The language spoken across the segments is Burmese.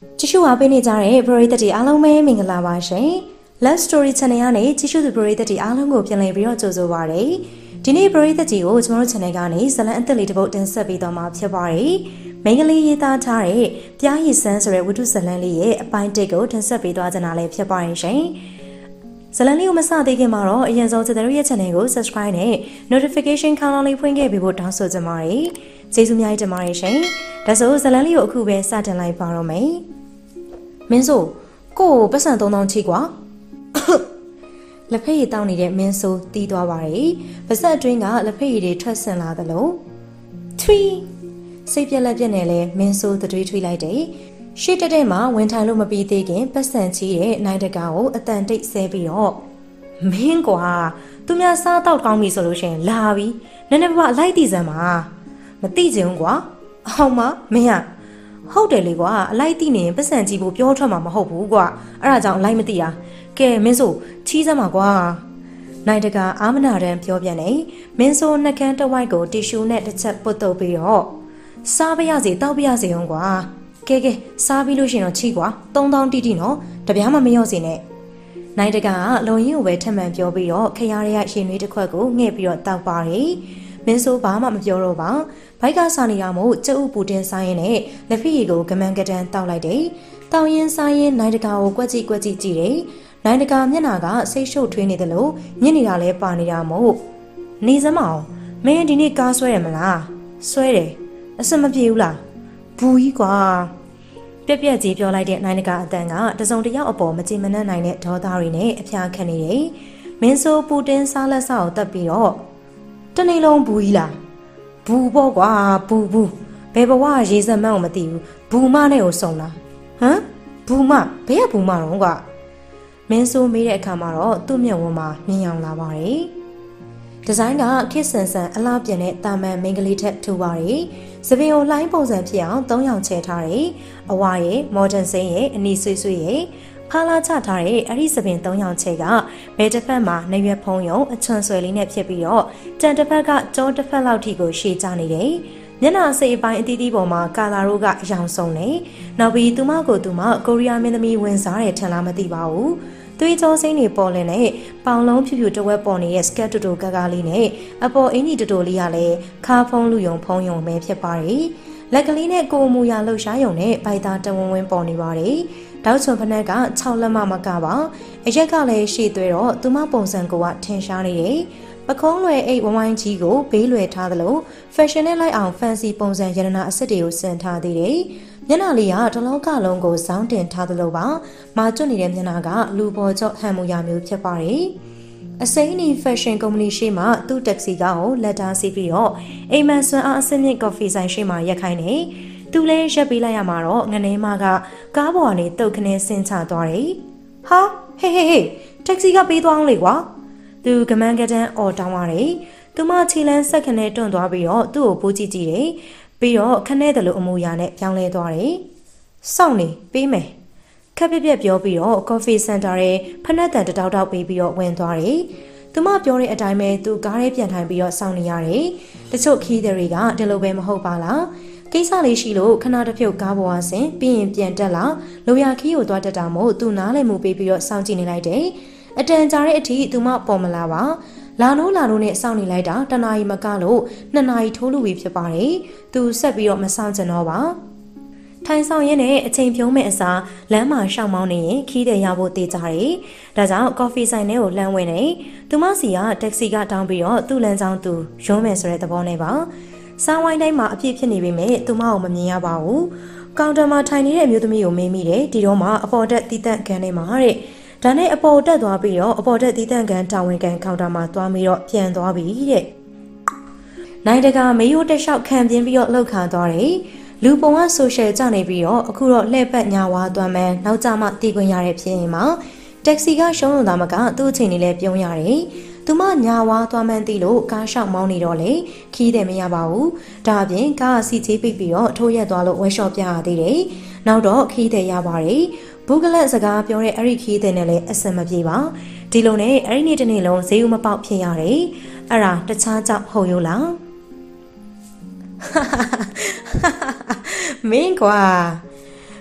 ကြည့်ရှုအားပေးနေကြတဲ့ပရိသတ်တွေအားလုံးပဲမင်္ဂလာပါရှင်။ Love Story Channel ကနေကြည့်ရှုသူပရိသတ်တွေအားလုံးကိုပြန်လည်ပြီးတော့ကြိုဆိုပါရစေ။ဒီနေ့ပရိသတ်ကြီးကိုကျွန်တော်တို့ channel ကနေဇလံအသက်လေးတစ်ပုဒ်တင်ဆက်ပေးသွားမှာဖြစ်ပါတယ်။မိန်းကလေးရေးသားထားတဲ့ပြားရည်စမ်းဆိုတဲ့ဝတ္ထုဇလံလေးရဲ့အပိုင်း1ကိုတင်ဆက်ပေးသွားကြတာလည်းဖြစ်ပါရင်ရှင်။ဇလံလေးကိုမစသေးခင်မှာတော့အရင်ဆုံးကျွန်တော်ရဲ့ channel ကို subscribe နဲ့ notification ခေါင်းလောင်းလေးဖွင့်ခဲ့ပြီးဖို့တောင်းဆိုချင်ပါတယ်။ကျေးဇူးများတင်ပါတယ်ရှင်။ဒါဆိုဇလံလေးကိုအခုပဲစတင်လိုက်ပါတော့မယ်။မင်းဆိုကိုပတ်စံ3000ချိကွာလက်ဖက်ရည်တောင်းနေတဲ့မင်းဆိုတီးသွားပါတယ်ပါဇက်အတွင်းကလက်ဖက်ရည်တွေထွက်ဆင်လာသလိုထရီစိတ်ပြက်လက်ပြက်နဲ့လဲမင်းဆိုသွေးထွေးလိုက်တယ်ရှေ့တက်တဲ့မှာဝင်ထိုင်လို့မပြီးသေးခင်ပတ်စံချီးတဲ့နိုင်တကာကိုအတန်တိတ်ဆဲပြီးတော့မင်းကွာသူများစားတော့ကောင်းပြီဆိုလို့ရှင်လာပြီနည်းနည်းပါးအလိုက်တီးစမ်းပါမသိချင်ဘူးကွာအောင်မမင်းဟုတ်တယ်လေကွာအလိုက်တိနေပတ်စံကြည့်ဖို့ပြောထွက်မှာမဟုတ်ဘူးကွာအဲ့ဒါကြောင့်အလိုက်မသိတာကဲမင်းဆိုချီးစမ်းပါကွာနိုင်တကာအာမနာတန်းပြောပြန်နေမင်းဆိုနှကန်းတဝိုက်ကိုတီရှူနဲ့တစ်ချက်ပုတ်တုပ်ပြီးတော့စားပါရစေတောက်ပါရစေအောင်ကွာကဲစားပြီးလို့ရှိရင်တော့ချီးကွာ3000တိတိနော်တပြားမှမလျော့စေနဲ့နိုင်တကာကလုံရင်းကိုပဲထမှန်ပြောပြီးတော့ခရရရရှင်နွေးတစ်ခွက်ကိုငှဲ့ပြီးတော့တောက်ပါတယ်မင်းဆိုဘာမှမပြောတော့ပါဘိုက်ကစားနေတာမို့ကျုပ်ပူတင်စားရင်နဲ့လက်ဖက်ရည်ကိုကမန်ကတန်တောက်လိုက်တယ်တောက်ရင်စားရင်နိုင်တကာကိုကွက်ကြည့်ကြည့်တယ်နိုင်တကာမျက်နှာကစိတ်ရှုပ်ထွေးနေတယ်လို့ညစ်နေတာလဲပါနေတာမို့နေစမအောင်မင်းဒီနေ့ကားဆွဲရမလားဆွဲတယ်အစမပြေဘူးလားဘူးကြီးကွာပြက်ကြီးပြောလိုက်တဲ့နိုင်တကာအတန်ကတစုံတစ်ယောက်အပေါ်မကြည်မနှံ့နိုင်တဲ့ဒေါသတွေနဲ့အဖျားခံနေတယ်မင်းဆိုပူတင်စားလက်ဆောက်တက်ပြီးတော့တနေ့လုံးဘူးကြီးလားဘူးပေါ့ကွာဘူးဘယ်ဘဝရေစက်မှန်းကိုမသိဘူးဘူးမနဲ့ကိုစုံလားဟမ်ဘူးမဘယ်ကဘူးမတော့ကွာမင်းဆိုမေးတဲ့အခါမှာတော့သူ့မျက်ဝန်းမှာမြင်အောင်လာပါတယ်ဒီဇိုင်းကခစ်ဆန်ဆန်အလားပြန်တဲ့တာမန်မိန်းကလေးထက်ထူပါတယ်စပင်ကိုလှိုင်းပုံစံဖြစ်အောင်3ယောင်ချဲထားတယ်အဝါရဲ့မော်ဒန်စိမ်းရဲ့အနီဆွေရဲ့ဖားလာချထားတဲ့အဲ့ဒီစပင်3ယောင်ချဲကဘယ်တစ်ဖက်မှာနှရွက်ဖုံးယုံအချွန်ဆွဲလေးနဲ့ဖြစ်ပြီးတော့တန်တစ်ဖက်ကကြောတစ်ဖက်လောက်ထိကိုရှည်ကြနေတယ်မျက်နှာစိတ်အပိုင်းအသီးသီးပေါ်မှာကာလာတို့ကအယောင်ဆုံးနေနောက်ပြီးသူမကိုယ်ကိုရီးယားမင်းသမီးဝင်စားတယ်ထင်လားမသိပါဘူးသွေးကြောစိမ့်တွေပေါ်လင်းနဲ့ပေါင်လုံးဖြူဖြူတဝက်ပေါ်နေတဲ့စကတ်တူတူကကလေးနဲ့အပေါ်အင်ကြီးတူတူလေးကလည်းခါဖုံးလူယုံဖုံးယုံပဲဖြစ်ပါတယ်လက်ကလေးနဲ့ကိုအမူအရာလှုပ်ရှားယုံနဲ့ပိုက်သားတဝင်းဝင်းပေါ်နေပါတယ်တောက်ချွန်ဖနက်က6လက်မကပါအရက်ကလည်းရှေ့သွဲတော့သူမပုံစံကထင်ရှားနေတယ်ပခုံးလွယ်အိတ်ဝဝိုင်းကြီးကိုဘေးလွယ်ထားသလို fashion နဲ့လိုက်အောင် fancy ပုံစံရတနာအစ်စ်တွေကိုဆင်ထားသေးတယ်မျက်နှာလေးကတလုံးကလုံးကိုဇောင်းတင်ထားသလိုပါမာကျွတ်နေတဲ့မျက်နှာကလူပေါ်ကျော့ဟန်မူရမျိုးဖြစ်ပါတယ်အစိမ်းနီ fashion company ရှေ့မှာသူ့ taxi ကားကိုလက်တားစီးပြီးတော့အိမ်မန်ဆွမ်းအားအစင်းမြင့် coffee ဆိုင်ရှေ့မှာရက်ခိုင်းနေသူလည်းရက်ပေးလိုက်ရမှာတော့ငနေမကကားပေါ်ကနေတုတ်ခနဲ့ဆင်းချသွားတယ်ဟာဟေး taxi ကပေးသွားအောင်လေကွာသူကမန်ကတန်းအော်တောင်းရတယ်သူမခြေလန်းဆက်ခနဲ့တွန့်သွားပြီးတော့သူ့ကိုပိုးကြည့်တယ်ပြီးတော့ခနဲ့တယ်လို့အမူအရာနဲ့ပြောင်းလဲသွားတယ်စောင့်နေပေးမယ်ခက်ပြက်ပြောပြီးတော့ coffee center ရဲ့ဖနက်တန်တောက်ပေးပြီးတော့ဝင်သွားတယ်သူမပြောတဲ့အတိုင်းပဲသူကားထဲပြန်ထိုင်ပြီးတော့စောင့်နေရတယ်တချို့ခီးတွေကဒီလိုပဲမဟုတ်ပါလားကိစ္စလေးရှိလို့ခဏတစ်ဖြုတ်ကားပေါ်အဆင်ပြီးရင်ပြန်တက်လာလိုရာခီးကိုသွားတက်တာမို့သူနားလည်မှုပေးပြီးတော့စောင့်ကြည့်နေလိုက်တယ်အတန်ကြာတဲ့အထိသူမပေါ်မလာပါလာနိုးနဲ့စောင့်နေလိုက်တာတနာရီမကလို့2နာရီထိုးလူပြီဖြစ်ပါတယ်သူဆက်ပြီးတော့မစောင့်ကြတော့ပါထိုင်ဆောင်ရင်းနဲ့အချိန်ဖြုံးမဲ့အစားလမ်းမှာရှောက်မောင်းနေရင်ခီးတယ်ရဖို့တေးကြတယ်ဒါကြောင့်ကော်ဖီဆိုင်ထဲကိုလှမ်းဝင်နေသူမစီကတက္ကစီကတောင်းပြီးတော့သူ့လမ်းကြောင်းသူရုံးမယ်ဆိုတဲ့သဘောနဲ့ပါစားဝိုင်းတိုင်းမှာအပြည့်ဖြစ်နေပေမဲ့သူမကိုမမြင်ရပါဘူးကောင်တာမှာထိုင်နေတဲ့အမျိုးသမီးကိုမေးမိတယ်ဒီတော့မှအပေါ်တက်တီးတန့်ကန်ထဲမှာတဲ့ဒါနဲ့အပေါ်တက်သွားပြီးတော့အပေါ်တက်တီးတန့်ကန်တာဝန်ခံကောင်တာမှာသွားပြီးတော့ပြန်သွားပြီတဲ့နိုင်တကာမေယိုတက်လျှောက်ခံပြင်းပြီးတော့လှုပ်ခါသွားတယ်လူပုံကဆိုရှယ်ကြနေပြီးတော့အခုတော့လှည့်ပတ်ညာဝါသွားမှန်းနောက်ကျမှတည်ခွင့်ရတဲ့ဖြစ်ရင်မှာတက္ကစီကရှုံးလို့သားမကသူ့အချိန်လေးလည်းပြုံးရတယ်သူမညာဝါသွားမှန်းသိလို့ကားလျှောက်မောင်းနေတော့လေခီးတယ်မရပါဘူးဒါအပြင်ကားစီချေးပိတ်ပြီးတော့ထိုးရက်သွားလို့ဝဲရှော့ပြရသေးတယ်နောက်တော့ခီးတယ်ရပါတယ်ဘူးကလတ်စကားပြောတဲ့အဲ့ဒီခီးတဲ့နဲ့လည်းအဆင်မပြေပါဒီလိုနဲ့အဲ့ဒီနေ့တစ်နေ့လုံးဈေးဦးမပေါက်ဖြစ်ရတယ်အဲ့ဒါတခြားကြောင့်ဟုတ်ရောလားမင်းကွာ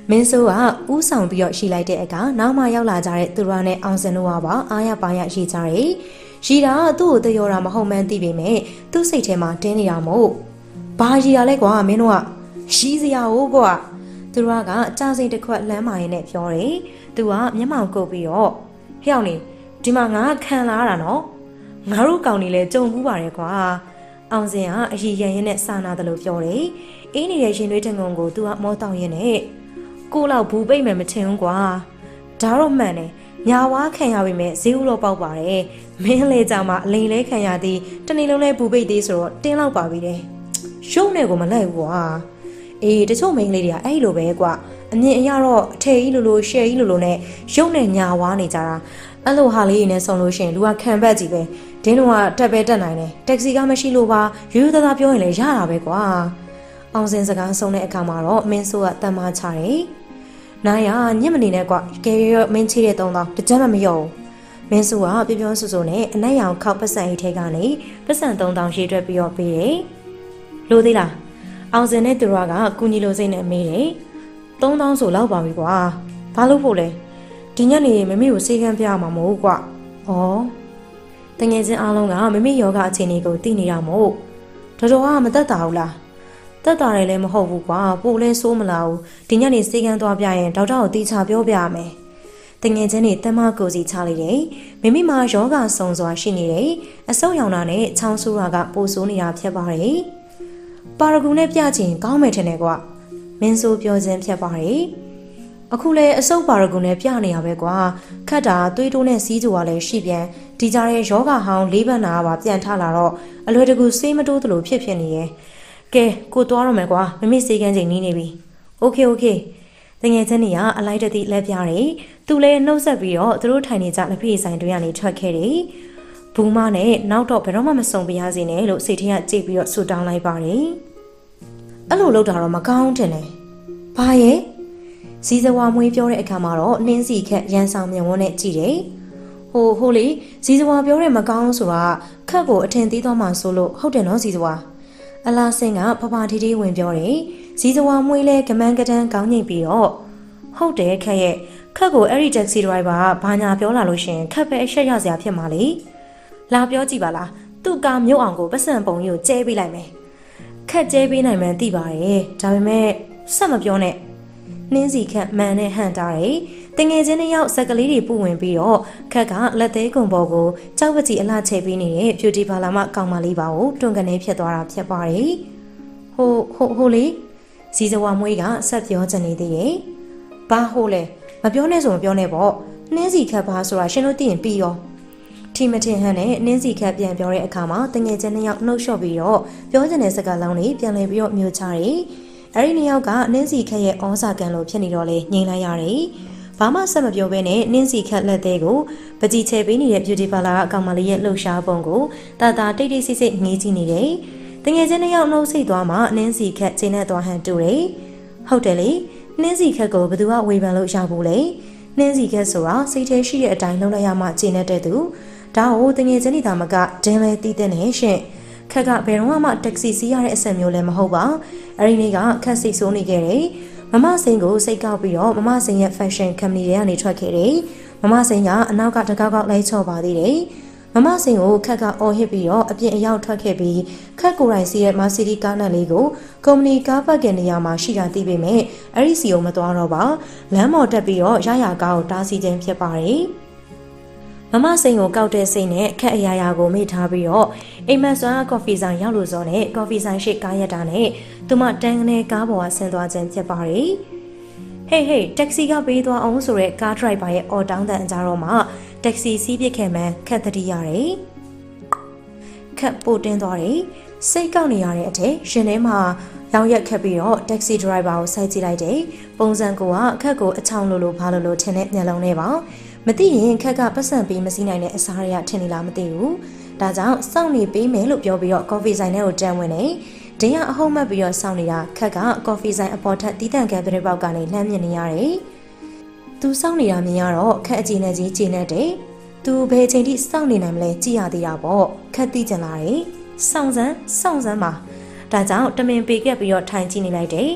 မင်းဆိုးကဥဆောင်ပြီးတော့ရှိလိုက်တဲ့အခါနောက်မှရောက်လာကြတဲ့သူတို့နဲ့အောင်စင်တို့ကပါအားရပါရရှိကြတယ်။ရီတာသူ့ကိုတယောတာမဟုတ်မှန်းသိပေမဲ့သူ့စိတ်ထဲမှာတင်းနေတာမို့ဘာရီတာလဲကွာမင်းတို့ကရီစရာဟုတ်ကွာသူတို့ကအကြစိတ်တစ်ခွက်လမ်းမာရင်နဲ့ပြောတယ်။သူကမျက်မှောင်ကုတ်ပြီးတော့ဟဲ့အောင်နေဒီမှာငါခံလာရတာနော်ငါတို့ကောင်နေလဲကြုံဘူးပါတယ်ကွာအောင်စင်ကအရီရန်ရင်နဲ့စာနာတယ်လို့ပြောတယ်။အေးနေတဲ့ရှင်တွေးတငုံကိုသူကမောတောင်းရင်းနဲ့ကိုလောက်ဘူးပိတ်မယ်မထင်ဘူးကွာဒါတော့မှန်တယ်ညာဝါခံရပြီမဲ့ဈေးဥတော့ပေါက်ပါတယ်မင်းလေကြောင်မှအလိန်လဲခံရသည်တနေ့လုံးလဲဘူးပိတ်သေးဆိုတော့တင်းလောက်ပါပြီတဲ့ရုပ်နဲ့ကိုမလိုက်ဘူးကွာအေးတချို့မိန်းကလေးတွေကအဲ့လိုပဲကွာအမြင်အရတော့အထည်ကြီးလိုရှယ်ကြီးလိုနဲ့ရုပ်နဲ့ညာဝါနေကြတာအဲ့လိုဟာလေးနဲ့ဆုံလို့ရှိရင်လူကခံပတ်ကြည့်ပဲဒင်းတို့ကတက်ပဲတက်နိုင်တယ်တက္ကစီကမရှိလို့ပါရိုးရိုးသားသားပြောရင်လည်းရတာပဲကွာအောင်စင်စကားဆုံးတဲ့အခါမှာတော့မင်းဆိုးကတမ်းမချတယ်နိုင်ရညစ်မနေနဲ့ကွာကဲရမင်းချေတဲ့3000တကြမ်းမရောမင်းဆိုးကပြောပြောဆူဆူနဲ့အနက်ရောင်ခောက်ပတ်စံအိတ်ထဲကနေပတ်စံ3000ရေးတွက်ပြီးတော့ပေးတယ်လို့သေးလားအောင်စင်နဲ့သူတို့ကကူညီလို့စိတ်နဲ့မေးတယ်3000ဆိုလောက်ပါပြီကွာဘာလို့ဖို့လဲဒီညနေမမေကိုစေကမ်းပြရမှာမဟုတ်ကွာဩတငယ်ချင်းအားလုံးကမမေယောဂအခြေအနေကိုသိနေတာမို့တော်တော်ကမသက်သာဘူးလားတက်တာတယ်လည်းမဟုတ်ဘူးကွာပို့လဲဆိုးမလားဘူးဒီညနေစေကန်းသွားပြရင်ဒေါက်တာကိုတီးချပြောပြရမယ်တငယ်ချင်းတွေတမကိုစီချလိုက်တယ်မိမိမှာယောဂဆုံစွာရှိနေတယ်အဆုတ်ရောင်တာနဲ့ချောင်းဆိုးတာကပိုဆိုးနေတာဖြစ်ပါတယ်ပါရဂူနဲ့ပြချင်ကောင်းမယ်ထင်တယ်ကွာမင်းဆိုးပြောခြင်းဖြစ်ပါတယ်အခုလဲအဆုတ်ပါရဂူနဲ့ပြနေရပဲကွာခတ်တာသွေးတိုးနဲ့စီးကြိုကလည်းရှိပြန်ဒီကြားရဲ့ယောဂဟောင်းလေးပန်းနာပါပြန်ထလာတော့အလွယ်တကူစေးမတိုးသလိုဖြစ်နေရဲ့ကဲကိုသွားတော့မယ်ကွာမမေစေကန်းချိန်နီးနေပြီโอเคတငယ်ချင်းတွေကအလိုက်တတိလက်ပြတယ်သူလည်းနှုတ်ဆက်ပြီးတော့သူတို့ထိုင်နေကြလက်ဖေးဆိုင်တွေကနေထွက်ခဲ့တယ်ဘူးမနဲ့နောက်တော့ဘယ်တော့မှမစုံပြရစေနဲ့လို့စိတ်ထဲကကြိတ်ပြီးတော့ဆူတောင်းလိုက်ပါတယ်အဲ့လိုလုပ်တာတော့မကောင်းတင်တယ်ဘာရဲ့စီစဝါမွေးပြောတဲ့အခါမှာတော့နှင်းစီခက်ရန်ဆောင်မြင်ဝန်းနဲ့ကြည့်တယ်ဟိုလေစီစဝါပြောတဲ့မကောင်းဆိုတာခက်ကိုအထင်သေးတော့မှဆိုလို့ဟုတ်တယ်နော်စီစဝါအလားစင်ကဖဖတီတီဝင်ပြောတယ်ဇီဇဝါမွေးလဲကမန်းကတန်းကောင်းညိတ်ပြီးတော့ဟုတ်တယ်ခက်ရဲ့ခက်ကိုအဲ့ဒီတက္ကစီဒရိုင်ဘာကဘာညာပြောလာလို့ရှင်ခက်ပဲအရှက်ရစရာဖြစ်မှာလေလာပြောကြည့်ပါလားသူ့ကားမြုပ်အောင်ကိုပတ်စံပုံကြီးကိုကျဲပေးလိုက်မယ်ခက်ကျဲပေးနိုင်မှန်းသိပါတယ်ဒါပေမဲ့ဆက်မပြောနဲ့နှင်းစီခက်မှန်နဲ့ဟန်တာတယ်တငယ်ချင်းတစ်ယောက်စက်ကလေးတွေပူဝင်ပြီးတော့ခက်ကလက်သေးကုံပေါ်ကိုကြောက်ပကြီးအလှချေပေးနေတဲ့ beauty parlor မှာကောင်မလေးပါကိုတွန်းကနေဖြစ်သွားတာဖြစ်ပါတယ်ဟိုလေစီစဝါမွေးကဆက်ပြောချင်နေသေးရဲ့ဘာဟိုလဲမပြောနဲ့ဆိုမပြောနဲ့ပေါ့နှင်းစီခက်ပါဆိုတာရှင်တို့သိရင်ပြီးရောထီမထင်ဟန်နဲ့နှင်းစီခက်ပြန်ပြောတဲ့အခါမှာတငယ်ချင်းတစ်ယောက်နှုတ်လျှော့ပြီးတော့ပြောချင်တဲ့စကားလုံးတွေပြန်လည်ပြီးတော့မျိုးချတယ်အဲ့ဒီနှစ်ယောက်ကနှင်းစီခက်ရဲ့ဩဇာကန်လို့ဖြစ်နေတော့လေငြိမ်လိုက်ရတယ်ဘာမှဆက်မပြောဘဲနဲ့နှင်းစီခက်လက်သေးကိုပကြီးချဲပေးနေတဲ့ beauty parlor အကောင်မလေးရဲ့လှုပ်ရှားပုံကိုတာတာတိတ်တိတ်ဆိတ်ဆိတ်ငေးကြည့်နေတယ်။တငယ်ချင်းတစ်ယောက်နှုတ်ဆိတ်သွားမှနှင်းစီခက်ချိန်နဲ့သွားဟန်တူတယ်။ဟုတ်တယ်လေနှင်းစီခက်ကိုဘယ်သူကဝေဖန်လို့ရဘူးလေ။နှင်းစီခက်ဆိုတာစိတ်ထဲရှိတဲ့အတိုင်းလုပ်လိုက်ရမှချိန်နဲ့တဲ့သူဒါကိုတငယ်ချင်းတွေသာမကဒင်းလဲတီးတဲ့နေရှင်ခက်ကဘယ်တော့မှတက္ကစီစီးရတဲ့အဆင့်မျိုးလည်းမဟုတ်ပါ။အဲဒီနေ့ကခက်စိတ်ဆိုးနေခဲ့တယ်။မမစိန်ကိုစိတ်ကောက်ပြီးတော့မမစိန်ရဲ့ fashion company တွေကနေထွက်ခဲ့တယ်။မမစိန်ကအနောက်ကတကောက်ကောက်လိုက်ချော့ပါသေးတယ်။မမစိန်ကိုခက်ကအော်ဟစ်ပြီးတော့အပြင်အရောက်ထွက်ခဲ့ပြီးခက်ကိုယ်တိုင်စီးရဲ့ Mercedes ကားနဲ့လေးကိုကုမ္ပဏီကားပတ်ကင်နေရာမှာရှိတာသိပေမဲ့အဲ့ဒီစီကိုမသွားတော့ပါလမ်းပေါ်တက်ပြီးတော့ရရကားကိုတားဆီးခြင်းဖြစ်ပါတယ်။မမစိန်ကိုကောက်တဲ့စိတ်နဲ့ခက်အရာရာကိုမေ့ထားပြီးတော့အိမ်မက်စွာကော်ဖီဆိုင်ရောက်လို့စောနဲ့ကော်ဖီဆိုင်ရှိကားရတာနဲ့သူမတန်းကနေကားပေါ်ကဆင်းသွားခြင်းဖြစ်ပါတယ်။ဟေးတက္ကစီကပေးသွားအောင်ဆိုတဲ့ကားဒရိုက်ဘာရဲ့အော်တောင်းတန်ကြတော့မှတက္ကစီစီးပစ်ခဲ့မှန်းခက်တတိရတယ်။ခက်ပို့တင်းသွားတယ်။စိတ်ကောက်နေရတဲ့အထက်ရှင်ထဲမှာရောင်ရက်ခက်ပြီးတော့တက္ကစီဒရိုက်ဘာကိုစိုက်ကြည့်လိုက်တယ်။ပုံစံကခက်ကိုအချောင်းလိုဘာလိုထင်တဲ့မျက်လုံးနဲ့ပါမသိရင်ခက်ကပတ်စံပေးမစည်းနိုင်တဲ့အစားရထင်နေလားမသိဘူး။ဒါကြောင့်စောင့်နေပေးမယ်လို့ပြောပြီးတော့ကော်ဖီဆိုင်ထဲကိုတန်းဝင်နေ။ဒင်းကအဟုတ်မှတ်ပြီးတော့စောင့်နေတာခက်ကကော်ဖီဆိုင်အပေါ်ထက်တီးတန့်ကန်ပြတဲ့ပေါက်ကနေလှမ်းမြင်နေရတယ်။သူစောင့်နေတာမြင်ရတော့ခက်အကြည့်နဲ့ကြီးခြေနဲ့တယ်။သူဘယ်ချိန်ထိစောင့်နေနိုင်မလဲကြည့်ရသေးတာပေါ့။ခက်သိကျင်လာတယ်။စောင့်စမ်းပါ။ဒါကြောင့်တမင်ပေကက်ပြီးတော့ထိုင်ကြည့်နေလိုက်တယ်။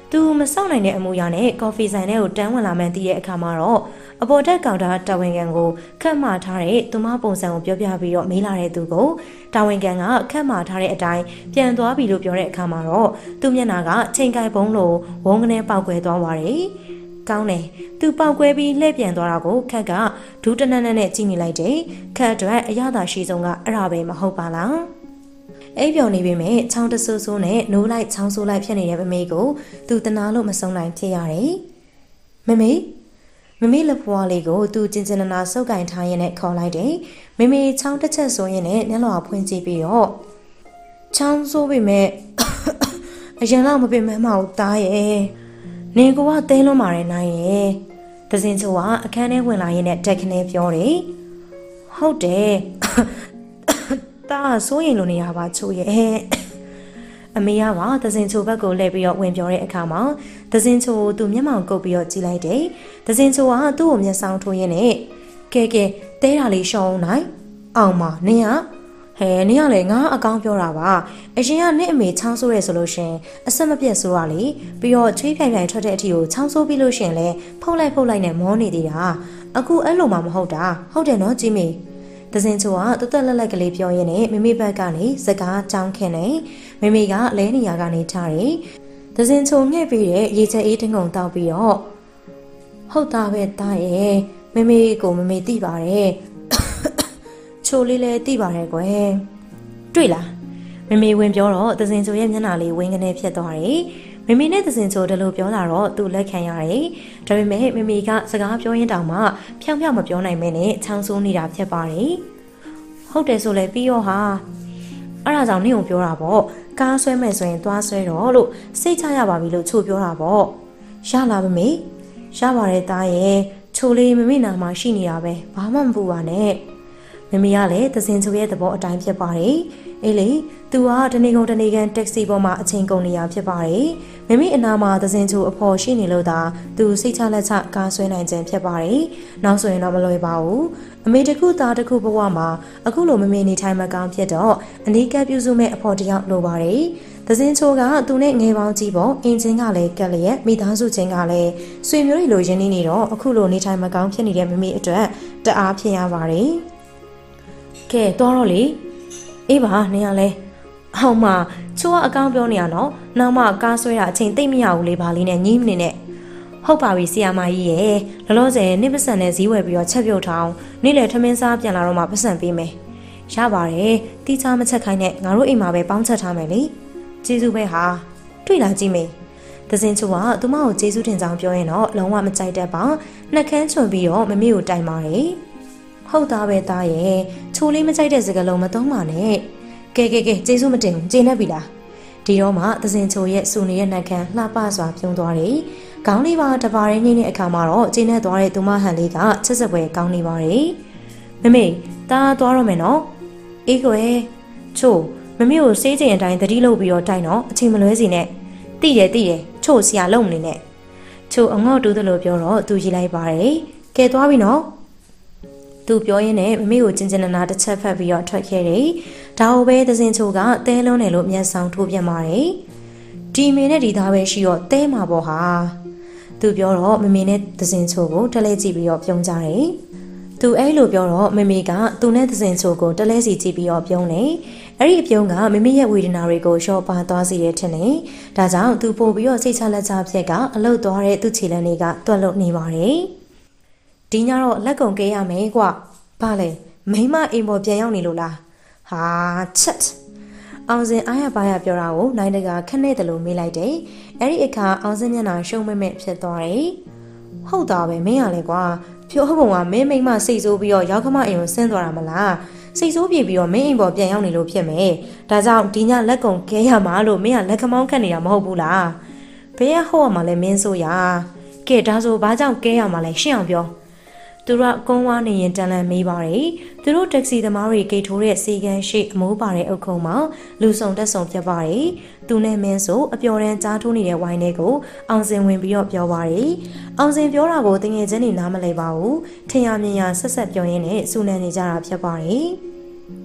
သူမစောင့်နိုင်တဲ့အမူအရာနဲ့ကော်ဖီဆိုင်ထဲကိုတန်းဝင်လာမှန်းသိတဲ့အခါမှာတော့အပေါ်တက်ကောင်တာတာဝန်ခံကိုခတ်မှထားတဲ့သူမပုံစံကိုပြောပြပြီးတော့မေးလာတဲ့သူကိုတာဝန်ခံကခတ်မှထားတဲ့အတိုင်းပြန်သွားပြီလို့ပြောတဲ့အခါမှာတော့သူ့မျက်နှာကချိန်ကိုက်ပုံးလိုဝုန်းကနေပေါက်ကွဲသွားပါတယ်။ကောင်းတယ်။သူပေါက်ကွဲပြီးလှည့်ပြန်သွားတာကိုခက်ကဒူးတနက်နဲ့ကြည့်နေလိုက်တယ်။ခက်အတွက်အရသာရှိဆုံးကအဲ့ဒါပဲမဟုတ်ပါလား။အိပ်ပျော်နေပေမဲ့ချောင်းတဆူဆူနဲ့နိုးလိုက်ချောင်းဆိုးလိုက်ဖြစ်နေတဲ့မမေကိုသူတနာလို့မဆုံးနိုင်ဖြစ်ရတယ်။မမေလက်ဖွားလေးကိုသူကျင်ကျင်နာစုပ်ကင်ထားရင်းနဲ့ခေါ်လိုက်တယ်။မမေချောင်းတစ်ချက်ဆိုရင်နဲ့မျက်လွှာဖွင့်ကြည့်ပြီးတော့ချောင်းဆိုးပေမဲ့အရင်တော့မပင်မမအောင်တားရဲ့နေကဝတဲလွန်မာရဲနိုင်ရဲ့သစင်ချိုကအခန်းထဲဝင်လာရင်းနဲ့တက်ခနဲပြောတယ်။ဟုတ်တယ်တားစိုးရင်လိုနေရပါချို့ရဲ့အမေကပါသစင်ချိုဘက်ကိုလှည့်ပြီးတော့ဝင်ပြောတဲ့အခါမှာသစင်ချိုသူမျက်မှောင်ကုပ်ပြီးတော့ကြည့်လိုက်တယ်။သစင်ချိုကသူ့ကိုမျက်စောင်းထိုးရင်းနဲ့ကဲတဲတာလေးရှောင်းနိုင်အောင်မနင်ကနင်ကလည်းငါအကောင်းပြောတာပါအရင်ကနင့်အမေချောင်းဆိုးရဲဆိုလို့ရှင်အဆက်မပြတ်ဆိုးရလေပြီးတော့ချွေးပြိုင်ထွက်တဲ့အထီကိုချောင်းဆိုးပြီးလို့ရှင်လဲဖုတ်လိုက်နဲ့မောနေသေးတာအခုအဲ့လိုမှမဟုတ်တာဟုတ်တယ်နော်ကြီးမေသစင်ချိုကတက်လက်ကလေးပြောရင်းနဲ့မိမိဘက်ကနေစကားကြောင်းခင်နေမိမိကလဲနေရကနေထားတယ်သစင်ချိုမြှက်ပြီးတဲ့ရေချက်အေးတင်းကုန်တောက်ပြီးတော့ဟုတ်တာပဲတားရဲ့မိမိကိုမမေသိပါတယ်ချိုလေးလည်းသိပါတယ်ကွယ်တွေ့လားမမေဝင်ပြောတော့သစင်ချိုရဲ့မျက်နှာလေးဝင်းကနေဖြစ်သွားတယ်မမေနဲ့သစင်ချိုတလို့ပြောလာတော့သူလက်ခံရတယ်ဒါပေမဲ့မမေကစကားပြောရင်းတောင်မှဖြောင်းမပြောနိုင်မဲနဲ့ချောင်းဆိုးနေတာဖြစ်ပါတယ်ဟုတ်တယ်ဆိုလဲပြီးရောဟာအဲ့ဒါကြောင့်နင့်ကိုပြောတာပေါ့ကားဆွဲမယ်ဆိုရင်သွားဆွဲတော့လို့စိတ်ချရပါပြီလို့ချိုပြောတာပေါ့ရလားမမေရပါတယ်သားရဲ့ချိုလေးမမေနာမှာရှိနေတာပဲဘာမှမပူပါနဲ့မမေကလည်းသစင်ချိုရဲ့သဘောအတိုင်းဖြစ်ပါတယ်အေးလေသူကတနေကုန်တနေကန်တက္ကစီပေါ်မှာအချိန်ကုန်နေရဖြစ်ပါတယ်မမေအနာမှာသစင်ချိုအဖော်ရှိနေလို့သာသူစိတ်ချလက်ချကားဆွဲနိုင်ခြင်းဖြစ်ပါတယ်နောက်ဆိုရင်တော့မလွယ်ပါဘူးအမေတခုသားတခုဘဝမှာအခုလိုမမေနေထိုင်မကောင်းဖြစ်တော့အနီးကပ်ပြုစုမဲ့အဖော်တယောက်လိုပါတယ်သစင်ချိုကသူနဲ့ငယ်ပေါင်းကြီးပေါ့အင်ချင်းကလည်းကက်လျက်မိသားစုချင်းကလည်းဆွေမျိုးတွေလိုရင်းနှီးနေတော့အခုလိုနေထိုင်မကောင်းဖြစ်နေတဲ့မမေအတွက်တအားဖြစ်ရပါတယ်ကဲတော့တော့လေအေးပါနင်ကလည်းအောင်မချိုးကအကောင်းပြောနေရနော်နောက်မှကားဆွဲတာအချိန်သိမ့်မရဘူးလေပါလေးနဲ့ညီးမနေနဲ့ဟုတ်ပါပြီဆီယာမကြီးရဲ့လောလောဆယ်နင့်ပတ်စံနဲ့ဈေးဝယ်ပြီးတော့ချက်ပြုတ်ထောင်းနေ့လေထမင်းစားပြန်လာတော့မှပတ်စံပေးမယ်ရပါတယ်တီးချာမချက်ခိုင်းနဲ့ငါတို့အိမ်မှာပဲပေါင်းချက်ထားမယ်လေကျေးဇူးပဲဟာတွေ့လာကြည့်မေသစင်ချိုကသူမကိုကျေးဇူးတင်ကြောင်းပြောရင်တော့လုံးဝမကြိုက်တတ်ပါနှက်ခမ်းချွန်ပြီးတော့မမေကိုတိုင်ပါတယ်ဟုတ်သားပဲသားရဲ့ချိုလေးမကြိုက်တဲ့စကားလုံးမသုံးပါနဲ့ကဲကျေးဇူးမတင်ဘူးကျေနပ်ပြီလားဒီတော့မှသစင်ချိုရဲ့စူနေတဲ့နှက်ခမ်းလှပစွာပြုံးသွားတယ်ခေါင်းလေးပါတပါးရင်းနေတဲ့အခါမှာတော့ကျေနပ်သွားတဲ့သူမဟန်လေးကချက်စပွဲကောင်းနေပါတယ်မမေတားသွားတော့မယ်နော်အေးကွယ်ချိုမမေကိုစေးချိန်အတိုင်းသတိလုပ်ပြီးတော့တိုင်တော့အချိန်မလွဲစီနဲ့တိတယ်ချိုဆရာလုံမနေနဲ့ချိုအငေါ့တူးသလိုပြောတော့သူရေးလိုက်ပါတယ်ကဲသွားပြီနော်သူပြောရင်းနဲ့မမေကိုကျင်နာတစ်ချက်ဖက်ပြီးတော့ထွက်ခဲ့တယ်ဒါကိုပဲသစင်ချိုကတဲလုံးတယ်လို့မျက်စောင်းထိုးပြပါတယ်ဒီမေနဲ့ဒီသားပဲရှိတော့တဲမှာပေါ့ဟာသူပြောတော့မမေနဲ့သစင်ချိုကိုတလဲကြည့်ပြီးတော့ပြုံးကြတယ်သူအဲ့လိုပြောတော့မမေကသူနဲ့သစင်ချိုကိုတလဲစီကြည့်ပြီးတော့ပြုံးတယ်အဲ့ဒီအပြုံးကမမေရဲ့ဝေဒနာတွေကိုလျှော့ပါသွားစေတဲ့ထင်တယ်ဒါကြောင့်သူပို့ပြီးတော့စိတ်ချလက်ချဖြစ်ကအလုတ်သွားတဲ့သူ့ခြေလမ်းတွေကတွက်လို့နေပါတယ်ဒီညတော့လက်ကုံကဲရမယ်ကွာဘာလဲမိမအိမ်ပေါ်ပြန်ရောက်နေလို့လားဟာချက်အောင်စင်အားရပါရပြောတာကိုနိုင်တကခက်နေတယ်လို့မေးလိုက်တယ်အဲ့ဒီအခါအောင်စင်မျက်နှာရှုံးမဲ့ဖြစ်သွားတယ်ဟုတ်တာပဲမင်းရလဲကွာဖြိုးဟုတ်ပုံကမင်းမိမစိတ်ဆိုးပြီးတော့ရောက်ခမအိမ်ကိုဆင်းသွားတာမလားစိတ်ဆိုးပြေပြီးတော့မင်းအိမ်ပေါ်ပြန်ရောက်နေလို့ဖြစ်မယ်ဒါကြောင့်ဒီညလက်ကုံကဲရမှာလို့မင်းကလက်ခမောင်းခတ်နေတာမဟုတ်ဘူးလားဘယ်ရဟော့မှာလဲမင်းဆိုရကဲဒါဆိုဘာကြောင့်ကဲရမှာလဲရှင်းအောင်ပြောသူတို့ကုန်းဝါနေရင်တန်လန်မေးပါတယ်သူတို့တက္ကစီသမားတွေဂိတ်ထိုးတဲ့စီကန်းရှိအမိုးပါတဲ့အုပ်ခုံမှာလူဆောင်တက်ဆောင်ပြပါတယ်သူနဲ့မင်းဆိုအပျော်တန်းကြားထိုးနေတဲ့ဝိုင်းလေးကိုအောင်စင်ဝင်ပြီးတော့ပြောပါတယ်အောင်စင်ပြောတာကိုတငယ်ချင်းတွေနားမလည်ပါဘူးထင်ရမြင်ရဆက်ပြောရင်းနဲ့စူနန်နေကြတာဖြစ်ပါတယ်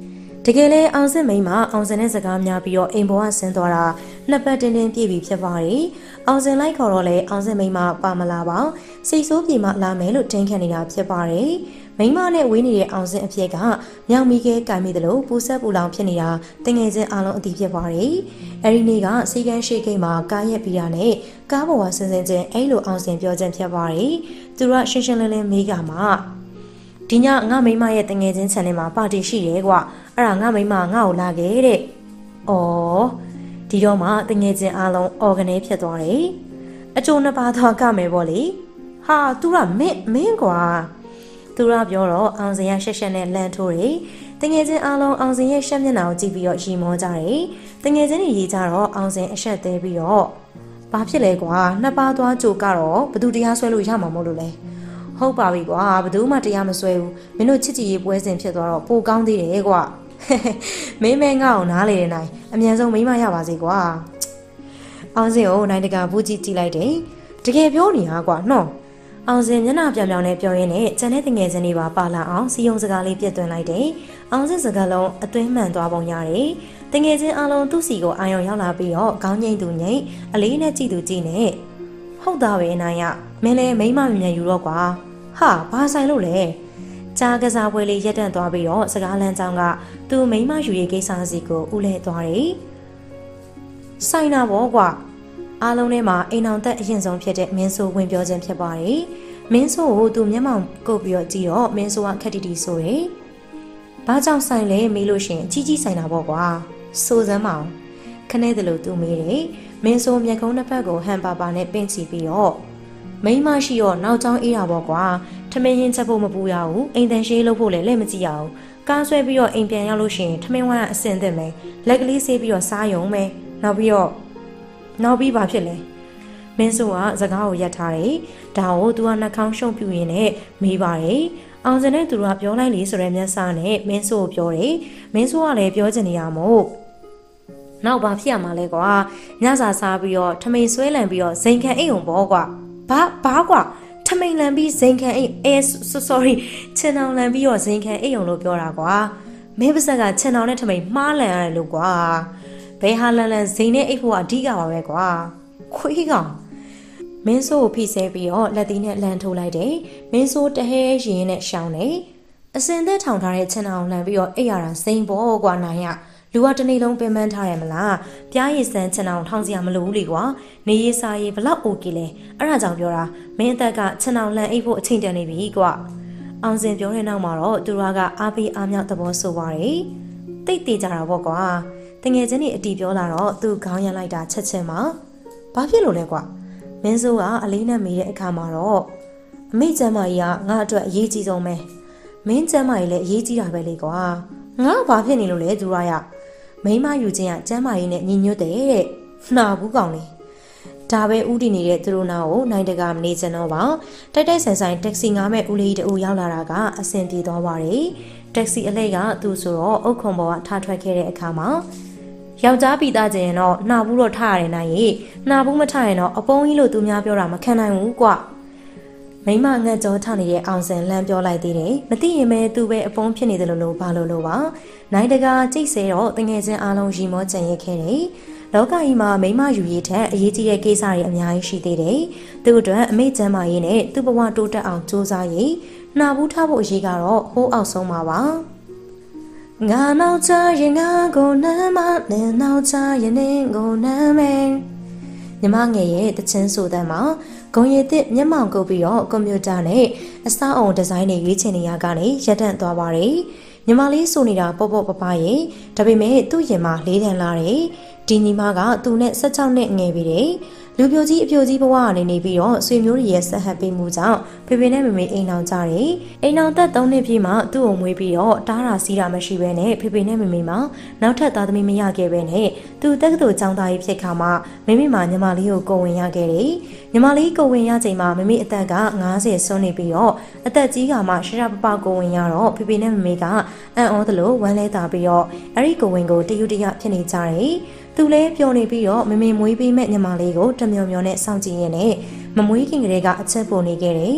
တကယ်လဲအောင်စင်မိန်းမအောင်စင်နဲ့စကားများပြီးတော့အိမ်ပေါ်ကဆင်းသွားတာနှစ်ပတ်တင်းတင်းပြည့်ပြီးဖြစ်ပါတယ်အောင်စင်လိုက်ခေါ်တော့လဲအောင်စင်မိန်းမပါမလာပါစိတ်ဆိုးပြေမှလာမယ်လို့တင်းခံနေတာဖြစ်ပါတယ်မိန်းမနဲ့ဝေးနေတဲ့အောင်စင်အဖြစ်ကမြောင်မီကဲကံမိတယ်လို့ပူဆက်ပူလောင်ဖြစ်နေတာတငယ်ချင်းအားလုံးအသိဖြစ်ပါတယ်အဲဒီနေ့ကစီကန်းရှိခိတ်မှာကားရက်ပြီးတာနဲ့ကားပေါ်ကဆင်းချင်းအဲ့လိုအောင်စင်ပြောခြင်းဖြစ်ပါတယ်သူကရှင်းရှင်းလင်းလင်းမေးကမှဒီညငါမိန်းမရဲ့တငယ်ချင်း channel မှာပါတီရှိရဲကွာအဲ့ဒါငါမိန်းမငါ့ကိုလာခဲ့တဲ့။အော်ဒီတော့မှတငယ်ချင်းအားလုံး organize ဖြစ်သွားတယ်။အကျိုးနှစ်ပါးသွားကမယ်ပေါ့လေ။ဟာသူကမင်းကွာ။သူကပြောတော့အောင်စင်ရရှက်ရှက်နဲ့လန့်ထိုးတယ်။တငယ်ချင်းအားလုံးအောင်စင်ရဲ့ရှက်မျက်နှာကိုကြည့်ပြီးတော့ရီမောကြတယ်။တငယ်ချင်းတွေရေးကြတော့အောင်စင်အဆက်သေးပြီးတော့ဘာဖြစ်လဲကွာနှစ်ပါးသွားကြိုကတော့ဘသူတရားဆွဲလို့ရမှာမဟုတ်လို့လဲ။ဟုတ်ပါပြီကွာဘသူမှတရားမဆွဲဘူးမင်းတို့ချစ်ကြည်ရေးပွဲစဉ်ဖြစ်သွားတော့ပိုကောင်းသေးတယ်ကွာမင်းမဲငါ့ကိုနားလေတဲ့နိုင်အမြန်ဆုံးမိမရပါစေကွာအောင်စင်ကိုနိုင်တကာဘူးကြည့်ကြည့်လိုက်တယ်တကယ်ပြောနေတာကွာနော်အောင်စင်မျက်နှာပြောင်ပြောင်နဲ့ပြောရင်းနဲ့ကျန်တဲ့တငယ်ချင်းတွေပါပါလာအောင်စီယုံစကားလေးပြတ်သွင်းလိုက်တယ်အောင်စင်စကားလုံးအသွင်းမှန်သွားပုံရတယ်တငယ်ချင်းအလုံးသူ့စီကိုအာရုံရောက်လာပြီးတော့ခေါင်းငိမ့်သူငိမ့်အလေးနဲ့ကြည့်သူကြည့်နဲ့ဟုတ်သားပဲနိုင်ရမင်းလည်းမိမမြန်ယူတော့ကွာဟာဘာဆိုင်လို့လဲကြားကစားပွဲလေးရက်တန့်သွားပြီးတော့စကားလမ်းကြောင်းကသူမိမယူရေးကိစ္စစီကိုဦးလဲသွားတယ်ဆိုင်နာဘောကွာအားလုံးထဲမှာအိမ်အောင်သက်အရင်ဆုံးဖြစ်တဲ့မင်းဆိုးဝင်ပြောခြင်းဖြစ်ပါတယ်မင်းဆိုးကိုသူမျက်မှောင်ကုတ်ပြီးတော့ကြည့်တော့မင်းဆိုးကခက်တီတီဆိုတယ်ဘာကြောင့်ဆိုင်လဲမေးလို့ရှင်အကြီးကြီးဆိုင်နာဘောကွာစိုးစမ်းမအောင်ခနဲ့တယ်လို့သူမေးတယ်မင်းဆိုးမျက်ခုံးနှစ်ဖက်ကိုဟန်ပါပါနဲ့ပင့်ချီပြီးတော့မိန်းမရှိတော့နောက်ကျောင်းအေးတာပေါ့ကွာထမင်းရင်ချက်ဖို့မပူရဘူးအိမ်တန်ရှေးလုပ်ဖို့လည်းလက်မကြည့်ရအောင်ကားဆွဲပြီးတော့အိမ်ပြန်ရောက်လို့ရှိရင်ထမင်းဝမ်းအဆင်သင့်မယ်လက်ကလေးဆေးပြီးတော့စားယုံမယ်နောက်ပြီးဘာဖြစ်လဲမင်းဆိုကစကားကိုရပ်ထားတယ်ဒါကိုသူကနှာခေါင်းရှုံပြူရင်းနဲ့မေးပါတယ်အောင်စင်နဲ့သူကပြောလိုက်လေဆိုတဲ့မျက်စာနဲ့မင်းဆိုကိုပြောတယ်မင်းဆိုကလည်းပြောချင်နေရမို့နောက်ဘာဖြစ်ရမှာလဲကွာညစာစားပြီးတော့ထမိန်ဆွဲလန်ပြီးတော့ဇိမ်ခံအိမ်ုံပေါ့ကွာဘာကွာထမိန်လန်ပြီးဇိမ်ခံအိမ်sorry ချင်အောင်လန်ပြီးတော့ဇိမ်ခံအိမ်ုံလို့ပြောတာကွာမင်းပါဆက်ကချင်အောင်နဲ့ထမိန်မှားလန်ရတယ်လို့ကွာဘယ်ဟာလန်ဇိမ်နဲ့အိတ်ဖို့ကအဓိကပါပဲကွာခွေးကောင်မင်းဆိုးကိုဖိဆဲပြီးတော့လက်သီးနဲ့လန်ထိုးလိုက်တယ်မင်းဆိုးတဟဲရင်နဲ့ရှောင်းတယ်အစင်သက်ထောင်ထားတဲ့ချင်အောင်လန်ပြီးတော့အိတ်ရတာဇိမ်ပေါ့ကွာနိုင်ရလူကတနေ့လုံးပင်ပန်းထားရမလားပြားရည်စမ်းချင်အောင်ထောင်စရာမလိုဘူးလေကွာနေရစာရေးဘလောက်အိုကေလဲအဲ့ဒါကြောင့်ပြောတာမင်းအသက်ကချင်အောင်လန်အိတ်ဖို့အချိန်တန်နေပြီကွာအောင်စင်ပြောတဲ့နောက်မှာတော့သူကအားပေးအားမြောက်သဘောဆိုပါတယ်တိတ်တေးကြတာပေါ့ကွာတငယ်ချင်းတွေအတီပြောလာတော့သူခေါင်းရလိုက်တာချက်ချင်းမှာဘာဖြစ်လို့လဲကွာမင်းစိုးကအလေးနဲ့မေးတဲ့အခါမှာတော့အမိကျမ်းမကြီးကငါအတွက်အရေးကြီးဆုံးပဲမင်းကျမ်းမကြီးလည်းအရေးကြီးတာပဲလေကွာငါဘာဖြစ်နေလို့လဲသူရရမိမယူခြင်းကကျမ်းမာရေးနဲ့ညီညွတ်တယ်တဲ့နှာဘူးကောင်လေဒါပဲဥတီနေတဲ့သူတို့နာကိုနိုင်တကာမနေချင်တော့ပါတိုက်တိုက်ဆိုင်ဆိုင်တက်ဆီငားမဲ့ဦးလေးတူရောက်လာတာကအဆင်ပြေသွားပါတယ်တက်ဆီအလဲကသူ့ဆိုတော့အုတ်ခုံပေါ်ကထားထွက်ခဲ့တဲ့အခါမှာယောက်ျားပြီးသားကျင်ရင်တော့နှာဘူးတော့ထားရတယ်နိုင်ရေနှာဘူးမထားရင်တော့အပုံးကြီးလို့သူများပြောတာမခံနိုင်ဘူးကွမိမငတ်ကြောထနေတဲ့အောင်စင်လမ်းပြောလိုက်သေးတယ်မသိရင်ပဲသူပဲအပုံးဖြစ်နေတယ်လို့ဘာလို့ပါနိုင်တကာကြိတ်ဆဲတော့တငယ်ချင်းအားလုံးရီမောကြံရခဲ့တယ်လောကကြီးမှာမိမယူရေးထက်အရေးကြီးတဲ့ကိစ္စတွေအများကြီးရှိသေးတယ်သူ့အတွက်အမိကျမ်းမာရေးနဲ့သူ့ဘဝတိုးတက်အောင်စူးစမ်းရေးနှာဘူးထားဖို့အရေးကတော့ဟိုးအောက်ဆုံးပါငါနောက်ချရင်ငါကိုနမ်းမနဲ့နောက်ချရင်နေကိုနမ်းမယ်ညီမငယ်ရဲ့တချင်းဆိုတဲ့မှာဂုံရည်သစ်မျက်မှောင်ကုပ်ပြီးတော့ကွန်ပျူတာနဲ့အစားအုံဒီဇိုင်းတွေရွေးချယ်နေရကနေရပ်တန့်သွားပါတယ်ညီမလေးဆိုနေတာပေါ့ပေါ့ပပရဲ့ဒါပေမဲ့သူ့ရင်မှာလေးတန်လာတယ်ဒီညီမကသူနဲ့16နှစ်ငယ်ပြီတယ်လူပြိုကြီးအပြိုကြီးဘဝကနေနေပြီးတော့ဆွေမျိုးတွေရဲ့ဆက်ဟပ်ပေးမှုကြောင့်ဖေဖေနဲ့မေမေအိမ်အောင်ကြတယ်အိမ်အောင်သက်3နှစ်ပြည့်မှသူ့ကိုမွေးပြီးတော့တားတာစီးတာမရှိဘဲနဲ့ဖေဖေနဲ့မေမေမှာနောက်ထပ်သားသမီးမရခဲ့ဘဲနဲ့သူတက္ကသိုလ်ကျောင်းသားကြီးဖြစ်ခါမှမေမေမှာညီမလေးကိုကိုဝင်ရခဲ့တယ်ညီမလေးကိုဝင်ရချိန်မှာမေမေအသက်က90ဆွန်းနေပြီးတော့အသက်ကြီးကမှရှရပပကိုဝင်ရတော့ဖေဖေနဲ့မေမေကအံ့ဩသလိုဝမ်းလဲတာပြီးတော့အဲ့ဒီကိုဝင်ကိုတယူတရဖြစ်နေကြတယ်သူလည်းပျော်နေပြီးတော့မမေမွေးပေးမဲ့ညီမလေးကိုတမျောမျောနဲ့စောင့်ကြည့်ရင်းနဲ့မမွေးခင်ကလေးကအချက်ပေါ်နေခဲ့တယ်။ဘ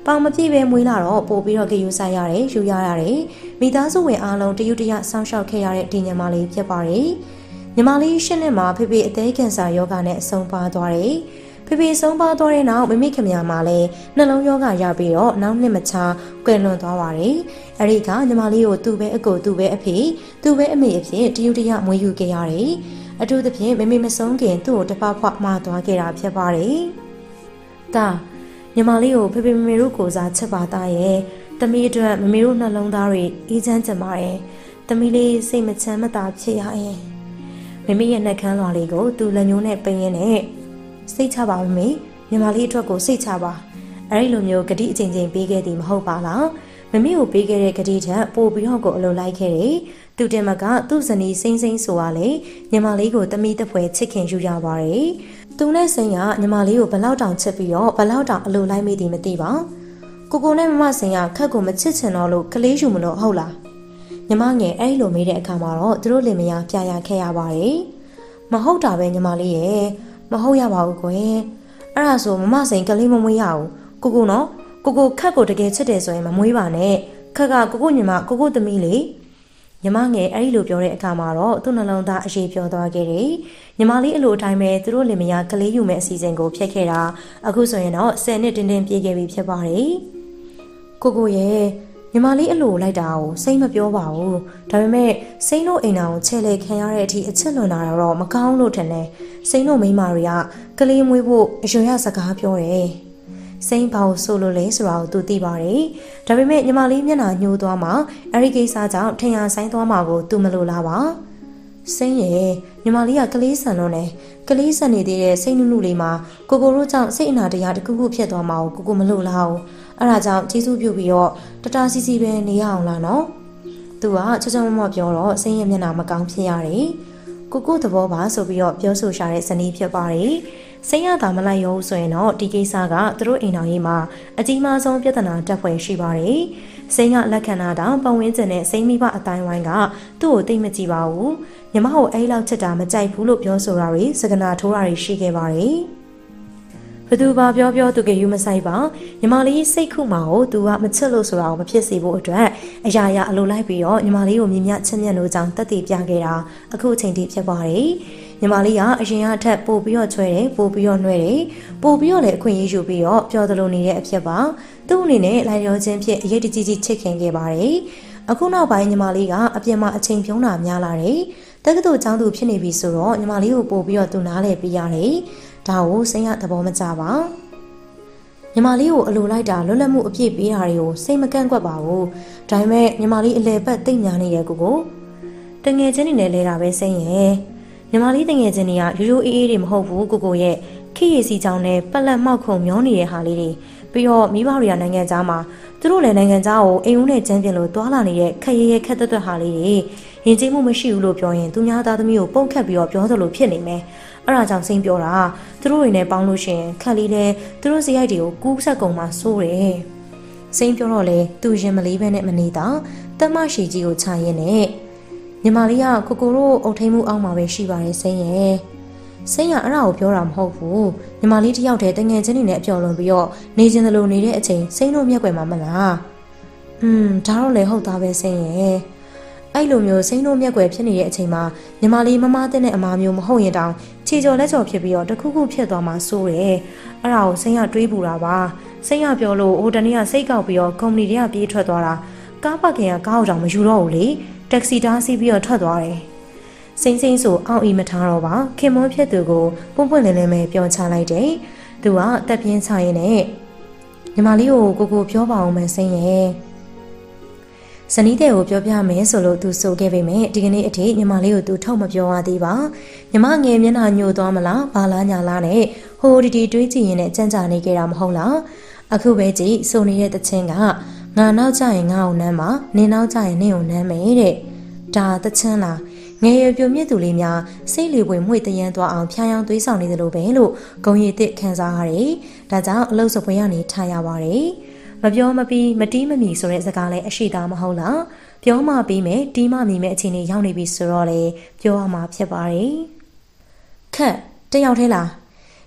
ပေါင်မပြည့်ပဲမွေးလာတော့ပို့ပြီးတော့ဂယူဆိုင်ရတယ်ယူရရတယ်မိသားစုဝင်အားလုံးတရွတ်တရဆောင်းလျှောက်ခဲ့ရတဲ့ဒီညီမလေးဖြစ်ပါတယ်ညီမလေးရှင်းနဲ့မှာဖေဖေအသေးကင်ဆာယောဂနဲ့အဆုံးပါသွားတယ်ဖေဖေဆုံးပါသွားတဲ့နောက်မိမိခင်မမှာလည်းနှလုံးယောဂရပြီးတော့နောက်နှစ်မချကွယ်လွန်သွားပါတယ်အဲ့ဒီကညီမလေးကိုသူ့ပဲအကိုသူ့ပဲအဖေသူ့ပဲအမေအဖြစ်တရွတ်တရမွေးယူခဲ့ရတယ်အထူးသဖြင့်မိမိမဆုံးခင်သူ့ကိုတပတ်ဖွာမှာသွားခဲ့တာဖြစ်ပါတယ်ဒါညီမလေးကိုဖေဖေမမေတို့ကိုစားချက်ပါသားရဲ့သမီးအတွက်မမေတို့နှလုံးသားတွေအေးချမ်းကြပါရဲ့သမီးလေးစိတ်မချမ်းမသာဖြစ်ရရဲ့မမေရဲ့နှက်ခမ်းလွာလေးကိုသူ့လက်ညှိုးနဲ့ပိန်ရင်းနဲ့စိတ်ချပါမမေညီမလေးအတွက်ကိုစိတ်ချပါအဲ့ဒီလိုမျိုးဂတိအချိန်ချင်းပေးခဲ့သည်မဟုတ်ပါလားမမေကိုပေးခဲ့တဲ့ဂတိထက်ပိုပြီးတော့ကိုအလိုလိုက်ခဲ့တယ်သူတင်မကသူ့ဇနီးစိမ့်စိမ့်ဆိုရလေညီမလေးကိုတမိတဖွဲချစ်ခင်ယူရပါတယ်သူနဲ့စိန်ကညီမလေးကိုဘလောက်တောင်ချစ်ပြီးတော့ဘလောက်တောင်အလိုလိုက်မိသည်မသိပါကိုနဲ့မမစိန်ကခက်ကိုမချစ်ချင်တော့လို့ကလေးယူမလို့ဟုတ်လားညီမငယ်အဲ့လိုမေးတဲ့အခါမှာတော့သူတို့လင်မယားပြရခဲ့ရပါတယ်မဟုတ်တာပဲညီမလေးရဲ့မဟုတ်ရပါဘူးကွယ်အဲ့ဒါဆိုမမစိန်ကလေးမမွေးရဘူးကိုနော်ကိုခက်ကိုတကယ်ချစ်တယ်ဆိုရင်မမွေးပါနဲ့ခက်ကကိုညီမကိုသမီးလေညီမငယ်အဲ့ဒီလိုပြောတဲ့အခါမှာတော့သူ့နှလုံးသားအရေးပြောသွားခဲ့တယ်ညီမလေးအလိုအတိုင်းပဲသူတို့လင်မယားကလေးယူမဲ့အစီအစဉ်ကိုဖျက်ခဲ့တာအခုဆိုရင်တော့10နှစ်တင်းပြည့်ခဲ့ပြီဖြစ်ပါတယ်ကိုရဲ့ညီမလေးအလိုလိုက်တာကိုစိတ်မပြောပါဘူးဒါပေမဲ့စိတ်တို့အိမ်တော်ကိုချဲလေခံရတဲ့အထိအချစ်လွန်တာတော့မကောင်းလို့ထင်တယ်စိတ်တို့မိန်းမတွေကကလေးမွေးဖို့အရွယ်ရစကားပြောတယ်စိန်ဘောင်ဆိုလို့လဲဆိုတာကိုသူသိပါတယ်ဒါပေမဲ့ညီမလေးမျက်နှာညှိုးသွားမှအဲ့ဒီကိစ္စကြောင့်ထင်ရဆိုင်သွားမှာကိုသူမလိုလားပါစိန်ရဲ့ညီမလေးကကလေးဆန်လို့နဲ့ကလေးဆန်နေသေးတဲ့စိတ်နုနုလေးမှာကိုတို့ကြောင့်စိတ်အနာတရားတစ်ခုခုဖြစ်သွားမှာကိုမလိုလားဘူးအဲ့ဒါကြောင့်ကျေးဇူးပြုပြီးတော့တတစီစီပဲနေရအောင်လားနော်သူကချောချောမောပြောတော့စိန်ရဲ့မျက်နှာမကောင်းဖြစ်ရတယ်ကိုသဘောပါဆိုပြီးတော့ပြောဆိုရှာတဲ့ဇနီးဖြစ်ပါတယ်စိတ်ရတာမလိုက်ရောဆိုရင်တော့ဒီကိစ္စကသူတို့အိမ်တော်ကြီးမှာအကြီးမားဆုံးပြဿနာတက်ဖွယ်ရှိပါတယ်စိတ်ကလက်ခံတာတောင်ပတ်ဝန်းကျင်နဲ့စိတ်မိဘအတိုင်းဝိုင်းကသူ့ကိုသိမကြည့်ပါဘူးညီမကိုအဲ့လောက်ချစ်တာမကြိုက်ဘူးလို့ပြောဆိုတာတွေစကနာထိုးတာတွေရှိခဲ့ပါတယ်ဘသူပါပြောသူကယူမဆိုင်ပါညီမလေးစိတ်ခုမှာကိုသူကမချစ်လို့ဆိုတာကိုမဖြစ်စေဖို့အတွက်အရာရာအလိုလိုက်ပြီးတော့ညီမလေးကိုမြင်မြချစ်မြတ်လို့ကြောင့်တက်တည်ပြခဲ့တာအခုအချိန်ထိဖြစ်ပါတယ်ညီမလေးကအရင်ကအထက်ပို့ပြီးတော့ချွဲတယ်ပို့ပြီးတော့နှွဲတယ်ပို့ပြီးတော့လည်းအခွင့်အရေးယူပြီးတော့ပြောသလိုနေတဲ့အဖြစ်ပါသူ့အနေနဲ့လိုက်ရောချင်းဖြစ်အရေးတကြီးချစ်ခင်ခဲ့ပါတယ်အခုနောက်ပိုင်းညီမလေးကအပြင်မှာအချိန်ဖြုံးတာများလာတယ်တက္ကသိုလ်ကျောင်းသူဖြစ်နေပြီဆိုတော့ညီမလေးကိုပို့ပြီးတော့သူနားလည်ပေးရတယ်ဒါကိုစိတ်ရသဘောမကျပါညီမလေးကိုအလိုလိုက်တာလွတ်လပ်မှုအပြည့်ပေးတာတွေကိုစိတ်မကန့်ကွက်ပါဘူးဒါပေမဲ့ညီမလေးအလဲပတ်တိတ်ညာနေတယ်ကိုတငယ်ချင်းနေနဲ့လဲတာပဲစိတ်ရဲ့ညီမလေးတငယ်ချင်းတွေကရိုးအေးတွေမဟုတ်ဘူးကိုရဲ့ခေရစီချောင်းနဲ့ပက်လက်မောက်ခုံမျောနေတဲ့ဟာလေးတွေပြီးတော့မိဘတွေကနိုင်ငံသားမှာသူတို့လည်းနိုင်ငံသားကိုအိမ်ဦးနဲ့ကျန်းပြလို့တွာလာနေတဲ့ခက်ရဲရဲခက်သက်ဟာလေးတွေရင်ကျေးမှုမရှိဘူးလို့ပြောရင်သူများသားသမီးကိုပုတ်ခတ်ပြီးတော့ပြောသလိုဖြစ်နေမယ်အဲ့ဒါကြောင့်စိန်ပြောတာသူတို့တွေနဲ့ပေါင်းလို့ရှိရင်ခက်လေးတဲ့သူတို့စရိုက်တွေကိုကူးဆက်ကုန်မှစိုးတယ်စိန်ပြောတော့လေသူရင်မလေးပဲနဲ့မနေတာတမရှိကြီးကိုချရင်းနဲ့ညီမလေးကကိုတို့အုတ်ထိန်မှုအောက်မှာပဲရှိပါတယ်စိန်ရဲ့စိန်ကအဲ့ဒါကိုပြောတာမဟုတ်ဘူးညီမလေးတယောက်တည်းတငယ်ချင်းတွေနဲ့အပျော်လွန်ပြီးတော့နေချင်းသလိုနေတဲ့အချိန်စိန်တို့မျက်ွယ်မှာမလားဒါတော့လေဟုတ်သားပဲစိန်ရဲ့အဲ့လိုမျိုးစိန်တို့မျက်ွယ်ဖြစ်နေတဲ့အချိန်မှာညီမလေးမမတဲ့အမားမျိုးမဟုတ်ရင်တောင်ခြေကျော်လက်ကျော်ဖြစ်ပြီးတော့တခုခုဖြစ်သွားမှစိုးတယ်အဲ့ဒါကိုစိန်ကတွေးပူတာပါစိန်ကပြောလို့ဟိုတနေ့ကစိတ်ကောက်ပြီးတော့ကုမ္ပဏီတွေကပြေးထွက်သွားတာကားပါကင်ကကားအောင်မယူတော့ဘူးလေတက္ကစီတားစီးပြီးတော့ထွက်သွားတယ်စိမ့်ဆိုအောက်အီမထားတော့ပါခင်မွန်းဖြစ်သူကိုပွန့်ပွန့်လင်းလင်းပဲပြောချလိုက်တယ်သူကတက်ပြင်းချရင်းနဲ့ညီမလေးကိုပြောပါအောင်မယ်စိမ့်ရဲ့ဇနီးတဲ့ကိုပြောပြမယ်ဆိုလို့သူဆိုခဲ့ပေမဲ့ဒီကနေ့အထိညီမလေးကိုသူထုတ်မပြောရသေးပါညီမငယ်မျက်နှာညို့သွားမလားဘာလားညာလားနဲ့ဟိုဒီတွေးကြည့်ရင်လည်းကြမ်းကြာနေကြတာမဟုတ်လားအခုပဲကြည့်ဆိုနေတဲ့တခြင်းကငါနောက်ကျရင်ငါ့ကိုနမ်းပါနင်းနောက်ကျရင်နင်းကိုနမ်းမယ်တဲ့ဒါတခြင်းလားငယ်ရပြိုမြင့်သူလေးများစိတ်လေပွေမှု့တရန်သွားအောင်ဖျားယောင်းသွေးဆောင်နေတယ်လို့ပဲလို့ဂုံရည်သစ်ခံစားရတယ်ဒါကြောင့်အလုပ်စပွဲကနေထားရပါတယ်မပြောမပြီးမတီးမမီဆိုတဲ့စကားလည်းအရှိသားမဟုတ်လားပြောမှပြီးမယ်တီးမှမီမဲ့အခြေအနေရောက်နေပြီဆိုတော့လေပြောရမှာဖြစ်ပါတယ်ခက်တယောက်ထဲလား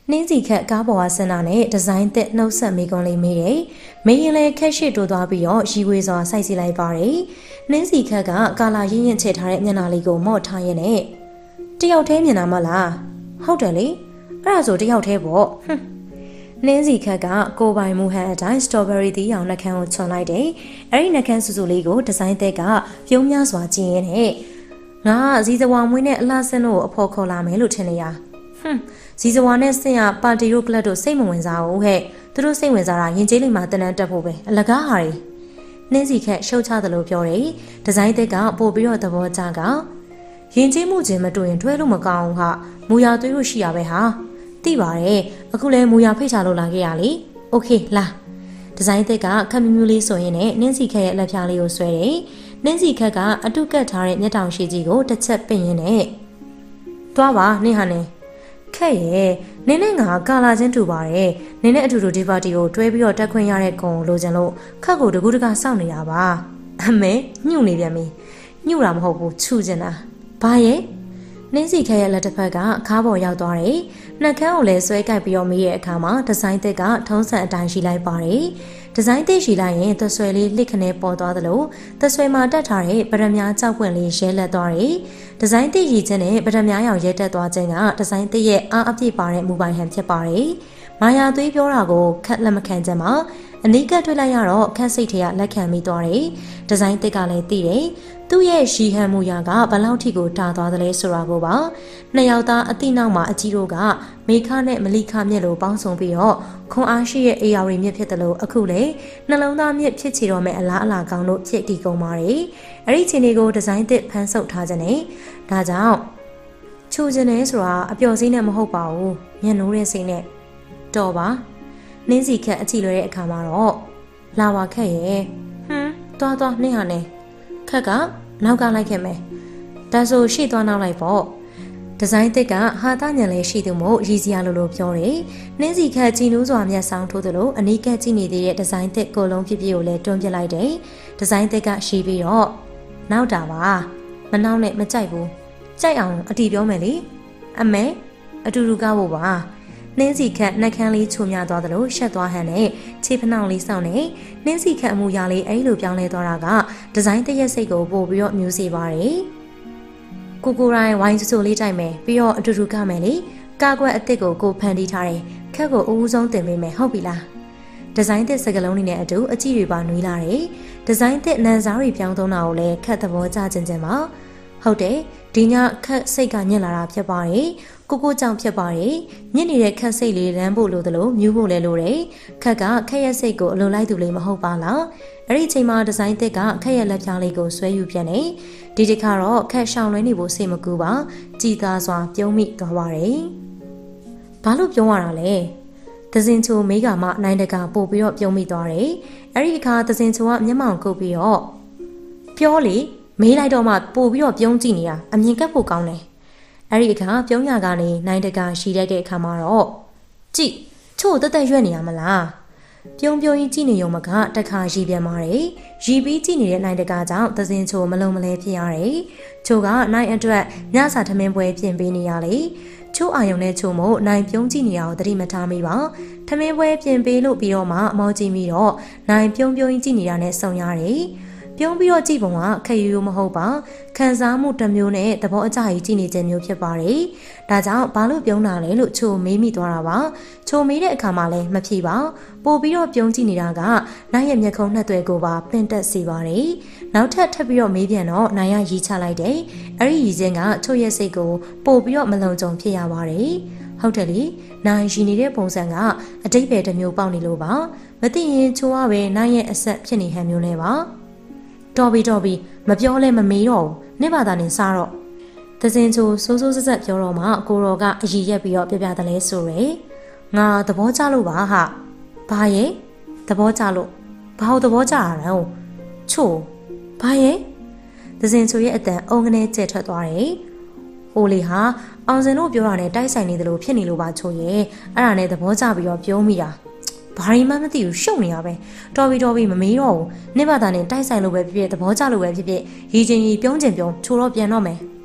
နှင်းစီခက်ကားပေါ်ဝါစင်နာနဲ့ဒီဇိုင်းသစ်နှုတ်ဆက်မိကွန်လေးမေးတယ်။မေးရင်လည်းခက်ရှိတိုးသွားပြီးတော့ရီဝေစွာစိုက်စီလိုက်ပါတယ်။နှင်းစီခက်ကကာလာရင်းရင်ချဲထားတဲ့မျက်နှာလေးကိုမော့ထားရင်းနဲ့တယောက်တည်းမြင်တာမလား။ဟုတ်တယ်လေ။အဲ့ဒါဆိုတယောက်တည်းပေါ့။နှင်းစီခက်ကကိုပိုင်မူဟန်အတိုင်းစတော်ဘယ်ရီတီရောင်နှက်ခမ်းကိုခြုံလိုက်တယ်။အဲ့ဒီနှက်ခမ်းဆူဆူလေးကိုဒီဇိုင်းသစ်ကပြုံးများစွာကျင်းရင်းနဲ့ငါဇီဇဝါမွေးနဲ့အလှဆင်းတို့အဖော်ခေါ်လာမယ်လို့ထင်နေရဇီဇဝါနဲ့ဆင်းရပါတီတို့ကလပ်တို့စိတ်မဝင်စားဘူးဟဲ့သူတို့စိတ်ဝင်စားတာရင်ကျေးလိမ္မာတန်းတန်းတက်ဖို့ပဲအလကားဟာတွေနှင်းစီခက်ရှုပ်ချသလိုပြောတယ်ဒီဇိုင်းသစ်ကပို့ပြီးတော့သဘောကျကရင်ကျေးမှုချင်းမတူရင်တွဲလို့မကောင်းဘူးဟာမူရသွေးလို့ရှိရပဲဟာသိပါတယ်အခုလဲမူရဖိတ်ချလို့လာခဲ့ရလေโอเคလာဒီဇိုင်းသစ်ကခက်မြူးမြူးလေးဆိုရင်နဲ့နှင်းစီခက်ရဲ့လက်ဖြားလေးကိုဆွဲတယ်နှင်းစီခက်ကအတုကတ်ထားတဲ့မျက်တောင်ရှိကြီးကိုတစ်ချက်ပင့်ရင်းနဲ့တွားပါနင်းဟာနေခက်ရဲ့နင်းနဲ့ငါကာလာချင်းတူပါတယ်နင်းနဲ့အတူတူဒီပါတီကိုတွဲပြီးတော့တက်ခွင့်ရတဲ့ကုံလိုချင်လို့ခက်ကိုတကူးတကစောင့်နေတာပါအမေညှို့နေပြန်ပြီညှို့တာမဟုတ်ဘူးချူချင်တာဘာရဲ့နှင်းစီခက်ရဲ့လက်တစ်ဖက်ကခါးပေါ်ရောက်သွားတယ်နှက်ခမ်းကိုလည်းဆွဲကိုက်ပြီးတော့မေးတဲ့အခါမှာဒီဇိုင်းသစ်ကထုံးစံအတိုင်းရှိလိုက်ပါတယ်ဒီဇိုင်းသစ်ရှိလိုက်ရင်သဆွဲလေးလှစ်ခနဲပေါ်သွားသလိုသဆွဲမှာတက်ထားတဲ့ပရမ ्या ကြောက်ပွင့်လေးရဲလက်သွားတယ်ဒီဇိုင်းသစ်ရည်ချင်းနဲ့ပရမ ्या ရောင်ရဲတက်သွားခြင်းကဒီဇိုင်းသစ်ရဲ့အားအပြည့်ပါတဲ့မူပိုင်ဟန်ဖြစ်ပါတယ်မာယာသွေးပြောတာကိုခက်လက်မခံခြင်းမှာအနီးကပ်တွေ့လိုက်ရတော့ခက်စိတ်ထဲကလက်ခံမိသွားတယ်ဒီဇိုင်းသစ်ကလည်းသိတယ်သူ့ရဲ့ရှီဟန်မူယာကဘလောက်ထိကိုတာသွားသလဲဆိုတာကိုပါနှစ်ယောက်သားအတိနောက်မှာအကြီးတို့ကမေခနဲ့မလီခမြက်လိုပေါင်းစုံပြီးတော့ခွန်အားရှိရဲ့အေယာရီမြက်ဖြစ်တယ်လို့အခုလေနှလုံးသားမြက်ဖြစ်ချီတော့မဲ့အလားအလာကောင်းလို့ဖြစ်တည်ကုန်ပါတယ်အဲ့ဒီချိန်လေးကိုဒီဇိုင်းသစ်ဖန်ဆုပ်ထားခြင်းနဲ့ဒါကြောင့်ချူခြင်းနဲ့ဆိုတာအပျော်စိနဲ့မဟုတ်ပါဘူးမျက်နှိုးတဲ့စိနဲ့တော်ပါနှင်းစီခက်အချီလွယ်တဲ့အခါမှာတော့လာပါခက်ရဲ့သွားနှင်းဟာနေခက်ကနောက်ကလိုက်ခဲ့မယ်ဒါဆိုရှေ့သွားနောက်လိုက်ပေါ့ဒီဇိုင်းသစ်ကဟာတာညံလေးရှိသူမို့ရည်စရာလိုပြောတယ်နှင်းစီခက်ကြည်နူးစွာမျက်စောင်းထိုးသလိုအနီးကပ်ကြည့်နေသေးတဲ့ဒီဇိုင်းသစ်ကိုလုံးပြည့်ပြည့်ကိုလည်းတွန်းပြလိုက်တယ်ဒီဇိုင်းသစ်ကရှီးပြီးတော့နောက်တာပါမနောက်နဲ့မကြိုက်ဘူးကြိုက်အောင်အတီပြောမယ်လေအမေအတူတူကားဖို့ပါနှင်းစီခက်နှက်ခမ်းလေးချုံမြသွားသလိုရှက်သွားဟန်နဲ့ခြေဖနှောင်လေးစောင့်နေနှင်းစီခက်အမူအရာလေးအဲ့လိုပြောင်းလဲသွားတာကဒီဇိုင်းသစ်ရဲ့စိတ်ကိုပို့ပြီးတော့မြူးစေပါတယ်ကိုရိုင်းဝိုင်းစိုးလေးတိုက်မယ်ပြီးတော့အတူတူကမယ်လေကာကွက်အစ်စ်ကိုဖန်တီးထားတယ်ခက်ကိုအဦးဆုံးတင်ပေးမယ်ဟုတ်ပြီလားဒီဇိုင်းသစ်စကလုံးလေးနဲ့အတူအကြည့်တွေပါနွေးလာတယ်ဒီဇိုင်းသစ်နန်စားတွေပြောင်းသုံးတာကိုလည်းခက်သဘောကျခြင်းပါဟုတ်တယ်ဒီညခက်စိတ်ကညစ်လာတာဖြစ်ပါတယ်ကိုကြောင့်ဖြစ်ပါတယ်ညစ်နေတဲ့ခက်စိတ်လေးလမ်းဖို့လိုသလိုမြူးဖို့လည်းလိုတယ်ခက်ကခက်ရဲ့စိတ်ကိုအလိုလိုက်သူလေးမဟုတ်ပါလားအဲ့ဒီအချိန်မှာဒီဇိုင်းသစ်ကခက်ရဲ့လက်ဖြားလေးကိုဆွဲယူပြန်နေဒီတစ်ခါတော့ခက်ရှောင်လွှဲနေဖို့စိတ်မကူပါကြည်သာစွာပြုံးမိသွားပါတယ်ဘာလို့ပြုံးရတာလဲသဇင်ချိုမိကမနိုင်တကပို့ပြီးတော့ပြုံးမိသွားတယ်အဲ့ဒီအခါသဇင်ချိုကမျက်မှောင်ကုပ်ပြီးတော့ပြောလေမေးလိုက်တော့မှပို့ပြီးတော့ပြုံးကြည့်နေတာအမြင်ကပ်ဖို့ကောင်းတယ်အဲ့ဒီအခါပြုံးရကနေနိုင်တကရှိလိုက်တဲ့အခါမှာတော့ကြည့်ချို့တက်တက်ရွက်နေရမလားပြုံးကြီးကြည့်နေရုံမကတခါရီပြန်ပါတယ်ရီပြီးကြည့်နေတဲ့နိုင်တကကြောင့်သဇင်ချိုမလုံးမလဲဖြစ်ရတယ်ချိုကနိုင်အတွက်ညစာထမင်းပွဲပြင်ပေးနေရလေချိုအာယုံနဲ့ချိုမို့နိုင်ပြုံးကြည့်နေရအောင်တတိမထားမိပါထမင်းပွဲပြင်ပေးလို့ပြီးတော့မှအမောကြည့်မိတော့နိုင်ပြုံးကြီးကြည့်နေတာနဲ့ဆုံရတယ်ပြုံးပြီးတော့ကြည့်ပုံကခက်ရိုးမဟုတ်ပါခံစားမှုတစ်မျိုးနဲ့သဘောအကျကြီးကြည့်နေခြင်းမျိုးဖြစ်ပါတယ်ဒါကြောင့်ဘာလို့ပြုံးတာလဲလို့ချိုမေးမိသွားတာပါချိုမေးတဲ့အခါမှာလည်းမဖြေပါပို့ပြီးတော့ပြုံးကြည့်နေတာကနိုင်ရဲ့မျက်ခုံးနှစ်သွဲကိုပါပင့်တက်စေပါတယ်နောက်ထပ်ပြီးတော့မေးပြန်တော့နိုင်ရရီချလိုက်တယ်အဲ့ဒီရီချင်းကချိုရဲ့စိတ်ကိုပို့ပြီးတော့မလုံခြုံဖြစ်ရပါတယ်ဟုတ်တယ်လေနိုင်ရီနေတဲ့ပုံစံကအတိတ်ပဲတစ်မျိုးပေါက်နေလို့ပါမသိရင်ချိုကပဲနိုင်ရဲ့အဆက်ဖြစ်နေဟန်မျိုးနဲ့ပါတော်ပြီမပြောလဲမမေးတော့ဘူးနေ့ဘာသာနဲ့စားတော့သဇင်ချိုစိုးဆက်ပြောတော့မှကိုရောကအရီရက်ပြီးတော့ပြတယ်လဲဆိုရယ်ငါသဘောကျလို့ပါဟာဘာရဲ့သဘောကျလို့ဘာလို့သဘောကျတာလဲချို့ဘာရဲ့သဇင်ချိုရဲ့အတန်အုံကနေကျဲထွက်သွားတယ်ဟိုလေဟာအောင်စင်တို့ပြောတာနဲ့တိုက်ဆိုင်နေတယ်လို့ဖြစ်နေလို့ပါချို့ရဲ့အဲ့ဒါနဲ့သဘောကျပြီးတော့ပြောမိတာဘာရီမှမသိဘူးရှုပ်နေရပဲတော်ပြီမမေးတော့ဘူးနေ့ဘာသာနဲ့တိုက်ဆိုင်လို့ပဲဖြစ်ဖြစ်သဘောကျလို့ပဲဖြစ်ဖြစ်ရီချင်းရီပြုံးချင်ပြုံးချိုတော့ပြန်တော့မယ်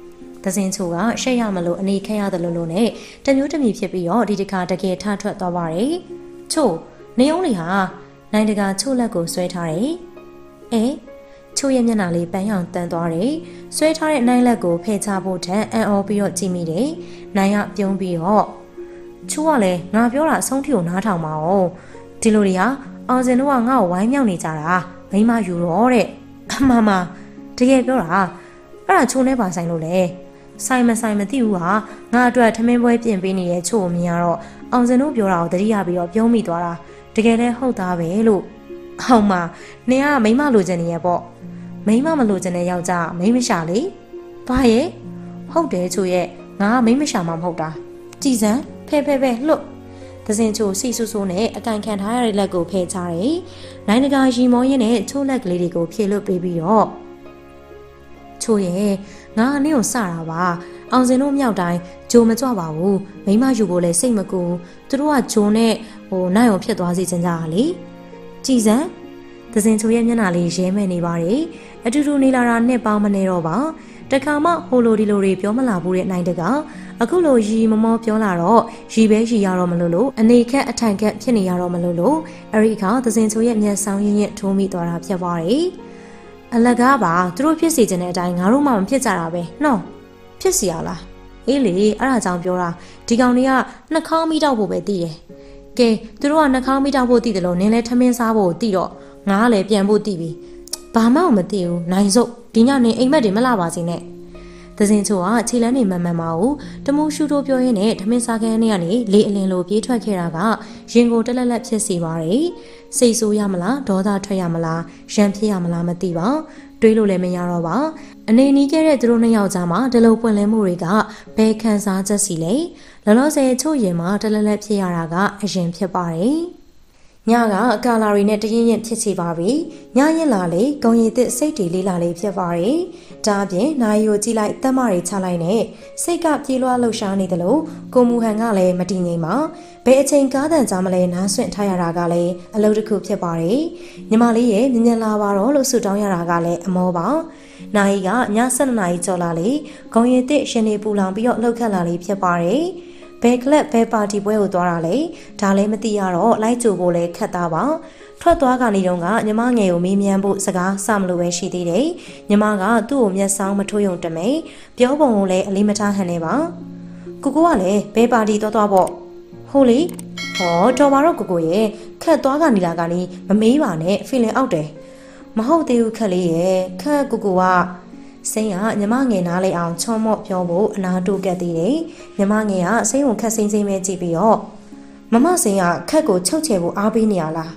သစင်ချိုကရှက်ရမလို့အနေခက်ရတယ်လို့နဲ့တမျိုးတမီဖြစ်ပြီးတော့ဒီတခါတကယ်ထထွက်သွားပါတယ်ချိုနေအောင်လေဟာနိုင်တကာချိုလက်ကိုဆွဲထားတယ်ချိုရဲ့မျက်နှာလေးပန်းရောင်တန်းသွားတယ်ဆွဲထားတဲ့နိုင်လက်ကိုဖယ်ချဖို့ထက်အံ့ဩပြီးတော့ကြည့်မိတယ်နိုင်ကပြုံးပြီးတော့ချိုးကလည်းငါပြောတာအဆုံးထိကိုနားထောင်ပါဦးဒီလိုတွေဟာအောင်စင်တို့ကငါ့ကိုဝိုင်းမြောက်နေကြတာမိမယူတော့တဲ့အမတကယ်ပြောတာအဲ့ဒါချိုးနေပါဆိုင်လို့လေဆိုင်မသိဘူးဟာငါအတွက်ထမင်းပွဲပြင်ပေးနေတဲ့ချို့ကိုမြင်ရတော့အောင်စင်တို့ပြောတာကိုသတိရပြီးတော့ပြုံးမိသွားတာတကယ်လဲဟုတ်သားပဲလို့အောင်မနင်ကမိမလိုချင်နေရဲ့ပေါ့မိမမလိုချင်တဲ့ယောက်ျားမိမရှာလေဘာရဲ့ဟုတ်တယ်ချို့ရဲ့ငါကမိမရှာမှမဟုတ်တာကြည်စမ်းဖဲလှုပ်သစင်ချိုစိတ်ဆူဆူနဲ့အကန်ခံထားရတဲ့လက်ကိုဖဲချတယ်နိုင်တကာရီမောရင်းနဲ့ချို့လက်ကလေးတွေကိုဖြေလွတ်ပေးပြီးတော့ချို့ရဲ့ငါနင့်ကိုစတာပါအောင်စင်တို့မြောက်တိုင်းဂျိုမကြွပါဘူးမိမယူဖို့လဲစိတ်မကူသူတို့ကဂျိုနဲ့နိုင်အောင်ဖြစ်သွားစေချင်ကြတာလေကြည်စမ်းသစင်ချိုရဲ့မျက်နှာလေးရဲမဲ့နေပါတယ်အတူတူနေလာတာနှစ်ပေါင်းမနေတော့ပါတခါမှဟိုလိုဒီလိုတွေပြောမလာဘူးတဲ့နိုင်တကအခုလိုရီမမောပြောလာတော့ရီပဲရီရတော့မလို့အနေခက်အထိုင်ခက်ဖြစ်နေရတော့မလို့အဲ့ဒီအခါသစင်ချိုရဲ့မျက်စောင်းရင်းရထိုးမိသွားတာဖြစ်သွားတယ်အလကားပါသူတို့ဖြစ်စီခြင်းတဲ့အတိုင်းငါတို့မှမဖြစ်ကြတာပဲနော်ဖြစ်စီရလားအေးလေအဲ့ဒါကြောင့်ပြောတာဒီကောင်တွေကနှာခေါင်းမိတောက်ဖို့ပဲတည်တယ်ကဲသူတို့ကနှာခေါင်းမိတောက်ဖို့တည်တယ်လို့နင်းလဲထမင်းစားဖို့တည်တော့ငါကလည်းပြန်ဖို့တည်ပြီဘာမှမသိဘူးနိုင်စုပ်ဒီညနေအိမ်မက်တွေမလာပါစေနဲ့သစင်ချိုကခြေလမ်းနေမှန်ပါဦးတမူရှူတိုးပြောရင်းနဲ့ထမင်းစားခန်းထဲကနေလေအလင်းလိုပြေးထွက်ခဲ့တာကရင်ကိုတက်လက်ဖြစ်စီပါတယ်စိတ်ဆိုးရမလားဒေါသထွက်ရမလားရန်ဖြစ်ရမလားမသိပါတွေးလို့လည်းမရတော့ပါအနေနီးခဲ့တဲ့သူတို့နှစ်ယောက်ကြားမှာဒီလိုပွင့်လင်းမှုတွေကဘယ်ခံစားချက်စီလဲလောလောဆယ်ချို့ရင်မှာတက်လက်ဖြစ်ရတာကအရင်ဖြစ်ပါတယ်ညကအကာလာရီနဲ့တရင်ရင်ဖြစ်ချပါပြီညရင်လာလေဂုံရည်သစ်စိတ်တွေလေးလာလေးဖြစ်ပါတယ်ဒါအပြင်နိုင်ရိုကြည့်လိုက်တက်မတွေချလိုက်နဲ့စိတ်ကပြေးလွှားလှုပ်ရှားနေတယ်လို့ကိုမူဟန်ကလည်းမတည်ငြိမ်ပါဘယ်အချိန်ကားတန်ကြမလဲနားဆွင့်ထားရတာကလည်းအလုပ်တစ်ခုဖြစ်ပါတယ်ညီမလေးရဲ့မြင်မြင်လာပါတော့လို့ဆုတောင်းရတာကလည်းအမောပါနိုင်ကည7 နာရီကျော်လာလေဂုံရည်သစ်ရှင်နေပူလောင်ပြီးတော့လှုပ်ခတ်လာလေးဖြစ်ပါတယ်ဘယ်ကလပ်ဘယ်ပါတီပွဲကိုသွားတာလဲဒါလည်းမသိရတော့လိုက်ကြိုဖို့လည်းခက်သားပါထွက်သွားကနေတော့ကညီမငယ်ကိုမေးမြန်းဖို့စကားစမလို့ပဲရှိသေးတယ်ညီမကသူ့ကိုမျက်စောင်းမထိုးယုံတမဲပြောပုံကိုလည်းအလေးမထားဟန်နေပါကိုကလည်းဘယ်ပါတီသွားပေါ့ဟုတ်လေဟောတော်ပါတော့ကိုရဲ့ခက်သွားကနေလာကနေမမေးပါနဲ့ feeling အောက်တယ်မဟုတ်သေးဘူးခက်လေးရဲ့ခက်ကိုကစိန်ကညီမငယ်နားလိုက်အောင်ချောမော့ပြောဖို့အနာတိုးကက်သေးတယ်ညီမငယ်ကစိန်ကိုခက်စိမ့်စိမ့်ပဲကြည့်ပြီးတော့မမစိန်ကခက်ကိုချုပ်ချယ်ဖို့အားပေးနေရလား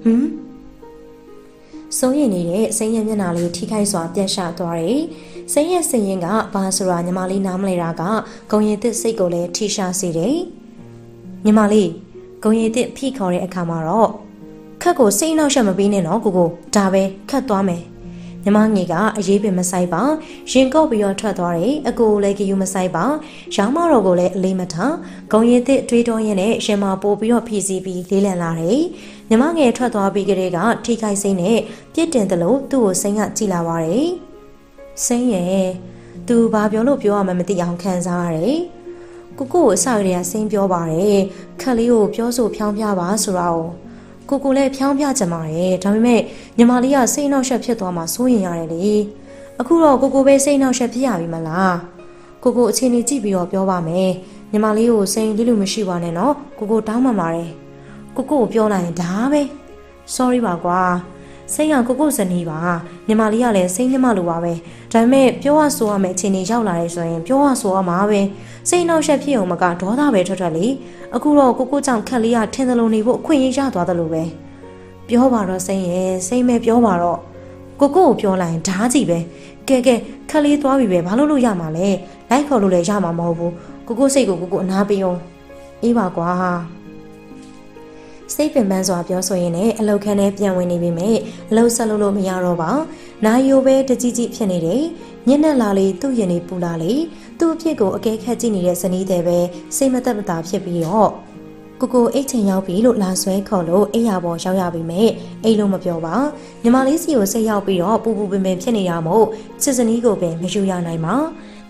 စိုးရိမ်နေတဲ့စိန်ရဲ့မျက်နှာလေးထိခိုက်စွာပြတ်ရှသွားတယ်စိန်ရဲ့စိန်ရင်ကဘာဆိုတာညီမလေးနားမလဲတာကဂုံရည်သစ်စိတ်ကိုလည်းထိရှာစေတယ်ညီမလေးဂုံရည်သစ်ဖိခေါ်တဲ့အခါမှာတော့ခက်ကိုစိတ်နောက်ရှက်မပေးနဲ့နော်ကိုဒါပဲခက်သွားမယ်ညီမငယ်ကအရေးပင်မဆိုင်ပါရင်ကော့ပြီးတော့ထွက်သွားတယ်အကိုလည်းကယူမဆိုင်ပါရောင်းမတော်ကိုလည်းအလေးမထားဂုံရည်သစ်တွေးတော်ရင်းနဲ့ရှင်မပိုးပြီးတော့ဖြီးစီးပြီးလေးလံလာတယ်ညီမငယ်ထွက်သွားပြီးကလေးကထိခိုက်စိမ့်နဲ့ပြစ်တင်တယ်လို့သူ့ကိုစိမ့်ကကြည့်လာပါတယ်စိမ့်ရဲ့သူဘာပြောလို့ပြောရမှမသိအောင်ခံစားရတယ်ကိုအစကတည်းကစိမ့်ပြောပါတယ်ခက်လေးကိုပြောဆိုဖြောင်းပြပါဆိုတော့ကိုလည်းဖြောင်းပြကြမှာတယ်ဒါပေမဲ့ညီမလေးကစိတ်နှောက်ယှက်ဖြစ်သွားမှစိုးရင်ရတယ်လေအခုတော့ကိုပဲစိတ်နှောက်ယှက်ဖြစ်ရပြီမလားကိုအချိန်ကြီးကြည့်ပြီးတော့ပြောပါမယ်ညီမလေးကိုစိတ်လိလူမရှိပါနဲ့နော်ကိုတောင်းပန်ပါတယ်ကိုပြောလိုက်ရင်ဒါပဲ sorry ပါကွာစိတ်ကကိုဇနီးပါညီမလေးကလည်းစိတ်ညမလိုပါပဲဒါပေမဲ့ပြောရဆိုရမယ်အချိန်ကြီးရောက်လာတယ်ဆိုရင်ပြောရဆိုရမှာပဲစိတ်နှောက်ယှက်ဖြစ်အောင်မကဒေါသပဲထွက်လေအခုတော့ကိုကြောင့်ခက်လေးကထင်သလိုနေဖို့အခွင့်အရေးရသွားတယ်လို့ပဲပြောပါတော့စိတ်ရဲ့စိတ်မဲ့ပြောပါတော့ကိုပြောလိုက်ရင်ဓာကြီးပဲကဲခက်လေးသွားပြီပဲဘာလို့ရမှာလဲလိုက်ခေါ်လို့လည်းရမှာမဟုတ်ဘူးကိုစိတ်ကိုအနာပေးအောင်အေးပါကွာစိတ်ပင်ပန်းစွာပြောဆိုရင်းနဲ့အလောက်ခန်းထဲပြန်ဝင်နေပြီမဲ့အလောက်ဆက်လို့မရတော့ပါနိုင်ရိုပဲတကြီးကြီးဖြစ်နေတယ်ညက်နဲ့လာလေသူ့ရင်နေပူလာလေသူ့အဖြစ်ကိုအကဲခတ်ကြည့်နေတဲ့ဇနီးတဲ့ပဲစိတ်မသက်မသာဖြစ်ပြီးတော့ကိုအိတ်ချင်ရောက်ပြီလို့လာဆွဲခေါ်လို့အိယာပေါ်ရောက်ရပြီမဲ့အိတ်လို့မပြောပါညီမလေးစီကိုစိတ်ရောက်ပြီးတော့ပူပင်ဖြစ်နေတာမို့ချစ်ဇနီးကိုပင်မယူရနိုင်ပါ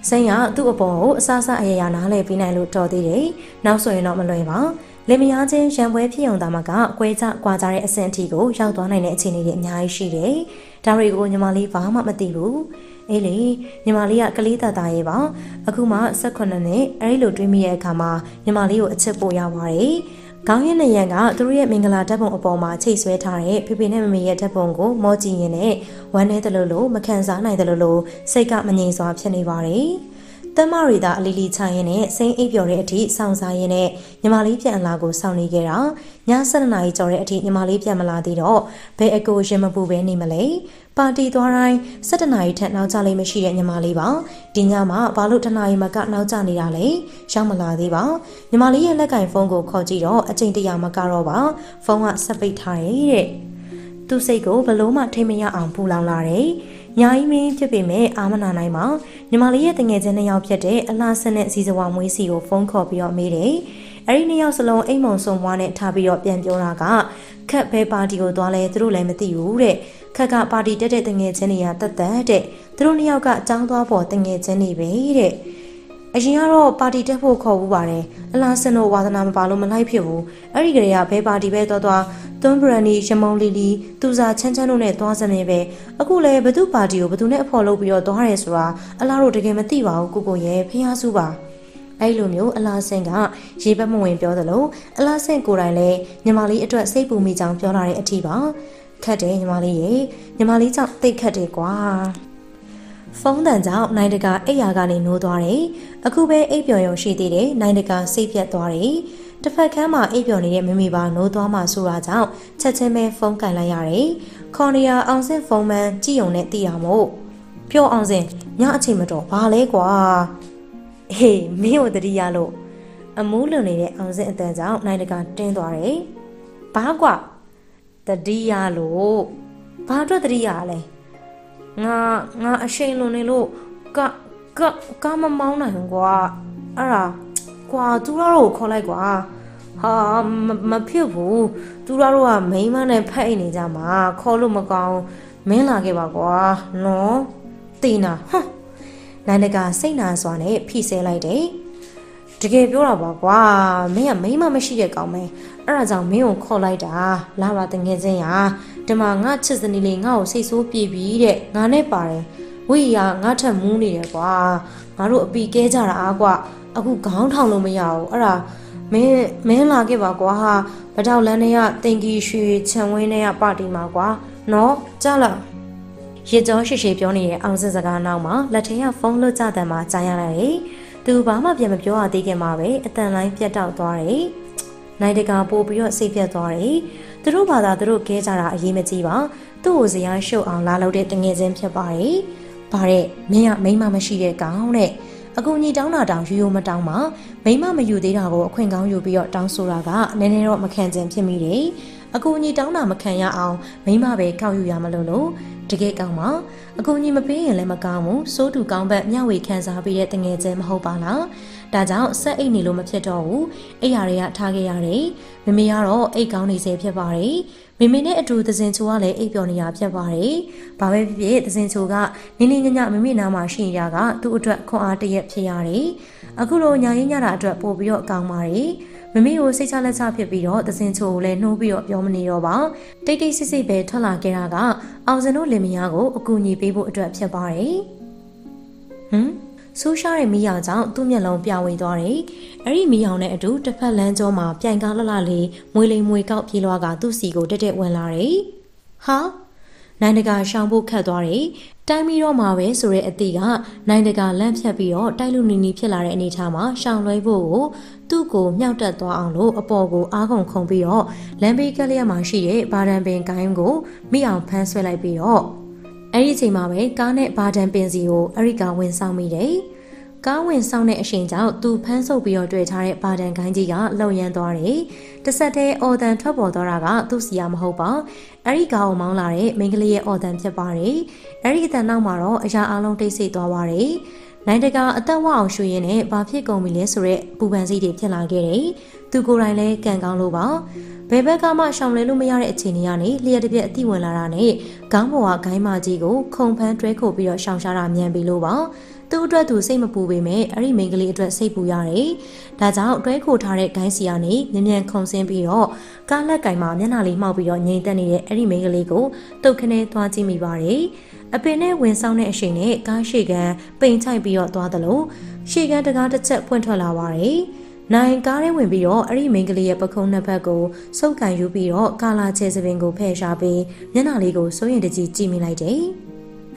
စိန်ကသူ့အပေါ်ကိုအဆအအရာနားလဲပြီးနိုင်လို့တော်သေးတယ်နောက်ဆိုရင်တော့မလွယ်ပါလင်မယားချင်းရံပွဲဖြစ်အောင်တာမှကကွဲကြကွာကြတဲ့အဆင့်အထိကိုရောက်သွားနိုင်တဲ့အခြေအနေတွေအများကြီးရှိတယ်ဒါတွေကိုညီမလေးဘာမှမသိဘူးအေးလေညီမလေးကကလေးသားရေးပါအခုမှ18နှစ်အဲ့လိုတွေးမိရဲ့အခါမှာညီမလေးကိုအချစ်ပို့ရပါတယ်ခေါင်းရင်းနဲ့ရန်ကသူတို့ရဲ့မင်္ဂလာဓာတ်ပုံအပေါ်မှာချိတ်ဆွဲထားတဲ့ဖေဖေနဲ့မမေရဲ့ဓာတ်ပုံကိုမောကြည့်ရင်နဲ့ဝမ်းနေတဲ့လို့မခံစားနိုင်တယ်လို့စိတ်ကမငြိမ်စွာဖြစ်နေပါတယ်တမရီသာအလီလီချရင်နဲ့စိမ့်အိပ်ပျော်တဲ့အထိစောင့်စားရင်းနဲ့ညီမလေးပြန်လာကိုစောင့်နေခဲ့တာည7 နာရီကျော်တဲ့အထိညီမလေးပြန်မလာသေးတော့ဘယ်အကိုရင်မပူပဲနေမလဲပါတီသွားတိုင်း7 နာရီထက်နောက်ကျလေးမရှိတဲ့ညီမလေးပါဒီညမှာဘာလို့တနာရီမကနောက်ကျနေတာလဲရောက်မလာသေးပါညီမလေးရဲ့လက်ကင်ဖုန်းကိုခေါ်ကြည့်တော့အချိန်တရာမကတော့ပါဖုန်းကဆက်ပိတ်ထားတယ်တဲ့သူ့စိတ်ကိုဘလို့မှထိမရအောင်ပူလောင်လာတယ်ညာကြီးမင်းဖြစ်ပေမဲ့အာမနာနိုင်မှာညီမလေးရဲ့တငယ်ချင်း2 ယောက်ဖြစ်တဲ့အလှဆန်းနဲ့စီစဝါမွေးစီကိုဖုန်းခေါ်ပြီးတော့မေးတယ်။အဲဒီ2 ယောက်စလုံးအိမ်မုံစုံမွားနဲ့ထားပြီးတော့ပြန်ပြောတာကခက်ဘဲပါတီကိုသွားလဲသူတို့လည်းမသိဘူးတဲ့။ခက်ကပါတီတက်တဲ့တငယ်ချင်းတွေကတတ်တဲ့သူတို့2 ယောက်ကအကြောင်းသွားပေါ်တငယ်ချင်းတွေပဲတဲ့အရင်ကတော့ပါတီတက်ဖို့ခေါ်ဘူးပါတယ်အလားစင်တို့ဝါသနာမပါလို့မလိုက်ဖြစ်ဘူးအဲ့ဒီကလေးကဘဲပါတီပဲသွားသွန်းဘရန်နီရမုံလီလီသူစာချမ်းချမ်းတို့နဲ့သွားစနေပဲအခုလဲဘသူပါတီကိုဘသူနဲ့အဖော်လုပ်ပြီးတော့သွားရဲဆိုတာအလားတို့တကယ်မသိပါဘူးကိုရဲ့ဖះစုပါအဲ့လိုမျိုးအလားစင်ကရေဘက်မဝင်ပြောသလိုအလားစင်ကိုယ်တိုင်လဲညီမလေးအတွက်စိတ်ပူမိကြောင်းပြောလာတဲ့အထီပါခက်တယ်ညီမလေးရေညီမလေးကြောင့်တိတ်ခက်တယ်ကွာဖုန်းတန်ကြောင့်နိုင်တကာအိပ်ယာကနေနိုးသွားတယ်။အခုပဲအိပ်ပျော်ရုံရှိသေးတယ်။နိုင်တကာစိတ်ပြတ်သွားတယ်။တစ်ဖက်ခန်းမှာအိပ်ပျော်နေတဲ့မမေပါနိုးသွားမှဆိုတာကြောင့်ချက်ချင်းပဲဖုန်းကန်လိုက်ရတယ်။ခေါ်နေရအောင်စင်ဖုန်းမှန်ကြည့်ုံနဲ့သိရမို့။ပြောအောင်စင်ညအချိန်မတော်ဘာလဲကွာ။ဟေးမင်းတို့တတိယလို့အမူးလွန်နေတဲ့အောင်စင်အတန်ကြောင့်နိုင်တကာတင်းသွားတယ်။ဘာကွာတတိယလို့ဘာအတွက်တတိယလဲ။ငါအရှိန်လွန်နေလို့ကမမောင်းနိုင်ကွာအဲ့ဒါကွာသူတို့ခေါ်လိုက်ကွာဟာမဖြစ်ဘူးသူတို့ကမိန်းမနဲ့ဖက်အိတ်နေကြမှာခေါ်လို့မကောင်းမင်းလာခဲ့ပါကွာနော်တေနာဟမ်နိုင်တကစိတ်နာစွာနဲ့ဖိဆဲလိုက်တယ်တကယ်ပြောတာပါကွာမင်းကမိန်းမမရှိတဲ့ကောင်ပဲအဲ့ဒါကြောင့်မင်းကိုခေါ်လိုက်တာလာပါတငယ်ချင်းရာဒီမှာငါချစ်စနီလေးငါ့ကိုစိတ်ဆိုးပြေပြီတဲ့ငါနဲ့ပါတယ်ဝိရငါထက်မူးနေတယ်ကွာငါတို့အပီကဲကြတာအားကွာအခုခေါင်းထောင်လို့မရဘူးအဲ့ဒါမင်းလာခဲ့ပါကွာဟာဗတောက်လန်းနဲ့ကတင်ကီရွှေခြံဝင်းနဲ့ကပါတီမှာကွာနော်ကြားလားရစ်ကြောရှိပြောနေတဲ့အောင်စင်စကားနောက်မှာလက်ထဲကဖုန်းလွတ်ကြတဲ့မှာကြားရလိုက်တယ်သူဘာမှပြန်မပြောရသေးခင်မှာပဲအတန်လိုင်းပြတ်တောက်သွားတယ်နိုင်တကာပို့ပြီးတော့စိတ်ပြတ်သွားတယ်သူတို့ဘာသာသူတို့ကဲကြတာအရေးမကြီးပါသူ့ကိုဇရာရှုပ်အောင်လာလို့တဲ့တငယ်ချင်းဖြစ်ပါတယ်။ဘာတဲ့မင်းကမိန်းမမရှိတဲ့ကောင်တဲ့အကူညီတောင်းတာတောင်ယူမတောင်းပါမိန်းမမယူသေးတာကိုအခွင့်ကောင်းယူပြီးတော့တောင်းဆိုတာကနည်းနည်းတော့မခံချင်ဖြစ်မိတယ်။အကူညီတောင်းတာမခံရအောင်မိန်းမပဲကောက်ယူရမလို့တကယ်ကောင်းပါအကူညီမပေးရင်လည်းမကောင်းဘူးစိုးတူကောင်းဘက်မျှဝေခံစားပြီးတဲ့တငယ်ချင်းမဟုတ်ပါလားဒါကြောင့်ဆက်အိတ်နေလို့မဖြစ်တော့ဘူးအိတ်ရာတွေကထားခဲ့ရတယ်မမေကတော့အိတ်ကောင်းနေစေဖြစ်ပါတယ်မမေနဲ့အတူသစင်ချိုကလည်းအိတ်ပျော်နေရဖြစ်ပါတယ်ဘာပဲဖြစ်ဖြစ်သစင်ချိုကနင်းနေညညမမေနာမှာရှိနေတာကသူ့အတွက်ခွန်အားတရက်ဖြစ်ရတယ်အခုလိုညာရင်းညတာအတွက်ပို့ပြီးတော့ကောင်းပါတယ်မမေကိုစိတ်ချလက်ချဖြစ်ပြီးတော့သစင်ချိုကိုလည်းနှိုးပြီးတော့ပြောမနေတော့ပါတိတ်တိတ်ဆိတ်ဆိတ်ပဲထွက်လာခဲ့တာကအောင်စင်တို့လင်မယားကိုအကူအညီပေးဖို့အတွက်ဖြစ်ပါတယ်ဆူးရှားတဲ့မီးရောင်ကြောင့်သူ့မျက်လုံးပြဝေသွားတယ်။အဲ့ဒီမီးရောင်နဲ့အတူတစ်ဖက်လမ်းကျောမှာပြိုင်ကားလှလှလေးမွေလိမ်မွေကောက်ပြေးလွှားကသူ့စီကိုတက်ဝင်လာတယ်။ဟာနိုင်တကာရှောင်ဖို့ခတ်သွားတယ်။တိုင်းပြီးတော့မှာပဲဆိုတဲ့အသည့်ကနိုင်တကာလန့်ဖြတ်ပြီးတော့တိုက်လူနီနီဖြစ်လာတဲ့အနေထားမှာရှောင်လွှဲဖို့ကိုသူ့ကိုမြှောက်တက်သွားအောင်လို့အပေါ်ကိုအားကုန်ခုန်ပြီးတော့လမ်းဘေးကလေးမှာရှိတဲ့ဘာဒန်ပင်ကိုင်းကိုမိအောင်ဖမ်းဆွဲလိုက်ပြီးတော့အဲ့ဒီအချိန်မှာပဲကားနဲ့ဘာဒန်ပင်စီကိုအရိကဝင်ဆောင်မိတယ်။ကားဝင်ဆောင်တဲ့အချိန်ကြောင့်သူဖမ်းဆုပ်ပြီးတော့တွေ့ထားတဲ့ဘာဒန်ကိုင်းကြီးကလှုပ်ရမ်းသွားတယ်။တစ်ဆက်တည်းအော်တန်ထွက်ပေါ်သွားတာကသူ့စီရမဟုတ်ပါ။အဲ့ဒီကားကိုမောင်းလာတဲ့မိန်းကလေးရဲ့အော်တန်ဖြစ်ပါတယ်။အဲ့ဒီအတန်နောက်မှာတော့အရာအလုံးတိတ်ဆိတ်သွားပါတယ်။နိုင်တကာအသက်ဝအောင်ရွှေရင်နဲ့ဘာဖြစ်ကုန်ပြီလဲဆိုတော့ပူပန်စိတ်တွေဖြစ်လာခဲ့တယ်။သူကိုယ်တိုင်လည်းကံကောင်းလို့ပါ။ဘယ်ဘက်ကမှရှောင်လဲလို့မရတဲ့အခြေအနေကနေလျှက်တစ်ပြက်အတိဝင်လာတာနဲ့ခေါင်းပေါ်ကဂိုင်းမကြီးကိုခုံဖမ်းတွဲခုတ်ပြီးတော့ရှောင်ရှားတာမြန်ပြီလို့ပါသူ့အတွက်သူစိတ်မပူပေမဲ့အဲ့ဒီမိန်းကလေးအတွက်စိတ်ပူရတယ်။ဒါကြောင့်တွဲခိုထားတဲ့ဂိုင်းစီကနေမြန်ခုန်ဆင်းပြီးတော့ကားလက်ကင်မှာမျက်နှာလေးမှောက်ပြီးတော့ငြိမ်သက်နေတဲ့အဲ့ဒီမိန်းကလေးကိုတုတ်ခနဲသွားကြည့်မိပါတယ်။အပင်နဲ့ဝင်ဆောင်တဲ့အချိန်နဲ့ကားရှေ့ကန်ပိန်ချိုက်ပြီးတော့သွားတယ်လို့ရှေ့ကန်တကားတစ်ချက်ဖွင့်ထွက်လာပါတယ်။နိုင်ကားထဲဝင်ပြီးတော့အဲ့ဒီမိန်းကလေးရဲ့ပခုံးနှစ်ဖက်ကိုစုပ်ကန်ယူပြီးတော့ကာလာချဲစပင်ကိုဖယ်ရှားပြီးမျက်နှာလေးကိုစိုးရင်တကြီးကြည့်မိလိုက်တယ်။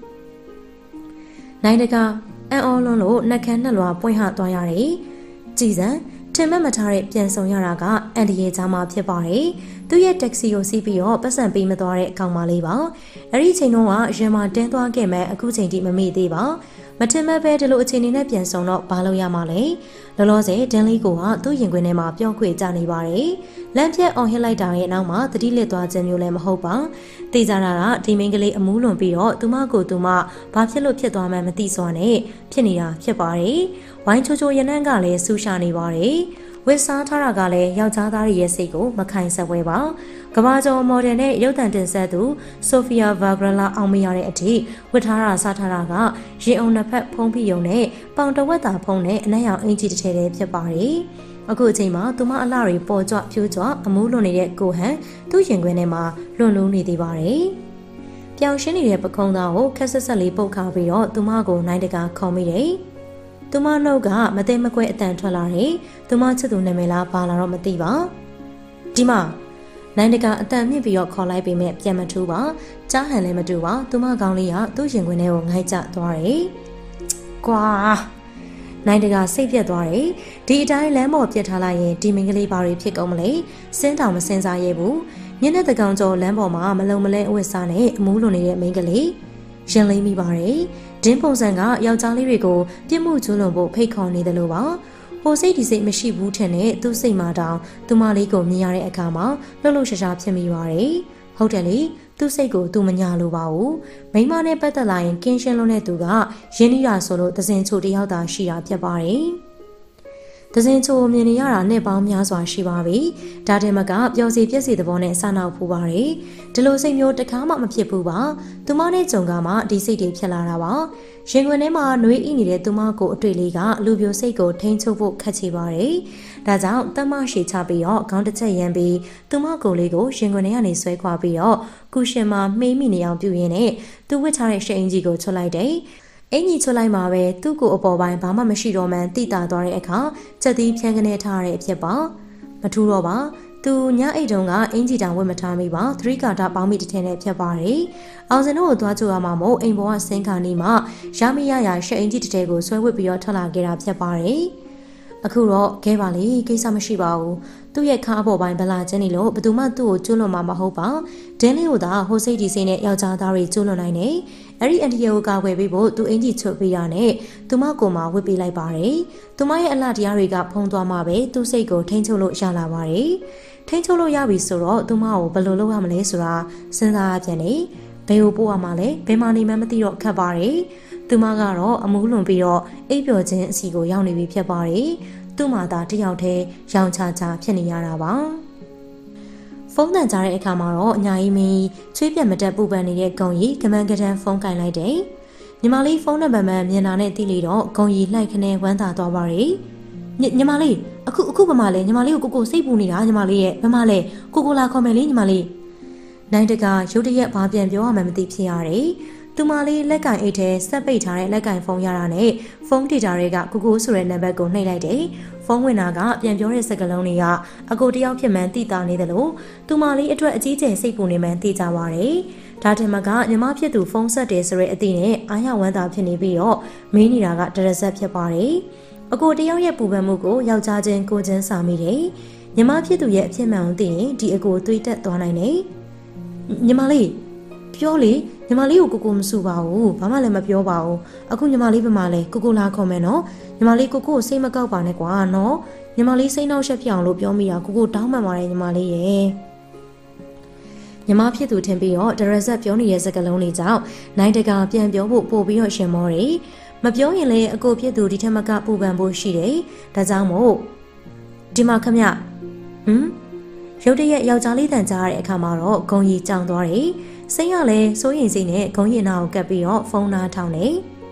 နိုင်တကအန်အောလွန်းလို့နှက်ခမ်းနှက်လွာပွင့်ဟသွားရတယ်။ကြည်စံထင်မှတ်မထားတဲ့ပြန်ဆောင်ရတာကအန်ဒီရဲ့ကြားမှာဖြစ်ပါတယ်။သူ့ရဲ့တက္ကစီကိုစီးပြီးတော့ပတ်စံပေးမသွားတဲ့အကောင်မလေးပါ။အဲ့ဒီချိန်တုန်းကရင်မာတင်းသွားခဲ့မဲ့အခုချိန်ထိမမေ့သေးပါ။မထင်မဲ့ပဲဒီလိုအခြေအနေနဲ့ပြန်ဆောင်တော့ဘာလို့ရမှာလဲ။လောလောဆယ်ဒန်လီကိုကသူ့ရင်ခွင်ထဲမှာပျော့ခွေကြနေပါတယ်။လမ်းပြက်အောင်ဟစ်လိုက်တာရဲ့နောက်မှာတတိလစ်သွားခြင်းမျိုးလည်းမဟုတ်ပါ။တေးကြတာကဒီမိန်းကလေးအမူးလွန်ပြီးတော့သူမကိုသူမဘာဖြစ်လို့ဖြစ်သွားမှန်းမသိစွာနဲ့ဖြစ်နေတာဖြစ်ပါတယ်။ဝိုင်းချိုချိုရနန်းကလည်းဆူရှာနေပါတယ်။ဝစ်စားထားတာကလည်းယောက်ျားသားရဲ့စိတ်ကိုမခိုင်ဆက်ဝဲပါကဘာကျော်မော်ဒယ်နဲ့ရုပ်သံတင်ဆက်သူဆိုဖီယာဗာဂရလာအောင်မရတဲ့အထိဝတ်ထားတာစားထားတာကရင်အောင်နှစ်ဖက်ဖုံးဖိယုံနဲ့ပေါင်တဝက်တာဖုံးနဲ့အနက်ရောင်အင်ဂျီတစ်ထည်တည်းဖြစ်ပါတယ်အခုအချိန်မှာသူမအလှတွေပေါ်ကြွဖြိုးကြွအမူးလွန်နေတဲ့ကိုဟန်သူ့ရင်ခွင်ထဲမှာလွန်လုံးနေသေးပါတယ်ပြောင်ရှင်းနေတဲ့ပခုံးသားကိုခက်ဆက်ဆက်လေးပုတ်ခါပြီးတော့သူမကိုနိုင်တကာခေါ်မိတယ်သူမနှုတ်ကမသိမကွဲအတန်ထွက်လာတယ်။သူမချစ်သူနာမည်လားဘာလာတော့မသိပါ။ဒီမှာနိုင်တကအတန်မြင့်ပြီးတော့ခေါ်လိုက်ပေမဲ့ပြန်မထူးပါ။ကြားဟန်လည်းမတူပါ။သူမကောင်းလေးကသူ့ရင်ခွင်ထဲကိုငိုက်ကျသွားတယ်။ကွာနိုင်တကစိတ်ပြက်သွားတယ်။ဒီအတိုင်းလမ်းပေါ်ပြစ်ထားလိုက်ရင်ဒီမင်းကလေးဘာတွေဖြစ်ကုန်မလဲ။စဉ်းတောင်မစင်စားရဲဘူး။ညနေတကောင်ကျော်လမ်းပေါ်မှာမလုံမလဲအဝတ်စားနဲ့အမူးလွန်နေတဲ့မင်းကလေးရင်လိမ့်မိပါတယ်။ဒင်းပုံစံကယောက်ျားလေးတွေကိုပြစ်မှုကျူးလွန်ဖို့ဖိတ်ခေါ်နေတယ်လို့ပါဟိုစိတ်ဒီစိတ်မရှိဘူးထင်တဲ့သူ့စိတ်မှာတောင်သူမလေးကိုမြင်ရတဲ့အခါမှာလှုပ်လှုပ်ရှားရှားဖြစ်မိပါတယ်ဟုတ်တယ်လေသူ့စိတ်ကိုသူမညာလို့ပါဘူးမိန်းမနဲ့ပတ်သက်လာရင်ကင်းရှင်းလုံးတဲ့သူကရင်းနှီးတာဆိုလို့သစင်ချိုတယောက်သာရှိတာဖြစ်ပါတယ်ဒဇင်ချိုမြင်နေရတာနဲ့ပေါင်းများစွာရှိပါပြီ။ဒါတင်မကပျော်စီပြည့်စီသဘောနဲ့စနောက်ဖူးပါတယ်။ဒီလိုစိတ်မျိုးတစ်ခါမှမဖြစ်ဘူးပါ။သူမနဲ့ကြုံကမှဒီစိတ်တွေဖြစ်လာတာပါ။ရင်ခွင်ထဲမှာနှွေးအိနေတဲ့သူမကိုအတွေ့လေးကလူပြိုစိတ်ကိုထိန်းချုပ်ဖို့ခက်ချေပါတယ်။ဒါကြောင့်တမရှိချပြီးတော့ခေါင်းတစ်ချက်ရမ်းပြီးသူမကိုလေးကိုရင်ခွင်ထဲကနေဆွဲခွာပြီးတော့ကုရှင်မှာမှေးမိနေအောင်ပြုရင်းနဲ့သူဝတ်ထားတဲ့ရှိန်ကြီးကိုချွတ်လိုက်တယ်။အင်ကြီးချွတ်လိုက်မှာပဲသူ့ကိုအပေါ်ပိုင်းဘာမှမရှိတော့မှန်းတိတာသွားတဲ့အခါချက်သီးဖြန်းကနေထားရတဲ့အဖြစ်ပါမထူးတော့ပါသူညအိတ်တုံးကအင်ကြီးတောင်ဝတ်မထားမိပါ3ကာတာပေါင်းမိတစ်ထည်နဲ့ဖြစ်ပါတယ်အောင်စင်တို့ကိုသွားကြိုရမှာမို့အိမ်ပေါ်ကဆင်းခါနေမှရမရရရှက်အင်ကြီးတစ်ထည်ကိုဆွဲဝတ်ပြီးတော့ထွက်လာခဲ့တာဖြစ်ပါတယ်အခုတော့ခဲပါလေကိစ္စမရှိပါဘူးသူ့ရဲ့ခါအပေါ်ပိုင်းဗလာချင်းနေလို့ဘယ်သူမှသူ့ကိုကျွလွန်မှာမဟုတ်ပါဒင်းလေးကိုသာဟိုစိတ်ဒီစိတ်နဲ့ယောက်ျားသားတွေကျွလွန်နိုင်တယ်အဲ့ဒီအန်တီကိုကာကွယ်ပေးဖို့သူအင်ကြီးချွတ်ပေးရနဲ့သူမကိုမှဝစ်ပေးလိုက်ပါတယ်သူမရဲ့အလှတရားတွေကဖုံးသွားမှပဲသူ့စိတ်ကိုထိန်းချုပ်လို့ရလာပါတယ်ထိန်းချုပ်လို့ရပြီဆိုတော့သူမကိုဘယ်လိုလုပ်ရမလဲဆိုတာစဉ်းစားရပြန်နေဘယ်ကိုပို့ရမှာလဲဘယ်မှာနေမှမသိတော့ခက်ပါတယ်သူမကတော့အမူးလွန်ပြီးတော့အိပ်ပျော်ခြင်းအစီကိုရောက်နေပြီဖြစ်ပါတယ်သူ့မှာသာတယောက်တည်းရောင်ချချဖြစ်နေရတာပါဖုန်းတန်ကြတဲ့အခါမှာတော့အညာကြီးမင်းချွေးပြတ်မတက်ပူပန်နေတဲ့ဂုံကြီးကမန်ကတန်းဖုန်းကင်လိုက်တယ်ညီမလေးဖုန်းနံပါတ်မှမြင်တာနဲ့သိလေတော့ဂုံကြီးလှိုက်ခနဲဝမ်းသာသွားပါရဲ့ညီမလေးအခုဘာမှလဲညီမလေးကိုကိုစိတ်ပူနေတာညီမလေးရဲ့ဘာမှလဲကိုလာခေါ်မယ်လေညီမလေးနိုင်တကရုတ်တရက်ဘာပြန်ပြောရမှမသိဖြစ်ရတယ်သူမလေးလက်ကင်အိတ်ထဲဆက်ပိတ်ထားတဲ့လက်ကင်ဖုန်းရတာနဲ့ဖုန်းဒေတာတွေကကိုဆိုတဲ့နံပါတ်ကိုနှိပ်လိုက်တယ်။ဖုန်းဝင်တာကပြန်ပြောတဲ့စကားလုံးတွေကအကိုတယောက်ဖြစ်မှန်းသိတာနေတယ်လို့သူမလေးအတွက်အကြီးကျယ်စိတ်ပူနေမှန်းသိကြပါတယ်။ဒါထက်မကညီမဖြစ်သူဖုန်းဆက်တယ်ဆိုတဲ့အသည့်နဲ့အားရဝမ်းသာဖြစ်နေပြီးတော့မင်းနေတာကတရဇက်ဖြစ်ပါတယ်။အကိုတယောက်ရဲ့ပူပန်မှုကိုယောက်ျားချင်းကိုချင်းစာမိတယ်။ညီမဖြစ်သူရဲ့အဖြစ်မှန်ကိုသိရင်ဒီအကိုသွေးတက်သွားနိုင်တယ်။ညီမလေးပြောလေညီမလေးကိုမစူပါဘူးဘာမှလည်းမပြောပါဘူးအခုညီမလေးဘယ်မှာလဲကိုလာခေါ်မယ်နော်ညီမလေးကိုစိတ်မကောက်ပါနဲ့ကွာနော်ညီမလေးစိတ်နှောက်ယှက်ဖြစ်အောင်လို့ပြောမိတာကိုတောင်းပန်ပါတယ်ညီမလေးရဲ့ညီမဖြစ်သူထင်ပြီးတော့ဒရဇက်ပြောနေတဲ့စကားလုံးလေးကြောင့်နိုင်တကာပြန်ပြောဖို့ပို့ပြီးတော့ရှင်မောတယ်မပြောရင်လည်းအကိုဖြစ်သူဒီထက်မကပူပန်ဖို့ရှိတယ်ဒါကြောင့်မို့ဒီမှာခမရုတ်တရက်ယောက်ျားလေးတန်ကြားရတဲ့အခါမှာတော့ဂုံကြီးကြောင်သွားတယ်စိတ်ကလည်းစိုးရိမ်စိတ်နဲ့ဂုံရင်နာကိုကပ်ပြီးတော့ဖုန်းနာထောင်နေဟ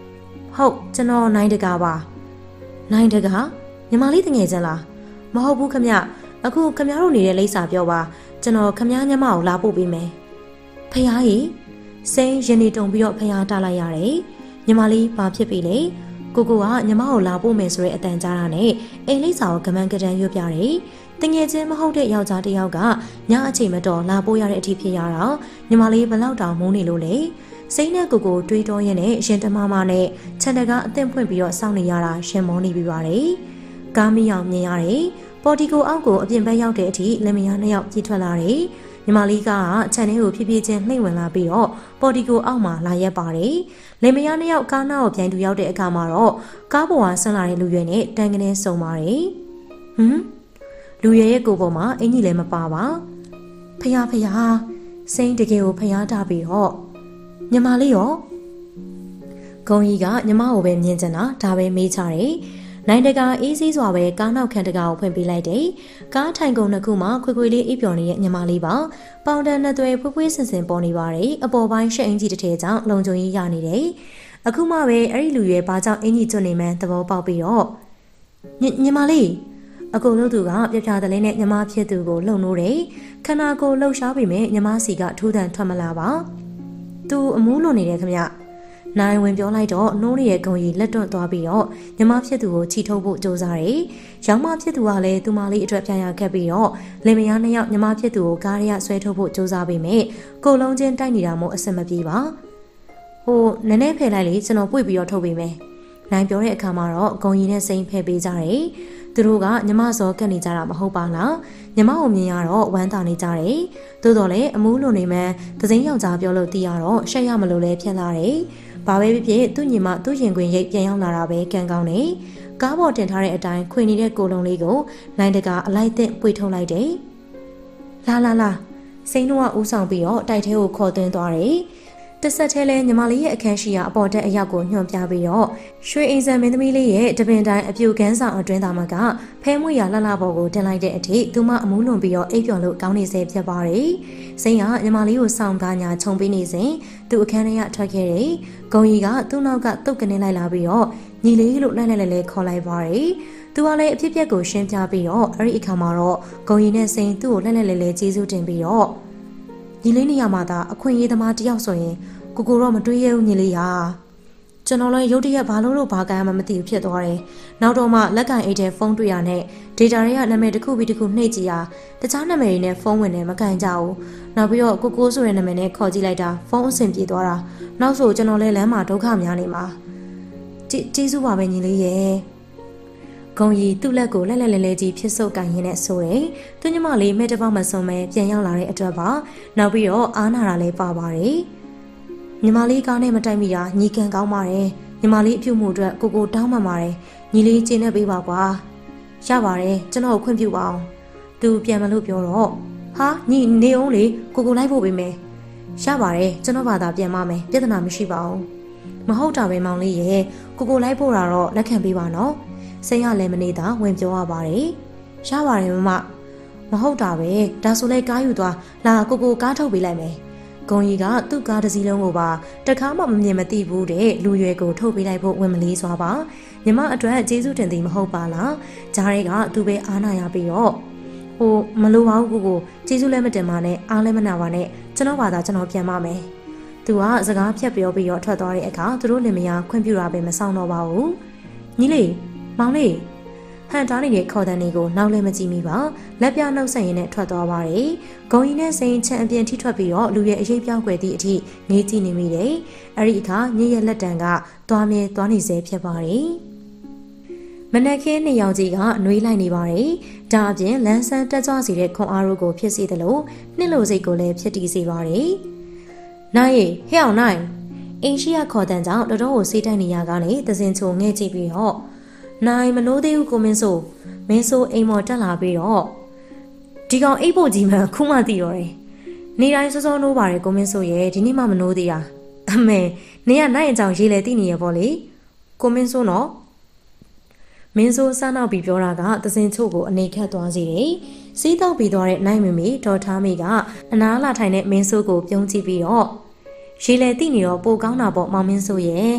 ဟုတ်ကျွန်တော်နိုင်တကာပါနိုင်တကာညီမလေးတငယ်ချင်းလားမဟုတ်ဘူးခမအခုခမတို့နေတဲ့လိပ်စာပြောပါကျွန်တော်ခမညမကိုလာပို့ပေးမယ်ဖះကြီးစိန်ရင်နေတုံပြီးတော့ဖះတားလိုက်ရတယ်ညီမလေးဘာဖြစ်ပြီလဲကိုကညီမကိုလာပို့မယ်ဆိုတဲ့အတန်ကြားတာနဲ့အိမ်လိပ်စာကိုကမန်းကတန်းရွတ်ပြတယ်တငယ်ချင်းမဟုတ်တဲ့ယောက်ျားတစ်ယောက်ကညအချိန်မတော်လာပို့ရတဲ့အထိဖြစ်ရတော့ညီမလေးဘလောက်တောင်မုန်းနေလို့လဲစိတ်နဲ့ကိုတွေးတောရင်းနဲ့ရင်တမမနဲ့ခြံတကားအသင့်ဖွင့်ပြီးတော့စောင့်နေရတာရှင်မောနေပြီးပါတယ်ကားမီအောင်မြင်ရတယ်ပေါ်တီကိုအောက်ကိုအပြင်ဘက်ရောက်တဲ့အထိလင်မယားနှစ်ယောက်ပြေးထွက်လာတယ်ညီမလေးကခြံထဲကိုဖြည်းဖြည်းချင်းနှိမ့်ဝင်လာပြီးတော့ပေါ်တီကိုအောက်မှာလာရက်ပါတယ်လင်မယားနှစ်ယောက်ကားနားကိုပြန်တူရောက်တဲ့အခါမှာတော့ကားပေါ်ကဆင်းလာတဲ့လူရွယ်နဲ့တန်းကနေစုံပါတယ်လူရွယ်ရဲ့ကိုယ်ပေါ်မှာအင်ကြီးလည်းမပါပါဖះစိန်တကယ်ကိုဖះတာပြီးတော့ညီမလေးရောဂုံကြီးကညီမကိုပဲမြင်ချင်တာဒါပဲမေးချတယ်နိုင်တကာအေးဆေးစွာပဲကားနောက်ခန်းတကာကိုဖွင့်ပေးလိုက်တယ်ကားထိုင်ကုန်နှစ်ခုမှာခွေလေးအိပ်ပျော်နေတဲ့ညီမလေးပါပေါင်တန်နှစ်သွဲဖွေးဆင်ဆင်ပေါ်နေပါတယ်အပေါ်ပိုင်းရှက်အင်ကြီးတစ်ထည်ကြောင့်လုံခြုံရေးရနေတယ်အခုမှပဲအဲ့ဒီလူရွယ်ဘာကြောင့်အင်ကြီးကျွတ်နေမှန်းသဘောပေါက်ပြီးတော့ညီမလေးအကုန်လုံးသူကပြပြတလဲနဲ့ညီမဖြစ်သူကိုလှုံလို့တယ်ခန္ဓာကိုယ်လှုပ်ရှားပေမဲ့ညီမစီကထူးထန်ထွက်မလာပါသူအမူးလွန်နေတယ်ခင်ဗျနိုင်ဝင်ပြောလိုက်တော့နှိုးရရဲ့ဂုံကြီးလက်တွန့်သွားပြီးတော့ညီမဖြစ်သူကိုချီထုတ်ဖို့ကြိုးစားတယ်။ရောင်မဖြစ်သူကလည်းသူမလေးအတွက်ပြန်ရခဲ့ပြီးတော့လင်မယားနှစ်ယောက်ညီမဖြစ်သူကိုကားရဆွဲထုတ်ဖို့ကြိုးစားပေမဲ့ကိုလုံးချင်းတိုက်နေတာမို့အဆင်မပြေပါ။ဟိုနည်းနည်းဖယ်လိုက်လေကျွန်တော်ပွေပြီးတော့ထုတ်ပေးမယ်။နိုင်ပြောတဲ့အခါမှာတော့ဂုံကြီးနဲ့စိန်ဖယ်ပေးကြတယ်။သူတို့ကညီမစောကက်နေကြတာမဟုတ်ပါလား။ညီမကိုမြင်ရတော့ဝမ်းသာနေကြတယ်။သို့တော်လည်းအမူးလွန်နေမှန်းသစိမ်းယောက်ျားပြောလို့သိရတော့ရှက်ရမလို့လဲဖြစ်လာတယ်။ဘာပဲဖြစ်ဖြစ်သူ့ညီမသူ့ရင်ခွင်ရိတ်ပြန်ရောက်လာတာပဲကံကောင်းနေကားပေါ်တင်ထားတဲ့အတိုင်းခွေနေတဲ့ကိုလုံးလေးကိုနိုင်တကာအလိုက်သင့်ပွေထုတ်လိုက်တယ်လာစိန်တို့ကဦးဆောင်ပြီးတော့တိုက်ထဲကိုခေါ်သွင်းသွားတယ်တဆက်ထဲလဲညီမလေးရဲ့အခန်းရှိရာအပေါ်တက်အရောက်ကိုညွှန်ပြပြီးတော့ရွှေအိမ်ဆန်မင်းသမီးလေးရဲ့တပင်တိုင်းအပြူကန်းဆောင်အတွင်းသားမကဖဲမွေရလှလှပေါ်ကိုတင်လိုက်တဲ့အထိသူမအမူးလွန်ပြီးတော့အိပ်ပျော်လို့ကောင်းနေစေဖြစ်ပါတယ်။စိန်ကညီမလေးကိုစောင့်ကားညာခြုံပေးနေစဉ်သူအခန်းထဲကထွက်ခဲ့တယ်။ဂုံကြီးကသူ့နောက်ကတုတ်ကနေလိုက်လာပြီးတော့ညီလေးလို့လဲခေါ်လိုက်ပါတယ်။သူကလည်းအဖြစ်အပျက်ကိုရှင်းပြပြီးတော့အဲ့ဒီအခါမှာတော့ဂုံကြီးနဲ့စိန်သူ့ကိုလဲကျေးဇူးတင်ပြီးတော့ညီလေးနေရာမှာသာအခွင့်အရေးသမားတယောက်ဆိုရင်ကိုတော့မတွေးရဘူးညီလေးဟာကျွန်တော်လည်းရုတ်တရက်ဘာလို့ဘာကံမှမသိဘူးဖြစ်သွားတယ်နောက်တော့မှလက်ကင်အိတ်ထဲဖုန်းတွေ့ရနဲ့ data တွေကနာမည်တစ်ခုပြီးတစ်ခုနှိပ်ကြည့်ရတခြားနာမည်တွေနဲ့ဖုန်းဝင်နေမကန်ကြဘူးနောက်ပြီးတော့ကိုဆိုတဲ့နာမည်နဲ့ခေါ်ကြည့်လိုက်တာဖုန်းအဆင်ပြေသွားတာနောက်ဆိုကျွန်တော်လည်းလမ်းမှာဒုက္ခများနေမှာကျေးဇူးပါပဲညီလေးရဲ့ဂုံကြီးသူ့လက်ကိုလဲကြီးဖြစ်ဆုပ်ကန်ရင်းနဲ့ဆိုတယ်သူညီမလေးမဲ့တပေါက်မစုံမဲပြန်ရောက်လာတဲ့အတွက်ပါနောက်ပြီးတော့အားနာတာလည်းပါပါတယ်ညီမလေးကားနဲ့မတိုက်မိတာညီကန်ကောင်းပါတယ်ညီမလေးအပြုတ်မှုအတွက်ကိုတောင်းပန်ပါတယ်ညီလေးကျင်းနေပေးပါကွာရပါတယ်ကျွန်တော်ခွင့်ပြုပါအောင်သူပြန်မလို့ပြောတော့ဟာညီနေအောင်လေကိုလိုက်ဖို့ပေးမယ်ရပါတယ်ကျွန်တော်ဘာသာပြန်မမယ်ပြဿနာမရှိပါဘူးမဟုတ်တာပဲမောင်လေးရဲ့ကိုလိုက်ဖို့တာတော့လက်ခံပေးပါနော်စိတ်ရလည်းမနေတာဝင်ပြောရပါတယ်ရပါတယ်မဟုတ်တာပဲဒါဆိုလဲကားယူသွားလာကိုကားထုတ်ပေးလိုက်မယ်ဂုံကြီးကသူ့ကားတစ်စီးလုံးကိုပါတခါမှမမြင်မသိဘူးတဲ့လူရွယ်ကိုထုတ်ပေးလိုက်ဖို့ဝင်မလေးစွာပါညီမအတွက်ကျေးဇူးတင်သည်မဟုတ်ပါလားဂျားရဲကသူပဲအားနာရပြီးတော့မလိုပါဘူးကိုကျေးဇူးလည်းမတင်ပါနဲ့အားလည်းမနာပါနဲ့ကျွန်တော်ဘာသာကျွန်တော်ပြန်ပါမယ်သူကစကားဖြတ်ပြောပြီးတော့ထွက်သွားတဲ့အခါသူတို့လင်မယားခွင့်ပြုတာပဲမဆောင်တော့ပါဘူးညီလေးမောင်လေးဟန်တားနေတဲ့ခေါ်တန်းလေးကိုနောက်လည်းမကြည့်မိပါလက်ပြနှုတ်ဆက်ရင်းနဲ့ထွက်သွားပါတယ်ဂုံကြီးနဲ့စိန်ချန်အပြင်ထိထွက်ပြီးတော့လူရဲ့အရေးပြောင်းွယ်သည့်အထိငေးကြည့်နေမိတယ်အဲ့ဒီအခါညရဲ့လက်တံကသွားနေစေဖြစ်ပါတယ်မနက်ခင်းနေရောင်ကြီးကနှွေးလိုက်နေပါတယ်ဒါအပြင်လန်းဆန်းတက်ကြွစေတဲ့ခွန်အားတို့ကိုဖြစ်စေသလိုနှစ်လိုစိတ်ကိုလည်းဖြစ်တည်စေပါတယ်နိုင်ဟဲ့အောင်နိုင်အင်းရှိရခေါ်တန်းကြောင့်တော်တော်ကိုစေးတိုက်နေရကနေသစင်ချိုငဲ့ကြည့်ပြီးတော့နိုင်မနိုးသေးဘူးကိုမင်းဆိုအိမ်မော်တက်လာပြီးတော့ဒီကောင်အိပ်ဖို့ကြီးမှခုမှသိတော့တယ်နေတိုင်းစောစောနိုးပါတယ်ကိုမင်းဆိုရဲ့ဒီနေ့မှမနိုးသေးတာအမေနေရနိုင်အကြောင်ရေးလေသိနေရပေါ့လေကိုမင်းဆိုနော်မင်းဆိုစနောက်ပြီးပြောတာကသစင်ချို့ကိုအနေခတ်သွားစေတယ်စီးတော့ပြီးသွားတဲ့နိုင်မမေဒေါ်ထားမေကအနားလာထိုင်တဲ့မင်းဆိုကိုပြုံးကြည့်ပြီးတော့ရေးလေသိနေတော့ပိုကောင်းတာပေါ့မောင်မင်းဆိုရဲ့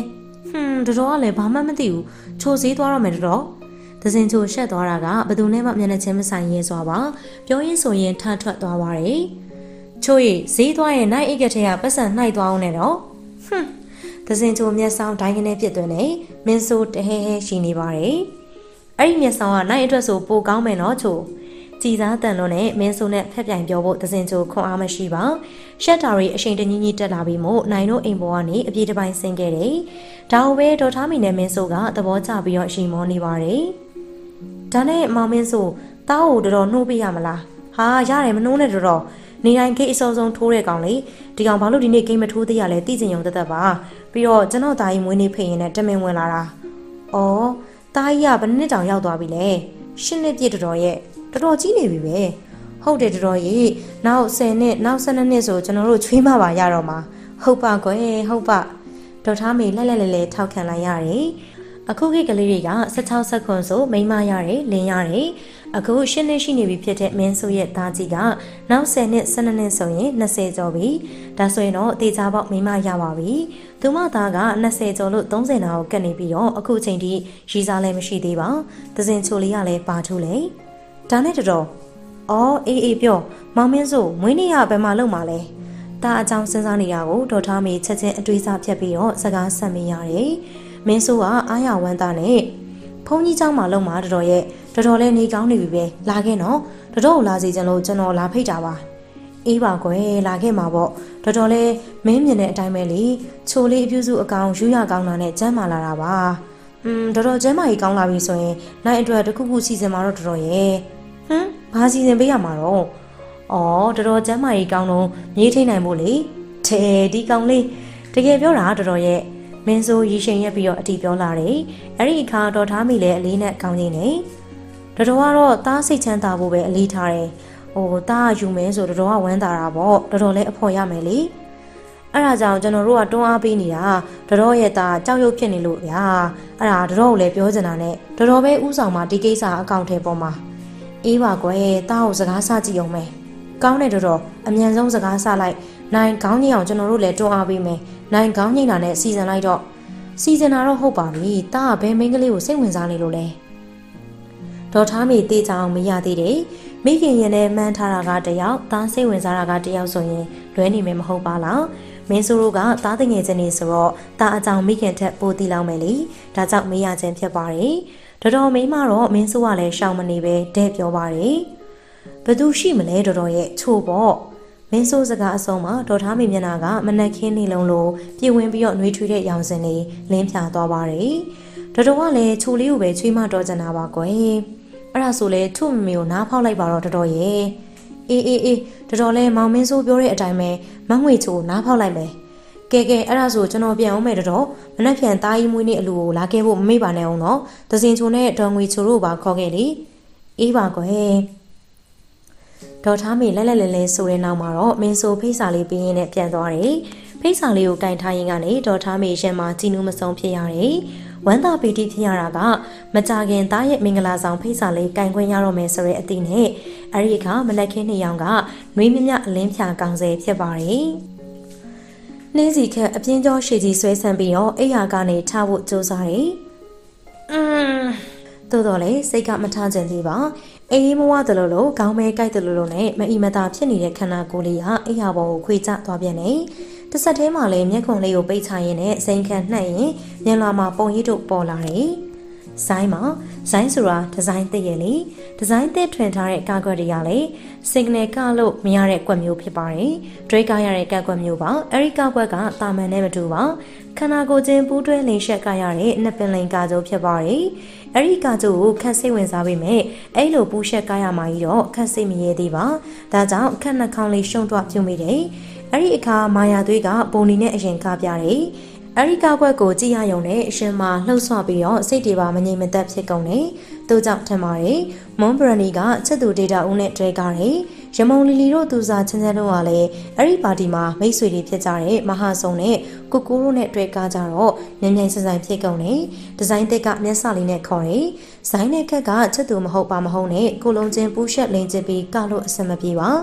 တော်ကလည်းဘာမှမသိဘူးချိုစည်းသွားတော့မယ်တော်သစင်ချိုရှက်သွားတာကဘယ်သူနဲ့မှမျက်နှာချင်းမဆိုင်ရဲစွာပါပြောရင်းဆိုရင်ထထွက်သွားပါတယ်ချိုရီဈေးသွားရင်နိုင်အိတ်ကထဲကပတ်စံနှိုက်သွားအောင်နဲ့တော့သစင်ချိုမျက်စောင်းဒိုင်းကနေဖြစ်သွင်းနေမင်းဆိုးတဟဲဟဲရှိနေပါတယ်အဲ့ဒီမျက်စောင်းကနိုင်အတွက်ဆိုပိုကောင်းမယ်နော်ချိုကြည်စားတန်လို့နဲ့မင်းဆိုးနဲ့ဖက်ပြိုင်ပြောဖို့သစင်ချိုခွန်အားမရှိပါရှက်တာရီအချိန်တကြီးကြီးတက်လာပြီးမို့နိုင်တို့အိမ်ပေါ်ကနေအပြေးတစ်ပိုင်းဆင်းခဲ့တယ်ဒါကိုပဲဒေါ်ထားမီနဲ့မင်းဆိုးကသဘောကျပြီးတော့ရှိမောနေပါတယ်ဒါနဲ့မောင်မင်းဆိုးတားကိုတော်နှိုးပေးရမလားဟာရတယ်မနှိုးနဲ့တော်နေတိုင်းကိတ်အစောဆုံးထိုးတဲ့ကောင်လေဒီကောင်ဘာလို့ဒီနေ့ကိတ်မထိုးသေးရလဲသိချင်ုံသက်သက်ပါပြီးတော့ကျွန်တော်သားကြီးမွေးနေ့ဖိရင်နဲ့တမင်ဝင်လာတာဩသားကြီးကဘယ်နှစ်တောင်ရောက်သွားပြီလဲ10နှစ်ပြည့်တော်ရဲ့တော်ကြီးနေပြီပဲဟုတ်တယ်တော်ရဲ့နောက်10နှစ်နောက်12နှစ်ဆိုကျွန်တော်တို့ချွေးမပါရတော့မှာဟုတ်ပါကွယ်ဟုတ်ပါဒေါ်ထားမေလက်လဲထောက်ခံလိုက်ရတယ်အခုခေတ်ကလေးတွေက16ဆက်ခွန်ဆိုမိန်းမရတယ်လင်းရတယ်အခု10နှစ်ရှိနေပြီဖြစ်တဲ့မင်းဆိုရဲ့သားကြီးကနောက်10နှစ်12နှစ်ဆိုရင်20ကျော်ပြီဒါဆိုရင်တော့အသေးချာပေါက်မိန်းမရပါပြီသူမသားက20ကျော်လို့30နာကိုကတ်နေပြီးတော့အခုချိန်ထိရီစားလည်းမရှိသေးပါသစင်ချိုလေးကလည်းပါထူးလေဒါနဲ့တော်အေးပြောမောင်မင်းဆိုမွေးနေ့ကဘယ်မှာလုံမှာလဲတာအကြောင်းစဉ်းစားနေတာကိုဒေါ်ထားမေချက်ချင်းအတွေးစားဖြတ်ပြီးတော့စကားဆက်မိရတယ်မင်းဆိုကအားရဝမ်းသာနဲ့ဖုန်းကြီးเจ้าမှာလုံမှာတော်ရဲ့တော်လဲနေကောင်းနေပြီပဲလာခဲ့နော်တော်ကိုလာစီချင်လို့ကျွန်တော်လာဖိတ်တာပါအေးပါကွယ်လာခဲ့မှာပေါ့တော်လဲမင်းမြင်တဲ့အတိုင်းပဲလေချိုလေးအပြူစုအကောင်ယူရကောင်းတာနဲ့ကျမ်းမာလာတာပါတော်ကျမ်းမာကြီးကောင်းလာပြီဆိုရင်နိုင်အတွက်တခုခုစီစဉ်မှာတော့တော်ရဲ့ဘာစီစဉ်ပေးရမှာတော့တော်ကျမ်းမာကြီးကောင်းတော့မြေးထိနိုင်ဖို့လေဒီကောင်လေးတကယ်ပြောတာတော်ရဲ့မင်းဆိုရီရှင်ရက်ပြီးတော့အတီပြောလာတယ်အဲ့ဒီအခါတော်ထားမိလဲအလေးနဲ့ကောင်းချင်းနေတော်ကတော့တားစိတ်ချမ်းသာဖို့ပဲအလေးထားတယ်တားယူမယ်ဆိုတော်ကဝမ်းသာတာပေါ့တော်လည်းအဖို့ရမယ်လေအဲ့ဒါကြောင့်ကျွန်တော်တို့ကတွန်းအားပေးနေတာတော်ရဲ့သားကြောက်ရွံ့ဖြစ်နေလို့ဗျာအဲ့ဒါတော်ကိုလည်းပြောချင်တာနဲ့တော်ပဲဥဆောင်မှာဒီကိစ္စအကောင့်ထဲပေါ်မှာအေးပါကွယ်တားကိုစကားဆကြည့်အောင်မယ်ကောင်းတယ်တော်အမြန်ဆုံးစကားဆလိုက်နိုင်ခေါင်းညိအောင်ကျွန်တော်တို့လည်းတွန်းအားပေးမယ်နိုင်ခေါင်းညိတာနဲ့စီစဉ်လိုက်တော့စီစဉ်တာတော့ဟုတ်ပါပြီတားကဘယ်မိန်းကလေးကိုစိတ်ဝင်စားနေလို့လဲဒေါ်ထားမေတေးချအောင်မရသေးတယ်မိခင်ရင်နဲ့မှန်းထားတာကတယောက်သားစိတ်ဝင်စားတာကတယောက်ဆိုရင်လွဲနေမယ်မဟုတ်ပါလားမင်းဆိုတို့ကသားတငယ်ချင်းနေဆိုတော့သားအကြောင်းမိခင်ထက်ပိုတီလောက်မယ်လေဒါကြောင့်မေးရခြင်းဖြစ်ပါတယ်တော်မိန်းမတော့မင်းဆိုကလည်းရှောင်မနေပဲတဲ့ပြောပါတယ်ဘသူရှိမလဲတော်ရဲ့ချို့ပေါ့မင်းဆိုးစကားအဆုံးမှာဒေါ်ထားမေမျက်နှာကမနက်ခင်းနေလုံးလိုပြေဝင်ပြီးတော့နှွေးထွေးတဲ့ရောင်စင်လေးလင်းဖြာသွားပါတယ်တော်ကလည်းချိုလေးကိုပဲချွေးမတော်ကြနာပါကွယ်အဲ့ဒါဆိုလဲထုမမေကိုနားဖောက်လိုက်ပါတော့တော်ရဲ့အေးတော်လဲမောင်မင်းဆိုးပြောတဲ့အတိုင်းပဲမငွေချိုနားဖောက်လိုက်မယ်ကဲအဲ့ဒါဆိုကျွန်တော်ပြန်အောင်မယ်တော်မနက်ဖြန်သားကြီးမွေးနေ့အလူကိုလာခဲ့ဖို့မမေ့ပါနဲ့အောင်နော်သစင်ချိုနဲ့ဒေါ်ငွေချိုတို့ပါခေါ်ခဲ့လေအေးပါကွယ်ဒေါ်ထားမေလဲဆိုတဲ့နောက်မှာတော့မင်းဆိုဖိတ်စာလေးပေးရင်းနဲ့ပြန်သွားတယ်ဖိတ်စာလေးကိုကင်ထားရင်းကနေဒေါ်ထားမေရင်မှာကြည်နူးမဆုံးဖြစ်ရတယ်ဝမ်းသာပီတိဖြစ်ရတာကမကြခင်သားရဲ့မင်္ဂလာဆောင်ဖိတ်စာလေးကင်ခွင့်ရတော့မယ်ဆိုတဲ့အသည့်နဲ့အဲ့ဒီအခါမနက်ခင်း2ရောင်ကနှွေးမြမြအလင်းဖြာကောင်းစေဖြစ်ပါတယ်နှင်းစီခက်အပြင်းကြောရှည်ကြီးဆွဲဆန့်ပြီးတော့အိယာကနေထားဖို့ကြိုးစားတယ်သို့တော်လည်းစိတ်ကမထားခြင်းသေးပါအေးမဝသလိုလိုခေါင်းမဲကြိုက်သလိုလိုနဲ့မအီမသာဖြစ်နေတဲ့ခန္ဓာကိုယ်လေးဟာအိယာပေါ်ကိုခွေကျသွားပြန်နေတစ်ဆက်တည်းမှာလည်းမျက်ခုံလေးကိုပိတ်ချရင်းနဲ့စိန်ခံနှက်ရင်မျက်လွှာမှာပုံရိပ်တို့ပေါ်လာတယ်။ဇိုင်းဆိုတာဒီဇိုင်းသစ်ရဲ့လေဒီဇိုင်းသစ်ထွင်ထားတဲ့ကားကွက်တွေကလည်း signal ကလို့မရတဲ့ကွက်မျိုးဖြစ်ပါတယ်။တွေးကားရတဲ့ကားကွက်မျိုးပါ။အဲဒီကားကွက်ကတာမန်နဲ့မတူပါ။ခန္ဓာကိုယ်ချင်းပူးတွဲလိမ်ရှက်ကားရတဲ့နှစ်ပင်လိမ်ကားကျိုးဖြစ်ပါတယ်။အဲဒီကားကျိုးကိုခက်စိတ်ဝင်စားပေမဲ့အဲ့လိုပူးရှက်ကားရမှာကြီးတော့ခက်စိတ်မရဲသေးပါ။ဒါကြောင့်ခက်နှာခေါင်းလေးရှုံ့သွားပြုံးမိတယ်။အဲ့ဒီအခါမာယာသွေးကပုံနီနဲ့အရင်ကားပြတယ်။အဲ့ဒီကားကွက်ကိုကြည့်ရရုံနဲ့အရှင်မလှုပ်ဆွပြီးတော့စိတ်တွေပါမငြိမ်မသက်ဖြစ်ကုန်တယ်။သူကြောင့်ထင်ပါတယ်။မွန်ဘရနီကချက်သူဒေတာဦးနဲ့တွဲကားတယ်။ရမုံလီလီတို့သူစားချင်းချင်းတို့ကလည်းအဲ့ဒီပါတီမှာမိတ်ဆွေတွေဖြစ်ကြတဲ့မဟာဆုံနဲ့ကိုကိုတို့နဲ့တွဲကားကြတော့မြန်မြန်ဆန်ဆန်ဖြစ်ကုန်တယ်။ဒီဇိုင်းသစ်ကမျက်စလေးနဲ့ခေါ်တယ်။ဇိုင်းနဲ့ခက်ကချက်သူမဟုတ်ပါမဟုတ်နဲ့ကိုလုံးချင်းပူးရှက်လိန်ချပြီးကလို့အဆင်မပြေပါ။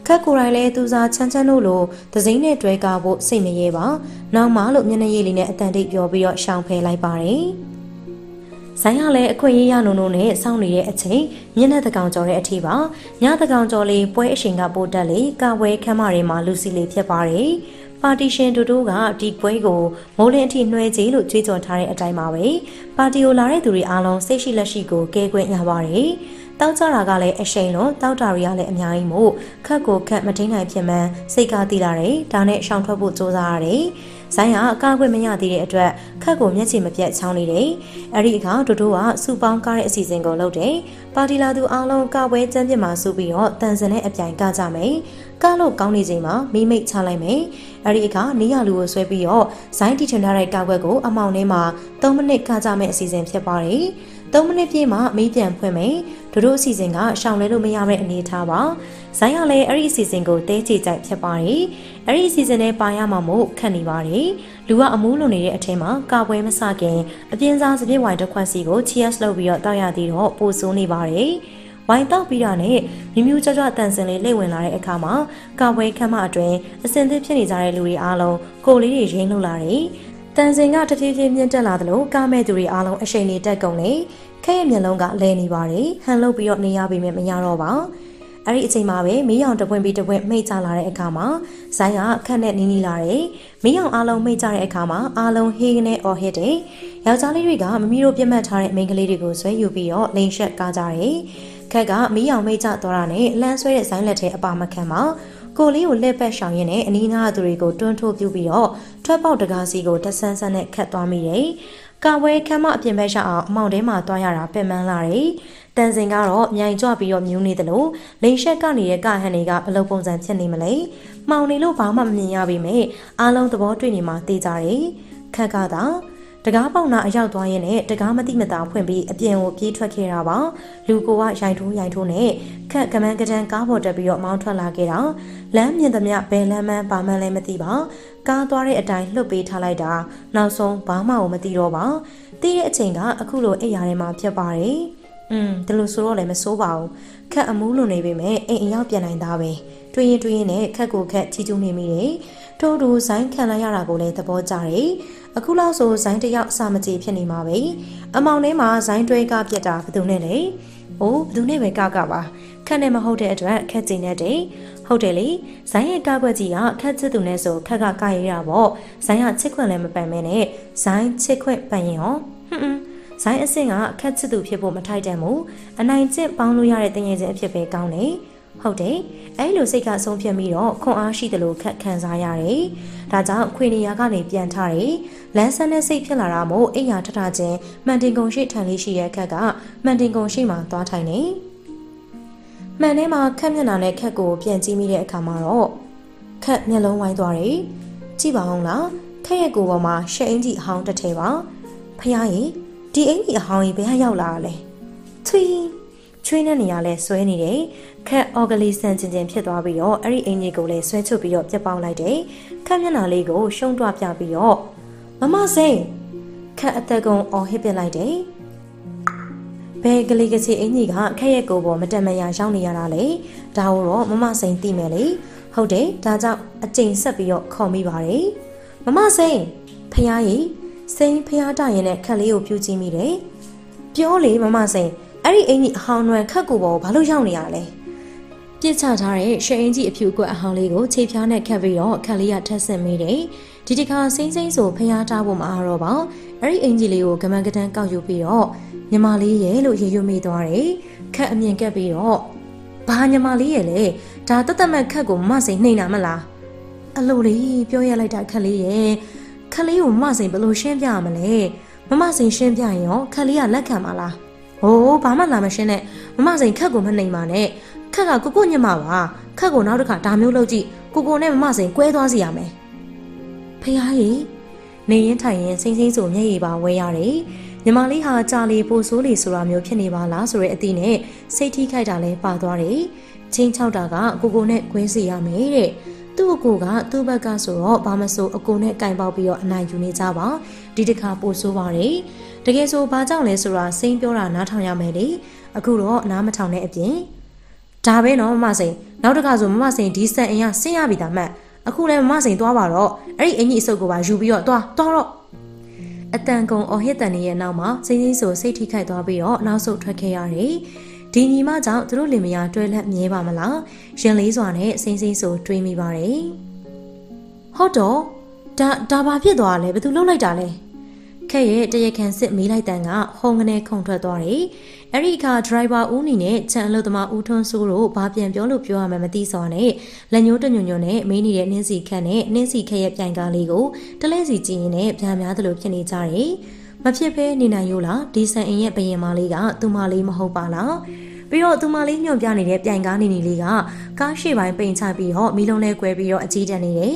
ခက်ကိုယ်တိုင်လဲသူစားချမ်းချမ်းတို့လိုသစိမ့်နဲ့တွဲကားဖို့စိတ်မရဲပါနောက်မှလို့မျက်နှာရည်လေးနဲ့အတန်တိတ်ပြောပြီးတော့ရှောင်ဖယ်လိုက်ပါတယ်။ဆိုင်ရလဲအခွင့်အရေးရနုံနုံနဲ့စောင့်နေတဲ့အချိန်မျက်နှာတကောင်ကျော်တဲ့အထိပါညတကောင်ကျော်လေးပွဲအချိန်ကပို့တက်လေကာပွဲခမ်းမတွေမှာလူစီလေးဖြစ်ပါတယ်။ပါတီရှင်တူတူကဒီပွဲကိုမိုးလင်းအထိနှွှဲကြည့်လို့ကြွေးကြော်ထားတဲ့အတိုင်းပါပဲပါတီကိုလာတဲ့သူတွေအားလုံးစိတ်ရှိလက်ရှိကိုကဲခွင့်ရပါတယ်တောက်ကြတာကလည်းအရှိန်လုံးတောက်တာတွေကလည်းအများကြီးမို့ခက်ကိုခက်မထိန်နိုင်ဖြစ်မှန်းစိတ်ကားတည်လာတယ်ဒါနဲ့ရှောင်ထွက်ဖို့ကြိုးစားရတယ်ဇိုင်းကအကားခွင့်မရသေးတဲ့အတွက်ခက်ကိုမျက်ခြေမပြတ်ချောင်းနေတယ်အဲ့ဒီအခါတူတူကစူပေါင်းကားတဲ့အစီအစဉ်ကိုလုပ်တယ်ပါတီလာသူအားလုံးကပွဲကျန်းပြစ်မှာစူပြီးတော့တန်စင်နဲ့အပြိုင်ကကြမယ်ကားလို့ကောင်းနေချိန်မှာမိမိတ်ချလိုက်မယ်အဲ့ဒီအခါနီးရလူကိုဆွဲပြီးတော့ဇိုင်းတီချင်ထားတဲ့ကားပွဲကိုအမောင်ထဲမှာ3မိနစ်ကကြမယ့်အစီအစဉ်ဖြစ်ပါတယ်3မိနစ်ပြည့်မှမီးပြန်ဖွင့်မယ်တို့အစီအစဉ်ကရှောင်လဲလို့မရတဲ့အနေထားပါဇိုင်းကလည်းအဲ့ဒီအစီအစဉ်ကိုတဲချေကြိုက်ဖြစ်ပါတယ်အဲ့ဒီအစီအစဉ်နဲ့ပါရမှာမို့ခက်နေပါတယ်လူကအမူးလုံနေတဲ့အထက်မှာကာပွဲမစခင်အပြင်းစားစပြည့်ဝိုင်တစ်ခွက်စီကို cheers လုပ်ပြီးတော့တောက်ရသေးတော့ပိုဆိုးနေပါတယ်ဝိုင်တောက်ပြီးတာနဲ့မြူးမြူးကြွကြွတန်စင်လေးလှည့်ဝင်လာတဲ့အခါမှာကာပွဲခမ်းမအတွင်းအစင်သစ်ဖြစ်နေကြတဲ့လူတွေအားလုံးကိုလေးတွေရင်းလှုပ်လာတယ်တန်စင်ကတဖြည်းဖြည်းမြင့်တက်လာသလိုကားမဲ့သူတွေအားလုံးအရှိန်လေးတက်ကုန်လေခဲရဲ့မျက်လုံးကလဲနေပါတယ်ဟန်လုပ်ပြီးတော့နေရပေမဲ့မရတော့ပါအဲ့ဒီအချိန်မှာပဲမီးရောင်တပွင့်ပြီးတပွင့်မိတ်ချလာတဲ့အခါမှာဇိုင်းကခက်နဲ့နီးနီးလာတယ်မီးရောင်အားလုံးမိတ်ချတဲ့အခါမှာအားလုံးဟေးကနေအော်ဟစ်တယ်ယောက်ျားလေးတွေကမမီတို့ပြတ်မှတ်ထားတဲ့မိန်းကလေးတွေကိုဆွဲယူပြီးတော့လိန်ရှက်ကားကြတယ်ခက်ကမီးရောင်မိတ်ချသွားတာနဲ့လှမ်းဆွဲတဲ့ဇိုင်းလက်ထဲအပါမခံမှာကိုလေးကိုလက်ပတ်ရှောင်ရင်းနဲ့အနီးနားသူတွေကိုတွန်းထိုးပြပြီးတော့ထွက်ပေါက်တကားစီကိုတဆန်းဆန်းနဲ့ခတ်သွားမိတယ်။ကာဝဲခမ်းမအပြင်ဘက်ရှောင်အောင်အမောင်ထဲမှာတွားရတာပင်ပန်းလာတယ်။တန်စင်ကတော့မြိုင်ကြွပြီးတော့မြူးနေတယ်လို့လိန်ရှက်ကနေရဲ့ကဟန်တွေကဘလို့ပုံစံဖြစ်နေမလဲ။မှောင်နေလို့ဘာမှမမြင်ရပေမဲ့အားလုံးသဘောတွေ့နေမှသိကြတယ်။ခက်ကသာတကားပေါက်နာအရောက်သွားရင်လည်းတကားမတိမတာဖွင့်ပြီးအပြင်ကိုပြေးထွက်ခဲ့တာပါလူကိုကရိုင်ထိုးနဲ့ခက်ကမန်းကတန်းကားပေါ်တက်ပြီးတော့မောင်းထွက်လာခဲ့တာလမ်းမြင်သမျှဘယ်လမ်းမှန်းဘာမှလည်းမသိပါကားသွားတဲ့အတိုင်းလှုပ်ပေးထားလိုက်တာနောက်ဆုံးဘာမှမသိတော့ပါတီးတဲ့အချိန်ကအခုလိုအိပ်ရာထဲမှာဖြစ်ပါတယ်ဒီလိုဆိုတော့လည်းမစိုးပါဘူးခက်အမူးလွန်နေပေမဲ့အိမ်အရောက်ပြန်နိုင်တာပဲတွေးရင်နဲ့ခက်ကိုခက်ချီကျူးနေမိတယ်ထို့တူဇိုင်းခံလိုက်ရတာကိုလည်းသဘောကျတယ်အခုလောက်ဆိုဇိုင်းတယောက်စာမကြေဖြစ်နေမှာပဲအမောင်ထဲမှာဇိုင်းတွဲကပြက်တာဘယ်သူနဲ့လဲအိုးဘယ်သူနဲ့ပဲကပါခက်နဲ့မဟုတ်တဲ့အတွက်ခက်ကျင်တဲ့ဟုတ်တယ်လေဇိုင်းရဲ့ကားကွက်ကြီးကခက်ချစ်သူနဲ့ဆိုခက်ကကရရပေါ့ဇိုင်းကချစ်ခွင့်လည်းမပန်မဲနဲ့ဇိုင်းချစ်ခွင့်ပန်ရင်ရောဇိုင်းအဆင့်ကခက်ချစ်သူဖြစ်ဖို့မထိုက်တယ်မို့အနိုင်ကျင့်ပေါင်းလို့ရတဲ့တငယ်ချင်းအဖြစ်ပဲကောင်းတယ်ဟုတ်တယ်အဲ့လိုစိတ်ကဆုံးဖြတ်ပြီးတော့ခွန်အားရှိတယ်လို့ခက်ခံစားရတယ်ဒါကြောင့်ခွေနေရကနေပြန်ထားတယ်လန်းဆန်းတဲ့စိတ်ဖြစ်လာတာမို့အိယာထထချင်းမှန်တင်ကုံရှိထန်လေးရှိတဲ့ခက်ကမှန်တင်ကုံရှိမှသွားထိုင်နေမှန်ထဲမှာခက်မျက်နှာနဲ့ခက်ကိုပြန်ကြည့်မိတဲ့အခါမှာတော့ခက်မျက်လုံးဝိုင်းသွားတယ်ကြည့်ပါအောင်လားခက်ရဲ့ကိုယ်ပေါ်မှာရှက်အင်ကြီးအဟောင်းတစ်ထည်ပါဖះရင်ဒီအင်ကြီးအဟောင်းကြီးဘယ်ဟာရောက်လာလဲချွေးတဲ့နေရာလဲဆွဲနေတယ်ခက်အော်ဂလီဆန်ချင်းဖြစ်သွားပြီးတော့အဲ့ဒီအင်ကြီးကိုလည်းဆွဲချုပ်ပြီးတော့ပြတ်ပေါက်လိုက်တယ်ခက်မျက်နှာလေးကိုရှုံးတွပြပြီးတော့မမစိန်ခက်အသက်ကုန်အော်ဟစ်ပစ်လိုက်တယ်ဘယ်ကလေးကစီအင်ကြီးကခက်ရဲ့ကိုယ်ပေါ်မတက်မရရောက်နေရတာလေဒါတော့မမစိန်သိမယ်လေဟုတ်တယ်ဒါကြောင့်အကျိန်ဆက်ပြီးတော့ခေါ်မိပါတယ်မမစိန်ဖះကြီးစိန်ဖះတရင်နဲ့ခက်လေးကိုပြူကြည့်မိတယ်ပြောလေမမစိန်အဲ့ဒီအင်ကြီးအဟောင်းနွယ်ခက်ကိုပေါ်ဘာလို့ရောက်နေရလဲပြစ်ချထားတဲ့ရှယ်အင်ကြီးအဖြူကွက်အဟောင်းလေးကိုခြေဖြားနဲ့ခက်ပြီးတော့ခက်လေးကထက်ဆင်မိတယ်ဒီတခါစိမ့်ဆိုဖျားထားဖို့မအားတော့ပါအဲ့ဒီအင်ကြီးလေးကိုကမန်ကတန်းကောက်ယူပြီးတော့ညီမလေးရဲ့လို့ရေရွမိသွားတယ်ခက်အမြင်ကပ်ပြီးတော့ဘာညီမလေးရဲ့လဲဒါတသက်မဲ့ခက်ကိုမစိန်နှိမ့်တာမလားအလိုလေးပြောရလိုက်တာခက်လေးရဲ့ခက်လေးကိုမစိန်ဘယ်လိုရှင်းပြရမလဲမစိန်ရှင်းပြရင်ရောခက်လေးကလက်ခံပါလားဟိုးဘာမှလာမရှင်းနဲ့မစိန်ခက်ကိုမနှိမ်ပါနဲ့ခက်ကကိုညစ်မှာပါခက်ကိုနောက်တစ်ခါဒါမျိုးလုပ်ကြည့်ကိုနဲ့မစိန်ကွဲသွားစီရမယ်ဖះကြီးနေရင်ထိုင်ရင်စိမ့်ဆိုမျက်ရည်ပါဝဲရတယ်ညီမလေးဟာကြာလီပိုဆိုးလီဆိုတာမျိုးဖြစ်နေပါလားဆိုတဲ့အသည့်နဲ့စိတ်ထိခိုက်တာလဲပါသွားတယ်ချင်းချောက်တာကကိုနဲ့ကွဲစီရမယ်တဲ့သူ့အကိုကသူ့ဘက်ကဆိုတော့ဘာမဆိုအကိုနဲ့ကင်ပေါက်ပြီးတော့အနိုင်ယူနေကြပါဒီတစ်ခါပိုဆိုးပါတယ်တကယ်ဆိုဘာကြောင့်လဲဆိုတာစိမ့်ပြောတာနားထောင်ရမယ်လေအခုတော့နားမထောင်တဲ့အပြင်ဒါပဲနော်မမစိန်နောက်တစ်ခါဆိုမမစိန်ဒီဆက်အင်ကဆင်းရပြီဒါမှအခုလည်းမမစိန်သွားပါတော့အဲ့ဒီအင်ကြီးအစုပ်ကိုပါယူပြီးတော့သွားတော့အတန်ကုံအော်ဟစ်တန်ရဲ့နောက်မှာစိမ့်စိမ့်ဆိုစိတ်ထိခိုက်သွားပြီးတော့နောက်ဆုတ်ထွက်ခဲ့ရတယ်ဒီညီမကြောင့်သူတို့လင်မယားတွဲလက်မြဲပါမလားရင်လေးစွာနဲ့စိမ့်စိမ့်ဆိုတွေးမိပါတယ်ဟုတ်တော့ဒါဘာဖြစ်သွားလဲဘယ်သူလှုပ်လိုက်တာလဲခက်ရဲ့တရခံစစ်မေးလိုက်တန်ကဟုံကနေခုန်ထွက်သွားတယ်အဲ့ဒီအခါဒရိုင်ဘာဦးနီနဲ့ချန်အလုပ်သမားဦးထွန်းစိုးတို့ဘာပြန်ပြောလို့ပြောရမှမသိစောနဲ့လက်ညှိုးတညွညွနဲ့မေးနေတဲ့နင်းစီခန့်နဲ့နင်းစီခက်ရဲ့ပြိုင်ကားလေးကိုတလဲစီကြည့်ရင်လည်းပြန်များသလိုဖြစ်နေကြတယ်မဖြစ်ဖဲနေနိုင်လို့လားဒီဆန်အင်ရဲ့ဘယင်မလေးကသူမလေးမဟုတ်ပါလားပြီးတော့သူမလေးညွန့်ပြနေတဲ့ပြိုင်ကားနေနေလေးကကားရှေ့ပိုင်းပိန်ချပြီးတော့မီးလုံးလဲကွဲပြီးတော့အကြီးတန်းနေတယ်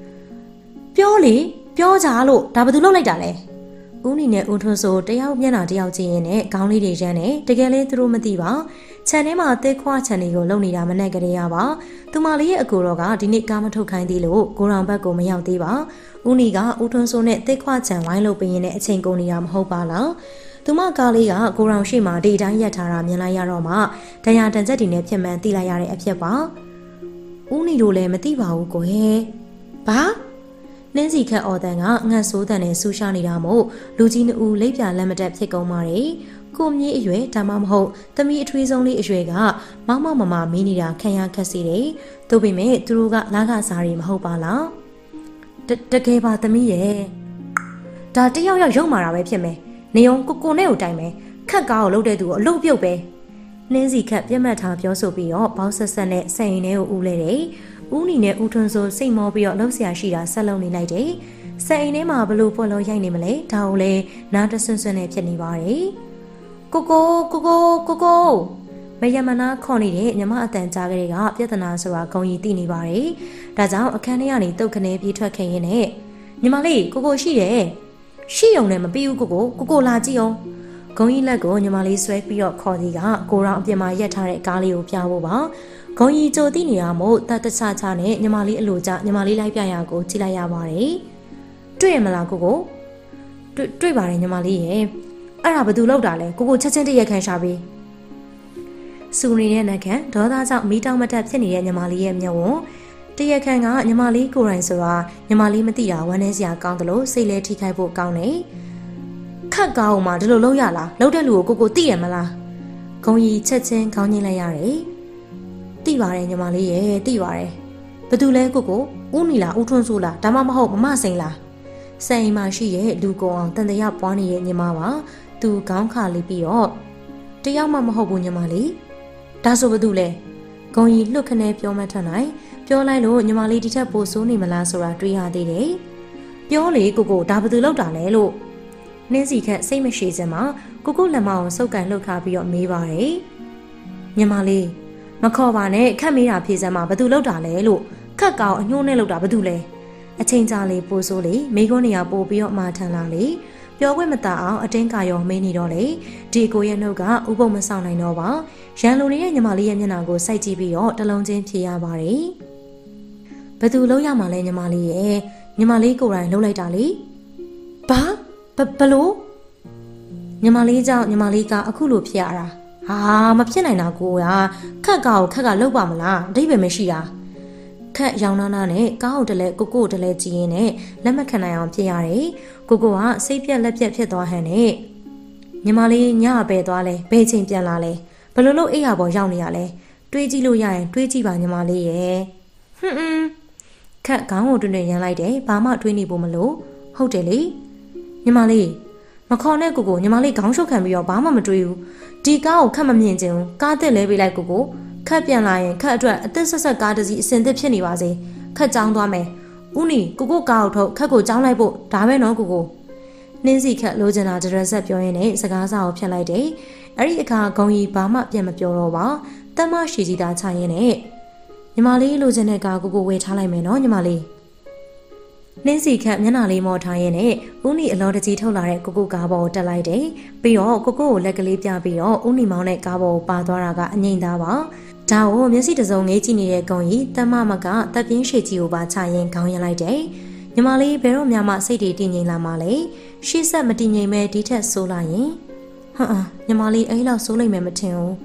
ပြောကြလို့ဒါဘယ်သူလုပ်လိုက်တာလဲဦးနီနဲ့ဦးထွန်းစိုးတယောက်မျက်နှာတယောက်ချင်းရင်နဲ့ခေါင်းလေးတွေရမ်းနေတကယ်လေးသူတို့မသိပါခြံထဲမှာတစ်ခွားခြံတွေကိုလုံနေတာမနဲ့ကြရပါသူမလေးရဲ့အကိုတော်ကဒီနေ့ကားမထုတ်ခိုင်းသေးလို့ကိုရောင်ဘက်ကိုမရောက်သေးပါဦးနီကဦးထွန်းစိုးနဲ့တစ်ခွားခြံဝိုင်းလို့ပင်ရင်နဲ့အချိန်ကုန်နေတာမဟုတ်ပါလားသူမကားလေးကကိုရောင်ရှိမှဒီတိုင်းရက်ထားတာမြင်လိုက်ရတော့မှဒဏ်ရာတန်ချက်တွေနဲ့ဖြစ်မှန်သိလိုက်ရတဲ့အဖြစ်ပါဦးနီတို့လည်းမသိပါဘူးကိုဟဲဘာနင်းစီခက်အော်တန်ကငတ်ဆိုးတန်နဲ့ဆူရှာနေတာမို့လူကြီးနှစ်ဦးလိပ်ပြလက်မတက်ဖြစ်ကုန်ပါတယ်ကိုမြေးအရွယ်ဒါမှမဟုတ်သမီးအထွေးဆုံးလေးအရွယ်ကမောင်မမမင်းနေတာခံရခက်စီတယ်။သို့ပေမဲ့သူတို့ကလာခစားရီမဟုတ်ပါလား။တကယ်ပါသမီးရဲ့ဒါတယောက်ရုံမာတာပဲဖြစ်မယ်။နေုံကိုနဲ့ကိုတိုင်မယ်ခက်ကားကိုလှုပ်တဲ့သူကိုအလုပ်ပြုတ်ပဲ။နင်းစီခက်ပြတ်မှတ်ထားပြောဆိုပြီးတော့ဘောက်ဆက်နဲ့ဆန်ရင်ထဲကိုဦးလဲတယ်။ဦးနီနဲ့ဦးထွန်းစိုးစိတ်မောပြီးတော့လှုပ်ရှားရှိတာဆက်လုံးနေလိုက်တယ်။ဆန်အိမ်ထဲမှာဘလို့ပွက်လို့ရိုက်နေမလဲဒါကိုလည်းနားတဆွန်းဆွန်းနဲ့ဖြစ်နေပါတယ်။ကိုမယမနာခေါ်နေတဲ့ညီမအတန်ကြားကလေးကပြဿနာဆိုတာဂုံကြီးသိနေပါတယ်။ဒါကြောင့်အခန်းထဲကနေတုတ်ခနဲပြေးထွက်ခဲ့ရင်းနဲ့ညီမလေးကိုရှိတယ်။ရှိုံနဲ့မပြီးဘူးကိုလာကြည့်အောင်။ဂုံကြီးလက်ကိုညီမလေးဆွဲပြီးတော့ခေါ်သည်ကကိုရောင်အပြင်မှာရက်ထားတဲ့ကားလေးကိုပြဖို့ပါ။ဂုံကြီးကြိုသိနေရမို့တတ်တချချနဲ့ညီမလေးအလိုကြညီမလေးလိုက်ပြရကိုကြည့်လိုက်ရပါတယ်။တွေ့ရမလားကိုတွေ့ပါတယ်ညီမလေးရဲ့အဲ့ဒါဘသူလောက်တာလဲကိုချက်ချင်းတရက်ခန့်ရှာပြီးစူနေတဲ့နှက်ခန့်ဒေါသကြောင့်မီးတောင်မတက်ဖြစ်နေတဲ့ညီမလေးရဲ့မျက်ဝန်းတရက်ခန့်ကညီမလေးကိုယ်တိုင်ဆိုတာညီမလေးမသိတာဝမ်းနည်းစရာကောင်းတယ်လို့စိတ်လဲထိခိုက်ဖို့ကောင်းတယ်ခတ်ကောင်းမှဒီလိုလုပ်ရလားလုပ်တဲ့လူကိုသိရမလားဂုံကြီးချက်ချင်းခေါင်းညှိလိုက်ရတယ်သိပါတယ်ညီမလေးရဲ့သိပါတယ်ဘသူလဲကိုဦးနီလားဦးထွန်းစိုးလားဒါမှမဟုတ်မမစိန်လားစိန်မရှိရဲ့လူကုံအောင်တန်တရာပွားနေတဲ့ညီမပါသူခေါင်းခါလေးပြီးတော့တယောက်မှမဟုတ်ဘူးညီမလေးဒါဆိုဘာလို့လဲဂုံကြီးလှုပ်ခနဲပြောမှထန်နိုင်ပြောလိုက်လို့ညီမလေးဒီထက်ပိုဆိုးနေမလားဆိုတာတွေးရသေးတယ်ပြောလေကိုဒါဘာလို့လောက်တာလဲလို့နင်းစီခက်စိတ်မရှိစမှာကိုလက်မအောင်စုပ်ကန်လှုပ်ထားပြီးတော့မေးပါတယ်ညီမလေးမခေါ်ပါနဲ့ခက်မေးတာဖြေစမ်းမှာဘာလို့လောက်တာလဲလို့ခက်ကောင်အညှိုးနဲ့လောက်တာဘာလို့လဲအချိန်ကြာလေပိုဆိုးလေမိကုန်းနေရပို့ပြီးတော့မာထန်လာလေပြောခွင့်မတတ်အောင်အတင်းကာရောမင်းနေတော့လေဒီကိုရဲ့နှုတ်ကဥပုံမဆောင်နိုင်တော့ပါရန်လိုနေတဲ့ညီမလေးရဲ့မျက်နှာကိုစိုက်ကြည့်ပြီးတော့တလုံးချင်းဖြေရပါတယ်ဘယ်သူလုံးရမှာလဲညီမလေးရဲ့ညီမလေးကိုယ်တိုင်လှုပ်လိုက်တာလေဘာဘလို့ညီမလေးကြောင့်ညီမလေးကအခုလိုဖြစ်ရတာဟာမဖြစ်နိုင်တာကိုကခက်ကလှုပ်ပါမလားအဓိပ္ပာယ်မရှိတာခက်ရောင်နာနဲ့ကားကိုတလဲကိုတလဲကြည့်ရင်နဲ့လက်မခံနိုင်အောင်ဖြစ်ရတယ်ကိုကစိတ်ပြက်လက်ပြက်ဖြစ်သွားဟန်နဲ့ညီမလေးညပဲသွားလဲဘယ်ချိန်ပြန်လာလဲဘလို့လို့အိယာပေါ်ရောက်နေရလဲတွေးကြည့်လို့ရရင်တွေးကြည့်ပါညီမလေးရဲ့ခက်ခေါင်းကိုတွင်ရမ်းလိုက်တယ်ဘာမှတွေးနေဖို့မလို့ဟုတ်တယ်လေညီမလေးမခေါ်နဲ့ကိုညီမလေးခေါင်းရှုပ်ခံပြီးတော့ဘာမှမတွေးဘူးဒီကားကိုခက်မမြင်ချင်ဘူးကားတက်လဲပေးလိုက်ကိုခက်ပြန်လာရင်ခက်အတွက်အသက်ဆက်ကားတစ်စီးအစင်သစ်ဖြစ်နေပါစေခက်ကြောင်းသွားမယ်ဦးနီကိုကားကိုထုတ်ခက်ကိုကြောင်းလိုက်ဖို့ဒါပဲနော်ကိုနင်းစီခက်လိုချင်တာဒရက်ဆက်ပြောရင်းနဲ့စကားစာကိုဖြတ်လိုက်တယ်အဲ့ဒီအခါဂုံကြီးဘာမှပြန်မပြောတော့ပါတမ်းမရှိကြီးသားချရင်းနဲ့ညီမလေးလိုချင်တဲ့ကားကိုဝယ်ထားလိုက်မယ်နော်ညီမလေးနင်းစီခက်မျက်နှာလေးမော်ထားရင်းနဲ့ဦးနီအလောတကြီးထုတ်လာတဲ့ကိုကားပေါ်ကိုတက်လိုက်တယ်ပြီးတော့ကိုလက်ကလေးပြပြီးတော့ဦးနီမောင်းတဲ့ကားပေါ်ကိုပါသွားတာကအငိမ့်သားပါဒါကိုမျက်စိတစုံငေးကြည့်နေတဲ့ဂုံကြီးတမမကတပ်ပြင်းရှည်ကြီးကိုပါချရင်ခေါင်းရလိုက်တယ်ညီမလေးဘယ်တော့မှစိတ်တွေတည်ငြိမ်လာမှလဲရှေ့ဆက်မတည်ငြိမ်မဲဒီထက်ဆိုးလာရင်ညီမလေးအဲ့လောက်ဆိုးလိုက်မယ်မထင်ဘူး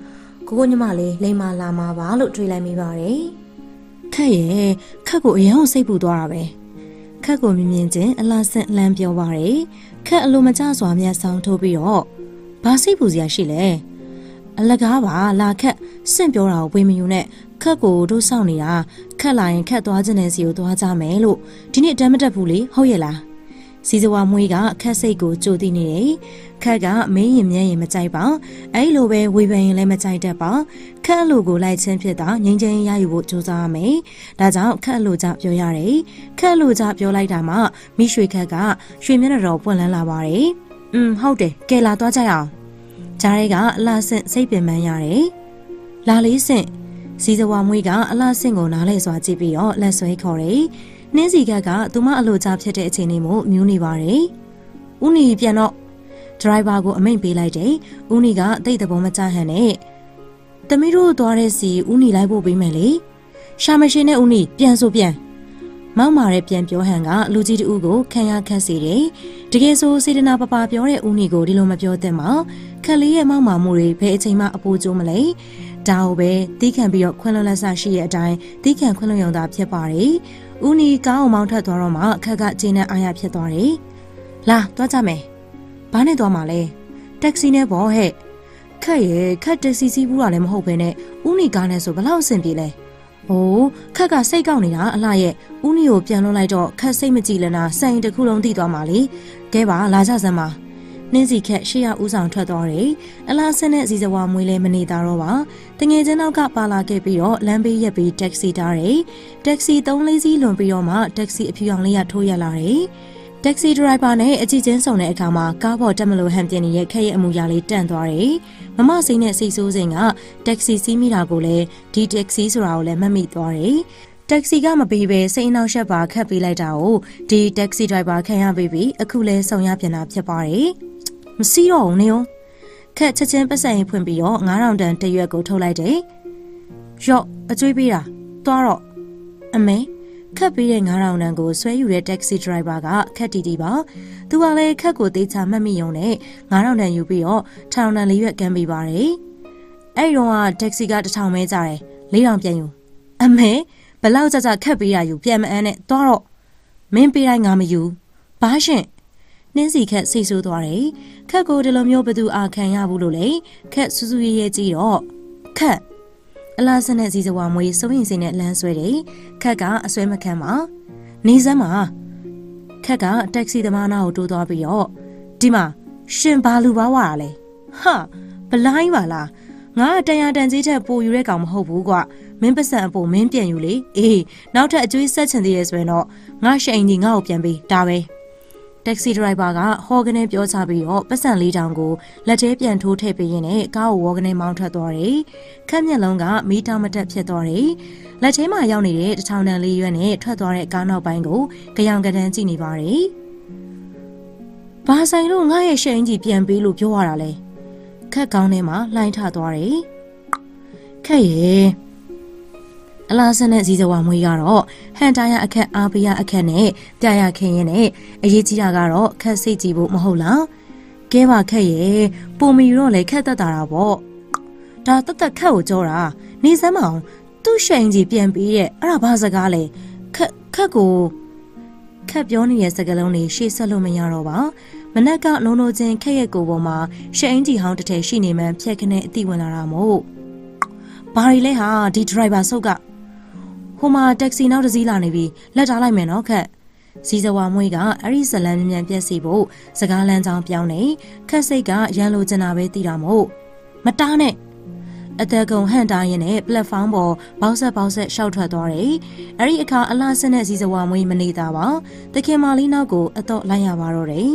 ကိုညီမလေးလိမ္မာလာမှာပါလို့တွေးလိုက်မိပါတယ်ခက်ရဲ့ခက်ကိုအရင်စိတ်ပူသွားတာပဲခက်ကိုမြင်မြင်ချင်းအလားဆင့်လှမ်းပြောပါတယ်ခက်အလိုမကျစွာမျက်ဆောင်ထိုးပြီးတော့ဘာစိတ်ပူစရာရှိလဲအလကားပါလာခက်စင့်ပြောတာကိုဝေမယူနဲ့ခက်ကိုတို့စောင့်နေတာခက်လာရင်ခက်သွားခြင်းနဲ့စီကိုသွားကြမယ်လို့ဒီနေ့တမ်းမတက်ဘူးလေဟုတ်ရဲ့လားစီစဝါမွေးကခက်စိတ်ကိုကြိုသိနေတယ်ခက်ကမင်းရင်မြဲရင်မကြိုက်ပါအဲ့လိုပဲဝေဖန်ရင်လည်းမကြိုက်တတ်ပါခက်အလိုကိုလိုက်ချင်းဖြစ်တာငြိမ်းချမ်းရယူဖို့ကြိုးစားရမယ်ဒါကြောင့်ခက်အလိုကြပြောရတယ်ခက်အလိုကြပြောလိုက်တာမှမိရွှေခက်ကရွှေမျက်နှာတော်ပွင့်လန်းလာပါတယ်ဟုတ်တယ်ကဲလာသွားကြရအောင်ဂျားရဲကအလားဆင့်စိတ်ပင်ပန်းရတယ်လာလေးဆင့်စီစဝါမွေးကအလားဆင့်ကိုနားလဲစွာကြည့်ပြီးတော့လက်ဆွဲခေါ်တယ်နှင်းစီကသူမအလိုကြဖြစ်တဲ့အချိန်လေးမျိုးမြူးနေပါတယ်။ဦးနီပြန်တော့ဒရိုင်ဘာကိုအမိန့်ပေးလိုက်တယ်။ဦးနီကတိတ်တဘောမကြဟန်နဲ့တမီးတို့သွားတဲ့စီဦးနီလိုက်ဖို့ပေးမယ်လေ။ရှာမရှင်နဲ့ဦးနီပြန်ဆိုပြန်မောက်မာတဲ့ပြန်ပြောဟန်ကလူကြီးတူကိုခံရခတ်စေတယ်။တကယ်ဆိုစေတနာပပပြောတဲ့ဦးနီကိုဒီလိုမပြောသင့်ပါ။ခက်လေးရဲ့မောက်မာမှုတွေဘယ်အချိန်မှအပူကျိုးမလဲ။ဒါကိုပဲတီးခံပြီးတော့ခွန်းလွန်လက်ဆရှိရဲ့အတိုင်းတီးခံခွန်းလွန်ရုံသာဖြစ်ပါတယ်။ဦးနီကားအောင်မောင်းထွက်သွားတော့မှခက်ကကျင်းနဲ့အားရဖြစ်သွားတယ်။လာသွားကြမယ်။ဘာနဲ့သွားမှာလဲ။တက်ဆီနဲ့ပေါ့ဟဲ့။ခက်ရဲ့ခက်တက်ဆီစီးဘူးတာလည်းမဟုတ်ပဲနဲ့ဦးနီကားနဲ့ဆိုဘယ်လောက်အဆင်ပြေလဲ။ဟိုးခက်ကစိတ်ကောက်နေတာအလှရဲ့ဦးနီကိုပြန်လွှတ်လိုက်တော့ခက်စိတ်မကြည်လနာဆိုင်တစ်ခုလုံးတိသွားမှာလေ။ကဲပါလာကြစမ်းပါ။နှင်းစီခက်ရှေ့ရဦးဆောင်ထွက်သွားတယ်။အလားဆင်းတဲ့စီစဝါမွေးလဲမနေတာတော့ပါ။တငယ်ချင်းနောက်ကပါလာခဲ့ပြီးတော့လမ်းဘေးရက်ပြီးတက်ဆီတားတယ်။တက်ဆီ3-4စီးလွန်ပြီးတော့မှတက်ဆီအဖြူအောင်လေးရထိုးရလာတယ်။တက်ဆီဒရိုင်ဘာနဲ့အကြည့်ချင်းဆောင်တဲ့အခါမှာကားပေါ်တက်မလို့ဟန်ပြင်းနေတဲ့ခက်ရဲ့အမူအရာလေးတန့်သွားတယ်။မမစိမ့်နဲ့စိတ်ဆိုးစိမ့်ကတက်ဆီစီးမိတာကိုလည်းဒီတက်ဆီဆိုတာကိုလည်းမှတ်မိသွားတယ်။တက်ဆီကမပေးပဲစိတ်အနှောက်ယှက်ပါခတ်ပေးလိုက်တာကိုဒီတက်ဆီဒရိုင်ဘာခံရပြီးအခုလဲဆောင်ရပြန်တာဖြစ်ပါတယ်။မစီးတော့ဘူးနေရောခက်ချက်ချင်းပတ်စံရင်ဖွင့်ပြီးတော့9000တန်တရွက်ကိုထုတ်လိုက်တယ်ရော့အကျွေးပေးတာသွားတော့အမေခက်ပေးတဲ့9000တန်ကိုဆွဲယူတဲ့တက္ကစီဒရိုင်ဘာကခက်တီတီပါသူကလည်းခက်ကိုသေးချာမှတ်မိရုံနဲ့9000တန်ယူပြီးတော့1000တန်လေးရွက်ကမ်းပေးပါတယ်အဲ့တော့တက္ကစီက1000ပဲကြတယ်4000ပြန်ယူအမေဘလောက်ကြခက်ပေးတာယူပြန်မအန်းနဲ့သွားတော့မင်းပေးတိုင်းငါမယူဘာရှင်နှင်းစီခက်စိတ်ဆိုးသွားတယ်ခက်ကိုဒီလိုမျိုးဘသူအာခံရဘူးလို့လေခက်စူးစူးရဲရဲကြည့်တော့ခက်အလားစနဲ့စီစဝါမွေးစိုးရင်စိနဲ့လမ်းဆွဲတယ်ခက်ကအဆွဲမခံပါနေစမ်းပါခက်ကတက်ဆီသမားနာကိုတိုးသွားပြီးတော့ဒီမှာရှင်ဘာလူပါဝါလဲဟာဘလိုင်းပါလားငါတန်ရတန်ကြီးထက်ပိုယူတဲ့ကောင်မဟုတ်ဘူးကွာမင်းပတ်စံအပိုမင်းပြန်ယူလေအေးနောက်ထပ်အကျွေးဆက်ချင်သေးရဲ့ဆိုရင်တော့ငါရှိန်ကြီးငါ့ကိုပြန်ပေးဒါပဲတက်ဆီဒရိုင်ဘာကဟောကနေပြောချပြီးတော့ပတ်စံ4တောင်ကိုလက်ထဲပြန်ထိုးထည့်ပေးရင်းနဲ့ကားကိုဝေါကနေမောင်းထွက်သွားတယ်။ခက်မျက်လုံးကမီးတောင်မတက်ဖြစ်သွားတယ်။လက်ထဲမှာရောက်နေတဲ့1000တန်လေးရွက်နဲ့ထွက်သွားတဲ့ကားနောက်ပိုင်းကိုကြောင်ကတန်းကြည့်နေပါတယ်။ဘာဆိုင်လို့ငါရဲ့ရှိန်ကြီးပြန်ပေးလို့ပြောရတာလဲ။ခက်ကောင်းထဲမှာလှိုင်းထသွားတယ်။ခက်ရဲ့အလားစနဲ့ဇီဇဝါမွေးကတော့ဟန်တာရအခက်အားပေးရအခက်နဲ့ပြရခင်းရင်းနဲ့အရေးကြီးတာကတော့ခက်စိတ်ကြည့်ဖို့မဟုတ်လားကဲပါခက်ရဲ့ပုံမီတော့လေခက်တတ်တာပေါ့ဒါတတ်ခက်ကိုကြောတာနေစမ်းမအောင်သူ့ရှိန်ကြီးပြန်ပြီးရဲ့အဲ့ဒါဘာစကားလဲခက်ကိုခက်ပြောနေတဲ့စကားလုံးတွေရှေ့ဆက်လို့မရတော့ပါမနက်ကလုံးလုံးချင်းခက်ရဲ့ကိုပေါ်မှာရှိန်ကြီးဟောင်းတစ်ထည်ရှိနေမှဖြက်ခနဲ့အတိဝင်လာတာမို့ဘာရီလဲဟာဒီဒရိုင်ဘာဆုတ်ကဟိုမှာတက်ဆီနောက်တစ်စီးလာနေပြီလက်ထားလိုက်မယ်နော်ခက်စီစဝါမွေးကအဲ့ဒီဇလန်မြန်ပြက်စီဖို့စကားလမ်းကြောင်းပြောင်းနေခက်စိတ်ကရန်လိုချင်တာပဲသိတာမို့မတားနဲ့အသက်ကုန်ဟန်တားရင်နဲ့ပလက်ဖောင်းပေါ်ဘောက်ဆက်ရှောက်ထွက်သွားတယ်အဲ့ဒီအခါအလားစနဲ့စီစဝါမွေးမနေတာပါတခင်မာလေးနောက်ကိုအတော့လိုက်ရပါတော့တယ်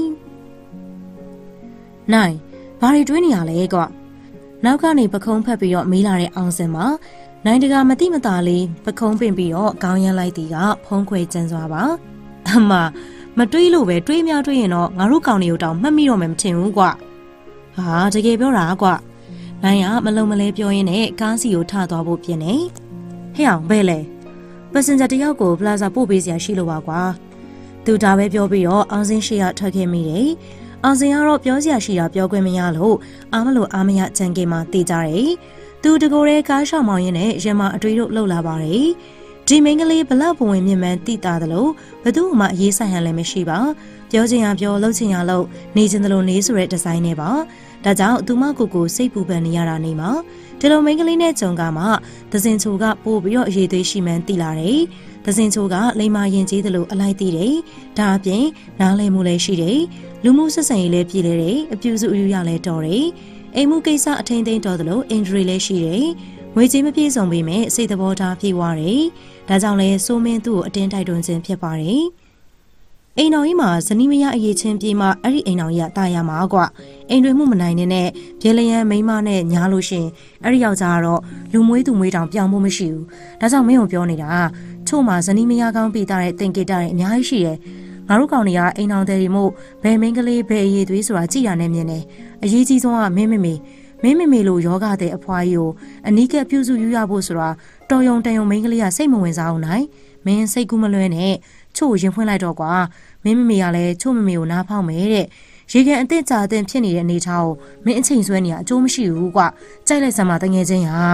နိုင်ဘာတွေတွေးနေရလဲကွနောက်ကနေပခုံးဖက်ပြီးတော့မေးလာတဲ့အောင်စင်မှာနိုင်တကာမတိမတာလေးပခုံးပင်ပြီးတော့ခေါင်းရမ်းလိုက်တီကဖုံးခွေကျန်းစွာပါအမမတွေးလို့ပဲတွေးများတွေးရင်တော့ငါတို့ကောင်တွေကိုတောင်မှတ်မိတော့မယ်မထင်ဘူးကွာဟာတကယ်ပြောတာကွာနိုင်ကမလုံမလဲပြောရင်းနဲ့ကားစီကိုထသွားဖို့ပြင်နေဟဲ့အောင်ဘဲလေပတ်စင်ဂျာတယောက်ကိုပလာဇာပို့ပေးစရာရှိလို့ပါကွာသူဒါပဲပြောပြီးတော့အောင်စင်းရှိရထွက်ခဲ့မိတယ်အောင်စင်းကတော့ပြောစရာရှိတာပြောခွင့်မရလို့အားမလို့အားမရကြံကေမှာတေးကြတယ်သူတကိုယ်ရဲကားရှောင်မောင်းရင်းနဲ့ရမအတွေးတို့လှုပ်လာပါတယ်ဒီမင်းကလေးဘလောက်ပုံဝင်မြင်မှန်တိတာတယ်လို့ဘသူမှအရေးဆိုင်ဟန်လည်းမရှိပါပြောချင်ရပြောလှုပ်ချင်ရလှုပ်နေချင်တယ်လို့နေဆိုတဲ့ဒီဇိုင်းနဲ့ပါဒါကြောင့်သူမကိုစိတ်ပူပန်နေရတာနေမှာဒီလိုမင်းကလေးနဲ့ကြုံကမှသစင်ချိုကပို့ပြီးတော့အရေးသွေးရှိမှန်းသိလာတယ်သစင်ချိုကလိမ္မာရင်ကြီးတယ်လို့အလိုက်သိတယ်ဒါအပြင်နားလည်မှုလည်းရှိတယ်လူမှုဆက်ဆံရေးလည်းပြည်လဲတယ်အပြူစုအယူရလည်းတော်တယ်အိမ်မှုကိစ္စအထင်သိမ်းတော်တယ်လို့အင်ဂျရီလည်းရှိတယ်ငွေကြေးမပြည့်စုံပေမဲ့စိတ်သဘောထားပြေဝတယ်ဒါကြောင့်လဲစိုးမင်းသူ့ကိုအတင်းတိုက်တွန်းခြင်းဖြစ်ပါတယ်အိမ်တော်ကြီးမှာဇနီးမယားအရေးချင်းပြေးမှအဲ့ဒီအိမ်တော်ကြီးကတာယာမှာကွာအိမ်တွေမှုမနိုင်နဲ့ပြေလျံမိန်းမနဲ့ညားလို့ရှင်အဲ့ဒီယောက်ျားကတော့လူမွေးသူမွေးတောင်ပြောင်းဖို့မရှိဘူးဒါကြောင့်မင်းကိုပြောနေတာချို့မှာဇနီးမယားကောင်းပြီးသားတဲ့တင်ကေတာတွေအများကြီးရှိတယ်ငါတို့ကောင်တွေကအိမ်တော်တွေမို့ဘယ်မင်းကလေးဘယ်အရေးသွေးဆိုတာကြည်ရနေမြင်တယ်အရေးကြီးဆုံးကမင်းမေလို့ယောဂတဲ့အဖွားကြီးကိုအနီးကပ်ပြုစုယူရဖို့ဆိုတာတော်ယုံတန်ယုံမင်းကလေးကစိတ်မဝင်စားအောင်နိုင်မင်းစိတ်ကူးမလွဲနဲ့ချို့ရင်ဖွင့်လိုက်တော့ကွာမင်းမေကလည်းချို့မမေကိုနားဖောက်မယ်တဲ့ရေကန်အသင့်ကြာအသင့်ဖြစ်နေတဲ့အနေထားကိုမင်းအချိန်ဆွဲနေရအကျိုးမရှိဘူးကွာကြိုက်လိုက်စမ်းပါတငယ်ချင်းဟာ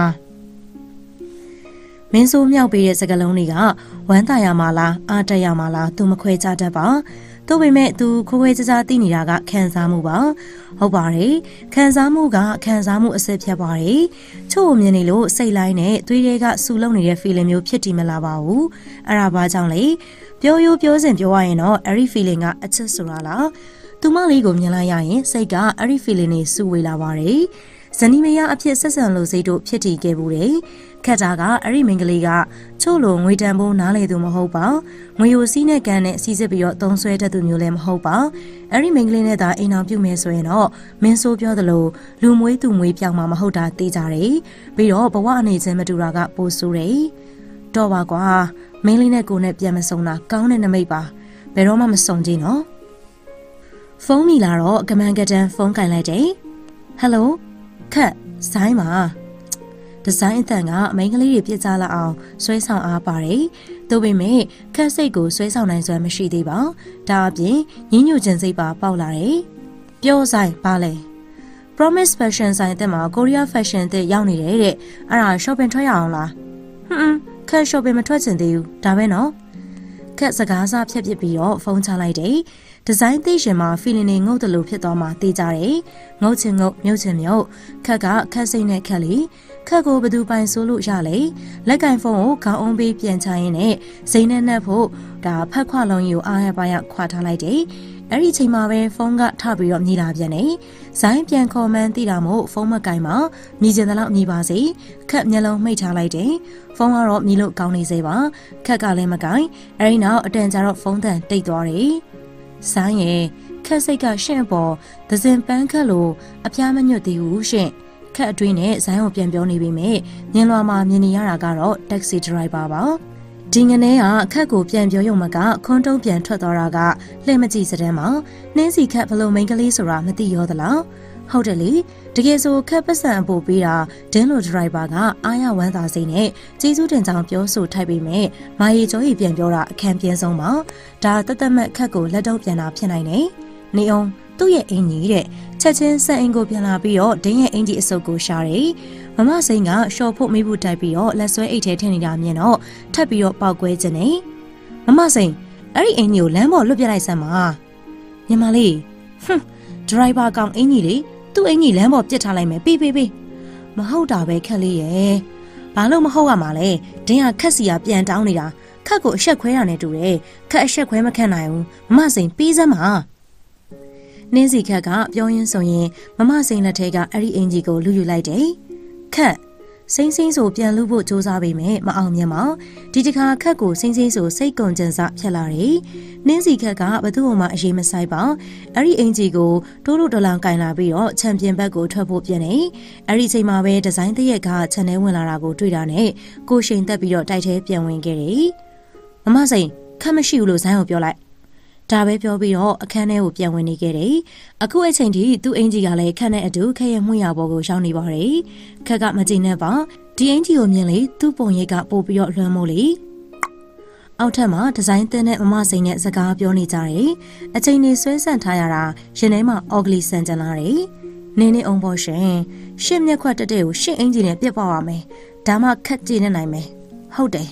မင်းဆိုးမြောက်ပေးတဲ့စကားလုံးတွေကဝမ်းသာရမှာလားအားတက်ရမှာလားသူမခွဲခြားတတ်ပါသို့ပေမဲ့သူခွဲခြားခြားသိနေတာကခံစားမှုပါဟုတ်ပါတယ်ခံစားမှုကခံစားမှုအစစ်ဖြစ်ပါတယ်ချို့မြင်နေလို့စိတ်လိုက်နဲ့သွေးတွေကဆူလုံနေတဲ့ feeling မျိုးဖြစ်တည်မလာပါဘူးအဲ့ဒါဘာကြောင့်လဲပြောရိုးပြောစဉ်ပြောရရင်တော့အဲ့ဒီ feeling ကအချစ်ဆိုတာလားသူမလေးကိုမြင်လိုက်ရရင်စိတ်ကအဲ့ဒီ feeling တွေစူဝေးလာပါတယ်ဇနီးမယားအဖြစ်ဆက်ဆံလို့စိတ်တို့ဖြစ်တည်ခဲ့ဘူးတယ်ခက်တာကအဲ့ဒီမိန်းကလေးကချို့လိုငွေတန်ဖိုးနားလေသူမဟုတ်ပါငွေကိုစီးနဲ့ကန်နဲ့စီးစစ်ပြီးတော့သုံးဆွဲတတ်သူမျိုးလည်းမဟုတ်ပါအဲ့ဒီမိန်းကလေးနဲ့သာအိမ်အောင်ပြုမယ်ဆိုရင်တော့မင်းဆိုးပြောသလိုလူမွေးသူမွေးပြောင်းမှာမဟုတ်တာသိကြတယ်ပြီးတော့ဘဝအနေချင်းမတူတာကပိုဆိုးတယ်တော့ပါကွာမင်းလေးနဲ့ကိုနဲ့ပြန်မဆုံတာကောင်းတဲ့နမိတ်ပါဘယ်တော့မှမဆုံကြည့်နော်ဖုန်းမိလာတော့ကမန်ကတန်ဖုန်းကင်လိုက်တယ်ဟယ်လိုခက်ဇိုင်းပါဒီဇိုင်းအတန်ကအမိန်းကလေးတွေပြစ်ကြလာအောင်ဆွဲဆောင်အားပါတယ်။သို့ပေမဲ့ခက်စိတ်ကိုဆွဲဆောင်နိုင်စွမ်းမရှိသေးပါ။ဒါအပြင်ညှဉ်းညူခြင်းစိတ်ပါပေါက်လာတယ်။ပြောဆိုင်ပါလေ။ Promise Fashion ဆိုင်တဲ့မှာ Korea Fashion တဲ့ရောက်နေတယ်တဲ့။အဲ့ဒါ shopping ထွက်ရအောင်လား။ခက် shopping မထွက်ချင်သေးဘူး။ဒါပဲနော်။ခက်စကားစားဖြတ်ပြီးတော့ဖုန်းချလိုက်တယ်။ဒီဇိုင်းသိရှင်မှာ feeling တွေငုတ်တယ်လို့ဖြစ်သွားမှသိကြတယ်။ငုတ်ချင်ငုတ်မြုပ်ချင်မြုပ်ခက်ကခက်စိတ်နဲ့ခက်လီခက်ကိုဘသူပိုင်ဆိုးလို့ရလေလက်ကင်ဖုန်းကိုခေါင်းအောင်ပေးပြန်ချရင်နဲ့စိမ့်နဲ့နှက်ဖို့ဒါဖက်ခွလုံးကြီးကိုအားရပါရခွာထားလိုက်တယ်။အဲ့ဒီချိန်မှာပဲဖုန်းကထပြီးတော့မြည်လာပြန်တယ်။ဇိုင်းပြန်ခေါ်မှန်းသိတာမို့ဖုန်းမကင်မှာမြည်ကျင်တဲ့လောက်မြည်ပါစေခက်မျက်လုံးမှိတ်ထားလိုက်တယ်။ဖုန်းကတော့မြည်လို့ကောင်းနေစေပါခက်ကလည်းမကင်အဲ့ဒီနောက်အတန်ကြာတော့ဖုန်းတန်တိတ်သွားတယ်။ဇိုင်းရဲ့ခက်စိတ်ကရှင့်ပေါ်သစင်ပန်းခက်လို့အပြားမညွတ်သေးဘူးရှင့်ခက်အတွင်းနဲ့ဇိုင်းကိုပြန်ပြောနေပြီမဲ့မြင်လွာမှာမြင်နေရတာကတော့ taxi driver ပါဒီငနေကခက်ကိုပြန်ပြောရုံမကခွန်းတုံးပြန်ထွက်သွားတာကလှည့်မကြည့်စတဲ့မှာနှင်းစီခက်ဘလို့မိန်းကလေးဆိုတာမသိရောသလားဟုတ်တယ်လေတကယ်ဆိုခက်ပတ်စံအပို့ပေးတာဒင်းလို driver ကအားရဝမ်းသာစိတ်နဲ့ကျေးဇူးတင်ကြောင်းပြောဆိုထိုက်ပေမဲ့မာရီကျော်ကြီးပြန်ပြောတာအခန်းပြင်းဆုံးပါဒါတသက်မဲ့ခက်ကိုလက်တော့ပြန်တာဖြစ်နိုင်တယ်နေအောင်သူ့ရဲ့အင်ကြီးတဲ့ချက်ချင်းဆက်အင်ကိုပြန်လာပြီးတော့ဒင်းရဲ့အင်ကြီးအစုပ်ကိုရှာတယ်မမစိန်ကရှော့ဖို့မိဖို့တိုက်ပြီးတော့လက်ဆွဲအိတ်ထဲထည့်နေတာမြင်တော့ထပ်ပြီးတော့ပေါက်ကွဲခြင်းနဲ့မမစိန်အဲ့ဒီအင်ကြီးကိုလမ်းပေါ်လွတ်ပြလိုက်စမ်းပါညီမလေးဒရိုင်ဘာကောင်အင်ကြီးလေသူ့အင်ကြီးလမ်းပေါ်ပြစ်ထားလိုက်မယ်ပေးမဟုတ်တာပဲခက်လေးရဲ့ဘာလို့မဟုတ်ရမှာလဲဒင်းကခက်စီကပြန်တောင်းနေတာခက်ကိုအဆက်ခွဲတာနဲ့တူတယ်ခက်အဆက်ခွဲမခံနိုင်ဘူးမမစိန်ပေးစမ်းပါနင်းစီခက်ကပြောရင်းဆိုရင်မမစိန်လက်ထဲကအဲ့ဒီအင်ကြီးကိုလူယူလိုက်တယ်ခက်စိမ့်ဆိုပြန်လူဖို့စူးစမ်းပေမဲ့မအောင်မြင်ပါဒီတခါခက်ကိုစိမ့်ဆိုစိတ်ကုန်ကြံစဖြစ်လာတယ်နင်းစီခက်ကဘသူ့မှအရေးမဆိုင်ပါအဲ့ဒီအင်ကြီးကိုတိုးလို့တလောင်ကင်လာပြီးတော့ချန်ပီယံဘက်ကိုထွက်ဖို့ပြင်နေအဲ့ဒီချိန်မှာပဲဒီဇိုင်းတရက်ကခြံထဲဝင်လာတာကိုတွေ့တာနဲ့ကိုရှိန်တက်ပြီးတော့တိုက်ထဲပြန်ဝင်ခဲ့တယ်မမစိန်ခက်မရှိဘူးလို့ဇိုင်းကိုပြောလိုက်ဒါပဲပြောပြီးတော့အခန်းထဲကိုပြန်ဝင်နေခဲ့တယ်။အခုအချိန်ထိသူ့အင်ကြီးကလည်းခက်နဲ့အတူခက်ရဲ့မှုရပေါ်ကိုရောက်နေပါတယ်။ခက်ကမကြည့်နဲ့ပါဒီအင်ကြီးကိုမြင်လေသူ့ပုံရိပ်ကပို့ပြီးတော့လွှမ်းမိုးလေ။အောက်ထပ်မှာဒီဇိုင်းတင်တဲ့မမစိန်နဲ့စကားပြောနေကြတယ်။အချိန်နေဆွဲဆန့်ထားရတာရင်ထဲမှာအော်ဂလီဆန်ကြလာတယ်။ Nene on Boshin, Shim Nequatade, she engine a pip of me, Dama cat din and I may. How day?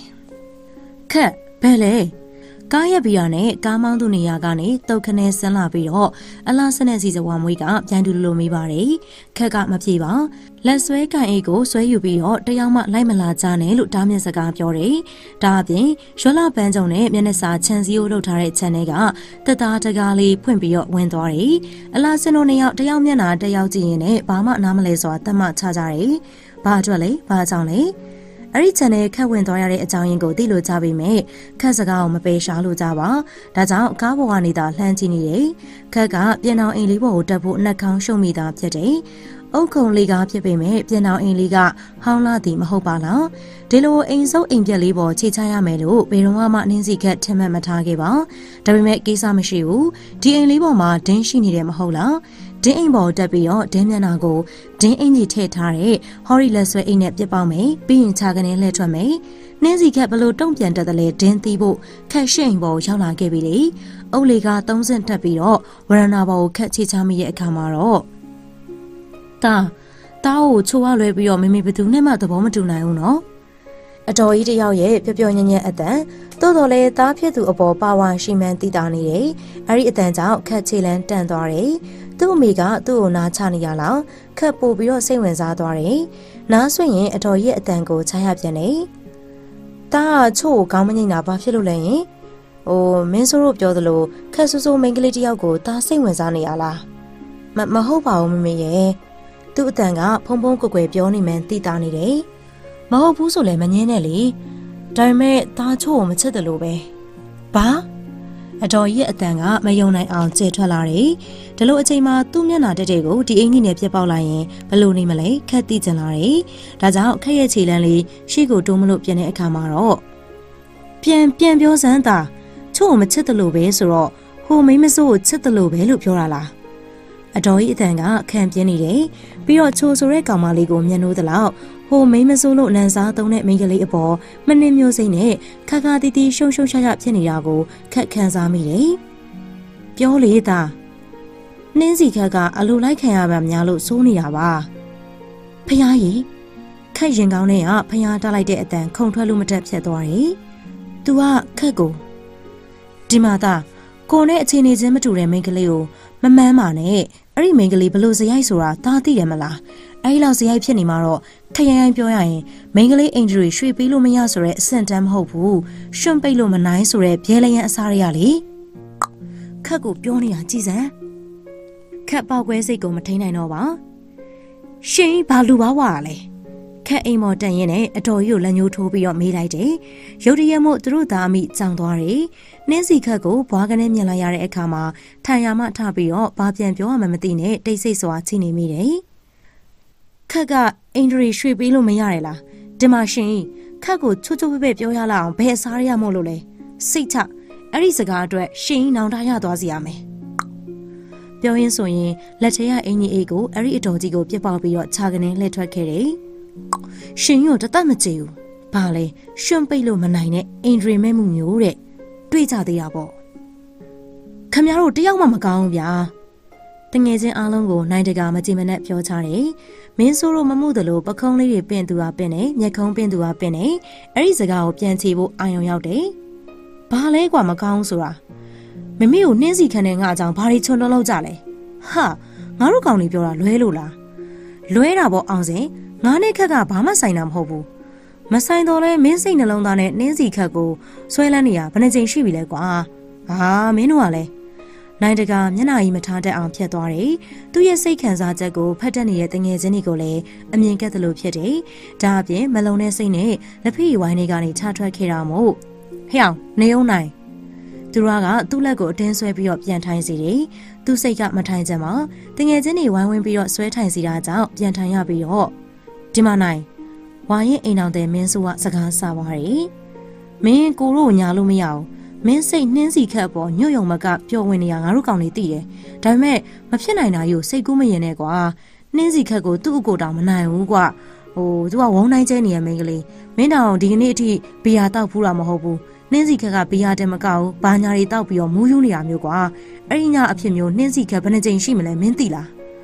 Cat, Pele. Kaya biyane kamandu ni yagane tokane sanlaပြီးတော့အလားစနဲ့စီစဝါမွေးကပြန်တူလိုမိပါတယ်ခက်ကမပြေပါလက်ဆွဲကန်အိတ်ကိုဆွဲယူပြီးတော့တယောက်မှလိုက်မလာကြနဲ့လို့တားမြစ်စကားပြောတယ်ဒါအပြင်ရွှလပန်းကြုံနဲ့မျက်နှာစာခြံစည်းကိုလှုပ်ထားတဲ့ခြံထဲကတက်သားတကားလေးဖွင့်ပြီးတော့ဝင်သွားတယ်အလားစနိုးနှစ်ယောက်တယောက်မျက်နှာတယောက်ကြည့်ရင်လည်းဘာမှနားမလဲစွာတတ်မှချကြတယ်ဘာအတွက်လဲဘာကြောင့်လဲအဲ့ဒီချန်နယ်ခက်ဝင်သွားရတဲ့အကြောင်းရင်းကိုသိလို့ကြပြီမဲ့ခက်စကားကိုမပယ်ရှားလို့ကြပါဒါကြောင့်ကားပေါ်ကနေသာလှမ်းကြည့်နေတယ်ခက်ကပြင်အောင်အိမ်လေးပေါ်ကိုတက်ဖို့နှက်ခေါင်းရှုံမိတာဖြစ်တယ်အုတ်ခုံလေးကဖြစ်ပေမဲ့ပြင်အောင်အိမ်လေးကဟောင်းလာသည်မဟုတ်ပါလားဒီလိုအိမ်စုပ်အိမ်ပြက်လေးပေါ်ခြေချရမယ်လို့ဘယ်တော့မှနင်းစီခက်ထင်မှတ်မထားခဲ့ပါဒါပေမဲ့ကိစ္စမရှိဘူးဒီအိမ်လေးပေါ်မှာဒင်းရှိနေတယ်မဟုတ်လားဒင်းအိမ်ပေါ်တက်ပြီးတော့ဒင်းမျက်နှာကိုဒင်းအင်ကြီးထည့်ထားတဲ့ဟော်ရီလက်ဆွဲအိမ်နဲ့ပြစ်ပေါက်မယ်ပြီးရင်ခြာကနေလှည့်ထွက်မယ်နင်းစီခက်ဘလို့တုံ့ပြန်တက်တယ်လေဒင်းသီးဖို့ခက်ရှိန်ပေါ်ရောက်လာခဲ့ပြီလေအုပ်လေးက3ဆင့်တက်ပြီးတော့ဝရဏဘောကိုခက်ချချမိတဲ့အခါမှာတော့တာကိုချိုးဝလွဲပြီးတော့မိမိဘသူနဲ့မှသဘောမတူနိုင်ဘူးနော်အတော်ကြီးတယောက်ရဲ့ပျော်ပျော်ညံ့ညံ့အတန်တိုးတော်လဲသားဖြစ်သူအပေါ်ပါဝါရှိမှန်းသိတာနေတယ်အဲ့ဒီအတန်ကြောင့်ခက်ချေလန်းတန်သွားတယ်သူ့အမေကသူ့ကိုနားချနေရလောက်ခက်ပို့ပြီးတော့စိတ်ဝင်စားသွားတယ်နားဆွင့်ရင်အတော်ရဲ့အတန်ကိုချရပြန်တယ်တာချို့ခေါင်းမငိမ့်တာဘာဖြစ်လို့လဲယင်မင်းဆိုးတို့ပြောသလိုခက်ဆူဆူမိန်းကလေးတယောက်ကိုတာစိတ်ဝင်စားနေရလားမဟုတ်ပါဘူးမမေရဲ့သူ့အတန်ကဖုံဖုံကွယ်ကွယ်ပြောနေမှန်းသိတာနေတယ်မဟုတ်ဘူးဆိုလည်းမငင်းနဲ့လေဒါပေမဲ့သားချို့ကိုမချစ်တယ်လို့ပဲဘာအတော်ကြီးရဲ့အတန်ကမယုံနိုင်အောင်ကျေထွက်လာတယ်ဒီလိုအချိန်မှာသူ့မျက်နှာတက်တဲ့ကိုဒီအင်ကြီးနဲ့ပြက်ပေါက်လိုက်ရင်ဘလို့နေမလဲခက်သိကျင်လာတယ်ဒါကြောင့်ခက်ရဲ့ခြေလမ်းလေးရှေ့ကိုတိုးမလို့ပြင်တဲ့အခါမှာတော့ပြန်ပြောစမ်းသာချို့ကိုမချစ်တယ်လို့ပဲဆိုတော့ဟိုမိမစိုးကိုချစ်တယ်လို့ပဲလို့ပြောတာလားအတော်ကြီးအတန်ကခံပြင်းနေတယ်ပြီးတော့ချိုဆိုတဲ့ကောင်မလေးကိုမျက်နှိုးသလောက်ဟိုမိမဆိုးလို့နန်းစားသုံးတဲ့မိန်းကလေးအပေါ်မနှင်းမျိုးစိမ့်နဲ့ခါခါတီးတီးရှုံရှုံချာချာဖြစ်နေတာကိုခက်ခံစားမိတယ်ပြောလေသားနှင်းစီခက်ကအလိုလိုက်ခံရပါများလို့စိုးနေတာပါဖះကြီးခက်ရင်ကောင်းနဲ့ကဖះထားလိုက်တဲ့အတန်ခုန်ထွက်လို့မတက်ဖြစ်သွားတယ်သူကခက်ကိုဒီမှာသားကိုနဲ့အခြေအနေချင်းမတူတဲ့မိန်းကလေးကိုမမှန်းပါနဲ့အဲ့ဒီမိန်းကလေးဘလို့ဇယိုက်ဆိုတာသားသိတယ်မလားအဲ့လောက်ဇယိုက်ဖြစ်နေမှာတော့ခရိုင်ရိုင်ပြောရရင်မိန်းကလေးအင်ဂျီရွှေပေးလို့မရဆိုတဲ့အဆင့်တန်းမဟုတ်ဘူးရှွန့်ပိတ်လို့မနိုင်ဆိုတဲ့ဘဲလျံအစားရရလေခက်ကိုပြောနေတာကြည်စမ်းခက်ပေါက်ကွဲစိတ်ကိုမထိန်နိုင်တော့ပါရှင်ဘာလူပါဝါလဲခက်အိမ်မော်တန်ရင်နဲ့အတော်ကြီးကိုလက်ညှိုးထိုးပြီးတော့မေးလိုက်တယ်ရုတ်တရက်မို့သူတို့သားအမိကြောင်သွားတယ်နှင်းစီခက်ကိုဘွားကနေမြင်လိုက်ရတဲ့အခါမှာထိုင်ရမှထပြီးတော့ဘာပြန်ပြောရမှမသိနဲ့တိတ်ဆိတ်စွာချိနေမိတယ်ခက်ကအင်ဒရီရွှေပေးလို့မရရလားဒီမှာရှင်ခက်ကိုချွတ်ချွတ်ပဲပြောရလောက်အောင်ဘယ်အစားရမို့လို့လဲစိတ်ချအဲ့ဒီစကားအတွက်ရှင်နောင်တရသွားစီရမယ်ပြောရင်းဆိုရင်လက်ထဲကအင်ကြီးအိတ်ကိုအဲ့ဒီအတော်ကြီးကိုပြစ်ပေါက်ပြီးတော့ခြာကနေလှည့်ထွက်ခဲ့တယ်ရှင်ရောတတ်မကြည့်ဘူးဘာလဲရှွန့်ပိတ်လို့မနိုင်တဲ့အင်ဒရီမဲမှုမျိုးတဲ့တွေ့ကြသေးတာပေါ့ခမရတို့တယောက်မှမကောင်းဘူးဗျာတငယ်ချင်းအားလုံးကိုနိုင်တကာမကြည်မနဲ့ပြောချတယ်မင်းဆိုးတို့မမှုသလိုပခုံးလေးတွေပင့်သူကပင့်နေမျက်ခုံးပင့်သူကပင့်နေအဲ့ဒီစကားကိုပြန်ချေဖို့အာရုံရောက်တယ်ဘာလဲကွာမကောင်းဆိုတာမမေကိုနှင်းစီခံတဲ့ငါအကြောင်းဘာတွေချွန်တော့လောက်ကြလဲဟာငါတို့ကောင်တွေပြောတာလွဲလို့လားလွဲတာပေါ့အောင်စင်ငါနဲ့ခက်ကဘာမှဆိုင်တာမဟုတ်ဘူးမဆိုင်တော့လဲမင်းစိတ်နှလုံးသားနဲ့နှင်းစီခက်ကိုဆွဲလန်းနေရဘယ်နှချိန်ရှိပြီလဲကွာဟာမင်းတို့ကလည်းနိုင်တကာမျက်နှာကြီးမထားတတ်အောင်ဖြတ်သွားတယ်သူ့ရဲ့စိတ်ခံစားချက်ကိုဖတ်တတ်နေတဲ့တငယ်ချင်းတွေကိုလည်းအမြင်ကက်သလိုဖြစ်တယ်ဒါအပြင်မလုံတဲ့စိတ်နဲ့လက်ဖက်ရည်ဝိုင်းတွေကနေချထွက်ခဲ့တာမို့ဟဲ့အောင်နေအောင်နိုင်သူကသူ့လက်ကိုအတင်းဆွဲပြီးတော့ပြန်ထိုင်စီတယ်သူ့စိတ်ကမထိုင်ချင်မှာတငယ်ချင်းတွေဝိုင်းဝန်းပြီးတော့ဆွဲထိုင်စီတာကြောင့်ပြန်ထိုင်ရပြီးတော့ဒီမနိုင်ဝါရင်အိမ်အောင်တဲ့မင်းစုကစကားဆသွားတယ်မင်းကိုတို့ညာလို့မရအောင်မင်းစိတ်နှင်းစီခက်ပေါ်ညွတ်ယုံမကပျော်ဝင်နေရငါတို့ကောင်လေးသိတယ်ဒါပေမဲ့မဖြစ်နိုင်တာယူစိတ်ကူးမရင်နဲ့ကွာနှင်းစီခက်ကိုသူ့အကိုတောင်မနိုင်ဘူးကွာသူကဝုန်းတိုင်းကျဲနေရမိန်းကလေးမင်းတောင်ဒီကနေ့အထိဘီယာတောက်ဖူးတာမဟုတ်ဘူးနှင်းစီခက်ကဘီယာတယ်မကောက်ဘာညာတွေတောက်ပြီးတော့မူးယူနေတာမျိုးကွာအဲ့ဒီညအဖြစ်မျိုးနှင်းစီခက်ဘယ်နှကြိမ်ရှိမလဲမင်းသိလားဟ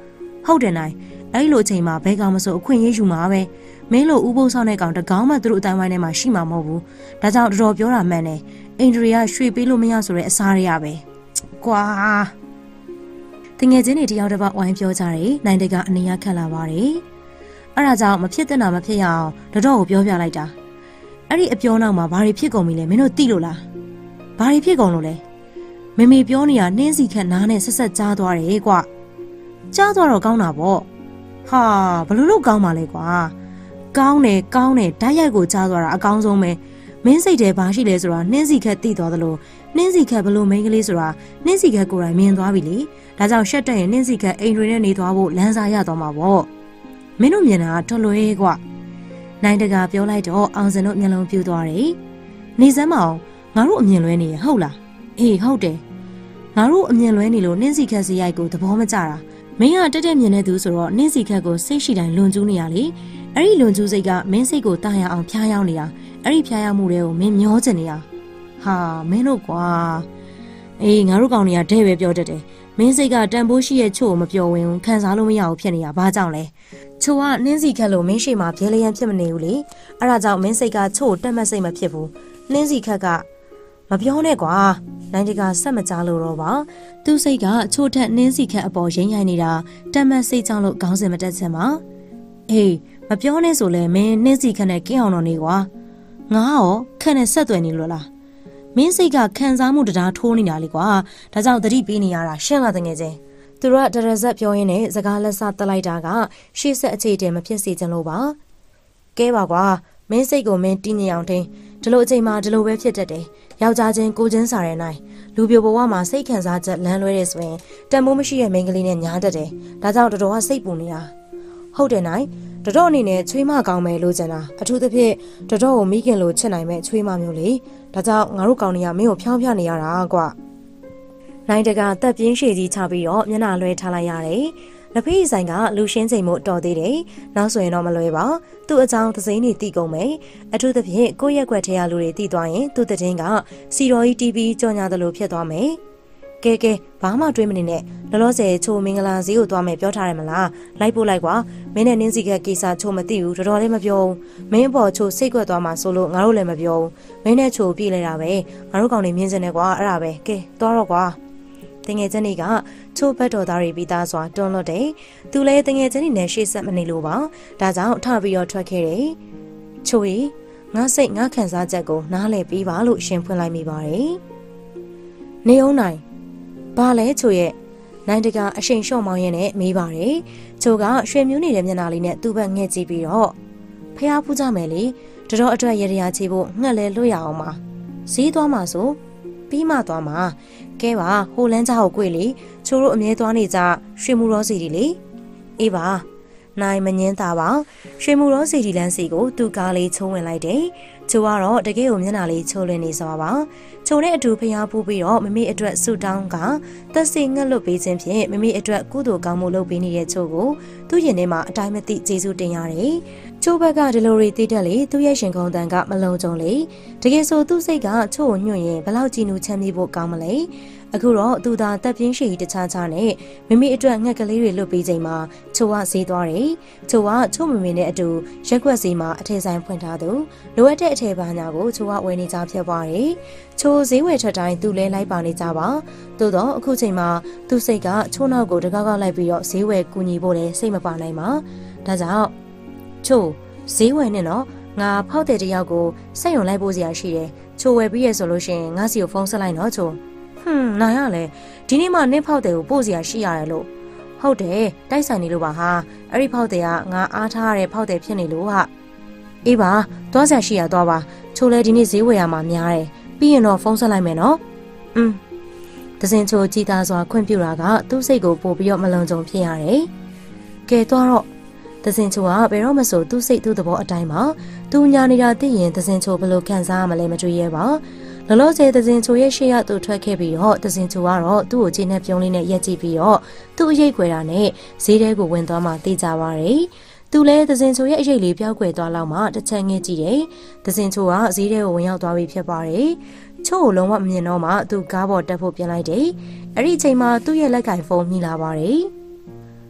ဟုတ်တယ်နိုင်အဲ့လိုအချိန်မှာဘဲကောင်မဆိုအခွင့်အရေးယူမှာပဲမင်းလိုဥပုသ်ဆောင်တဲ့ကောင်တကောင်မှသူတို့အတိုင်းဝိုင်းထဲမှာရှိမှာမဟုတ်ဘူးဒါကြောင့်တော်တော်ပြောတာမှန်တယ်အင်ဒရီကရွှေပေးလို့မရဆိုတဲ့အစားရပဲကွာတငယ်ချင်းတွေတယောက်တစ်ပတ်ဝိုင်းပြောကြတယ်နိုင်တဲ့ကအနေရခက်လာပါတယ်အဲ့ဒါကြောင့်မဖြစ်တဲ့နာမဖြစ်ရအောင်တော်ကိုပြောပြလိုက်တာအဲ့ဒီအပြောနောက်မှာဘာတွေဖြစ်ကုန်ပြီလဲမင်းတို့သိလို့လားဘာတွေဖြစ်ကုန်လို့လဲမမေပြောနေတာနှင်းစီခက်နားနဲ့ဆက်ဆက်ကြားသွားတယ်ကွာကြားသွားတော့ကောင်းတာပေါ့ဟာဘလို့လို့ကောင်းပါလဲကွာကောင်းတယ်ဓာတ်ရိုက်ကိုကြားသွားတာအကောင်းဆုံးပဲမင်းစိတ်ထဲဘာရှိလဲဆိုတာနှင်းစီခက်သိသွားသလိုနှင်းစီခက်ဘလို့မိန်းကလေးဆိုတာနှင်းစီခက်ကိုယ်တိုင်မြင်သွားပြီလေဒါကြောင့်ရှက်တက်ရင်နှင်းစီခက်အိမ်တွေနဲ့နေသွားဖို့လမ်းစာရသွားမှာပေါ့မင်းတို့မြင်တာတော်လွယ်ကွာနိုင်တကပြောလိုက်တော့အောင်စင်တို့မျက်လုံးပြူသွားတယ်နေစမ်းမအောင်ငါတို့အမြင်လွဲနေရဟုတ်လားအေးဟုတ်တယ်ငါတို့အမြင်လွဲနေလို့နှင်းစီခက်စီရိုက်ကိုသဘောမကျတာမင်းကတက်တက်မြင်နေသူဆိုတော့နှင်းစီခက်ကိုစိတ်ရှိတိုင်းလွန်ကျူးနေရလေအဲ့ဒီလွန်ကျူးစိတ်ကမင်းစိတ်ကိုတာရအောင်ဖျားယောင်းနေတာအဲ့ဒီဖျားယောင်းမှုတွေကိုမင်းမျောချင်နေတာဟာမင်းတို့ကွာအေးငါတို့ကောင်တွေကတဲ့ပဲပြောတတ်တယ်မင်းစိတ်ကတန်ဖိုးရှိရဲ့ချို့ကိုမပြောဝင်ဘူးခံစားလို့မရဘူးဖြစ်နေတာဘာကြောင့်လဲချို့ကနှင်းစီခက်လို့မင်းရှိမှပြဲလျံဖြစ်မနေဘူးလေအဲ့ဒါကြောင့်မင်းစိတ်ကချို့တက်မှတ်စိတ်မဖြစ်ဘူးနှင်းစီခက်ကမပြောနဲ့ကွာနိုင်တကဆက်မကြားလို့တော့ပါသူ့စိတ်ကချို့ထက်နှင်းစီခက်အပေါ်ရိမ့်ရိုင်းနေတာတက်မှတ်စိတ်ကြောင့်လို့ခေါင်းစဉ်မတက်ချင်ပါအေးမပြောနဲ့ဆိုလဲမင်းနှင်းစီခက်နဲ့ကင်းအောင်တော့နေကွာငါရောခက်နဲ့ဆက်သွယ်နေလို့လားမင်းစိတ်ကခံစားမှုတရားထိုးနေတာလေကွာဒါကြောင့်သတိပေးနေရတာရှင်းလာတဲ့ငယ်ချင်းသူတို့ကတရဇက်ပြောရင်းနဲ့စကားလက်စတက်လိုက်တာကရှေ့ဆက်အခြေတင်မဖြစ်စေချင်လို့ပါကဲပါကွာမင်းစိတ်ကိုမင်းတင်းညင်အောင်ထိန်ဒီလိုအချိန်မှာဒီလိုပဲဖြစ်တတ်တယ်ယောက်ျားချင်းကိုချင်းစားရတဲ့နိုင်လူပြိုဘဝမှာစိတ်ခံစားချက်လမ်းလွဲတယ်ဆိုရင်တန်မိုးမရှိတဲ့မိန်းကလေးနဲ့ညားတတ်တယ်ဒါကြောင့်တော်ကစိတ်ပူနေတာဟုတ်တယ်နိုင်တော်အနေနဲ့ချွေးမကောင်းမယ်လို့ကျန်တာအထူးသဖြင့်တော်ကိုမိခင်လိုချစ်နိုင်မဲ့ချွေးမမျိုးလေဒါကြောင့်ငါတို့ကောင်တွေကမင်းကိုဖျောင်းဖျနေရတာကွာနိုင်တကတက်ပြင်းရှည်ကြီးချပြီးတော့မျက်နှာလွှဲထားလိုက်ရတယ်လက်ဖေးဆိုင်ကလူရှင်းချိန်မှုတော်သေးတယ်နောက်ဆိုရင်တော့မလွယ်ပါသူ့အကြောင်းသစိမ်းတွေတီးကုန်မယ်အထူးသဖြင့်ကိုယ့်ရက်ွက်ထဲရလူတွေတီးသွားရင်သူ့တဲ့င်းကစီတော်ကြီးတီးပြီးကြော်ညာသလိုဖြစ်သွားမယ်ကဲဘာမှတွေးမနေနဲ့လောလောဆယ်ချိုမင်္ဂလာဈေးကိုသွားမယ်ပြောထားတယ်မလားလိုက်ပို့လိုက်ကွာမင်းနဲ့နင်းစီကကိစ္စချိုမသိဘူးတော်လည်းမပြောဘူးမင်းအပေါ်ချိုစိတ်ကွက်သွားမှဆိုလို့ငါတို့လည်းမပြောဘူးမင်းနဲ့ချိုပြေးလိုက်တာပဲငါတို့ကောင်တွေမြင်စင်နေကွာအဲ့ဒါပဲကဲသွားတော့ကွာတငယ်ချင်းတွေကချိုးဘက်တော်သားတွေပြီးသားစွာတွန်းလွတ်တယ်သူလည်းတငယ်ချင်းတွေနဲ့ရှေ့ဆက်မနေလို့ပါဒါကြောင့်ထပြီးတော့ထွက်ခဲ့တယ်ချိုရီငါစိတ်ငါခံစားချက်ကိုနားလည်ပြီးပါလို့ရှင်ဖွင့်လိုက်မိပါတယ်နေအောင်နိုင်ဘာလဲချိုရဲ့နိုင်တကအရှိန်လျှော့မောင်းရင်းနဲ့မေးပါတယ်ချိုကရွှေမျိုးနေတဲ့မျက်နှာလေးနဲ့သူ့ဘက်ငှက်ကြည့်ပြီးတော့ဖះဖူးကြမယ်လေတော်အတွက်ရရချေဖို့ငှက်လဲလွတ်ရအောင်ပါဈေးသွားမှာဆိုပြီးမှသွားမှာကဲပါဟိုလန်းကြကိုကြွေလေချိုတို့အမြဲသွားနေကြရွှေမူရောစီဒီလေအေးပါနိုင်မငင်းတာပါရွှေမူရောစီဒီလန်းစီကိုသူ့ကားလေးချုံးဝင်လိုက်တယ်ချိုကတော့တကယ်ကိုမျက်နှာလေးချိုးလင်းနေစွာပါချိုနဲ့အတူဖျားပူးပြီးတော့မမေအတွက်ဆူတောင်းကတက်စီငှက်လွတ်ပေးခြင်းဖြင့်မမေအတွက်ကုသိုလ်ကောင်းမှုလုပ်ပေးနေတဲ့ချိုကိုသူ့ရင်ထဲမှာအတိုင်းမသိကျေးဇူးတင်ရတယ်ချိုဘက်ကဒီလိုရီတိတက်လေသူ့ရဲ့ရှင်ကုန်းတန်ကမလုံးကြုံလေတကယ်ဆိုသူ့စိတ်ကချိုကိုညွှန်ရင်ဘလောက်ကြည်နူးချမ်းမြေ့ဖို့ကောင်းမလဲအခုတော့သူသာတက်ပြင်းရှိတခြားခြားနဲ့မမေအတွက်ငှက်ကလေးတွေလွတ်ပေးချိန်မှာချိုကဈေးသွားတယ်ချိုကချိုမမေနဲ့အတူရက်ွက်ဈေးမှာအထည်ဆိုင်ဖွင့်ထားသူလိုအပ်တဲ့အထည်ပါညာကိုချိုကဝယ်နေကြဖြစ်သွားတယ်ချိုဈေးဝယ်ထွက်တိုင်းသူလဲလိုက်ပါနေကြပါသို့တော့အခုချိန်မှာသူ့စိတ်ကချိုနောက်ကိုတကောက်လိုက်ပြီးတော့ဈေးဝယ်ကူညီဖို့လည်းစိတ်မပါနိုင်ပါဒါကြောင့်ချိုဈေးဝယ်နဲ့တော့ငါဖောက်တဲ့တယောက်ကိုစက်ရုံလိုက်ဖို့စရာရှိတယ်ချိုဝယ်ပြီးရဆိုလို့ရှိရင်ငါစီကိုဖုန်းဆက်လိုက်တော့ချိုနိုင်ရလေဒီနေ့မှနင့်ဖောက်တယ်ကိုပို့စရာရှိရတယ်လို့ဟုတ်တယ်တိုက်ဆိုင်နေလို့ပါဟာအဲ့ဒီဖောက်တယ်ကငါအားထားရတဲ့ဖောက်တယ်ဖြစ်နေလို့ဟာအေးပါသွားစရာရှိရသွားပါချိုလဲဒီနေ့ဈေးဝယ်ရမှာများတယ်ပြီးရင်တော့ဖုန်းဆက်လိုက်မယ်နော်တစင်ချိုကြည်သားစွာခွင့်ပြုတာကသူ့စိတ်ကိုပို့ပြီးတော့မလုံခြုံဖြစ်ရတယ်ကဲသွားတော့တစင်ချိုကဘယ်တော့မှဆိုသူ့စိတ်သူ့သဘောအတိုင်းပါသူညာနေတာသိရင်တစင်ချိုဘယ်လိုခံစားရမလဲမတွေ့ရပါလောလောဆယ်တစင်ချိုရဲ့ရှေ့ရသူထွက်ခဲ့ပြီးတော့တစင်ချိုကတော့သူ့ကိုခြေနဲ့ပြုံးလေးနဲ့ရက်ကြည့်ပြီးတော့သူ့အရေးခွဲတာနဲ့ဈေးထဲကိုဝင်သွားမှသိကြပါတယ်သူလည်းတစင်ချိုရဲ့အရေးလေးပြောက်ခွဲသွားလောက်မှတစ်ချက်ငှက်ကြည့်တယ်တစင်ချိုကဈေးထဲကိုဝင်ရောက်သွားပြီးဖြစ်ပါတယ်ချို့ကိုလုံးဝမမြင်တော့မှသူကားပေါ်တက်ဖို့ပြန်လိုက်တယ်အဲ့ဒီအချိန်မှာသူ့ရဲ့လက်ကင်ဖုန်းမိလာပါတယ်ဟ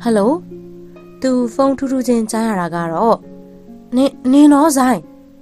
ဟယ်လိုသူဖုန်းထူးထူးချင်းကြားရတာကတော့နင်းတော့ဆိုင်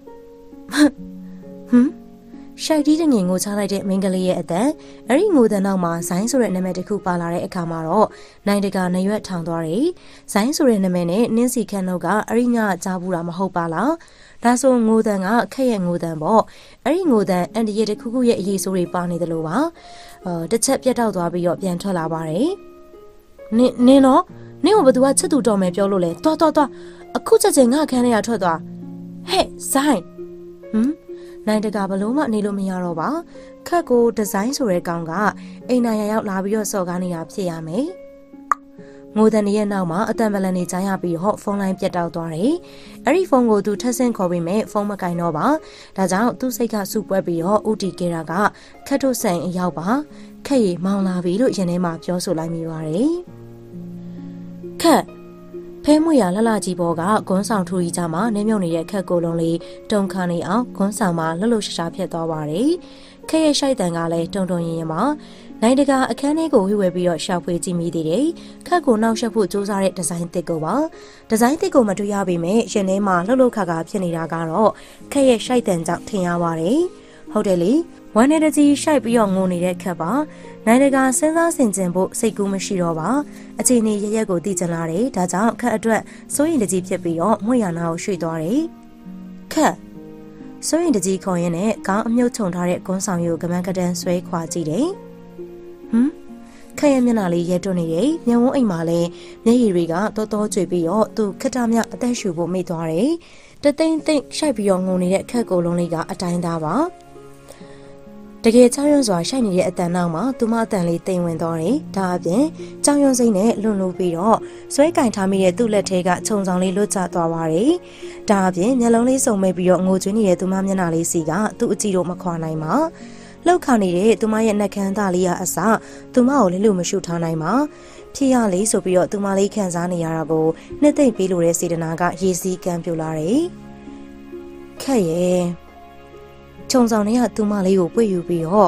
ရှိုက်တီးတငင်ကိုချလိုက်တဲ့မိန်းကလေးရဲ့အတန်အဲ့ဒီငိုတဲ့နောက်မှာဇိုင်းဆိုတဲ့နာမည်တစ်ခုပါလာတဲ့အခါမှာတော့နိုင်တကာနရွက်ထောင်သွားတယ်ဇိုင်းဆိုတဲ့နာမည်နဲ့နင်းစီခန့်တို့ကအဲ့ဒီညကြားဘူးတာမဟုတ်ပါလားဒါဆိုငိုတန်ကခက်ရဲ့ငိုတန်ပေါ့အဲ့ဒီငိုတန်အန်တီရဲ့တစ်ခုခုရဲ့အရေးဆိုးတွေပါနေတယ်လို့ပါတစ်ချက်ပြတ်တောက်သွားပြီးတော့ပြန်ထွက်လာပါတယ်နင်းတော့နင်းကိုဘသူကချစ်သူတော်မယ်ပြောလို့လဲတော်အခုချက်ချင်းငါခန်းထဲကထွက်သွားဟဲ့ဇိုင်းနိုင်တကာဘလို့မှနေလို့မရတော့ပါခက်ကိုဒီဇိုင်းဆိုတဲ့ကောင်ကအိမ်နာရရောက်လာပြီးတော့စော်ကားနေတာဖြစ်ရမယ်ငိုတန်ရဲ့နောက်မှာအတန်ပလန်နေကြရပြီးတော့ဖုန်းလိုင်းပြတ်တောက်သွားတယ်အဲ့ဒီဖုန်းကိုသူထက်ဆင့်ခေါ်ပြီးမဲ့ဖုန်းမကင်တော့ပါဒါကြောင့်သူ့စိတ်ကစုပွဲပြီးတော့ဦးတီကေရာကခက်ထုတ်ဆိုင်အရောက်ပါခက်ရီမောင်းလာပြီလို့ရင်ထဲမှာပြောဆိုလိုက်မိပါတယ်ခက်ဖဲမွေရလှလှကြီးဘောကဂွန်းဆောင်ထူကြီးကြမှာနင်းမြုံနေတဲ့ခက်ကိုလုံးလေးတုံခါနေအောင်ဂွန်းဆောင်မှာလှလှရှာဖြစ်သွားပါတယ်ခက်ရဲ့ရှိုက်တန်ကလည်းတုံရင်ရင်မှာနိုင်တကာအခန်းထဲကိုဝှေ့ဝဲပြီးတော့ရှောက်ဖွေကြည့်မိသေးတယ်ခက်ကိုနောက်ရှက်ဖို့စူးစမ်းတဲ့ဒီဇိုင်းတစ်ကိုပါဒီဇိုင်းတစ်ကိုမတွေ့ရပေမဲ့ရင်ထဲမှာလှလှခါဖြစ်နေတာကတော့ခက်ရဲ့ရှိုက်တန်ကြောင့်ထင်ရပါတယ်ဟုတ်တယ်လေဝမ်းနဲ့တကြီးရှိုက်ပြီးတော့ငိုနေတဲ့ခက်ပါနိုင်တကာစဉ်းစားဆင်ခြင်ဖို့စိတ်ကူးမရှိတော့ပါအခြေအနေရရက်ကိုသိချင်လာတယ်ဒါကြောင့်ခက်အတွက်စိုးရင်တကြီးဖြစ်ပြီးတော့မွေရနာကိုရွှေ့သွားတယ်ခက်စိုးရင်တကြီးခေါ်ရင်းနဲ့ခေါင်းအမြုပ်ချုံထားတဲ့ကွန်းဆောင်ယူကမန်းကတန်းဆွဲခွာကြည့်တယ်ခက်ရဲ့မျက်နှာလေးရဲတွနေတယ်မျက်ဝန်းအိမ်မှာလည်းမျက်ရည်တွေကတော်ကျွေပြီးတော့သူခက်တာမြအသက်ရှူဖို့မိသွားတယ်တသိမ့်ရှိုက်ပြီးတော့ငုံနေတဲ့ခက်ကိုလုံးလေးကအတိုင်းသားပါတကယ်ချောင်းရွံ့စွာရှိုက်နေတဲ့အတန်နောက်မှာသူမအတန်လေးတိမ်ဝင်သွားတယ်။ဒါအပြင်ချောင်းရွံ့စိမ့်နဲ့လွန်လို့ပြီးတော့ဆွဲကင်ထားမိတဲ့သူ့လက်ထဲကခြုံဆောင်လေးလွတ်ကျသွားပါတယ်။ဒါအပြင်မျက်လုံးလေးစုံမိတ်ပြီးတော့ငိုကြွေးနေတဲ့သူမမျက်နှာလေးစီကသူ့အကြည့်တော့မခွာနိုင်ပါ။လောက်ခါနေတဲ့သူမရဲ့နှက်ခမ်းသားလေးကအစသူမကိုလည်းလို့မရှုထားနိုင်ပါ။ဖြစ်ရလေဆိုပြီးတော့သူမလေးခံစားနေရတာကိုနှစ်သိမ့်ပေးလို့တဲ့စေတနာကရေစီးကမ်းပြူလာတယ်။ခက်ရဲ့ခြုံဆောင်တွေကသူမလေးကိုပွေယူပြီးတော့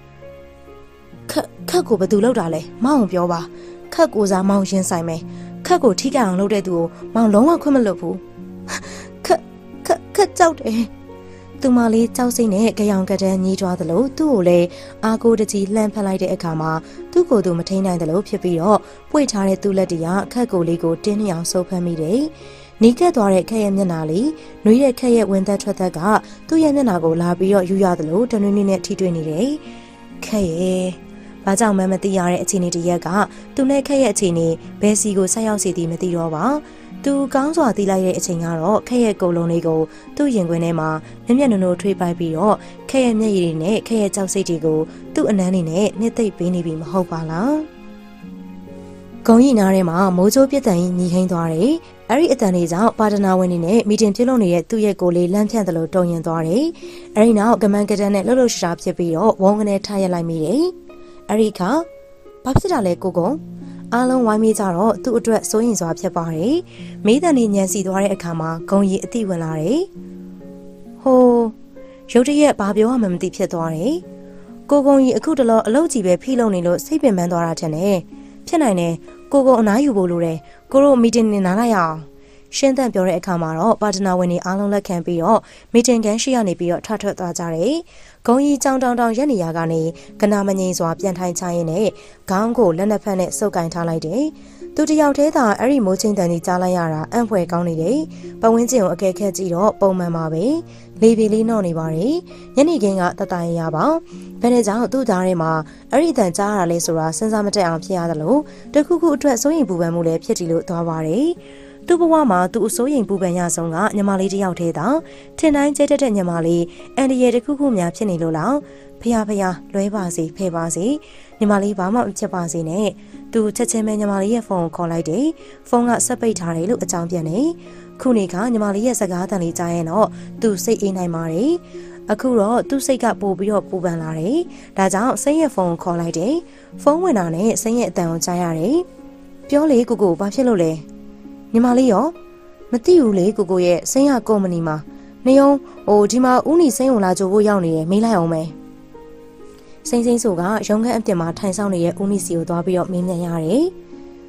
ခက်ကိုဘယ်သူလောက်တာလဲမောင်ပြောပါခက်ကိုစားမောင်ရှင်းဆိုင်မယ်ခက်ကိုထိကြအောင်လုပ်တဲ့သူကိုမောင်လုံးဝခွင့်မလွတ်ဘူးခက်ကြောက်တယ်သူမလေးကြောက်စိမ့်နဲ့ကြောင်ကတန်းညီးကြွားသလိုသူ့ကိုလည်းအာကိုတကြီးလှမ်းဖက်လိုက်တဲ့အခါမှာသူ့ကိုယ်သူမထိန်နိုင်သလိုဖြစ်ပြီးတော့ပွေထားတဲ့သူ့လက်တရခက်ကိုလေးကိုတင်းနှောင်ဆုပ်ဖမ်းမိတယ်နီးကပ်သွားတဲ့ခက်ရဲ့မျက်နှာလေးနှွေးတဲ့ခက်ရဲ့ဝင်သက်ထွက်သက်ကသူ့ရဲ့မျက်နှာကိုလာပြီးတော့ယူရသလိုတနွေးနွေးနဲ့ထိတွေ့နေတယ်ခက်ရဲ့ဘာကြောင့်မှမသိရတဲ့အခြေအနေတရက်ကသူနဲ့ခက်ရဲ့အခြေအနေဘယ်စီကိုဆက်ရောက်စီသည်မသိတော့ပါသူကောင်းစွာသိလိုက်တဲ့အချိန်ကတော့ခက်ရဲ့ကုံလုံးလေးကိုသူ့ရင်ခွင်ထဲမှာမျက်နှာထွေးပိုက်ပြီးတော့ခက်ရဲ့မျက်ရည်တွေနဲ့ခက်ရဲ့ကြောက်စိတ်တွေကိုသူ့အနမ်းနေနဲ့နှစ်သိမ့်ပေးနေပြီမဟုတ်ပါလားဂုံရီနားထဲမှာမိုးချိုးပြက်တန်ကြီးညီဟိန်းသွားတယ်။အဲ့ဒီအတန်လေးကြောင့်ပါတနာဝင်နေနဲ့မီတင်ပြုလုပ်နေတဲ့သူ့ရဲ့ကိုယ်လေးလမ်းဖြန့်သလိုတုံရင်သွားတယ်။အဲ့ဒီနောက်ကမန်းကတန်းနဲ့လှုပ်ရှားဖြစ်ပြီးတော့ဝုန်းကနေထားရလိုက်မိတယ်။အဲ့ဒီခါဘာဖြစ်တာလဲကိုကုံအားလုံးဝိုင်းမိကြတော့သူ့အတွက်စိုးရင်စွာဖြစ်ပါတယ်။မိသားနဲ့ညံစီသွားတဲ့အခါမှာဂုံရီအတိဝင်လာတယ်။ဟိုရုတ်တရက်ဘာပြောမှမသိဖြစ်သွားတယ်။ကိုကုံကြီးအခုတလောအလုပ်ကြီးပဲဖိလုံနေလို့စိတ်ပင်ပန်းသွားတာထင်တယ်။ဖြစ်နိုင်တယ်ကိုအနားယူဖို့လိုတယ်ကိုတို့မီတင်နေနားလိုက်ရအောင်ရှင်းသန့်ပြောတဲ့အခါမှာတော့ပါတနာဝင်တွေအားလုံးလက်ခံပြီးတော့မီတင်ကန်ရှိရနေပြီးတော့ထွက်သွားကြတယ်ဂုံကြီးကြောင်တောင်ရက်နေရကနေကနာမငိမ့်စွာပြန်ထိုင်ချရင်းနဲ့ခေါင်းကိုလက်နှစ်ဖက်နဲ့စုပ်ကင်ထားလိုက်တယ်သူတယောက်တည်းသာအဲ့ဒီမိုးချင်းတန်ကြီးကြားလိုက်ရတာအံ့ဖွယ်ကောင်းနေတယ်ပဝင်းကျင်ကိုအကဲခက်ကြည့်တော့ပုံမှန်ပါပဲလေပီလေးနှော့နေပါတယ်ညနေခင်းကတတရရပါဘယ်နဲ့ကြောင့်သူ့သားထဲမှာအဲ့ဒီတန်ကြားရလဲဆိုတာစဉ်းစားမတတ်အောင်ဖြစ်ရတယ်လို့တခုခုအတွက်စိုးရင်ပူပန်မှုလည်းဖြစ်တည်လို့သွားပါတယ်သူ့ဘဝမှာသူအစိုးရင်ပူပန်ရဆုံးကညီမလေးတစ်ယောက်တည်းသာထင်တိုင်းကျဲတက်တဲ့ညီမလေးအန်ဒီရဲ့တခုခုများဖြစ်နေလို့လားဖះလွဲပါစေဖဲပါစေညီမလေးဘာမှမဖြစ်ပါစေနဲ့သူချက်ချင်းပဲညီမလေးရဲ့ဖုန်းကိုခေါ်လိုက်တယ်ဖုန်းကဆက်ပိတ်ထားတယ်လို့အကြောင်းပြန်နေခုနေကညီမလေးရဲ့စကားတန်လေးကြားရင်တော့သူစိတ်အေးနိုင်ပါတယ်အခုတော့သူ့စိတ်ကပို့ပြီးတော့ပူပန်လာတယ်ဒါကြောင့်စိတ်ရဲ့ဖုန်းကိုခေါ်လိုက်တယ်ဖုန်းဝင်တာနဲ့စိတ်ရဲ့အတန်ကိုကြားရတယ်ပြောလေကိုဘာဖြစ်လို့လဲညီမလေးရောမသိဘူးလေကိုရဲ့စိတ်ရကုမ္ပဏီမှာနေအောင်ဒီမှာဦးနီစိတ်ဝင်လာကြဖို့ရောက်နေတယ်မေးလိုက်အောင်မယ်စိမ့်ဆိုကရုံးခန်းအပြင်မှာထိုင်ဆောင်နေတဲ့ဦးနီစီကိုသွားပြီးတော့မေးမြန်းရတယ်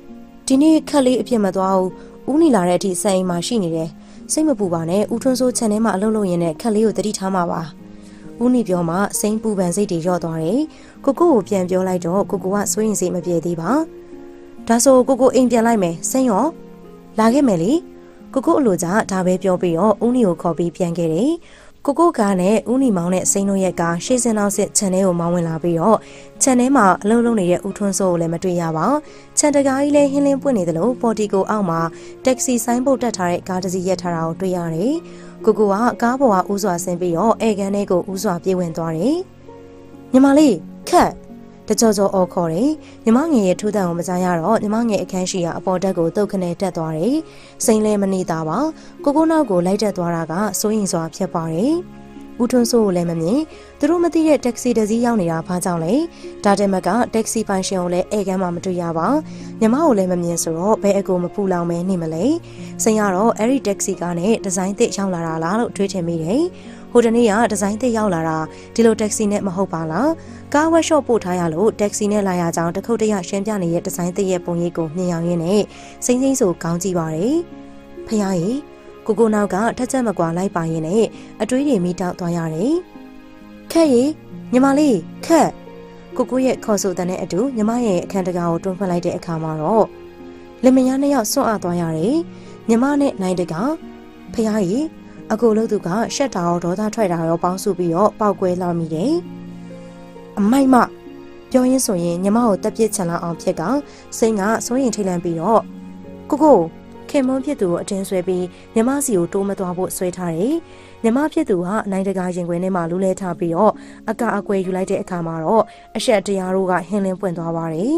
ဒီနေ့ခက်လေးအပြစ်မသွားဘူးဦးနီလာတဲ့အထိစံအိမ်မှာရှိနေတယ်စိတ်မပူပါနဲ့ဦးထွန်းစိုးခြံထဲမှာအလုပ်လုပ်ရင်းနဲ့ခက်လေးကိုတတိထားမှာပါဦးနီပြောမှစိမ့်ပူပန်စိတ်တွေရော့သွားတယ်ကိုကိုကိုပြန်ပြောလိုက်တော့ကိုကိုကစိုးရင်စိတ်မပြေသေးပါဒါဆိုကိုကိုအိမ်ပြန်လိုက်မယ်စိမ့်ရောလာခဲ့မယ်လေကိုကိုအလိုကြဒါပဲပြောပြီးတော့ဦးနီကိုခေါ်ပြီးပြန်ခဲ့တယ်ကိုကိုကားနဲ့ဦးနီမောင်နဲ့စိန်တို့ရဲ့ကားရှေ့စင်နောက်စစ်ခြံထဲကိုမောင်းဝင်လာပြီးတော့ခြံထဲမှာအလုံးလုံးနေတဲ့ဦးထွန်းစိုးကိုလည်းမတွေ့ရပါခြံတကားကြီးလည်းဟင်းလင်းပွင့်နေသလိုပေါ်တီကိုအောက်မှာတက္ကစီဆိုင်ဘုတ်တက်ထားတဲ့ကားတစ်စီးရပ်ထားတာကိုတွေ့ရတယ်ကိုကိုကကားပေါ်ကဦးစွာဆင်းပြီးတော့ဧကန်ထဲကိုဦးစွာပြေးဝင်သွားတယ်ညီမလေးခက်တကြောကြောအော်ခေါ်တယ်ညီမငယ်ရဲ့ထိုးတံကိုမကြားရတော့ညီမငယ်အခန်းရှိရာအပေါ်တက်ကိုတုတ်ခနဲ့တက်သွားတယ်စိန်လဲမနေတာပါကိုကိုနောက်ကိုလိုက်တက်သွားတာကစိုးရင်စွာဖြစ်ပါတယ်ဦးထွန်းစိုးကိုလည်းမမြင်သူတို့မသိတဲ့တက္ကစီတစ်စီးရောက်နေတာဘာကြောင့်လဲဒါတက်မကတက္ကစီပိုင်ရှင်ကိုလည်းဧကန်မှမတွေ့ရပါညီမကိုလည်းမမြင်ဆိုတော့ဘယ်အကူမပူလောင်မဲနေမလဲစိန်ကတော့အဲ့ဒီတက္ကစီကားနဲ့ဒီဇိုင်းသစ်ရောက်လာတာလားလို့တွေးထင်မိတယ်ဟိုတနေ့ကဒီဇိုင်းသစ်ရောက်လာတာဒီလိုတက္ကစီနဲ့မဟုတ်ပါလားကားဝက်ရှော့ပို့ထားရလို့တက္ကစီနဲ့လာရကြောင်းတခုတ်တရရှင်းပြနေတဲ့ဒီဇိုင်းသစ်ရဲ့ပုံရိပ်ကိုမြင်အောင်ရင်းနဲ့စိမ့်စိမ့်ဆိုကောင်းကြည့်ပါတယ်ဖခင်ကြီးကိုကိုနောက်ကထက်ချက်မကွာလိုက်ပါရင်နဲ့အတွေးတွေမိတောက်သွားရတယ်ခက်ရီညီမလေးခက်ကိုကိုရဲ့ခေါ်ဆိုတဲ့အတူညီမရဲ့အခန်းတကာကိုတွန်းဖွင့်လိုက်တဲ့အခါမှာတော့လင်မယားနှစ်ယောက်စွန့်အားသွားရတယ်ညီမနဲ့နိုင်တကဖခင်ကြီးအကိုလို့သူကရှက်တာရောဒေါသထွက်တာရောပေါင်းစုပြီးတော့ပောက်ကွဲလာမိတယ်အမိုက်မပြောရင်းဆိုရင်ညီမကိုတက်ပြစ်ချန်လာအောင်ဖြစ်ကစိန်ကစိုးရင်ထိတ်လန့်ပြီးတော့ကိုခင်မွန်းဖြစ်သူကိုအတင်းဆွဲပြီးညီမစီကိုတိုးမသွားဖို့ဆွဲထားတယ်ညီမဖြစ်သူကနိုင်တကာရင်ခွင်ထဲမှာလူးလဲထားပြီးတော့အကအကွယ်ယူလိုက်တဲ့အခါမှာတော့အရှက်တရားတို့ကဟင်းလင်းပွင့်သွားပါတယ်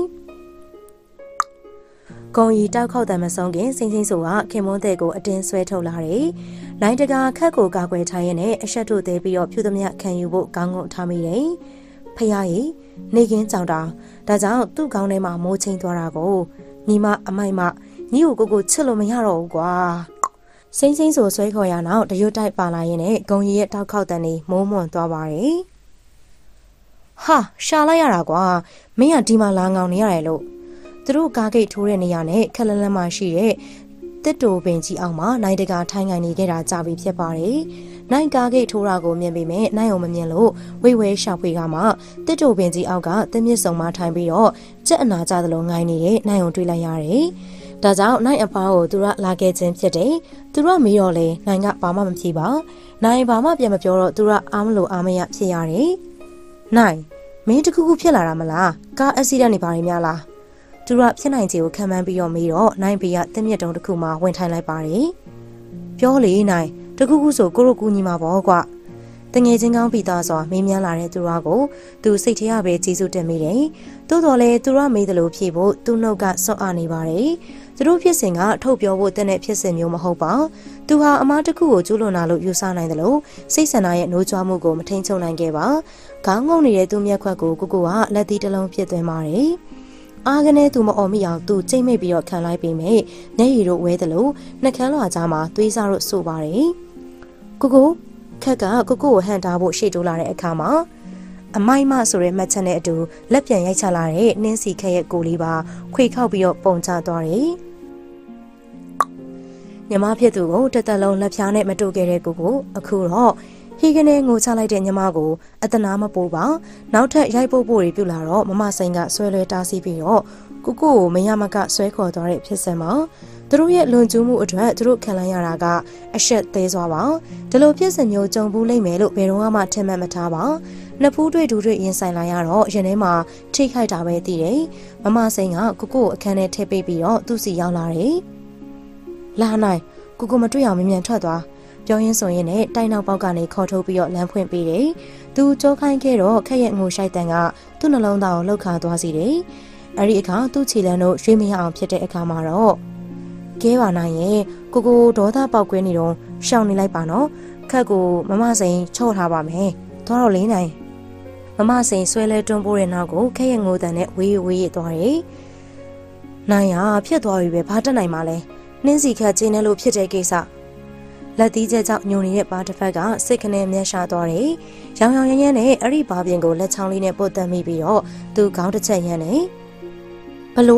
ကုံရီတောက်ခေါက်တံမဆုံးခင်စိမ့်စိမ့်ဆိုကခင်မွန်းတဲ့ကိုအတင်းဆွဲထုတ်လာတယ်နိုင်တကာခက်ကိုကာကွယ်ထားရင်းနဲ့အရှက်တို့သေးပြီးတော့ဖြူသမျှခံယူဖို့ကောင်းကောင်းထားမိတယ်ဖယားကြီးနေကင်းကြောင်တာဒါကြောင့်သူ့ကောင်းထဲမှာမိုးချင်းသွားတာကိုညီမအမိုက်မညီကိုချစ်လို့မရတော့ဘူးကွာစိမ့်စိမ့်ဆိုဆွဲခေါ်ရနောက်တရွတ်တိုက်ပါလာရင်နဲ့ဂုံရီရဲ့တောက်ခေါက်တန်နေမိုးမွန်သွားပါတယ်ဟာရှာလိုက်ရတာကွာမင်းကဒီမှာလာငောင်နေရတယ်လို့သူတို့ကားဂိတ်ထိုးတဲ့နေရာနဲ့ခက်လန်းလန်းမှရှိတဲ့တစ်တိုပင်ကြီးအောင်မှာနိုင်တကာထိုင်းကန်နေခဲ့တာကြာပြီဖြစ်ပါတယ်နိုင်ကားဂိတ်ထိုးတာကိုမြင်ပေမဲ့နိုင်အောင်မမြင်လို့ဝိဝဲရှာဖွေကမှတစ်တိုပင်ကြီးအောက်ကတင်းမြစ်စုံမှထိုင်ပြီးတော့ကြက်အနာကြသလိုငိုင်းနေတဲ့နိုင်အောင်တွေ့လိုက်ရတယ်ဒါကြောင့်နိုင်အဖောကိုသူကလာခဲ့ခြင်းဖြစ်တယ်။သူကမေးတော့လေနိုင်ကဘာမှမဖြေပါ။နိုင်ဘာမှပြန်မပြောတော့သူကအားမလို့အားမရဖြစ်ရတယ်။နိုင်မင်းတခုခုဖြစ်လာတာမလား။ကားအက်ဆီဒန့်နေပါရင်များလား။သူကဖြစ်နိုင်ခြေကိုခံမှန်းပြီးတော့မေးတော့နိုင်ဘေးကတင်းမြစ်တုံးတစ်ခုမှဝင်ထိုင်လိုက်ပါတယ်။ပြောလေနိုင်တခုခုဆိုကိုရိုကူညီမှာပေါ့ကွ။တငယ်ချင်းကောင်းပြီးသားစွာမေးမြန်းလာတဲ့သူတို့ကိုသူစိတ်ထဲရပဲကျေးဇူးတင်မိတယ်။သို့တော်လည်းသူကမေးတယ်လို့ဖြေဖို့သူ့နှုတ်ကစော့အားနေပါတယ်။သူတို့ဖြစ်စဉ်ကထုတ်ပြောဖို့တဲ့ဖြစ်စဉ်မျိုးမဟုတ်ပါ။သူဟာအမားတစ်ခုကိုကျူးလွန်တာလို့ယူဆနိုင်တယ်လို့စိတ်ဆန္ဒရဲ့နှိုးချွားမှုကိုမထိန်ချုပ်နိုင်ခဲ့ပါ။ခေါင်းငုံနေတဲ့သူ့မျက်ခွက်ကိုကိုကလက်သီးတစ်လုံးဖြစ်သွင်းပါတယ်။အားကနေသူမအော်မိအောင်သူကြိတ်မိတ်ပြီးတော့ခံလိုက်ပြီးမိမျက်ရည်တို့ဝဲတယ်လို့နှကန်းလွှာကြားမှာသွေးစားတို့ဆိုပါတယ်။ကိုခက်ကကိုဟန်တာဖို့ရှေ့တိုးလာတဲ့အခါမှာအမိုက်မဆိုတဲ့မှတ်ချက်နဲ့အတူလက်ပြန်ရိုက်ချလာတဲ့နင်းစီခက်ရဲ့ကိုလေးပါခွေခောက်ပြီးတော့ပုံချသွားတယ်။ညီမဖြစ်သူကိုတစ်သက်လုံးလက်ဖြားနဲ့မတူခဲ့တဲ့ကိုအခုတော့ဟီကနေငိုချလိုက်တဲ့ညီမကိုအတနာမပိုးပါနောက်ထပ်ရိုက်ပို့တွေပြုလာတော့မမစိန်ကဆွဲလွဲတားဆီးပြီးတော့ကိုမရမကဆွဲခေါ်သွားတဲ့ဖြစ်စဉ်မှာသူတို့ရဲ့လွန်ကျူးမှုအတွက်သူတို့ခံလိုက်ရတာကအရှက်သေးစွာပါဒီလိုဖြစ်စဉ်မျိုးကြုံဘူးလိမ့်မယ်လို့ဘယ်တော့မှထင်မှတ်မထားပါနှစ်ဖူးတွေ့တူတွေ့ရင်ဆိုင်လာရတော့ရင်ထဲမှာထိခိုက်တာပဲသိတယ်မမစိန်ကကိုအခန်းထဲထည့်ပေးပြီးတော့သူ့စီရောက်လာတယ်လာနိုင်ကိုမတွေ့အောင်မြ мян ထွက်သွားပြောရင်းဆိုရင်နဲ့တိုက်နောက်ပေါက်ကနေခေါ်ထုတ်ပြီးတော့လမ်းဖွင့်ပေးတယ်သူကြောခိုင်းခဲ့တော့ခက်ရဲ့ငိုရှိုက်တန်ကသူ့နှလုံးသားကိုလှုပ်ခါသွားစီတယ်အဲ့ဒီအခါသူ့ခြေလမ်းတို့ရွှေ့မရအောင်ဖြစ်တဲ့အခါမှာတော့ကဲပါနိုင်ရဲ့ကိုဒေါသပေါက်ကွဲနေတော့ရှောင်နေလိုက်ပါနော်ခက်ကိုမမစိန်ချော့ထားပါမယ်သွားတော့လေးနိုင်မမစိန်ဆွဲလဲတွန်းပိုးတဲ့နောက်ကိုခက်ရဲ့ငိုတန်နဲ့ဝေးရသွားတယ်နိုင်ရဖြစ်သွားပြီပဲဘာတက်နိုင်မှာလဲနှင်းစီခက်ကျင်းနေလို့ဖြစ်တဲ့ကိစ္စလက်သီးချက်ကြောင့်ညုံနေတဲ့ပါတစ်ဖက်ကစိတ်ခနဲ့မျက်ရှာသွားတယ်။ရောင်ရဲရဲနဲ့အဲ့ဒီဘာပြင်ကိုလက်ချောင်းလေးနဲ့ပုတ်တက်မိပြီးတော့သူခေါင်းတစ်ချက်ရမ်းနေဘလို့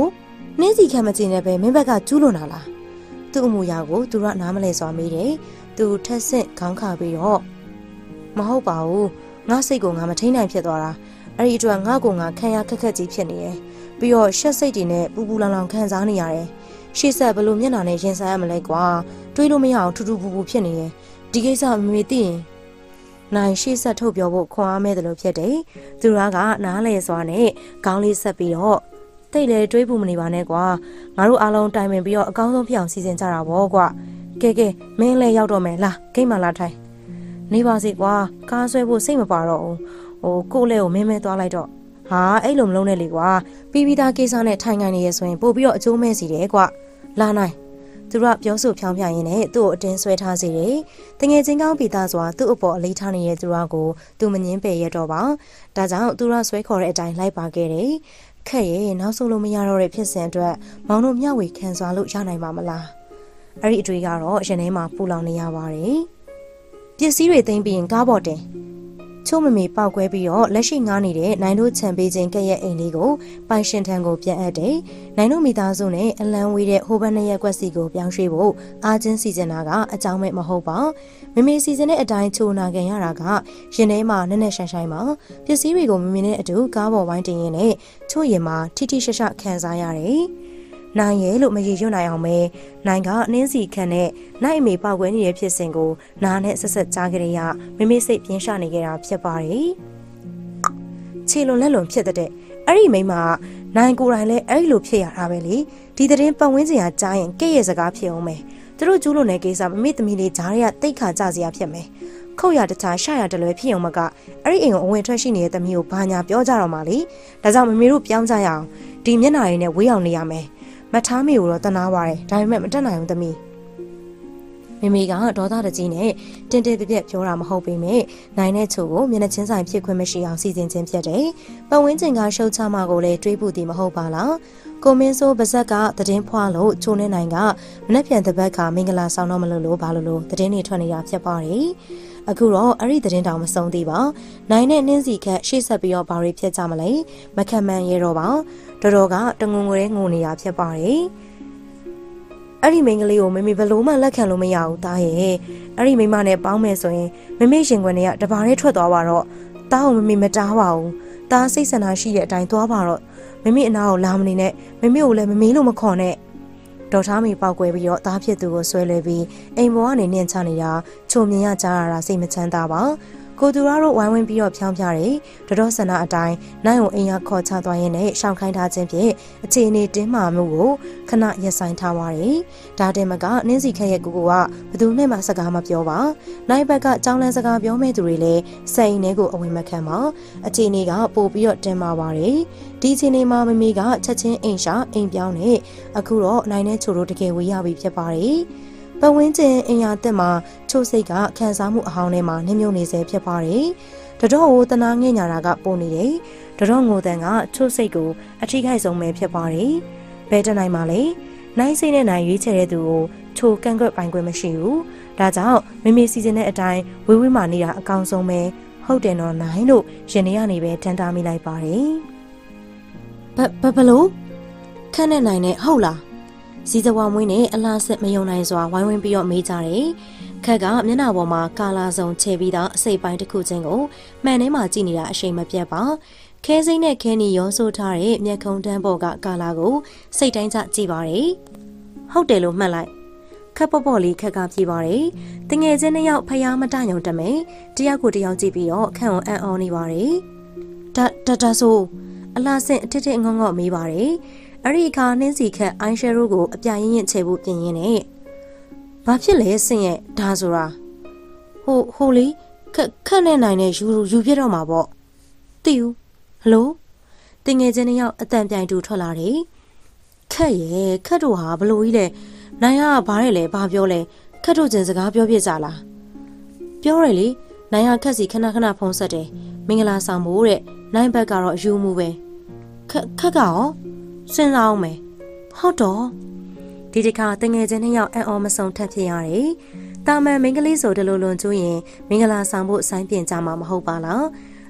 နင်းစီခံမကြည့်နဲ့ပဲမင်းဘက်ကကျူးလွန်တာလားသူ့အမူအရာကိုသူကနားမလဲစွာမေးတယ်သူထက်ဆင့်ခေါင်းခါပြီးတော့မဟုတ်ပါဘူးငါစိတ်ကိုငါမထိန်နိုင်ဖြစ်သွားတာအဲ့ဒီအတွက်ငါကိုငါခံရခက်ခက်ကြီးဖြစ်နေတယ်ပြီးတော့ရှက်စိတ်တွေနဲ့ပူပူလောင်လောင်ခံစားနေရတယ်ရှေ့ဆက်ဘလို့မျက်နှာနဲ့ရင်ဆိုင်ရမလဲကွာတွေးလို့မရအောင်ထူထူပူပူဖြစ်နေတယ်ဒီကိစ္စမမေ့သိရင်နိုင်ရှေ့ဆက်ထုတ်ပြောဖို့ခွန်အားမဲ့တယ်လို့ဖြစ်တယ်သူကနားလဲစွာနဲ့ခေါင်းလေးဆက်ပြီးတော့တိတ်လေတွေးဖို့မနေပါနဲ့ကွာငါတို့အားလုံးတိုင်ပင်ပြီးတော့အကောင်းဆုံးဖြစ်အောင်စီစဉ်ကြတာပေါ့ကွာကဲမင်းလည်းရောက်တော့မယ်လာဂိတ်မှလာထိုင်နေပါစေကွာကားဆွဲဖို့စိတ်မပါတော့ဘူးကိုယ့်လက်ကိုမင်းမဲသွားလိုက်တော့ဟာအဲ့လိုမလုံးနဲ့လေကွာပြီးသားကိစ္စနဲ့ထိုင်ခိုင်းနေရဆိုရင်ပို့ပြီးတော့အကျိုးမဲ့စီတယ်ကွာလာနိုင်သူကပြောဆိုဖြောင်းပြရင်းနဲ့သူ့ကိုအတင်းဆွဲထားစေတယ်တငယ်ချင်းကောင်းပြီးသားစွာသူ့အပေါ်အလေးထားနေတဲ့သူကကိုသူမငင်းပယ်ရတော့ပါဒါကြောင့်သူကဆွဲခေါ်တဲ့အတိုင်းလိုက်ပါခဲ့တယ်ခက်ရဲ့နောက်ဆုံးလို့မရတော့တဲ့ဖြစ်စဉ်အတွက်မောင်တို့မျှဝေခံစားလို့ရနိုင်မှာမလားအဲ့ဒီအတွေ့ကတော့ရင်ထဲမှာပူလောင်နေရပါတယ်ပစ္စည်းတွေသိမ်းပြီးရင်ကားပေါ်တင်ချိုးမမေပောက်ကွဲပြီးတော့လက်ရှိငားနေတဲ့နိုင်တို့ခြံပေးခြင်းကဲ့ရဲ့အိမ်လေးကိုပိုင်ရှင်ထံကိုပြန်အပ်တယ်။နိုင်တို့မိသားစုနဲ့အလံဝေးတဲ့ဟိုဘက်နှစ်ရက်ကွက်စီကိုပြောင်းရွှေ့ဖို့အာချင်းစီစဉ်တာကအကြောင်းမဲ့မဟုတ်ပါ။မမေစီစဉ်တဲ့အတိုင်းချိုးနာခံရတာကရင်ထဲမှာနက်နက်ရှိုင်းရှိုင်းပါပစ္စည်းတွေကိုမမေနဲ့အတူကားပေါ်ဝိုင်းတင်ရင်းနဲ့ချိုးရင်မှာထိထိရှရှခံစားရတယ်။နိုင်ရဲလို့မရည်ရွတ်နိုင်အောင်ပဲနိုင်ကနှင်းစီခန့်နဲ့နိုင်အမေပေါက်ကွဲနေတဲ့ဖြစ်စဉ်ကိုနားနဲ့ဆက်ဆက်ကြားကြရမမေစိတ်ပြင်းရှနေကြတာဖြစ်ပါတယ်ခြေလွန်လက်လွန်ဖြစ်တဲ့အဲ့ဒီမိမနိုင်ကိုယ်တိုင်လည်းအဲ့လိုဖြစ်ရတာပဲလေဒီသတင်းပတ်ဝန်းကျင်ကကြားရင်ကဲ့ရဲ့စကားဖြစ်အောင်မယ်သူတို့ကျူးလွန်တဲ့ကိစ္စမမေသမီးလေးဂျားရတိတ်ခါကြစရာဖြစ်မယ်ခုတ်ရတခြားရှာရတလွဲဖြစ်အောင်မကအဲ့ဒီအိမ်ကိုအဝင်ထွက်ရှိနေတဲ့သမီးကိုဘာညာပြောကြတော့မှလေဒါကြောင့်မမေတို့ပြောင်းကြရအောင်ဒီမျက်နှာရည်နဲ့ဝေးအောင်နေရမယ်မထားမေကိုတော့တနာပါတယ်ဒါပေမဲ့မတက်နိုင်ဘူးသမီးမိမိကဒေါသတကြီးနဲ့တင်းတင်းပြပြပြောတာမဟုတ်ပေမဲ့နိုင်တဲ့ချို့ကိုမျက်နှာချင်းဆိုင်ဖြစ်ခွင့်မရှိအောင်စီစဉ်ခြင်းဖြစ်တယ်ပတ်ဝန်းကျင်ကရှုတ်ချမှကိုလည်းတွေးဖို့တည်မဟုတ်ပါလားကိုမင်းစိုးပါဇက်ကသတင်းဖွာလို့ချိုးနေနိုင်ကမနှက်ပြန်တဲ့ဘက်ကမင်္ဂလာဆောင်တော့မလို့ဘာလို့သတင်းတွေထွက်နေတာဖြစ်ပါတယ်အခုတော့အဲ့ဒီသတင်းတောင်မဆုံးသေးပါနိုင်နဲ့နှင်းစီခက်ရှေ့ဆက်ပြီးတော့ဘာတွေဖြစ်ကြမလဲမခံမှန်းရတော့ပါတော်ကတငုံငွေငုံနေတာဖြစ်ပါတယ်အဲ့ဒီမိန်းကလေးကိုမမေဘလို့မှလက်ခံလို့မရဘူးတားရဲ့အဲ့ဒီမိန်းမနဲ့ပေါင်းမယ်ဆိုရင်မမေရှင်ခွင်တွေကတဘာလေးထွက်သွားပါတော့တားကိုမမေမတားပါဘူးတားစိတ်ဆန္ဒရှိတဲ့အတိုင်းသွားပါတော့မမေအနာကိုလာမနေနဲ့မမေကိုလည်းမမေလို့မခေါ်နဲ့ဒေါ်ထားမီပေါက်ကွဲပြီးတော့တားဖြစ်သူကိုဆွဲလွှဲပြီးအိမ်ပေါ်ကနေနင်းချနေတာချုံမြင်ရကြရတာစိတ်မချမ်းသာပါကိုသူတို့ဝိုင်းဝန်းပြီးတော့ဖြောင်းပြတယ်ဒေါ်ဆန္ဒအတိုင်းနိုင်ကိုအိမ်ရခေါ်ချသွားရင်းနဲ့ရှောင်ခိုင်းထားခြင်းဖြင့်အခြေအနေတင်းမာမှုကိုခဏရပ်ဆိုင်ထားပါတယ်ဒါတင်မကနင်းစီခက်ရဲ့ကိုကဘသူနဲ့မှစကားမပြောပါနိုင်ဘက်ကကြောင်းလန်းစကားပြောမဲ့သူတွေလည်းစိတ်နဲ့ကိုအဝင်မခံပါအခြေအနေကပို့ပြီးတော့တင်းမာပါတယ်ဒီအခြေအနေမှာမမေကချက်ချင်းအိမ်ရှာအိမ်ပြောင်းနဲ့အခုတော့နိုင်နဲ့ချိုတို့တကယ်ဝေးရပြီဖြစ်ပါတယ်ပတ်ဝန်းကျင်အင်ယာတက်မှာချို့စိတ်ကခံစားမှုအဟောင်းထဲမှာနှမြုပ်နေစေဖြစ်ပါတယ်။တတော်ကိုတနာငဲ့ညာတာကပုံနေတယ်။တတော်ငိုတန်ကချို့စိတ်ကိုအထိခိုက်ဆုံးပဲဖြစ်ပါတယ်။ဘယ်တနိုင်မှလဲ။နိုင်စိတ်နဲ့နိုင်ရွေးချယ်တဲ့သူကိုချို့ကန့်ကွက်ပိုင်ခွင့်မရှိဘူး။ဒါကြောင့်မမေစီစဉ်တဲ့အတိုင်းဝေးဝေးမှနေတာအကောင်းဆုံးပဲ။ဟုတ်တယ်နော်နိုင်လို့ရင်ထဲကနေပဲတန်တာမိလိုက်ပါတယ်။ဘလို့ခန့်နဲ့နိုင်နဲ့ဟုတ်လားစီစဝါမွေးနဲ့အလားစစ်မယုံနိုင်စွာဝိုင်းဝန်းပြီးတော့မေးကြတယ်။ခက်ကမျက်နှာပေါ်မှာကာလာစုံချေပြီးသားအစိပ်ပိုင်းတစ်ခုချင်းကိုမှန်ထဲမှာကြည့်နေတာအရှိန်မပြတ်ပါ။ခဲစိမ့်နဲ့ခဲနီရောဆိုးထားတဲ့မျက်ခုံးတန်းပေါ်ကကာလာကိုစိတ်တိုင်းကျကြည့်ပါတယ်။ဟုတ်တယ်လို့မှတ်လိုက်။ခက်ပေါ့ပေါ့လေးခက်ကပြေးပါတယ်။တငယ်ချင်းနှစ်ယောက်ဖျားမတညုံတမဲတယောက်ကိုတယောက်ကြည့်ပြီးတော့ခန့်အောင်အံ့ဩနေပါတယ်။ဒါဆိုအလားစစ်အထစ်ထစ်ငေါငေါမေးပါတယ်။အဲ့ဒီအခါနှင်းစီခက်အိုင်ရှယ်ရိုကိုအပြရင်ရင်ချေဖို့ပြင်ရင်းနဲ့ဘာဖြစ်လဲဆင်ရဲ့ဒါဆိုတာဟိုလေခက်နဲ့နိုင်နဲ့ယူပြတော့မှာပေါ့တီးဟလိုတင်ငယ်ချင်းတယောက်အတန်ပြိုင်တူထွက်လာတယ်ခက်ရဲ့ခက်တို့ဟာဘလို့ကြီးလဲနိုင်ကဘာရဲလဲဘာပြောလဲခက်တို့ချင်းစကားပြောပြကြလားပြောရလေနိုင်ကခက်စီခဏဖုံးဆက်တယ်မင်္ဂလာဆောင်ဖို့တဲ့နိုင်ဘက်ကတော့ယူမှုပဲခက်ကရောစဉ်းစားအောင်မယ်ဟုတ်တော့ဒီတစ်ခါတငယ်ချင်းနှစ်ယောက်အံ့ဩမဆုံးထပ်ဖြစ်ရတယ်တာမန်မင်္ဂလေးဆိုတလူလွန်ကျိုးရင်မင်္ဂလာဆောင်ဖို့ဆိုင်းပြင်ကြမှာမဟုတ်ပါလား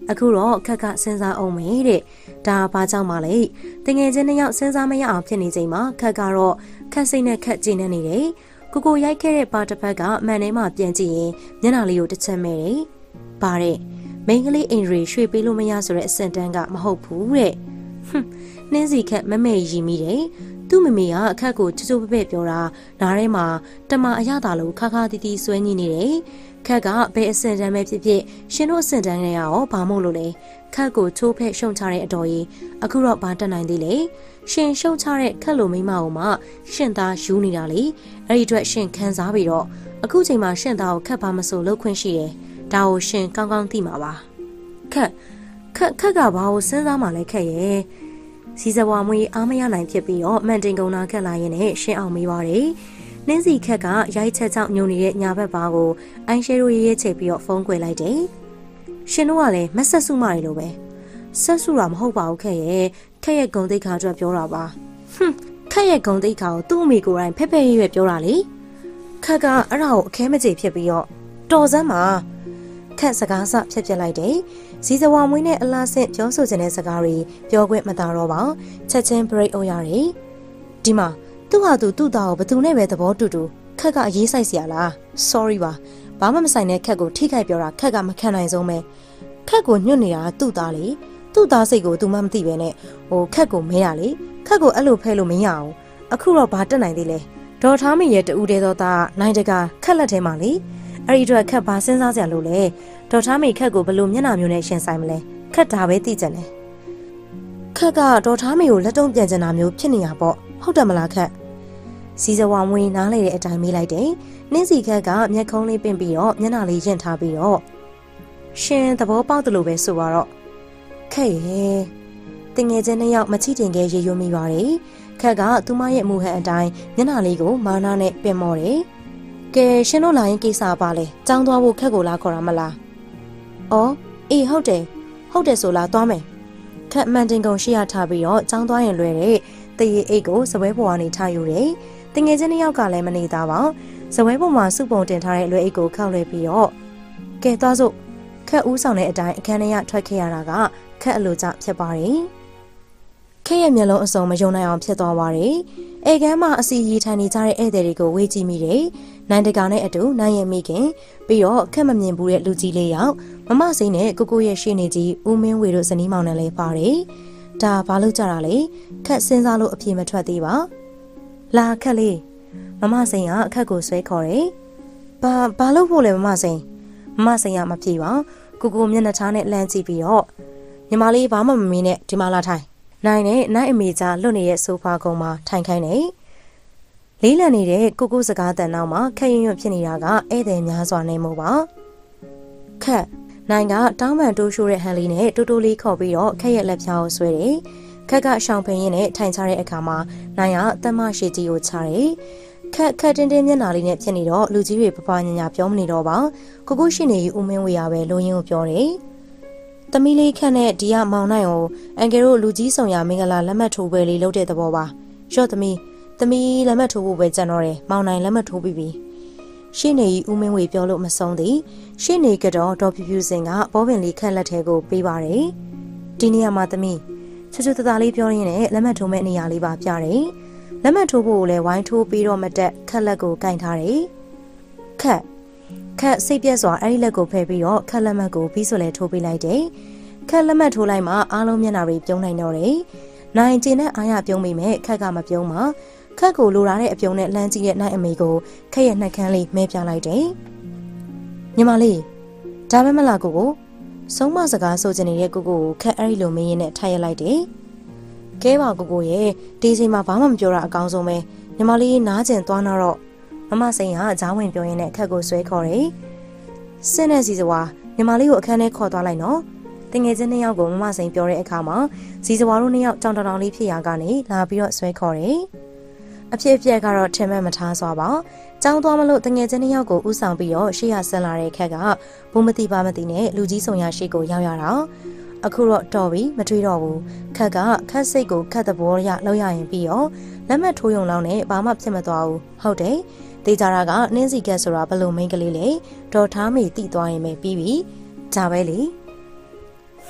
အခုတော့ခက်ကစဉ်းစားအောင်မေတဲ့ဒါဘာကြောင့်မလဲတငယ်ချင်းနှစ်ယောက်စဉ်းစားမရအောင်ဖြစ်နေချိန်မှာခက်ကတော့ခက်စိတ်နဲ့ခက်ကျဉ်နေနေတယ်ကိုရိုက်ခဲ့တဲ့ပါတစ်ဖက်ကမှန်ထဲမှာပြန်ကြည့်ရင်မျက်နှာလေးကိုတစ်ချက်မဲ့တယ်ပါတဲ့မိန်းကလေးအင်ရီရွှေပေးလို့မရဆိုတဲ့အစင်တန်းကမဟုတ်ဘူးတဲ့နှင်းစီခက်မမဲရီမိတယ်သူ့မမေကအခက်ကိုချွတ်ချွတ်ပဲ့ပြောတာနားထဲမှာတမအရသာလို့ခါခါတီးတီးဆွဲညင်နေတယ်ခက်ကဘယ်အစင်တန်းပဲဖြစ်ဖြစ်ရှင်တို့အစင်တန်းနဲ့ရောဘာမို့လို့လဲခက်ကိုချိုးဖက်ရှုံချတဲ့အတော်ကြီးအခုတော့ဘာတက်နိုင်သေးလဲရှင်ရှုံချတဲ့ခက်လိုမိမအောင်မှရှင်သားယူနေတာလေအဲ့ဒီအတွက်ရှင်ခံစားပြီးတော့အခုချိန်မှာရှင်သားကိုခက်ပါမဆိုလှုပ်ခွင့်ရှိတယ်ဒါကိုရှင်ကောင်းကောင်းသိမှာပါခက်ကဘာကိုစဉ်းစားမှလဲခက်ရဲ့စီစဝါမွေးအားမရနိုင်ဖြစ်ပြီးတော့မန်တင်ကုန်းနာခက်လာရင်လည်းရှင်းအောင်မေးပါတယ်နှင်းစီခက်ကရိုက်ချက်ချောင်းညုံနေတဲ့ညာဘက်ပါကိုအိုင်ရှယ်ရိုရေးချိန်ပြီးတော့ဖုန်းကွယ်လိုက်တယ်ရှင်တို့ကလည်းမဆက်စုမတွေလိုပဲဆက်စုတာမဟုတ်ပါဘူးခက်ရဲ့ဂုံတိတ်ခါအတွက်ပြောတာပါခက်ရဲ့ဂုံတိတ်ခါကိုသူ့အမိကိုယ်တိုင်ဖက်ဖက်ရွရွပြောတာလေခက်ကအဲ့ဒါကိုအခဲမကြေဖြစ်ပြီးတော့တော်စမ်းပါခက်စကားစဖြတ်ပြလိုက်တယ်ဇီဇဝါမွေးနဲ့အလားဆင့်ပြောဆိုခြင်းတဲ့စကားတွေပြောခွင့်မသာတော့ပါချက်ချင်း break အောင်ရတယ်ဒီမှာသူ့ဟာသူ့သားကိုဘသူနဲ့ပဲသဘောတူခက်ကအရေးဆိုင်စရာလား sorry ပါဘာမှမဆိုင်တဲ့ခက်ကိုထိခိုက်ပြောတာခက်ကမခံနိုင်ဆုံးပဲခက်ကိုညွတ်နေတာသူ့သားလေသူ့သားစိတ်ကိုသူမှမသိပဲနဲ့ခက်ကိုမဲရလေခက်ကိုအဲ့လိုဖဲလို့မရအောင်အခုတော့ဘာတက်နိုင်သေးလဲဒေါ်ထားမရဲ့တူတဲ့သောသားနိုင်တကာခက်လက်ထဲမှာလေအဲ့ဒီအတွက်ခက်ဘာစဉ်းစားစရာလို့လဲဒေါ်ထားမေခက်ကိုဘလို့မျက်နှာမျိုးနဲ့ရှင်ဆိုင်မလဲခက်ဒါပဲသိကြတယ်ခက်ကဒေါ်ထားမေကိုလက်တုံးပြန်ကျင်တာမျိုးဖြစ်နေရပေါ့ဟုတ်တယ်မလားခက်စီစဝါမွေးနားလေတဲ့အတိုင်းမေးလိုက်တယ်နှင်းစီခက်ကမျက်ခုံးလေးပင့်ပြီးတော့မျက်နှာလေးရင့်ထားပြီးတော့ရှင်သဘောပေါက်တယ်လို့ပဲဆိုတော့ခက်ရဲ့တင်ငယ်ချင်းနှစ်ယောက်မချီတင်ခဲရေရွမိပါတယ်ခက်ကသူမရဲ့မူဟန်အတိုင်းမျက်နှာလေးကိုမာနာနဲ့ပင်မော်တယ်ကဲရှင်တို့လာရင်ကိစ္စပါလေចောင်းသွားဖို့ခက်ကိုလာခေါ်တာမလားအော်အေးဟုတ်တယ်ဆိုလားသွားမယ်ခက်မှန်တင်ကုန်ရှိရထားပြီးတော့ចောင်းသွားရင်လွယ်တဲ့တရေအိတ်ကိုစပွဲပေါ်ကနေထားယူတယ်တငယ်ချင်းနှစ်ယောက်ကလည်းမနေသားပါစပွဲပေါ်မှာစုပုံတင်ထားတဲ့လွယ်အိတ်ကိုခောက်လွှဲပြီးတော့ကဲသွားစို့ခက်ဦးဆောင်တဲ့အတိုင်းအခန်းထဲကထွက်ခဲ့ရတာကခက်အလိုကျဖြစ်ပါတယ်ခက်ရဲ့မျက်လုံးအစုံမယုံနိုင်အောင်ဖြစ်သွားပါတယ်ဧကန်းမှာအစီရီထိုင်နေကြတဲ့ဧည့်သည်တွေကိုဝေးကြည့်မိတယ်နိုင်တကာနဲ့အတူနိုင်ရမိခင်ပြီးတော့ခက်မမြင်ဘူးတဲ့လူကြီးလေးယောက်မမစိမ့်နဲ့ကိုရဲ့ရှေ့နေကြီးဦးမင်းဝေတို့ဇနီးမောင်နဲ့လည်းပါတယ်ဒါဘာလို့ကြတာလဲခက်စဉ်းစားလို့အပြေမထွက်သေးပါလာခက်လေးမမစိမ့်ကအခက်ကိုဆွဲခေါ်တယ်ဘာလို့ဖို့လဲမမစိမ့်ကမပြေပါကိုမျက်နှာထားနဲ့လှမ်းကြည့်ပြီးတော့ညီမလေးဘာမှမမေးနဲ့ဒီမှာလာထိုင်နိုင်နဲ့နိုင်အမေကြားလွတ်နေတဲ့ဆိုဖာကုန်းမှာထိုင်ခိုင်းနေလေးလံနေတဲ့ကိုစကားတန်နောက်မှာခက်ရွံ့ဖြစ်နေတာကဧည့်သည်များစွာနေမို့ပါခက်နိုင်ကတောင်းပန်တိုးရှိုးတဲ့ဟန်လေးနဲ့တိုးတိုးလေးခေါ်ပြီးတော့ခက်ရဲ့လက်ဖြားကိုဆွဲတယ်ခက်ကရှောင်ဖင်ရင်းနဲ့ထိုင်ချတဲ့အခါမှာနိုင်ကတတ်မရှိကြီးကိုချတယ်ခက်တင်းတင်းမျက်နှာလေးနဲ့ဖြစ်နေတော့လူကြီးတွေပပညာညာပြောမနေတော့ပါကိုရှိနေဦးမင်းဝေရပဲလိုရင်းကိုပြောတယ်သမီးလေးခက်နဲ့ဒီကမောင်နိုင်ကိုအန်ကယ်တို့လူကြီးဆောင်ရမင်္ဂလာလက်မှတ်ထိုးပွဲလေးလုပ်တဲ့သဘောပါရော့သမီးလက်မှတ်ထိုးဖို့ပဲကြံတော့တယ်မောင်နိုင်လက်မှတ်ထိုးပြီးပြီရှင်းနေဦးမင်းဝေပြောလို့မဆုံးသည်ရှင်းနေကတော့ဒေါ်ဖြူဖြူစင်ကဘောပင်လေးခက်လက်ထဲကိုပေးပါတယ်ဒီနေရာမှာသမီးချွတ်ချွတ်တသားလေးပြောရင်းနဲ့လက်မှတ်ထိုးမဲ့နေရာလေးပါပြတယ်လက်မှတ်ထိုးဖို့လည်းဝိုင်းထိုးပြီးတော့မတက်ခက်လက်ကိုကင်ထားတယ်ခက်စိတ်ပြက်စွာအဲ့ဒီလက်ကိုဖယ်ပြီးတော့ခက်လက်မှတ်ကိုပြီးဆိုလဲထိုးပေးလိုက်တယ်ခက်လက်မှတ်ထိုးလိုက်မှအားလုံးမျက်နှာတွေပြုံးနိုင်တော့တယ်နိုင်ကျင်နဲ့အားရပြုံးမိမဲ့ခက်ကမပြုံးမှာခက်ကိုလိုလာတဲ့အပြုံးနဲ့လှမ်းကြည့်တဲ့နိုင်အမေကိုခက်ရဲ့နှက်ခမ်းလေးမဲပြလိုက်တယ်ညီမလေးဒါပဲမလားကိုဆုံးမစကားဆိုချင်နေတဲ့ကိုခက်အဲ့ဒီလိုမင်းရင်နဲ့ထိုင်ရလိုက်တယ်ကဲပါကိုရဲ့ဒီချိန်မှာဘာမှမပြောတာအကောင်းဆုံးပဲညီမလေးနားကျင်သွားတော့မမစိန်ကကြားဝင်ပြောရင်းနဲ့ခက်ကိုဆွဲခေါ်တယ်စင်းနဲ့စီစဝါညီမလေးကိုအခန်းထဲခေါ်သွားလိုက်နော်တငယ်ချင်းနှစ်ယောက်ကိုမမစိန်ပြောတဲ့အခါမှာစီစဝါတို့နှစ်ယောက်တောင်တောင်လေးဖြစ်ရာကနေလာပြီးတော့ဆွဲခေါ်တယ်အဖြစ်အပျက်ကတော့ထင်မှတ်မထားစွာပါကျောင်းသွားမလို့တငယ်ချင်းနှစ်ယောက်ကိုဥဆောင်ပြီးတော့ရှေ့ရဆင်းလာတဲ့ခက်ကဘုံမတိပါမတိနဲ့လူကြီးဆောင်ရရှိကိုရောက်ရတာအခုတော့တော်ပြီမတွေးတော့ဘူးခက်ကခက်စိတ်ကိုခက်သဘောရလောက်ရရင်ပြီးတော့လက်မှတ်ထိုးရုံလောက်နဲ့ဘာမှဖြစ်မသွားဘူးဟုတ်တယ်တေးကြတာကနှင်းစီကက်ဆိုတာဘလို့မိန်းကလေးလေဒေါ်ထားမေတိသွားရင်ပဲပြီးပြီဒါပဲလေခ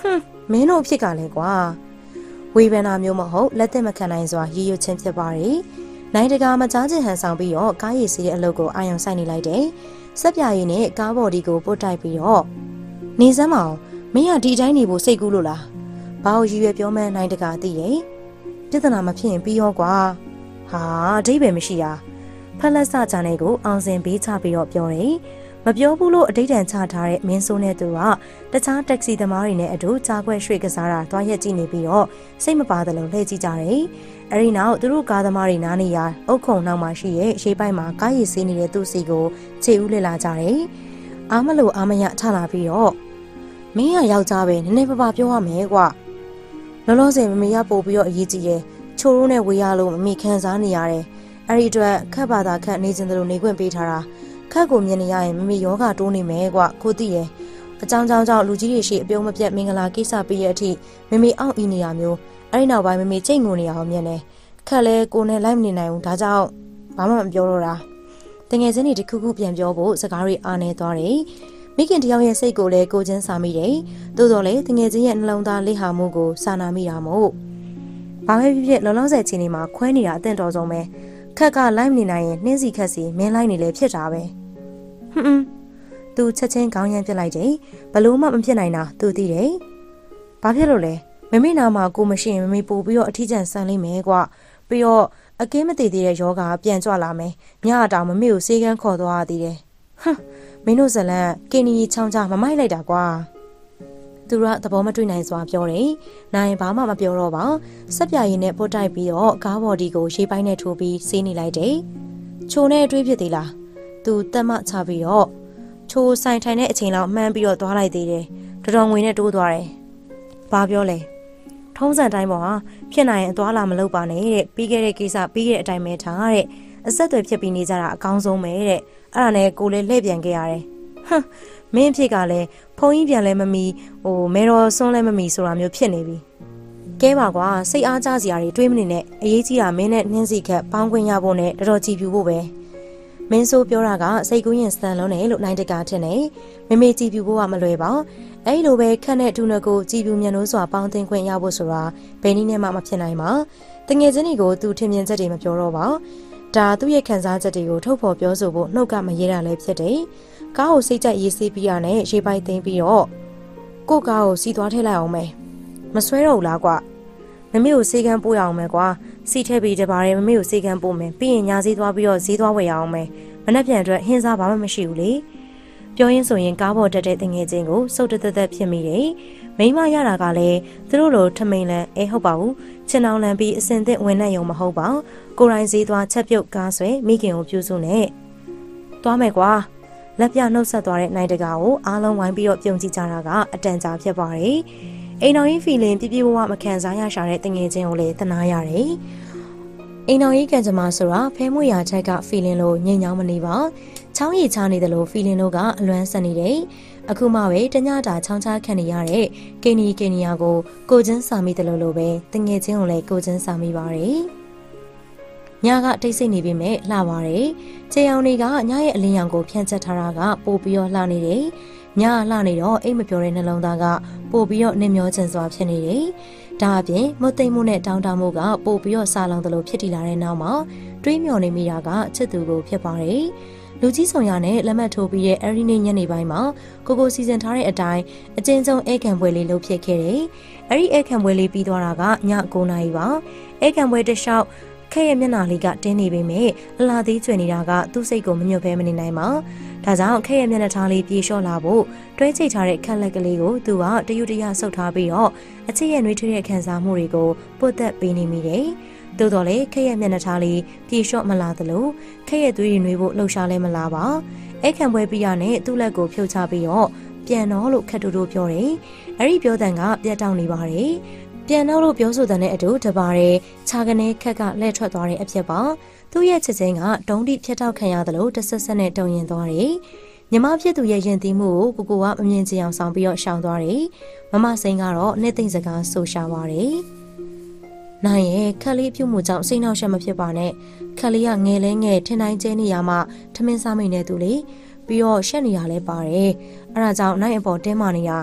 မင်းတို့ဖြစ်ကလည်းကွာဝေဘနာမျိုးမဟုတ်လက်သက်မခံနိုင်စွာရည်ရွယ်ခြင်းဖြစ်ပါရီနိုင်တကာမကြားခြင်းဟန်ဆောင်ပြီးတော့ကားရည်စီးတဲ့အလုပ်ကိုအာရုံစိုက်နေလိုက်တယ်စက်ပြရည်နဲ့ကားဘော်ဒီကိုပုတ်တိုက်ပြီးတော့နေစမ်းမအောင်မင်းကဒီတိုင်းနေဖို့စိတ်ကူးလို့လားဘာလို့ရည်ရွယ်ပြောမှန်းနိုင်တကာသိရဲ့ပြဿနာမဖြစ်ရင်ပြီးရောကွာဟာအဓိပ္ပာယ်မရှိတာဖက်လက်စချာနယ်ကိုအောင်စင်ပေးချပြီးတော့ပြောတယ်မပြောဘူးလို့အတိတ်တန်ချထားတဲ့မင်းဆိုးနဲ့သူကတခြားတက္ကစီသမားတွေနဲ့အတူကြားခွဲရွှေ့ကစားတာတွားရက်ကြည့်နေပြီးတော့စိတ်မပါသလိုလှည့်ကြည့်ကြတယ်။အဲဒီနောက်သူတို့ကားသမားတွေနားနေရအုတ်ခုံနောက်မှာရှိရဲ့ရှေးပိုင်းမှာကားရည်ဆေးနေတဲ့သူ့စီကိုခြေဦးလှည့်လာကြတယ်။အားမလို့အားမရထလာပြီးတော့မင်းကယောက်ျားပဲနည်းနည်းပါးပါးပြောရမယ်ကွ။လောလောဆယ်မမေကပို့ပြီးတော့အရေးကြီးရဲ့ချိုးရိုးနဲ့ဝေးရလို့မမေခံစားနေရတယ်။အဲဒီအတွက်ခက်ပါတာခက်နေစင်တယ်လို့နေခွင့်ပေးထားတာခက်ကိုမြင်နေရရင်မမေယောဂတိုးနေမယ်ကွကိုသိရဲ့အကြောင်းကြောင့်လူကြီးတွေရှိအပြုံးမပြတ်မင်္ဂလာကိစ္စပေးရတဲ့အထိမမေအောင့်အီနေရမျိုးအဲဒီနောက်ပိုင်းမမေကြိတ်ငုံနေရအောင်မြင်တယ်ခက်လဲကိုနဲ့လိုက်မနေနိုင်ဘူးဒါကြောင့်ဘာမှမပြောတော့တာတငယ်ချင်းတွေတခုခုပြန်ပြောဖို့စကားတွေအားနေသွားတယ်မိခင်တယောက်ရဲ့စိတ်ကိုလည်းကိုချင်းစာမိတယ်သို့တော်လည်းတငယ်ချင်းရဲ့နှလုံးသားလိဟာမှုကိုစာနာမိတာမို့ဘာပဲဖြစ်ဖြစ်လောလောဆယ်ချိန်ဒီမှာခွဲနေတာအသင့်တော်ဆုံးပဲခက်ကလိုက်မနေနိုင်ရင်နှင်းစီခက်စီမင်းလိုက်နေလေဖြစ်တာပဲသူချက်ချင်းခေါင်းရမ်းပြစ်လိုက်တယ်ဘလို့မှမဖြစ်နိုင်တာသူသိတယ်ဘာဖြစ်လို့လဲမမေနာမှာကိုမရှိရင်မမေပို့ပြီးတော့အထီးကျန်ဆန်လိမ့်မယ်ကွာပြီးတော့အကင်းမတည်သေးတဲ့ယောဂပြန်ကြွလာမယ်ညအတောင်မမေကိုစေးကန်းခေါ်သွားသေးတယ်မင်းတို့ဇလန်ကင်းနီချောင်းချမမိုက်လိုက်တာကွာသူကသဘောမတွေ့နိုင်စွာပြောတယ်နိုင်ဘာမှမပြောတော့ပါစက်ပြရည်နဲ့ပုတ်တိုက်ပြီးတော့ကားဘော်ဒီကိုရှေးပိုင်းနဲ့ထိုးပြီးဆေးနေလိုက်တယ်ချိုနဲ့အတွေးဖြစ်သေးလားသူတက်မချပြီးတော့ချိုးဆိုင်ထိုင်တဲ့အချိန်လောက်မှန်းပြီးတော့သွားလိုက်သေးတယ်တော်တော်ငွေနဲ့တိုးသွားတယ်ဘာပြောလဲထုံးစံတိုင်းပေါ်ဟာဖြစ်နိုင်ရင်အသွားလာမလုပ်ပါနဲ့တဲ့ပြီးခဲ့တဲ့ကိစ္စပြီးခဲ့တဲ့အတိုင်းပဲထားတဲ့အဆက်အသွယ်ဖြစ်ပြီးနေကြတာအကောင်းဆုံးပဲတဲ့အဲ့ဒါနဲ့ကိုလည်းလှည့်ပြန်ခဲ့ရတယ်မင်းဖြစ်ကလည်းဖုံကြီးပြန်လဲမမီမဲတော်စွန်းလဲမမီဆိုတာမျိုးဖြစ်နေပြီကဲပါကွာစိတ်အားကြစရာတွေတွေးမနေနဲ့အရေးကြီးတာမင်းနဲ့နှင်းစီခက်ပေါင်းခွင့်ရဖို့နဲ့တော်တော်ကြည်ပြူဖို့ပဲမင်းဆိုပြောတာကစိတ်ကူးရင်စံလုံးနဲ့လို့နိုင်တကာထင်တယ်မမေကြည်ပြူဖို့ကမလွယ်ပါအဲ့လိုပဲခက်တဲ့ဒူနကိုကြည်ပြူမြန်လို့စွာပေါင်းသင်းခွင့်ရဖို့ဆိုတာဘယ်နည်းနဲ့မှမဖြစ်နိုင်ပါတငယ်ချင်းတွေကိုသူထင်မြင်ချက်တွေမပြောတော့ပါဒါသူ့ရဲ့ခံစားချက်တွေကိုထုတ်ဖော်ပြောဆိုဖို့နှုတ်ကမရဲတာလည်းဖြစ်တယ်ကားကိုစိတ်ကြက်ရေးဆေးပြီးရနဲ့ရေပိုက်သိမ်းပြီးတော့ကို့ကားကိုစီသွားထည့်လိုက်အောင်မယ်မဆွဲတော့ဘူးလားကွာမမေကိုစေကန်းပို့ရအောင်မယ်ကွာစီထည့်ပြီးတပါးရဲမမေကိုစေကန်းပို့မယ်ပြီးရင်ညာစည်းသွားပြီးတော့ဈေးသွားဝယ်ရအောင်မယ်မနှက်ပြန်အတွက်ဟင်းစားဘာမှမရှိဘူးလေပြောရင်းဆိုရင်ကားပေါ်တက်တဲ့တငယ်ချင်းကိုစုတ်တသက်ဖြစ်မိတယ်မိမရတာကလည်းသူတို့လိုထမိန်လန်ဟုတ်ပါဘူးချင်အောင်လန်ပြီးအစင်သစ်ဝင်နေရုံမဟုတ်ပါကိုရိုင်းဈေးသွားချက်ပြုတ်ကားဆွဲမိခင်ကိုပြုစုနေသွားမယ်ကွာလက်ပြနှုတ်ဆက်သွားတဲ့နိုင်တကာကိုအားလုံးဝိုင်းပြီးတော့ပြုံကြည့်ကြတာကအတန်ကြာဖြစ်ပါတယ်အိမ်တော်ကြီး feeling ပြပြဝဝမခံစားရရှာတဲ့တငယ်ချင်းကိုလည်းသနာရတယ်အိမ်တော်ကြီးကံကြမ္မာဆိုတာဖဲမွေရာချက်က feeling လို့ညင်ညောင်းမနေပါချောင်းရည်ချနေတယ်လို့ feeling လို့ကအလွမ်းဆက်နေတယ်အခုမှပဲတညတာချောင်းချခံနေရတဲ့ကင်နီယာကိုချင်းစာမိတယ်လို့ပဲတငယ်ချင်းကိုလည်းကိုချင်းစာမိပါတယ်ညကတိတ်ဆိတ်နေပြီမဲ့လှပါတယ်ခြေအောင်တွေကညရဲ့အလင်းရောင်ကိုဖြန့်ချက်ထားတာကပို့ပြီးတော့လှနေတယ်ညလှနေတော့အိတ်မပြောတဲ့နှလုံးသားကပို့ပြီးတော့နှမျောချင်စွာဖြစ်နေတယ်ဒါအပြင်မသိမ့်မှုနဲ့တောင်းတမှုကပို့ပြီးတော့စာလောင်တယ်လို့ဖြစ်တည်လာတဲ့နောက်မှာတွေးမျောနေမိတာကချစ်သူကိုဖြစ်ပါတယ်လူကြီးဆောင်ရနဲ့လက်မှတ်ထိုးပြီးတဲ့အဲဒီနေ့ညနေပိုင်းမှာကိုစီစဉ်ထားတဲ့အတိုင်းအကျဉ်းဆုံးဧကန်ပွဲလေးလုပ်ဖြစ်ခဲ့တယ်အဲဒီဧကန်ပွဲလေးပြီးသွားတာကည9:00 နာရီပါဧကန်ပွဲတစ်လျှောက်ခက်ရဲ့မျက်နှာလေးကတင်းနေပေမဲ့အလားသေးကျွေနေတာကသူ့စိတ်ကိုမညွတ်ဘဲမနေနိုင်ပါဒါကြောင့်ခက်ရဲ့မျက်နှာထားလေးပြေလျှော့လာဖို့တွဲချိတ်ထားတဲ့ခက်လက်ကလေးကိုသူကတရွတရဆုပ်ထားပြီးတော့အချစ်ရဲ့နှွေးထွေးတဲ့ခံစားမှုတွေကိုပုတ်သက်ပေးနေမိတယ်သို့တော်လည်းခက်ရဲ့မျက်နှာထားလေးပြေလျှော့မလာသလိုခက်ရဲ့သွေးရည်နှွေးဖို့လှုပ်ရှားလဲမလာပါအဲ့ခံပွဲပြီးရနဲ့သူ့လက်ကိုဖြုတ်ချပြီးတော့ပြန်တော့လို့ခက်တူတူပြောတယ်အဲ့ဒီပြောတဲ့ကပြတ်တောက်နေပါတယ်ပြန်တော့လို့ပြောဆိုတဲ့အတူတပါးရဲခြာကနေခက်ကလှည့်ထွက်သွားတဲ့အဖြစ်ပါသူ့ရဲ့ချစ်ချင်းကဒုံးတိဖြတ်တောက်ခံရတယ်လို့တဆက်ဆက်နဲ့တုံရင်သွားတယ်ညီမဖြစ်သူရဲ့ယဉ်သီးမှုကိုကိုကမမြင်ချင်အောင်ဆောင်ပြီးတော့ရှောင်သွားတယ်မမစိန်ကတော့နှစ်သိမ့်စကားဆိုရှာပါတယ်နိုင်ရဲ့ခက်လေးပြုတ်မှုကြောင့်စိတ်နှောက်ယှက်မဖြစ်ပါနဲ့ခက်လေးကငယ်လဲငယ်ထင်တိုင်းကျဲနေရမှထမင်းစားမိနေသူလေပြီးတော့ရှက်နေရလဲပါတယ်အဲ့ဒါကြောင့်နိုင်အပေါ်တင်းမာနေတာခ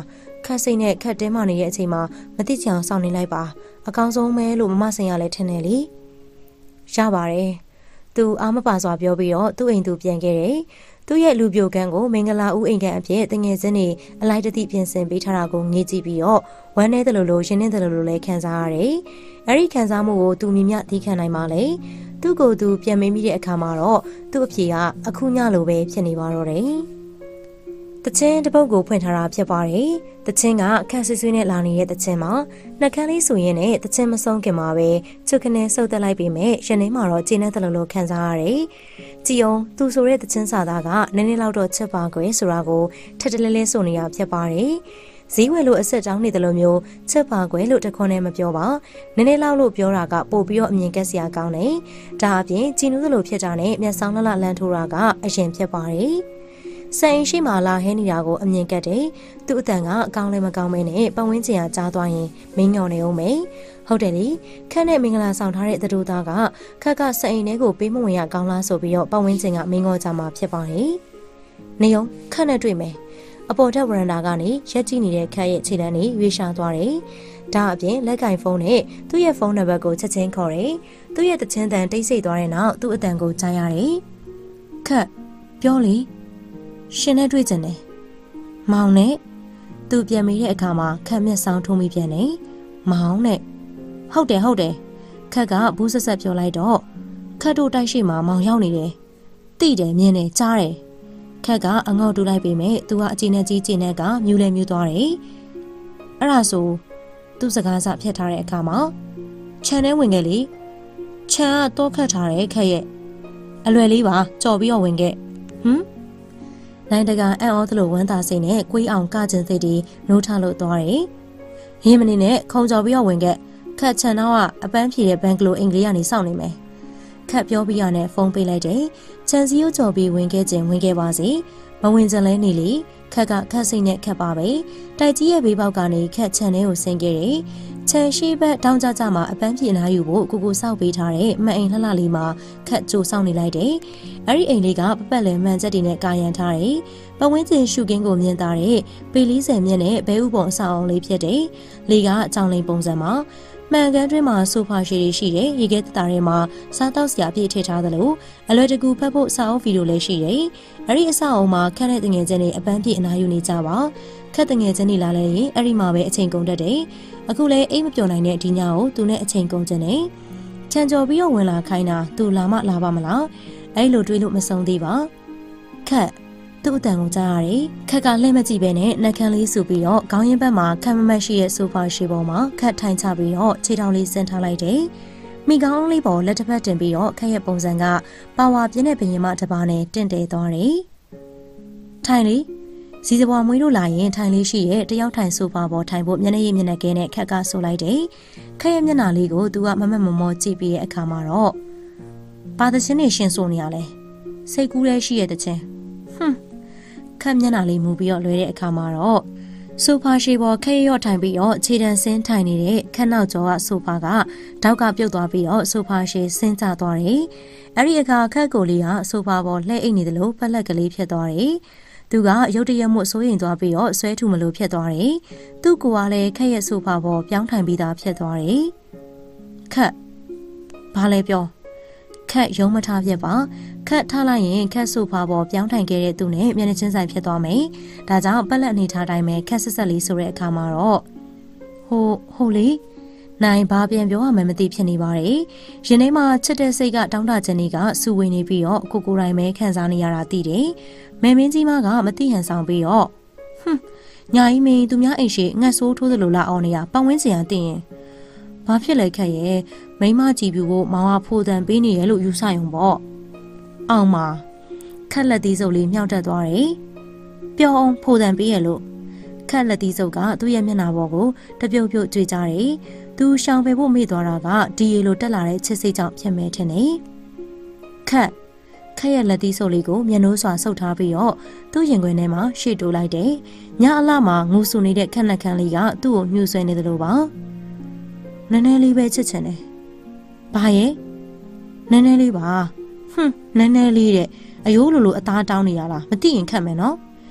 ခက်စိတ်နဲ့ခက်တဲမှနေတဲ့အချိန်မှာမသိချင်အောင်စောင့်နေလိုက်ပါအကောင်းဆုံးပဲလို့မမဆင်ရလဲထင်တယ်လေရပါတယ်သူအားမပါစွာပြောပြီးတော့သူ့အိမ်သူပြန်ခဲ့တယ်သူ့ရဲ့လူပြိုကန်းကိုမင်္ဂလာဦးအိမ်ကန်အဖြစ်တငယ်ချင်းတွေအလိုက်တတိပြင်ဆင်ပေးထားတာကိုငေးကြည့်ပြီးတော့ဝမ်းနေတယ်လို့ရင်းနေတယ်လို့လည်းခံစားရတယ်အဲ့ဒီခံစားမှုကိုသူမြင်မြသိခံနိုင်ပါလေသူ့ကိုယ်သူပြန်မေးမိတဲ့အခါမှာတော့သူ့အဖြေကအခုညလိုပဲဖြစ်နေပါတော့တယ်တချင်းတစ်ပုတ်ကိုဖွင့်ထားတာဖြစ်ပါတယ်တချင်းကအခက်ဆွေးဆွေးနဲ့လာနေတဲ့တချင်းမှာနှက်ခမ်းလေးဆိုရင်လည်းတချင်းမဆုံးခင်မှာပဲချွတ်ခနဲ့ဆုပ်တက်လိုက်ပေမဲ့ရနေမှာတော့ကျင်းတဲ့လို့ခံစားရတယ်ကြည်အောင်သူဆိုတဲ့တချင်းစာသားကနည်းနည်းလောက်တော့ချက်ပါကွယ်ဆိုတာကိုထက်တလဲလဲဆိုနေတာဖြစ်ပါတယ်ဈေးဝယ်လို့အဆက်တောင်းနေတယ်လို့မျိုးချက်ပါကွယ်လို့တခွန်းနဲ့မပြောပါနည်းနည်းလောက်လို့ပြောတာကပို့ပြီးတော့အမြင်ကက်စရာကောင်းတယ်ဒါအပြင်ကြည်နူးသလိုဖြစ်တာနဲ့မျက်စောင်းလှလှလန်းထိုးတာကအရင်ဖြစ်ပါတယ်ဆိုင်ရှိမှလာဟဲနေတာကိုအမြင်ကက်တယ်သူ့အတန်ကအကောင်းလည်းမကောင်းမဲနဲ့ပတ်ဝန်းကျင်ကကြားသွားရင်မင်းညော်နေအောင်မယ်ဟုတ်တယ်လေခက်နဲ့မင်္ဂလာဆောင်ထားတဲ့သတို့သားကခက်ကဆိုင်ထဲကိုပေးမဝင်ရကောင်းလားဆိုပြီးတော့ပတ်ဝန်းကျင်ကမင်းငေါ်ကြမှာဖြစ်ပါတယ်နေအောင်ခက်နဲ့တွေ့မယ်အပေါ်ထက်ဝရန်တာကနေရက်ကြည့်နေတဲ့ခက်ရဲ့ခြေတန်းလေးရွေးရှာသွားတယ်ဒါအပြင်လက်ကင်ဖုန်းနဲ့သူ့ရဲ့ဖုန်းနံပါတ်ကိုချက်ချင်းခေါ်တယ်သူ့ရဲ့တချင်းတန်တိတ်ဆိတ်သွားတဲ့နောက်သူ့အတန်ကိုကြားရတယ်ခက်ပြောလေရှင်နဲ့တွေ့ကြတယ်မောင်နဲ့သူပြန်မိတဲ့အခါမှာခက်မျက်စောင်းထုံးပြီးပြန်တယ်မောင်နဲ့ဟုတ်တယ်ခက်ကဘူးဆက်ဆက်ပြောလိုက်တော့ခက်တို့တိုက်ရှိမှာမောင်ရောက်နေတယ်တိတယ်မြင်တယ်ကြားတယ်ခက်ကအငေါ့တူလိုက်ပေမဲ့သူကအကျဉ်းနဲ့ကြီးကျဉ်းနဲ့ကမြူးလဲမြူးသွားတယ်အဲ့ဒါဆိုသူ့စကားစဖြတ်ထားတဲ့အခါမှာခြံထဲဝင်ခဲ့လေခြံကတော့ခတ်ထားတယ်ခက်ရဲ့အလွယ်လေးပါကြော်ပြီးတော့ဝင်ခဲ့နိုင်တကအံ့ဩသလိုဝမ်းသာစိတ်နဲ့ကွေးအောင်ကကျင်စိတ်တွေနိုးထလို့သွားတယ်။ရင်းမနေနဲ့ခုံကြော်ပြီးတော့ဝင်ခဲ့ခက်ချန်တော့အပန်းဖြေတဲ့ဘန်ကလိုအင်္ဂလိပ်ကနေစောင့်နေမယ်။ခက်ပြောပြီးရနဲ့ဖုန်းပေးလိုက်တယ်။ချန်စီကိုကြော်ပြီးဝင်ခဲ့ခြင်းဝင်ခဲ့ပါစေ။မဝင်စလဲနေလေခက်ကခက်စိတ်နဲ့ခက်ပါပဲ။တိုက်ကြီးရဲ့ဘေးပေါက်ကနေခက်ချန်ထဲကိုဆင်းခဲ့တယ်။ချန်ရှိဘက်တောင်းကြကြမှာအပန်းဖြေနားယူဖို့ကိုစောက်ပေးထားတဲ့မအိမ်လှလှလေးမှာခက်ကြိုစောင့်နေလိုက်တယ်။အဲ့ဒီအိမ်လေးကပပတ်လဲမှန်ချက်တွေနဲ့ကာရန်ထားတယ်။ပတ်ဝန်းကျင်ရှုခင်းကိုမြင်တာတဲ့ပေ40မြင့်နဲ့ဘဲဥပုံအဆောက်အုံလေးဖြစ်တယ်။လေကအကြောင်းလိန်ပုံစံမှာမှန်ကန်တွင်းမှာဆိုဖာရှည်တွေရှိတယ်။ရေခဲတသားထဲမှာစားတောက်စရာပြည့်ထည့်ထားသလိုအလွယ်တကူဖတ်ဖို့စာအုပ်ဗီဒီယိုလည်းရှိတယ်။အဲ့ဒီအဆောက်အုံမှာခက်တဲ့တငယ်ချင်းတွေအပန်းပြည့်အနားယူနေကြပါ။ခက်တငယ်ချင်းတွေလာလဲရင်အဲ့ဒီမှာပဲအချိန်ကုန်တတ်တယ်။အခုလဲအိမ်မပြောနိုင်တဲ့ဒီညကိုသူနဲ့အချိန်ကုန်ခြင်းနဲ့ချန်ကျော်ပြီးတော့ဝင်လာခိုင်းတာသူလာမလာပါမလား။အဲ့လိုတွေးလို့မဆုံးသေးပါ။ခက်သူ့အတန်ကိုကြားရတယ်ခက်ကလှည့်မကြည့်ပဲနဲ့နှက်ခမ်းလေးဆူပြီးတော့ခေါင်းရင်းဘက်မှာခမ်းမမတ်ရှိတဲ့ဆိုဖာရှေးပေါ်မှာခက်ထိုင်ချပြီးတော့ခြေထောက်လေးဆင်းထားလိုက်တယ်မိကောင်းလေးပေါ်လက်တစ်ဖက်တင်ပြီးတော့ခက်ရဲ့ပုံစံကပါဝါပြင်းတဲ့ဘရင်မတစ်ပါးနဲ့တင့်တယ်သွားတယ်ထိုင်လေစီစပွားမွေးလို့လာရင်ထိုင်လေးရှိရဲ့တယောက်ထိုင်ဆိုဖာပေါ်ထိုင်ဖို့မျက်နှာရည်မျက်နှာကဲနဲ့ခက်ကဆိုလိုက်တယ်ခက်ရဲ့မျက်နှာလေးကိုသူကမမတ်မမောကြည့်ပြီးတဲ့အခါမှာတော့ပါသချင်းနေရှင်ဆိုနေရလဲစိတ်ကူးရဲရှိရဲ့တချင်းခက်မျက်နှာလေးမူပြီးတော့လွှဲတဲ့အခါမှာတော့ဆိုဖာရှေပေါ်ခက်ရော့ထိုင်ပြီးတော့ခြေတံဆင်းထိုင်နေတဲ့ခက်နောက်ကျော်ကဆိုဖာကတောက်ကပြုတ်သွားပြီးတော့ဆိုဖာရှေဆင်းကျသွားတယ်။အဲ့ဒီအခါခက်ကိုလေးကဆိုဖာပေါ်လှဲ့အိတ်နေတယ်လို့ဖက်လက်ကလေးဖြစ်သွားတယ်။သူကရုတ်တရက်မှုစိုးရိမ်သွားပြီးတော့ဆွဲထူမလို့ဖြစ်သွားတယ်။သူ့ကိုယ်ကလည်းခက်ရဲ့ဆိုဖာပေါ်ပြောင်းထိုင်ပြီးသားဖြစ်သွားတယ်။ခက်ဘာလဲပြောခက်ရုံးမထားဖြစ်ပါခက်ထားလိုက်ရင်ခက်ဆိုဖာပေါ်ပြောင်းထိုင်ခဲ့တဲ့သူနဲ့မျက်နှာချင်းဆိုင်ဖြစ်သွားမယ်။ဒါကြောင့်ပက်လက်အနေထားတိုင်းပဲခက်ဆက်ဆက်လေးဆိုတဲ့အခါမှာတော့ဟိုလေနိုင်ဘာပြန်ပြောရမှမသိဖြစ်နေပါတယ်။ရင်ထဲမှာချစ်တဲ့စိတ်ကတောင်းတခြင်းတွေကစူဝင်နေပြီးတော့ကိုတိုင်းပဲခံစားနေရတာသိတယ်။မဲမင်းကြီးမကမသိဟန်ဆောင်ပြီးတော့ညာကြီးမင်းသူများအိမ်ရှိငတ်ဆိုးထိုးသလိုလာအောင်နေရပတ်ဝန်းကျင်ကသိရင်ဘာဖြစ်လဲခက်ရဲ့မိမကြည့်ပြဖို့မောင်ကဖိုးတန်ပေးနေရလို့ယူဆရုံပေါ့အောင်မှာခက်လက်သီးစုပ်လေးမြောက်တက်သွားတယ်ပြောအောင်ဖိုးတန်ပေးရလို့ခက်လက်သီးစုပ်ကသူ့ရဲ့မျက်နှာပေါ်ကိုတပြုတ်ပြုတ်ကြွေကြတယ်သူရှောင်ပေဖို့မေ့သွားတာကဒီရီလိုတက်လာတဲ့ချစ်စိတ်ကြောင့်ဖြစ်မယ်ထင်တယ်ခက်ရဲ့လက်သီးစုပ်လေးကိုမျက်နှိုးစွာဆုပ်ထားပြီးတော့သူ့ရင်ခွင်ထဲမှာရှေ့တိုးလိုက်တယ်ညအလှမှာငူဆူနေတဲ့ခက်နှက်ခမ်းလေးကသူ့ကိုမြှူဆွဲနေတယ်လို့ပါနည်းနည်းလေးပဲချစ်ချင်တယ်။ဘာရဲ့နည်းနည်းလေးပါနည်းနည်းလေးတဲ့အယိုးလိုလိုအသားတောင်းနေရလားမသိရင်ခက်မယ်နော်ခ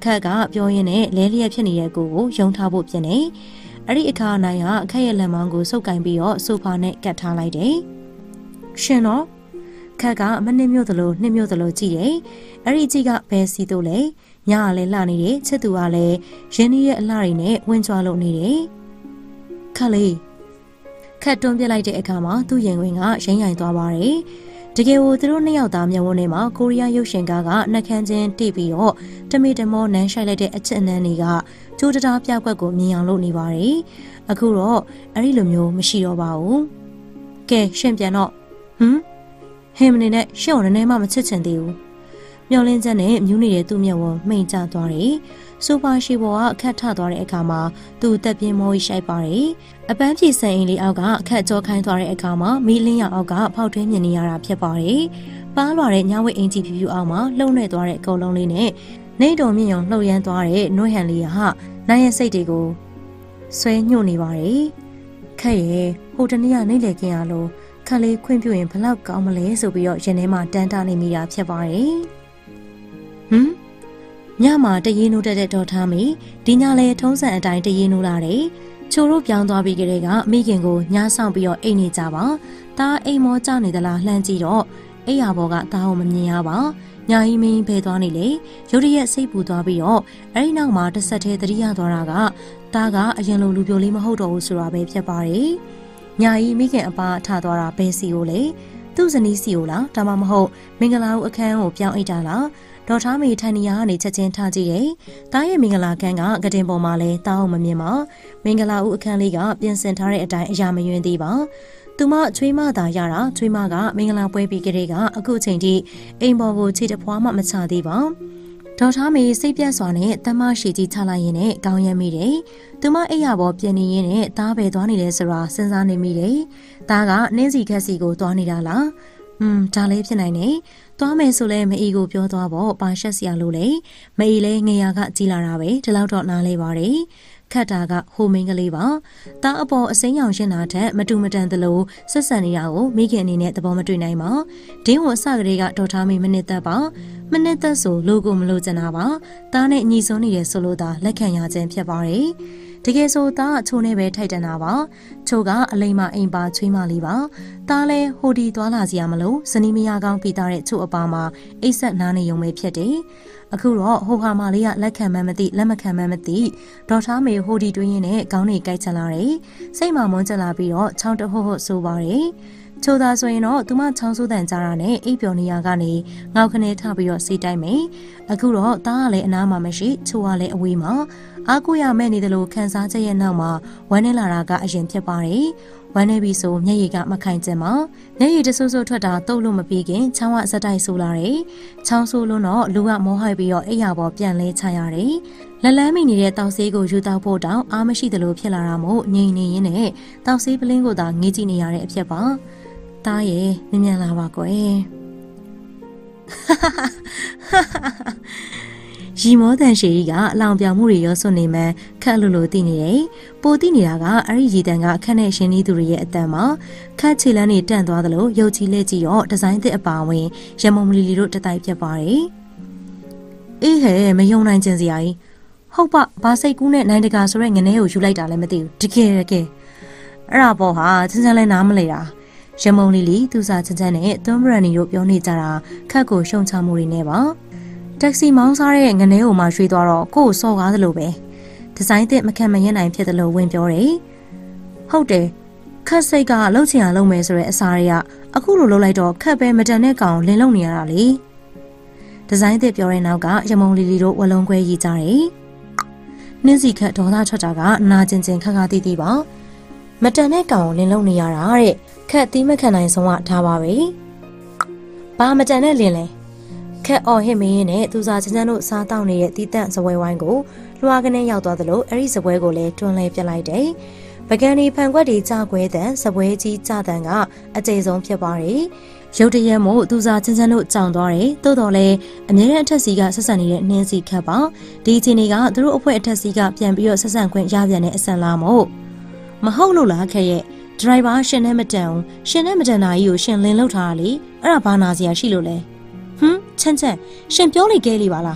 ခက်ကပြောရင်းနဲ့လဲလျက်ဖြစ်နေတဲ့ကိုကိုယုံထားဖို့ဖြစ်နေအဲ့ဒီအခါနိုင်ကခက်ရဲ့လက်မောင်းကိုစုပ်ကင်ပြီးတော့ဆိုဖာနဲ့ကတ်ထားလိုက်တယ်ရှင်တော့ခက်ကမနစ်မြို့သလိုနှစ်မြို့သလိုကြည့်တယ်အဲ့ဒီကြည့်ကဘယ်စီတို့လဲညကလည်းလှနေတယ်ချစ်သူကလည်းရင်းနှီးရဲ့အလှတွေနဲ့ဝင်းကြွားလို့နေတယ်ခက်လေးခက်တွန်းပြလိုက်တဲ့အခါမှာသူ့ရင်ဝင်ကရိမ့်ရိုင်သွားပါတယ်တကယ်ကိုသူတို့နှစ်ယောက်သားမျက်ဝန်းထဲမှာကိုရီးယားရုပ်ရှင်ကားကနှက်ခမ်းချင်းတိပြီးတော့တမေတမောနန်းရှိုက်လိုက်တဲ့အချစ်အနန်းတွေကကျိုးတရားပြကွက်ကိုမြင်အောင်လုပ်နေပါတယ်အခုတော့အဲ့ဒီလိုမျိုးမရှိတော့ပါဘူးကဲရှင်ပြန်တော့ဟမ်မနေနဲ့ရှင့်ကိုနည်းနည်းမှမချစ်ချင်သေးဘူးမျောလင်းချက်နဲ့မြူးနေတဲ့သူ့မျက်ဝန်းမှိန်ကျသွားတယ်ဆိုဖာရှိဘောကအခက်ထသွားတဲ့အခါမှာသူ့တက်ပြင်းမောကြီးရှိုက်ပါတယ်အပန်းဖြေစံအိမ်လေးအောက်ကအခက်ကြောခိုင်းသွားတဲ့အခါမှာမီးလင်းရအောက်ကဖောက်ထွင်းမြင်နေရတာဖြစ်ပါတယ်ပါလွာတဲ့ညဝိတ်အင်ကြီးဖြူဖြူအောက်မှာလှုပ်နေသွားတဲ့အကုန်လုံးလေးနဲ့နေတော်မြင့်ရုံလှုပ်ရမ်းသွားတဲ့နှွေးဟန်လေးဟာနိုင်ရဲ့စိတ်တွေကိုဆွဲညှို့နေပါတယ်ခက်ရဲ့ဟိုတနေ့ကနေလေကင်းရလို့ခက်လေးခွင့်ပြုရင်ဘလောက်ကောင်းမလဲဆိုပြီးတော့ရင်ထဲမှာတန်းတာနေမိတာဖြစ်ပါတယ်ညမှာတရေနိုးတက်တဲ့ဒေါ်ထားမီဒီညလဲထုံးစံအတိုင်းတရေနိုးလာတယ်ချိုတို့ပြောင်းသွားပြီးကြတဲ့ကမိခင်ကိုညှဆောင်ပြီးတော့အိတ်နေကြပါတားအိမ်မောကျနေသလားလှမ်းကြည့်တော့အိယာဘောကတားကိုမမြင်ရပါညာကြီးမင်းဖဲသွားနေလေရုတ်တရက်စိတ်ပူသွားပြီးတော့အဲ့ဒီနောက်မှာတစ်ဆက်တည်းသတိရသွားတာကတားကအရင်လိုလူပြိုလေးမဟုတ်တော့ဘူးဆိုတာပဲဖြစ်ပါတယ်ညာကြီးမိခင်အပါထသွားတာဘယ်စီကိုလဲသူ့ဇနီးစီကိုလားဒါမှမဟုတ်မင်္ဂလာဦးအခန်းကိုပြောင်းအိတ်တာလားဒေါ်ထားမီထိုင်နေရကနေချက်ချင်းထားကြည့်တယ်။တားရဲ့မင်္ဂလာခန်းကကတင်ပေါ်မှာလဲတားအောင်မမြင်ပါ။မင်္ဂလာဦးအခန်းလေးကပြင်ဆင်ထားတဲ့အတိုင်းအရာမယွင်းသေးပါ။သူမချွေးမသာရတာချွေးမကမင်္ဂလာပွဲပြီးကြတဲ့ကအခုချိန်ထိအိမ်ပေါ်ကိုခြေတဖွားမှမချသေးပါ။ဒေါ်ထားမီစိတ်ပြတ်စွာနဲ့တမရှိကြီးချလိုက်ရင်နဲ့ကောင်းရမ်းမိတယ်။သူမအိယာပေါ်ပြင်နေရင်းနဲ့တားပဲသွားနေလဲဆိုတာစဉ်းစားနေမိတယ်။တားကနင်းစီခက်စီကိုသွားနေတာလား။ဒါလေးဖြစ်နိုင်နေသွားမယ်ဆိုလဲမအီကိုပြောသွားပေါ့ပါရှက်စရာလို့လေမအီလဲငရာကကြီးလာတာပဲဒီလောက်တော့နားလဲပါတယ်ခတ်တာကဟိုမင်းကလေးပါတားအပေါ်အစိမ်းရောင်ရှင်းတာထက်မတူမတန်သလိုဆက်ဆံနေတာကိုမိခင်အနေနဲ့သဘောမတွေ့နိုင်ပါဒင်းဝန်အစကလေးကဒေါ်ထားမိမိနစ်သက်ပါမိနစ်သက်ဆိုလိုကိုမလိုချင်တာပါတားနဲ့ညီစုံနေတယ်ဆိုလို့သာလက်ခံရခြင်းဖြစ်ပါတယ်တကယ်ဆိုသားချိုးနေပဲထိုက်တန်တာပါချိုးကအလိမ္မာအိမ်ပါချွေးမလေးပါသားလဲဟိုဒီသွားလာစီရမလို့ဇနီးမယားကောင်းပြီးသားတဲ့ချိုးအပါမှာအိတ်ဆက်နားနေုံပဲဖြစ်တယ်အခုတော့ဟိုဟာမလေးကလက်ခံမှန်းမသိလက်မခံမှန်းမသိဒေါ်ထားမေဟိုဒီတွင်းရင်းနဲ့ခေါင်းနေကြိုက်ချလာတယ်စိတ်မှမွန်းချလာပြီးတော့ချောင်းတဟုတ်ဟုတ်ဆိုပါတယ်ချိုးသားဆိုရင်တော့သူမချောင်းဆိုးတန်ကြတာနဲ့အိပ်ပျော်နေရကနေငေါက်ခနဲထပြီးတော့စီးတိုက်မယ်အခုတော့သားကလည်းအနားမှာမရှိချိုးကလည်းအဝေးမှာအားကိုရမဲ့နေတယ်လို့ခန်းစားချက်ရဲ့နောက်မှာဝမ်းနေလာတာကအရင်ဖြစ်ပါတယ်ဝမ်းနေပြီဆိုမျက်ရည်ကမခိုင်ကျင်ပါမျက်ရည်တဆိုးဆိုးထွက်တာတုပ်လို့မပြီးခင်ချောင်းကစက်တိုက်ဆိုးလာတယ်ချောင်းဆိုးလို့တော့လူကမောဟိုက်ပြီးတော့အိယာပေါ်ပြန်လဲချရတယ်လက်လန်းမိနေတဲ့တောက်ဆေးကိုယူတောက်ဖို့တောင်အားမရှိသလိုဖြစ်လာတာမို့ငြိမ်နေရင်းနဲ့တောက်ဆေးပလင်းကိုသာငေးကြည့်နေရတဲ့အဖြစ်ပါတားရဲ့မြန်လာပါကွယ်ရီမောတန်ရှည်ကြီးကအလောင်ပြောင်မှုတွေရောစွနေမှန်းခက်လို့လို့သိနေတယ်။ပိုသိနေတာကအဲ့ဒီရီတန်ကခက်နဲ့ရှင်နေသူတွေရဲ့အတန်မှာခက်ချီလန်းနေတန့်သွားသလိုရုပ်ချီလက်ကြီးရောဒီဇိုင်းသစ်အပါဝင်ရမုံမလီလီတို့တတိုက်ပြတ်ပါတယ်။အေးဟဲ့မယုံနိုင်ခြင်းစရာကြီးဟုတ်ပါဘာစိတ်ကူးနဲ့နိုင်တကာဆိုတဲ့ငနဲကိုယူလိုက်တာလည်းမသိဘူးတကယ်အဲ့ဒါပေါ့ဟာချမ်းချမ်းလဲနားမလဲတာရမုံလီလီသူစားချမ်းချမ်းနဲ့သွမ်ဘရန်နီတို့ပြောနေကြတာခက်ကိုရှုံချမှုတွေနဲ့ပါတက္ကစီမောင်းစားတဲ့ငနဲကိုမှရွှေ့သွားတော့ကို့ကိုစော်ကားသလိုပဲဒီဇိုင်းသစ်မခံမရနိုင်ဖြစ်တယ်လို့ဝင်ပြောတယ်ဟုတ်တယ်ခက်စိတ်ကလှုပ်ချင်အောင်လုပ်မယ်ဆိုတဲ့အစားတွေကအခုလိုလုပ်လိုက်တော့ခက်ပဲမတန်တဲ့ကောင်လင်းလုံနေရတာလေဒီဇိုင်းသစ်ပြောတဲ့နောက်ကရမုံလီလီတို့ဝလုံးခွဲရေးကြတယ်နှင်းစီခက်ဒေါသထွက်တာကနာကျင်ကျင်ခက်ခါတီးတီးပါမတန်တဲ့ကောင်လင်းလုံနေရတာတဲ့ခက်တီးမခံနိုင်ဆုံးကထားပါပဲဘာမတန်တဲ့လင်းလဲခက်အော်ဟစ်မင်းနဲ့သူစားချမ်းချမ်းတို့စားတောက်နေတဲ့တီးတန့်စပွဲဝိုင်းကိုလွှာကနေရောက်သွားသလိုအဲ့ဒီစပွဲကိုလည်းတွန်းလဲပြလိုက်တယ်။ပကံဒီဖန်ခွက်ဒီကြာခွဲတဲ့စပွဲကြီးကြာတန်ကအကျိဆုံးဖြစ်ပါတယ်။ရုတ်တရက်မို့သူစားချမ်းချမ်းတို့ကြောင်သွားတယ်။သို့တော်လည်းအမြဲတမ်းအထက်စီကဆက်ဆံနေတဲ့နှင်းစီခက်ပါဒီအချိန်ကသူတို့အဖွဲ့အထက်စီကပြန်ပြီးတော့ဆက်ဆံခွင့်ရပြန်တဲ့အဆန်လာမို့မဟုတ်လို့လားခက်ရဲ့ဒရိုင်ဘာရှင်နဲ့မတန်ဘူးရှင်နဲ့မတန်တာကြီးကိုရှင်လင်းလောက်ထားတာလေအဲ့ဒါဘာနာစရာရှိလို့လဲချမ်းချမ်းရှင်ပြောလိုက်ခဲ့လေပါလား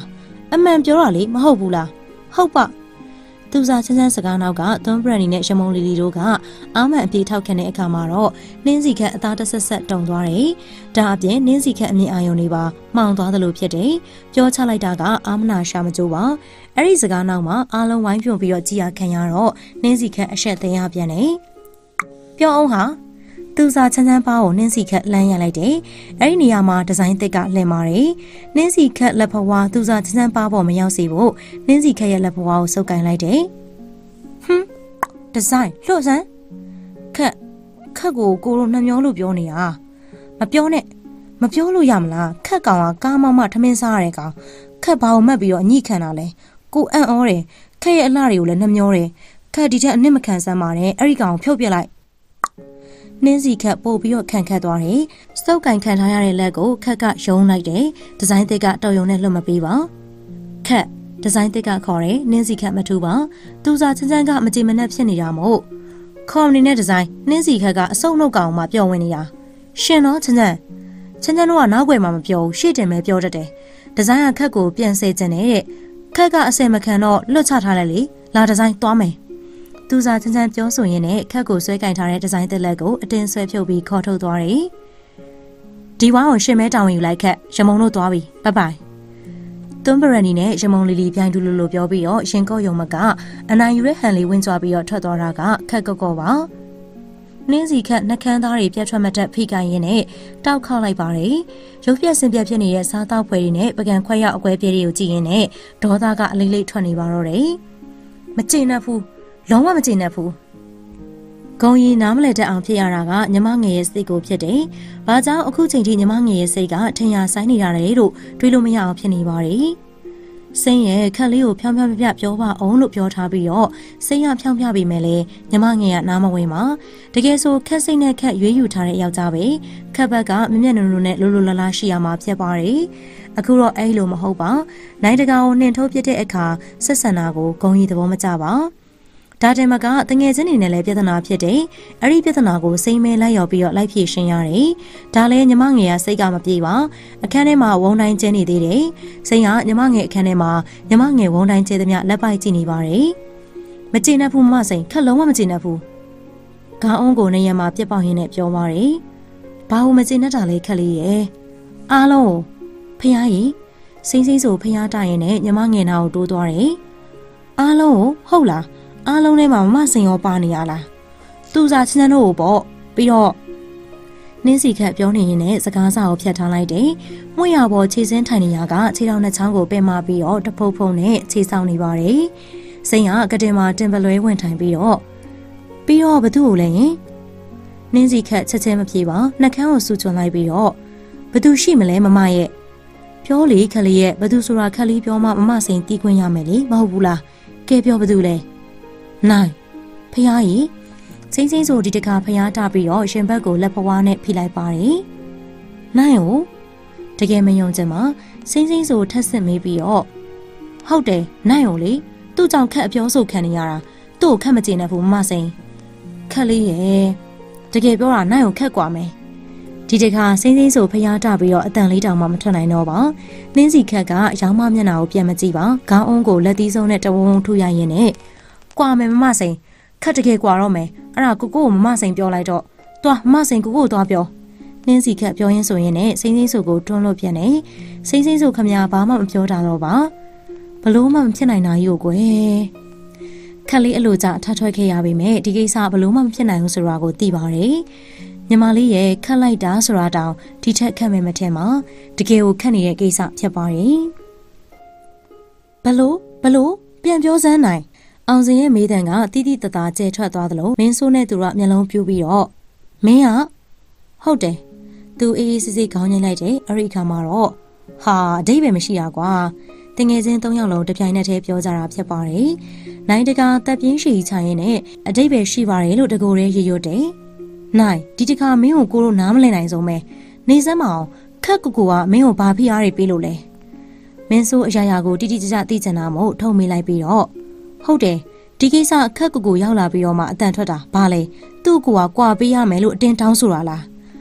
အမှန်ပြောတာလေမဟုတ်ဘူးလားဟုတ်ပါသူစားချမ်းစကားနောက်ကသွန်ဘရန်နီနဲ့ရမုံလီလီတို့ကအာမန်အပြေထောက်ခံတဲ့အခါမှာတော့နှင်းစီခက်အသားတဆက်ဆက်တုံသွားတယ်။ဒါအပြင်နှင်းစီခက်အမြင်အာရုံတွေပါမှောင်သွားသလိုဖြစ်တယ်။ပြောချလိုက်တာကအာမနာရှာမကြိုးပါ။အဲ့ဒီစကားနောက်မှာအားလုံးဝိုင်းပြုံပြီးတော့ကြည်ရခံရတော့နှင်းစီခက်အဆက်သိမ်းရပြန်တယ်။ပြောအောင်ဟာသူစားချမ်းပါကိုနှင်းစီခက်လမ်းရလိုက်တယ်။အဲ့ဒီနေရာမှာဒီဇိုင်းသစ်ကလင်ပါတယ်။နှင်းစီခက်လက်ဖွားသူစားချမ်းပါပေါ်မရောက်စေဖို့နှင်းစီခက်ရဲ့လက်ဖွားကိုစုပ်ကိုင်လိုက်တယ်။ဒီဇိုင်းလှုပ်စမ်းခက်ကိုတို့နှမျောလို့ပြောနေတာမပြောလို့ရမလားခက်ကောင်ကကားမထမင်းစားရတဲ့ကောင်ခက်ဘာကိုမှတ်ပြီးတော့အညှိခံတာလဲကိုအံ့ဩတယ်ခက်ရဲ့အလှတွေကိုလည်းနှမျောတယ်ခက်ဒီထက်အနစ်မခံစမ်းပါတယ်အဲ့ဒီကောင်ကိုဖြုတ်ပြလိုက်နှင်းစီခက်ပို့ပြီးတော့ခံခတ်သွားတယ်စုပ်ကင်ခံထားရတဲ့လက်ကိုခက်ကယုံလိုက်တယ်ဒီဇိုင်းသစ်ကတော်ရုံနဲ့လွတ်မပေးပါခက်ဒီဇိုင်းသစ်ကခေါ်တယ်နှင်းစီခက်မထူပါသူစားချမ်းကမကြည်မနှက်ဖြစ်နေတာမို့ခေါ်နေတဲ့ဒီဇိုင်းနှင်းစီခက်ကအစုံနှုတ်ကောင်မှပျော်ဝင်နေတာရှင်တော့ချမ်းတို့ကနောက်ွယ်မှာမပြောဘူးရှေ့တင်ပဲပြောတတ်တယ်ဒီဇိုင်းကခက်ကိုပြန်ဆဲခြင်းနဲ့ခက်ကအစင်မခံတော့လွတ်ချထားလိုက်လေလာဒီဇိုင်းသွားမယ်သူစားချမ်းပြောဆိုရင်းနဲ့ခက်ကိုဆွဲကင်ထားတဲ့ဒီဇိုင်းတစ်လက်ကိုအတင်းဆွဲဖြုတ်ပြီးခေါ်ထုတ်သွားတယ်ဒီဝါကိုရှင်မဲတောင်းယူလိုက်ခက်ရမုံတို့သွားပြီဘိုင်ဘိုင်သွန်ဘရန်နီနဲ့ရမုံလီလီပြိုင်တူလိုပြောပြီးတော့ရှင်ကော့ယုံမကအနိုင်ယူတဲ့ဟန်လေးဝင်ကြွားပြီးတော့ထွက်သွားတာကခက်ကော့ပါနှင်းစီခက်နှကန်းသားတွေပြတ်ထွက်မတက်ဖိကိုင်းရင်းနဲ့တောက်ခောက်လိုက်ပါတယ်ရုပ်ပြက်စင်ပြက်ဖြစ်နေတဲ့စားတောက်ဖွယ်တွေနဲ့ပကံခွက်ရောက်အကွဲပြေးတွေကိုကြည့်ရင်းနဲ့ဒေါသကအလေးလေးထွက်နေပါတော့တယ်မကျေနပ်ဘူးလုံးဝမကျေနပ်ဘူးဂုံရီနားမလဲတတ်အောင်ဖြစ်ရတာကညီမငယ်ရဲ့စိတ်ကိုဖြစ်တယ်။ဘာကြောင့်အခုချိန်ထိညီမငယ်ရဲ့စိတ်ကထင်ရဆိုင်နေတာလဲလို့တွေးလို့မရအောင်ဖြစ်နေပါတယ်။စိတ်ရဲ့ခက်လေးကိုဖြောင်းပြပြောပါအောင်လို့ပြောထားပြီးတော့စိတ်ရဖြောင်းပြပြီးမယ်လေညီမငယ်ကနားမဝင်ပါ။တကယ်ဆိုခက်စိတ်နဲ့ခက်ရွေးယူထားတဲ့ယောက်ျားပဲ။ခက်ဘက်ကမြက်နုံနဲ့လိုလလားရှိရမှာဖြစ်ပါတယ်။အခုတော့အဲ့လိုမဟုတ်ပါ။နိုင်တကာကိုနှင်ထုတ်ပြတဲ့အခါဆက်ဆံတာကိုဂုံရီသဘောမကျပါ။ဒါတင်မကတငယ်ချင်းတွေနဲ့လည်းပြဿနာဖြစ်တယ်။အဲ့ဒီပြဿနာကိုစိတ်မဲလိုက်ရောက်ပြီးတော့လိုက်ဖြေရှင်းရတယ်။ဒါလည်းညီမငယ်ကစိတ်ကမပြေပါ။အခန်းထဲမှာဝုန်းတိုင်းကျင်းနေသေးတယ်။စိတ်ကညီမငယ်အခန်းထဲမှာညီမငယ်ဝုန်းတိုင်းကျဲသမျှလက်ပိုက်ကြည့်နေပါတယ်။မကျေနပ်ဘူးမစိန်ခက်လုံးဝမကျေနပ်ဘူး။ခေါင်းအုံးကိုနေရမှာပြက်ပေါက်ရင်းနဲ့ပြောပါတယ်။ဘာလို့မကျေနပ်တာလဲခက်လေးရဲ့။အားလုံးဖះကြီးစိမ့်ဆိုဖះတိုင်ရင်နဲ့ညီမငယ်နာကိုတိုးသွားတယ်။အားလုံးဟုတ်လားအားလုံးထဲမှာမစိန်ရောပါနေရလားသူစားချမ်းတို့ကိုပေါ့ပြီးတော့နှင်းစီခက်ပြောနေရင်လည်းစကားစာကိုဖြတ်ထားလိုက်တယ်မွေရပေါ်ခြေစင်းထိုင်နေရကခြေထောက်နဲ့ချောင်းကိုပင်မပြီးတော့တဖုတ်ဖုံနဲ့ခြေဆောင်နေပါတယ်စိန်ကကတင်မှာတင်ပလွဲဝင်ထိုင်ပြီးတော့ဘသူ့ကိုလည်းရင်နှင်းစီခက်ချက်ချင်းမပြေပါနှက်ခမ်းကိုဆူချွန်လိုက်ပြီးတော့ဘသူရှိမလဲမမရဲ့ပြောလေခလေးရဲ့ဘသူဆိုတာခလေးပြောမှမစိန်တီးခွင့်ရမယ်လေမဟုတ်ဘူးလားကဲပြောဘသူလဲနိုင်ဖះကြီးစိမ့်ဆိုဒီတခါဖះတာပြီးတော့ရှင်ဘက်ကိုလက်ဖွားနဲ့ဖိလိုက်ပါတယ်နိုင်ကိုတကယ်မယုံချင်မှာစိမ့်ဆိုထက်စစ်မေးပြီးတော့ဟုတ်တယ်နိုင်ကိုလေသူ့ကြောင့်ခက်အပြောဆိုခံနေရတာသူ့ကိုခက်မကျေနပ်ဘူးမစိမ့်ခက်လေးရဲ့တကယ်ပြောတာနိုင်ကိုခက်กว่าမယ်ဒီတခါစိမ့်ဆိုဖះတာပြီးတော့အတန်လေးတောင်မှမထွက်နိုင်တော့ပါနှင်းစီခက်ကရောင်းမမျက်နှာကိုပြန်မကြည့်ပါခေါင်းအုံးကိုလက်သီးစုံနဲ့တဝုံထူရရင်နဲ့ကွာမယ်မမစိန်ခက်တကယ်ကွာတော့မယ်အဲ့ဒါကိုမမစိန်ပြောလိုက်တော့သွားမမစိန်ကိုသွားပြောနှင်းစီခက်ပြောရင်းဆိုရင်နဲ့စိမ့်ဆိုကိုတွန်းလို့ပြန်နေစိမ့်ဆိုခမညာဘာမှမပြောတာတော့ပါဘလို့မှမဖြစ်နိုင်တာကြီးကိုကွယ်ခက်လေးအလိုကြထထွက်ခဲ့ရပြီမဲ့ဒီကိစ္စဘလို့မှမဖြစ်နိုင်ဘူးဆိုတာကိုသိပါတယ်ညီမလေးရဲ့ခက်လိုက်တာဆိုတာတောင်ဒီထက်ခက်မယ်မထင်ပါတကယ်ကိုခက်နေတဲ့ကိစ္စဖြစ်ပါတယ်ဘလို့ပြန်ပြောစမ်းနိုင်အောင်စင်ရဲ့မေးတံကတိတိတသားကျဲထွက်သွားသလိုမင်းဆိုးနဲ့သူကမျက်လုံးပြူပြီးတော့မင်းကဟုတ်တယ်သူအေးအေးဆေးဆေးခေါင်းညှိလိုက်တယ်အဲ့ဒီအခါမှာတော့ဟာအဓိပ္ပာယ်မရှိတာကွာတငယ်ချင်း၃ယောက်လုံးတပြိုင်နက်တည်းပြောကြတာဖြစ်ပါတယ်နိုင်တကာတက်ပြင်းရှိချရင်နဲ့အဓိပ္ပာယ်ရှိပါတယ်လို့တကူရဲရရွတ်တယ်နိုင်ဒီတခါမင်းကိုတို့နားမလည်နိုင်ဆုံးပဲနေစမ်းမအောင်ခက်ကူကမင်းကိုဘာဖိအားတွေပေးလို့လဲမင်းဆိုးအရာရာကိုတိတိကျကျသိချင်တာမို့ထုံမိလိုက်ပြီးတော့ဟုတ်တယ်ဒီကိစ္စအခက်ကူရောက်လာပြီးတော့မှအတန်ထွက်တာဘာလဲသူ့ကိုကွာပေးရမယ်လို့အတင်းတောင်းဆိုတာလားသူ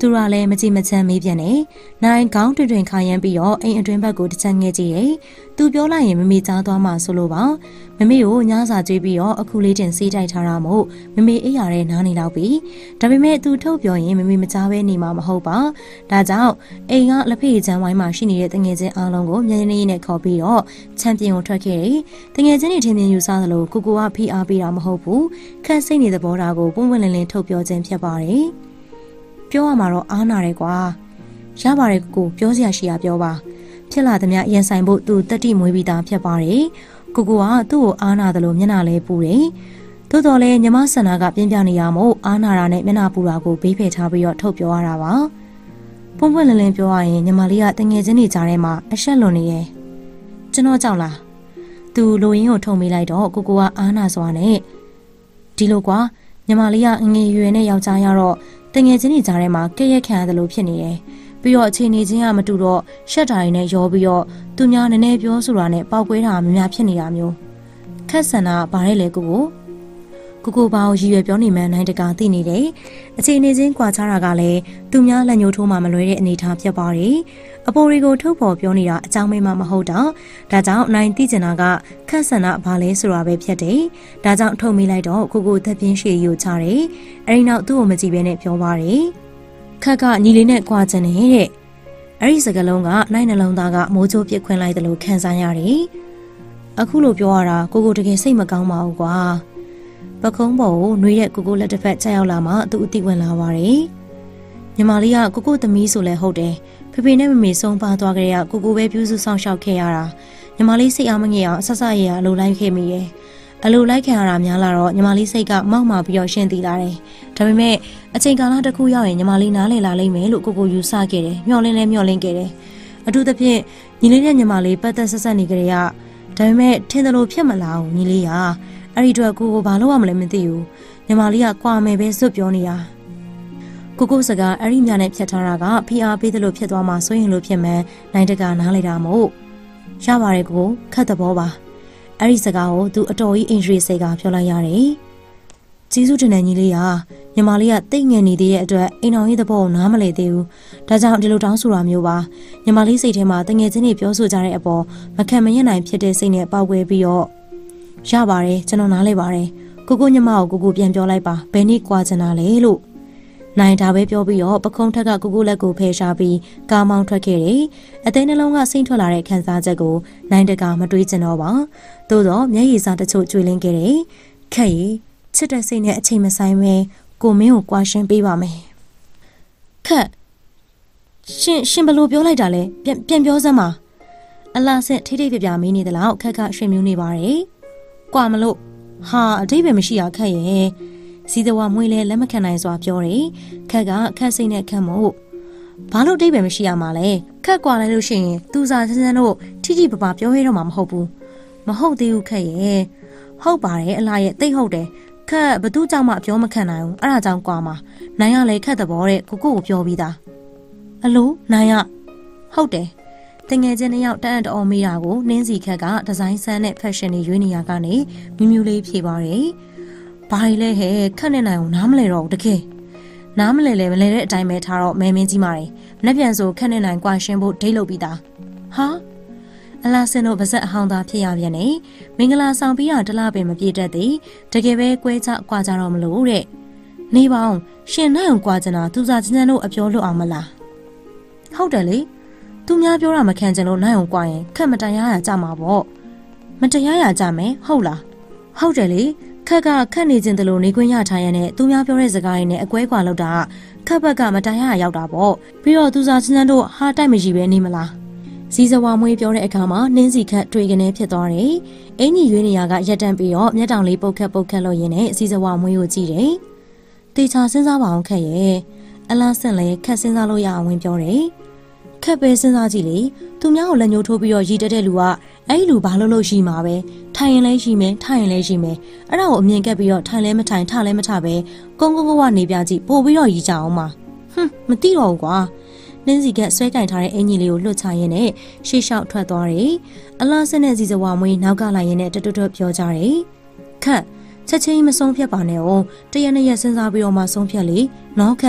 သူရလည်းမကြည့်မချမ်းမေးပြန်နေနိုင်ခေါင်းတွင်ခါရမ်းပြီးတော့အိမ်အတွင်းဘက်ကိုတစ်ချက်ငဲကြည့်တယ်သူပြောလိုက်ရင်မမေကြားသွားမှဆိုလို့ပါမမေကိုညစာကျွေးပြီးတော့အခုလေးတင်စေးတိုက်ထားတာမို့မမေအိပ်ရတဲ့နားနေတော့ပြီဒါပေမဲ့သူထုတ်ပြောရင်မမေမကြားဘဲနေမှာမဟုတ်ပါဒါကြောင့်အိမ်ကလက်ဖေးချမ်းဝိုင်းမှာရှိနေတဲ့တငယ်ချင်းအားလုံးကိုမျက်နှာနဲ့ခေါ်ပြီးတော့ချန်ပီယံကိုထွက်ခဲ့တယ်တငယ်ချင်းတွေထင်မြင်ယူဆသလိုကိုကဖိအားပေးတာမဟုတ်ဘူးခက်စိတ်နေတဲ့ဘောဓာကိုပွင့်ပွင့်လင်းလင်းထုတ်ပြောခြင်းဖြစ်ပါတယ်ပြောရမှာတော့အားနာတယ်ကွာရပါတယ်ကိုပြောစရာရှိတာပြောပါဖြစ်လာသမျှရင်ဆိုင်ဖို့သူတက်တိမွေးပြီးသားဖြစ်ပါတယ်ကိုကသူ့ကိုအားနာတယ်လို့မျက်နှာလဲပူတယ်သို့တော်လည်းညီမဆန္ဒကပြင်းပြနေရမို့အားနာတာနဲ့မျက်နှာပူတာကိုဘေးဖယ်ထားပြီးတော့ထုတ်ပြောရတာပါပွင့်ပွင့်လင်းလင်းပြောရရင်ညီမလေးကတငယ်ချင်းတွေကြားထဲမှာအဆက်လွန်နေရဲ့ကျွန်တော်ကြောက်လားသူလိုရင်းကိုထုံမိလိုက်တော့ကိုအားနာစွာနဲ့ဒီလိုကွာညီမလေးကငယ်ရွယ်နဲ့ယောက်ျားရတော့တငယ်ချင်းတွေကြားထဲမှာကဲ့ရဲ့ခံရတယ်လို့ဖြစ်နေတယ်ပြီးတော့အခြေအနေချင်းကမတူတော့ရှက်တာတွေနဲ့ရောပြီးတော့သူများနည်းနည်းပြောဆိုတာနဲ့ပေါက်ကွဲတာများဖြစ်နေတာမျိုးခက်ဆန်တာဗါရဲလေကိုဘာကိုရည်ရွယ်ပြောနေမှန်းနိုင်တကာသိနေတယ်အခြေအနေချင်းကွာခြားတာကလည်းသူများလက်ညှိုးထိုးမှမလွဲတဲ့အနေအထားဖြစ်ပါတယ်အပေါ်တွေကိုထုတ်ဖော်ပြောနေတာအကြောင်းမဟုတ်တော့ဒါကြောင့်နိုင်သိကျင်တာကခက်ဆန်တာဘာလဲဆိုတာပဲဖြစ်တယ်ဒါကြောင့်ထုတ်မိလိုက်တော့ကိုသက်ပြင်းရှည်ယူချတယ်အဲဒီနောက်သူ့ကိုမကြည့်ဘဲနဲ့ပြောပါတယ်ခက်ကညီလေးနဲ့ကြွားချင်နေတဲ့အဲ့ဒီစကားလုံးကနိုင်နှလုံးသားကမိုးချိုးပြစ်ခွင်းလိုက်တယ်လို့ခံစားရတယ်အခုလိုပြောရတာကိုတကယ်စိတ်မကောင်းပါဘူးကွာပကုံးပေါ်ကိုနှွေးရက်ကိုလက်တစ်ဖက်ချက်ရောက်လာမှသူအတိဝင်လာပါတယ်ညီမလေးကကိုသမီးဆိုလဲဟုတ်တယ်ဖေနဲ့မမေဆုံးပါသွားကြတဲ့ကိုပဲပြုစုဆောင်ရှောက်ခဲ့ရတာညီမလေးစိတ်အားမငြိမ်အောင်ဆက်ဆက်ရအလိုလိုက်ခဲ့မိရဲ့အလိုလိုက်ခံရတာများလာတော့ညီမလေးစိတ်ကမောက်မာပြီးတော့ရှင်းသိလာတယ်ဒါပေမဲ့အချိန်ကာလတစ်ခုရောက်ရင်ညီမလေးနားလည်လာလိမ့်မယ်လို့ကိုယူဆခဲ့တယ်မျှော်လင့်ခဲ့တယ်အထူးသဖြင့်ညီလေးနဲ့ညီမလေးပတ်သက်ဆက်ဆက်နေကြတဲ့ဒါပေမဲ့ထင်တယ်လို့ဖြစ်မလာဘူးညီလေးကအဲ့ဒီတော့ကိုဘာလို့ရမလဲမသိဘူးညီမလေးကကွာမယ်ပဲစွတ်ပြောနေတာကိုစကားအဲ့ဒီမြနဲ့ဖြတ်ထားတာကဖိအားပေးတယ်လို့ဖြစ်သွားမှဆိုရင်လို့ဖြစ်မှန်းနိုင်တကနားလိုက်တာမို့ရပါတယ်ကိုခတ်သဘောပါအဲ့ဒီစကားကိုသူအတော်ကြီးအင်ဂျရီစိတ်ကပြောလိုက်ရတယ်ကျေးဇူးတင်တဲ့ညီလေးကညီမလေးကတိတ်ငယ်နေသေးတဲ့အတွက်အိမ်တော်ကြီးသဘောကိုနားမလည်သေးဘူးဒါကြောင့်ဒီလိုတောင်းဆိုတာမျိုးပါညီမလေးစိတ်ထဲမှာတငယ်ချင်းတွေပြောဆိုကြတဲ့အပေါ်မခံမရနိုင်ဖြစ်တဲ့စိတ်နဲ့ပေါက်ကွဲပြီးတော့ရပါတယ်ကျွန်တော်နားလဲပါတယ်ကိုညီမကိုပြန်ပြောလိုက်ပါဘယ်နည်းကွာချင်တာလဲလို့နိုင်တာပဲပြောပြီးတော့ပခုံးထက်ကကိုလက်ကိုဖယ်ရှားပြီးကားမောင်းထွက်ခဲ့တယ်အသေးနှလုံးကစိမ့်ထွက်လာတဲ့ခံစားချက်ကိုနိုင်တကမတွေးကျင်တော့ပါသို့တော့မျက်ရည်စားတချို့ကျွေးလင်းခဲ့တယ်ခက်ရီချစ်တဲ့စိတ်နဲ့အချိန်မဆိုင်ပဲကိုမင်းကိုကွာရှင်းပေးပါမယ်ခက်ရှင်ဘလို့ပြောလိုက်တာလဲပြန်ပြောစမ်းပါအလားဆင့်ထိထိပြပြမင်းနေသလားခက်ကရွှေမျိုးနေပါတယ်ကွာမလို့ဟာအတိတ်ပဲမရှိရခက်ရဲ့စီးတဝမွေးလဲလက်မခံနိုင်စွာပြောတယ်ခက်ကခက်စိတ်နဲ့ခတ်မို့ဘာလို့တိတ်ပဲမရှိရမှာလဲခက်ကွာလဲလို့ရှိရင်သူစားစန်းတို့ထိပပပြောရတော့မှာမဟုတ်ဘူးမဟုတ်သေးဘူးခက်ရဲ့ဟုတ်ပါတယ်အလားရဲ့တိတ်ဟုတ်တယ်ခက်ဘသူကြောင့်မှပြောမခံနိုင်ဘူးအဲ့ဒါကြောင့်ကွာမှာနိုင်ရလဲခက်သဘောတဲ့ကိုပြောပြီးသားအလိုနိုင်ရဟုတ်တယ်တငယ်ချင်းတစ်ယောက်တန်းတော်မေးတာကိုနင်းစီခက်ကဒီဇိုင်းဆန်းနဲ့ fashion တွေရွေးနေရကနေမြူးလေးဖြေပါတယ်ဘာလဲဟဲ့ခက်နေနိုင်အောင်နားမလဲတော့တကယ်နားမလဲလဲမလဲတဲ့အတိုင်းပဲထားတော့မဲမင်းကြီးမာတယ်မနှက်ပြန်ဆိုခက်နေနိုင်ကွာရှင်းဖို့ဒိတ်လုပ်ပြီးသားဟာအလားစင်တို့ဗဇက်အဟောင်းသားဖြစ်ရပြန်နေမင်္ဂလာဆောင်ပြီးတာတလားပင်မပြေတတ်သေးတကယ်ပဲကွဲကြကွာကြတော့မလို့တဲ့နေပါအောင်ရှင်နိုင်အောင်ကွာကြတာသူစားချင်းတို့အပြောလွတ်အောင်မလားဟုတ်တယ်လေသူများပြောတာမခံချင်လို့နိုင်အောင်ကွာရင်ခက်မတရားရကြမှာပေါ့မတရားရကြမယ်ဟုတ်လားဟုတ်တယ်လေခက်နေခြင်းတလို့နေခွင့်ရထားရတဲ့သူများပြောတဲ့စကားရင်းနဲ့အကွဲကွာလောက်တာခက်ဘက်ကမတရားရရောက်တာပေါ့ပြီးတော့သူစားချင်းတို့ဟာတိုက်မရှိပဲနေမလားစီစဝါမွေးပြောတဲ့အခါမှာနင်းစီခက်တွေ့ကနေဖြစ်သွားတယ်အင်ကြီးရွေးနေရကရက်တန့်ပြီးတော့မျက်တောင်လေးပုတ်ခတ်လို့ရင်းနဲ့စီစဝါမွေးကိုကြည့်တယ်တေချာစဉ်းစားပါအောင်ခက်ရဲ့အလားဆင့်လဲခက်စဉ်းစားလို့ရအောင်ဝင်ပြောတယ်ခက်ပဲစဉ်းစားကြည့်လေသူများကိုလက်ညှိုးထိုးပြီးတော့ရည်တက်တဲ့လူကအဲ့ဒီလူဘာလို့ရှိမှာပဲထိုင်ရင်လည်းရှိမယ်ထိုင်ရင်လည်းရှိမယ်အဲ့ဒါကိုအမြင်ကက်ပြီးတော့ထိုင်လဲမထိုင်ထလဲမထပဲကုန်းဝနေပြကြည့်ပို့ပြီးတော့ရည်ကြအောင်ပါမသိတော့ဘူးကွာနင်းစီကဆွဲကင်ထားတဲ့အင်ကြီးလေးကိုလွတ်ချရင်းနဲ့ရှေ့လျှောက်ထွက်သွားတယ်အလားစနဲ့စီစဝါမွေးနောက်ကလိုက်ရင်းနဲ့တွတ်ပြောကြတယ်ခက်ချက်ချင်းမဆုံးဖြတ်ပါနဲ့အောင်တရက်နှစ်ရက်စဉ်းစားပြီးတော့မှဆုံးဖြတ်လေနော်ခက်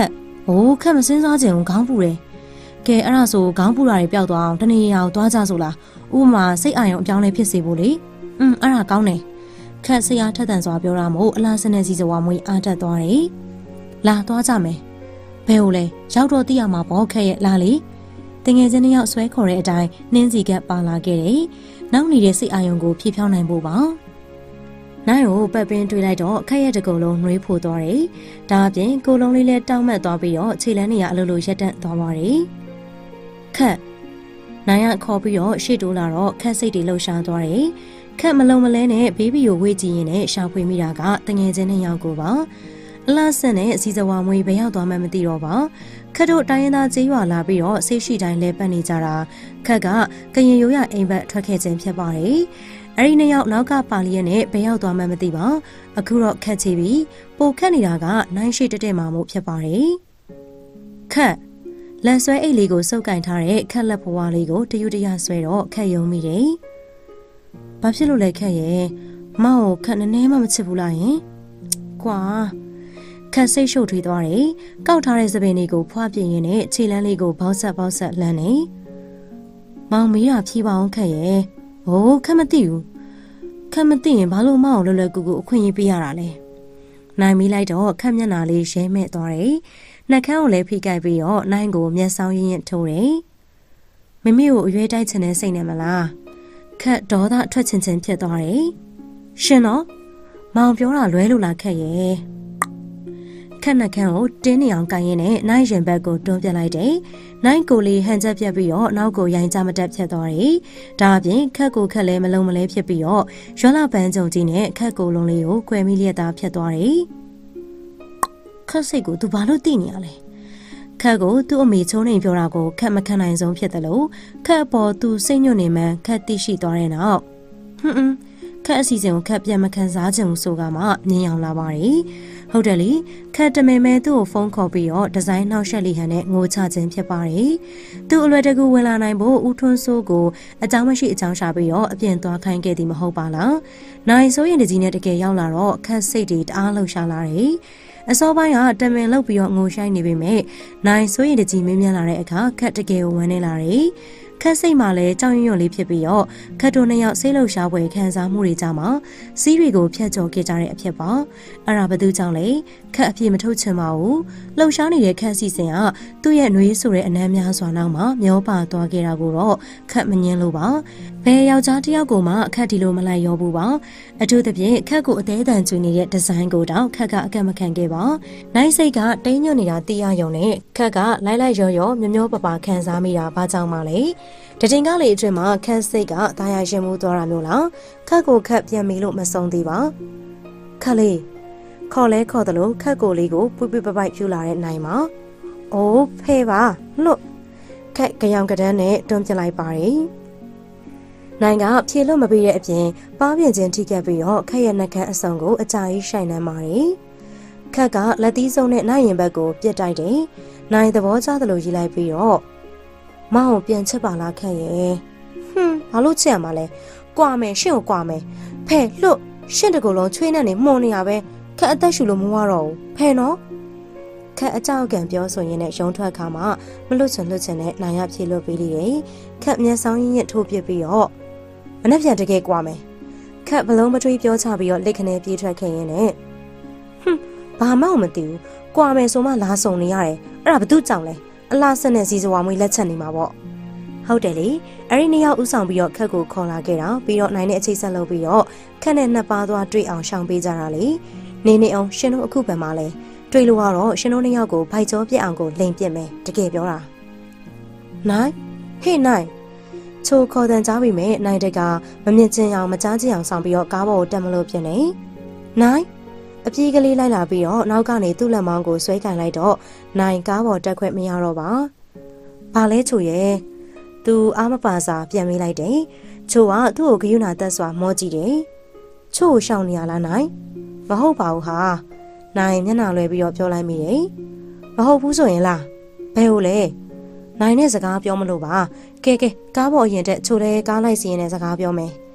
။အိုးခက်မစင်းစားချင်ဘူးခေါင်းပူတယ်။ကဲအဲ့ဒါဆိုခေါင်းပူတာတွေပျောက်သွားအောင်တနေ့ရောက်သွားကြဆိုလား။ဥပမာစိတ်အာရုံအပြောင်းလဲဖြစ်စေဖို့လေ။အဲ့ဒါကောင်းတယ်။ခက်ဆရာထက်သန်စွာပြောရမို့အလားစနဲ့စီစဝါမွေးအားတက်သွားတယ်။လာသွားကြမယ်။ဘယ်ကိုလဲရောက်တော့သိရမှာပေါ့ခက်ရဲ့လာလေ။တငယ်ချင်းတစ်ယောက်ဆွဲခေါ်တဲ့အတိုင်းနှင်းစီကပါလာခဲ့တယ်။နောက်နေတဲ့စိတ်အာရုံကိုဖြည့်ဖြောင်းနိုင်ဖို့ပါ။နိုင်ကိုပတ်ပင်းတွေးလိုက်တော့ခက်ရဲ့တကူလုံးနှွေးဖို့သွားတယ်။ဒါအပြင်ကိုလုံးလေးလည်းတောင်းမတ်သွားပြီးတော့ခြေလမ်းနေရအလိုလိုရက်တက်သွားပါတယ်။ခက်နိုင်ရခေါ်ပြီးတော့ရှေ့တိုးလာတော့ခက်စိတ်တွေလှုပ်ရှားသွားတယ်။ခက်မလုံးမလဲနဲ့ဘေဘီကိုဝေ့ကြည့်ရင်းနဲ့ရှာဖွေမိတာကတငယ်ချင်းနှစ်ယောက်ကိုပါ။အလားစနဲ့အစီစဝါမွေးဘယ်ရောက်သွားမှမသိတော့ပါခက်တို့တိုင်းရင်းသားကျေးရွာလာပြီးတော့ဆေးရှိတိုင်းလဲပတ်နေကြတာခက်ကကရင်ရိုးရအိမ်ဘက်ထွက်ခဲ့ခြင်းဖြစ်ပါတယ်အဲ့ဒီနှစ်ယောက်နောက်ကပါလီရဲ့နဲ့ဘယ်ရောက်သွားမှမသိပါအခုတော့ခက်ချပြီးပိုခက်နေတာကနိုင်ရှိတက်တက်မှမို့ဖြစ်ပါတယ်ခက်လက်ဆွဲအိတ်လေးကိုစုပ်ကင်ထားတဲ့ခက်လက်ဘွားလေးကိုတယူတရဆွဲတော့ခက်ယုံမိတယ်ဘာဖြစ်လို့လဲခက်ရဲ့မောင်ကိုခက်နည်းနည်းမှမချစ်ဘူးလားယင်ကွာခက်စိတ်ရှုပ်ထွေးသွားတယ်။ကောက်ထားတဲ့စပင်လေးကိုဖွာပြင်းရင်းနဲ့ခြေလမ်းလေးကိုဘောက်ဆက်လှမ်းနေ။မောင်မီးတာဖြီးပါအောင်ခက်ရဲ့။ဟိုးခက်မသိဘူး။ခက်မသိရင်ဘာလို့မောင်လွယ်လွယ်ကူကူအခွင့်အရေးပေးရတာလဲ။နိုင်မီးလိုက်တော့ခက်မျက်နှာလေးရဲမဲ့သွားတယ်။နှက်ခမ်းကိုလည်းဖိကိုက်ပြီးတော့နိုင်ကိုမျက်စောင်းရင်းထိုးတယ်။မမေကိုအရွယ်တိုက်ချင်တဲ့စိတ်နဲ့မလား။ခက်ဒေါသအထွက်ချင်ဖြစ်သွားတယ်။ရှင်တော့မောင်ပြောတာလွဲလို့လားခက်ရဲ့။ခက်နှက်ခမ်းကိုတင်းနေအောင်ကိုင်ရင်းနဲ့နိုင်ရင်ဘက်ကိုတွန်းပြလိုက်တယ်။နိုင်ကိုလေးဟန်ချက်ပြတ်ပြီးတော့နောက်ကိုရိုင်းချမတက်ဖြတ်သွားတယ်။ဒါအပြင်ခက်ကိုခက်လဲမလုံးမလဲဖြစ်ပြီးတော့ရွှလာပန်းကြုံကြီးနဲ့ခက်ကိုလုံးလေးကိုခွဲမိလျက်သားဖြတ်သွားတယ်။ခက်စိတ်ကိုသူဘာလို့သိနေရလဲ။ခက်ကိုသူ့အမေချိုးနေပြောတာကိုခက်မခံနိုင်ဆုံးဖြစ်တယ်လို့ခက်ပေါ်သူစိတ်ညွတ်နေမှခက်သိရှိသွားတဲ့နောက်ခက်အစီအစဉ်ကိုခက်ပြန်မခံစားချင်ဘူးဆိုကမှမြင်အောင်လာပါတယ်။ဟုတ်တယ်လေခက်တမဲမဲသူ့ကိုဖုန်းခေါ်ပြီးတော့ဒီဇိုင်းနှောက်ယှက်လိဟန်နဲ့ငိုချခြင်းဖြစ်ပါတယ်။သူ့အလွယ်တကူဝင်လာနိုင်ဖို့ဦးထွန်းစိုးကိုအကြောင်းမရှိအကြောင်းရှာပြီးတော့အပြင်သွားခိုင်းခဲ့သည်မဟုတ်ပါလား။နိုင်စိုးရင်တကြီးနဲ့တကယ်ရောက်လာတော့ခက်စိတ်တွေတအားလှုပ်ရှားလာတယ်။အစောပိုင်းကတမင်လောက်ပြီးတော့ငိုရှိုင်းနေပေမဲ့နိုင်စိုးရင်တကြီးမင်းမြန်လာတဲ့အခါခက်တကယ်ကိုဝမ်းနေလာတယ်။ခက်စိတ်မှလည်းကြောင်ရွံ့လေးဖြစ်ပြီးတော့ခက်တို့နှစ်ယောက်စိတ်လှုပ်ရှားပွဲခံစားမှုတွေကြမှာစီးတွေကိုဖျက်ချော်ခဲ့ကြတဲ့အဖြစ်ပါအဲ့ဒါဘသူကြောင့်လဲခက်အပြေမထုတ်ချင်ပါဘူးလှုပ်ရှားနေတဲ့ခက်စီစဉ်ကသူ့ရဲ့နှွေးဆိုတဲ့အနမ်းများစွာနောက်မှာမျောပါသွားခဲ့တာကိုတော့ခက်မငင်းလို့ပါဘယ်ယောက်ျားတစ်ယောက်ကိုမှအခက်ဒီလိုမလိုက်ရောဘူးပါအထူးသဖြင့်ခက်ကိုအသေးအတန်ကျွေးနေတဲ့ဒီဇိုင်းကိုတော့ခက်ကအကန့်မခံခဲ့ပါနိုင်စိတ်ကတိမ်ညွတ်နေတာသိရရုံနဲ့ခက်ကလိုက်ရောမျောပပခံစားမိတာဘာကြောင့်မှလဲတတင်ကားလေးအတွင်းမှာခက်စိတ်ကဒါရရင်မှုသွားတာမျိုးလားခက်ကိုခက်ပြန်ပြီးလို့မဆုံးသေးပါခက်လေးခေါ်လဲခေါ်တယ်လို့ခက်ကိုလေးကိုပွိပွိပပိုက်ပြူလာတဲ့နိုင်မှာအိုးဖဲပါလို့ခက်ကြောင်ကဒန်းနဲ့တွန်းပြလိုက်ပါတယ်နိုင်ကဖြေလို့မပေးတဲ့အပြင်ပါးပြင်ချင်းထိခဲ့ပြီးတော့ခက်ရဲ့နှက်ခမ်းအစုံကိုအကြာကြီးရှိုင်နှမ်းပါတယ်ခက်ကလက်သီးစုံနဲ့နိုင်ရင်ဘက်ကိုပြစ်တိုက်တယ်နိုင်သဘောကျသလိုရေးလိုက်ပြီးတော့မောင်ပြန်ချက်ပါလားခက်ရဲ့ဘာလို့ချက်ရမှာလဲကွာမယ်ရှင့်ကိုကွာမယ်ဖဲလှုပ်ရှင့်တကူလုံးချွေးနဲ့နေမှုန်နေရပဲခက်အသက်ရှူလို့မဝတော့ဘူးဖဲနော်ခက်အကြောက်ကံပြောဆိုရင်းနဲ့ရုံထွက်ခါမှမလွတ်ချင်နဲ့နိုင်ရဖြေလို့ပေးလိတယ်ခက်မျက်စောင်းရင်းထိုးပြပြီးတော့မနှက်ပြန်တကယ်ကွာမယ်ခက်ဘလုံးမထွေးပြောချပြီးတော့လက်ခနဲ့ပြေးထွက်ခဲ့ရင်းနဲ့ဘာမှမသိဘူးကွာမယ်ဆိုမှလာဆုံနေရတယ်အဲ့ဒါဘာတူကြောင့်လဲအလားဆက်နဲ့စီစဝါမွေးလက်ချက်နေမှာပေါ့ဟုတ်တယ်လေအဲ့ဒီနှစ်ယောက်ဥဆောင်ပြီးတော့ခက်ကိုခေါ်လာခဲ့တာပြီးတော့နိုင်နဲ့အချိတ်ဆက်လုပ်ပြီးတော့ခက်နဲ့နှစ်ပါးသွားတွေ့အောင်ရှောင်ပေးကြတာလေနေအောင်ရှင်တို့အခုပဲမှာလဲတွေ့လို့ကတော့ရှင်တို့နှစ်ယောက်ကိုဖိုက်ကြောပြက်အောင်ကိုလိန်ပြစ်မယ်တကယ်ပြောတာနိုင်ဟေ့နိုင်ချိုခေါ်တန်ကြားပြီးမဲ့နိုင်တက်ကမမြင်ချင်အောင်မကြားချင်အောင်ဆောင်ပြီးတော့ကားပေါ်ကိုတက်မလို့ပြင်နေနိုင်အပြေးကလေးလိုက်လာပြီးတော့နောက်ကနေသူ့လက်မောင်းကိုဆွဲကင်လိုက်တော့နိုင်ကားပေါ်တက်ခွင့်မရတော့ပါဘာလဲချိုရဲ့သူအားမပါစာပြန်မေးလိုက်တယ်ချိုကသူ့ကိုဂယုဏတက်စွာမောကြည့်တယ်ချို့ရှောင်နေရလားနိုင်မဟုတ်ပါဘူးဟာနိုင်မျက်နှာလွယ်ပြီးတော့ပြောလိုက်မိတယ်မဟုတ်ဘူးဆိုရင်လားဘယ်လိုလဲနိုင်နဲ့စကားပြောမလို့ပါကဲကားပေါ်အရင်တက်ချိုလဲကားလိုက်စီရင်နဲ့စကားပြောမယ်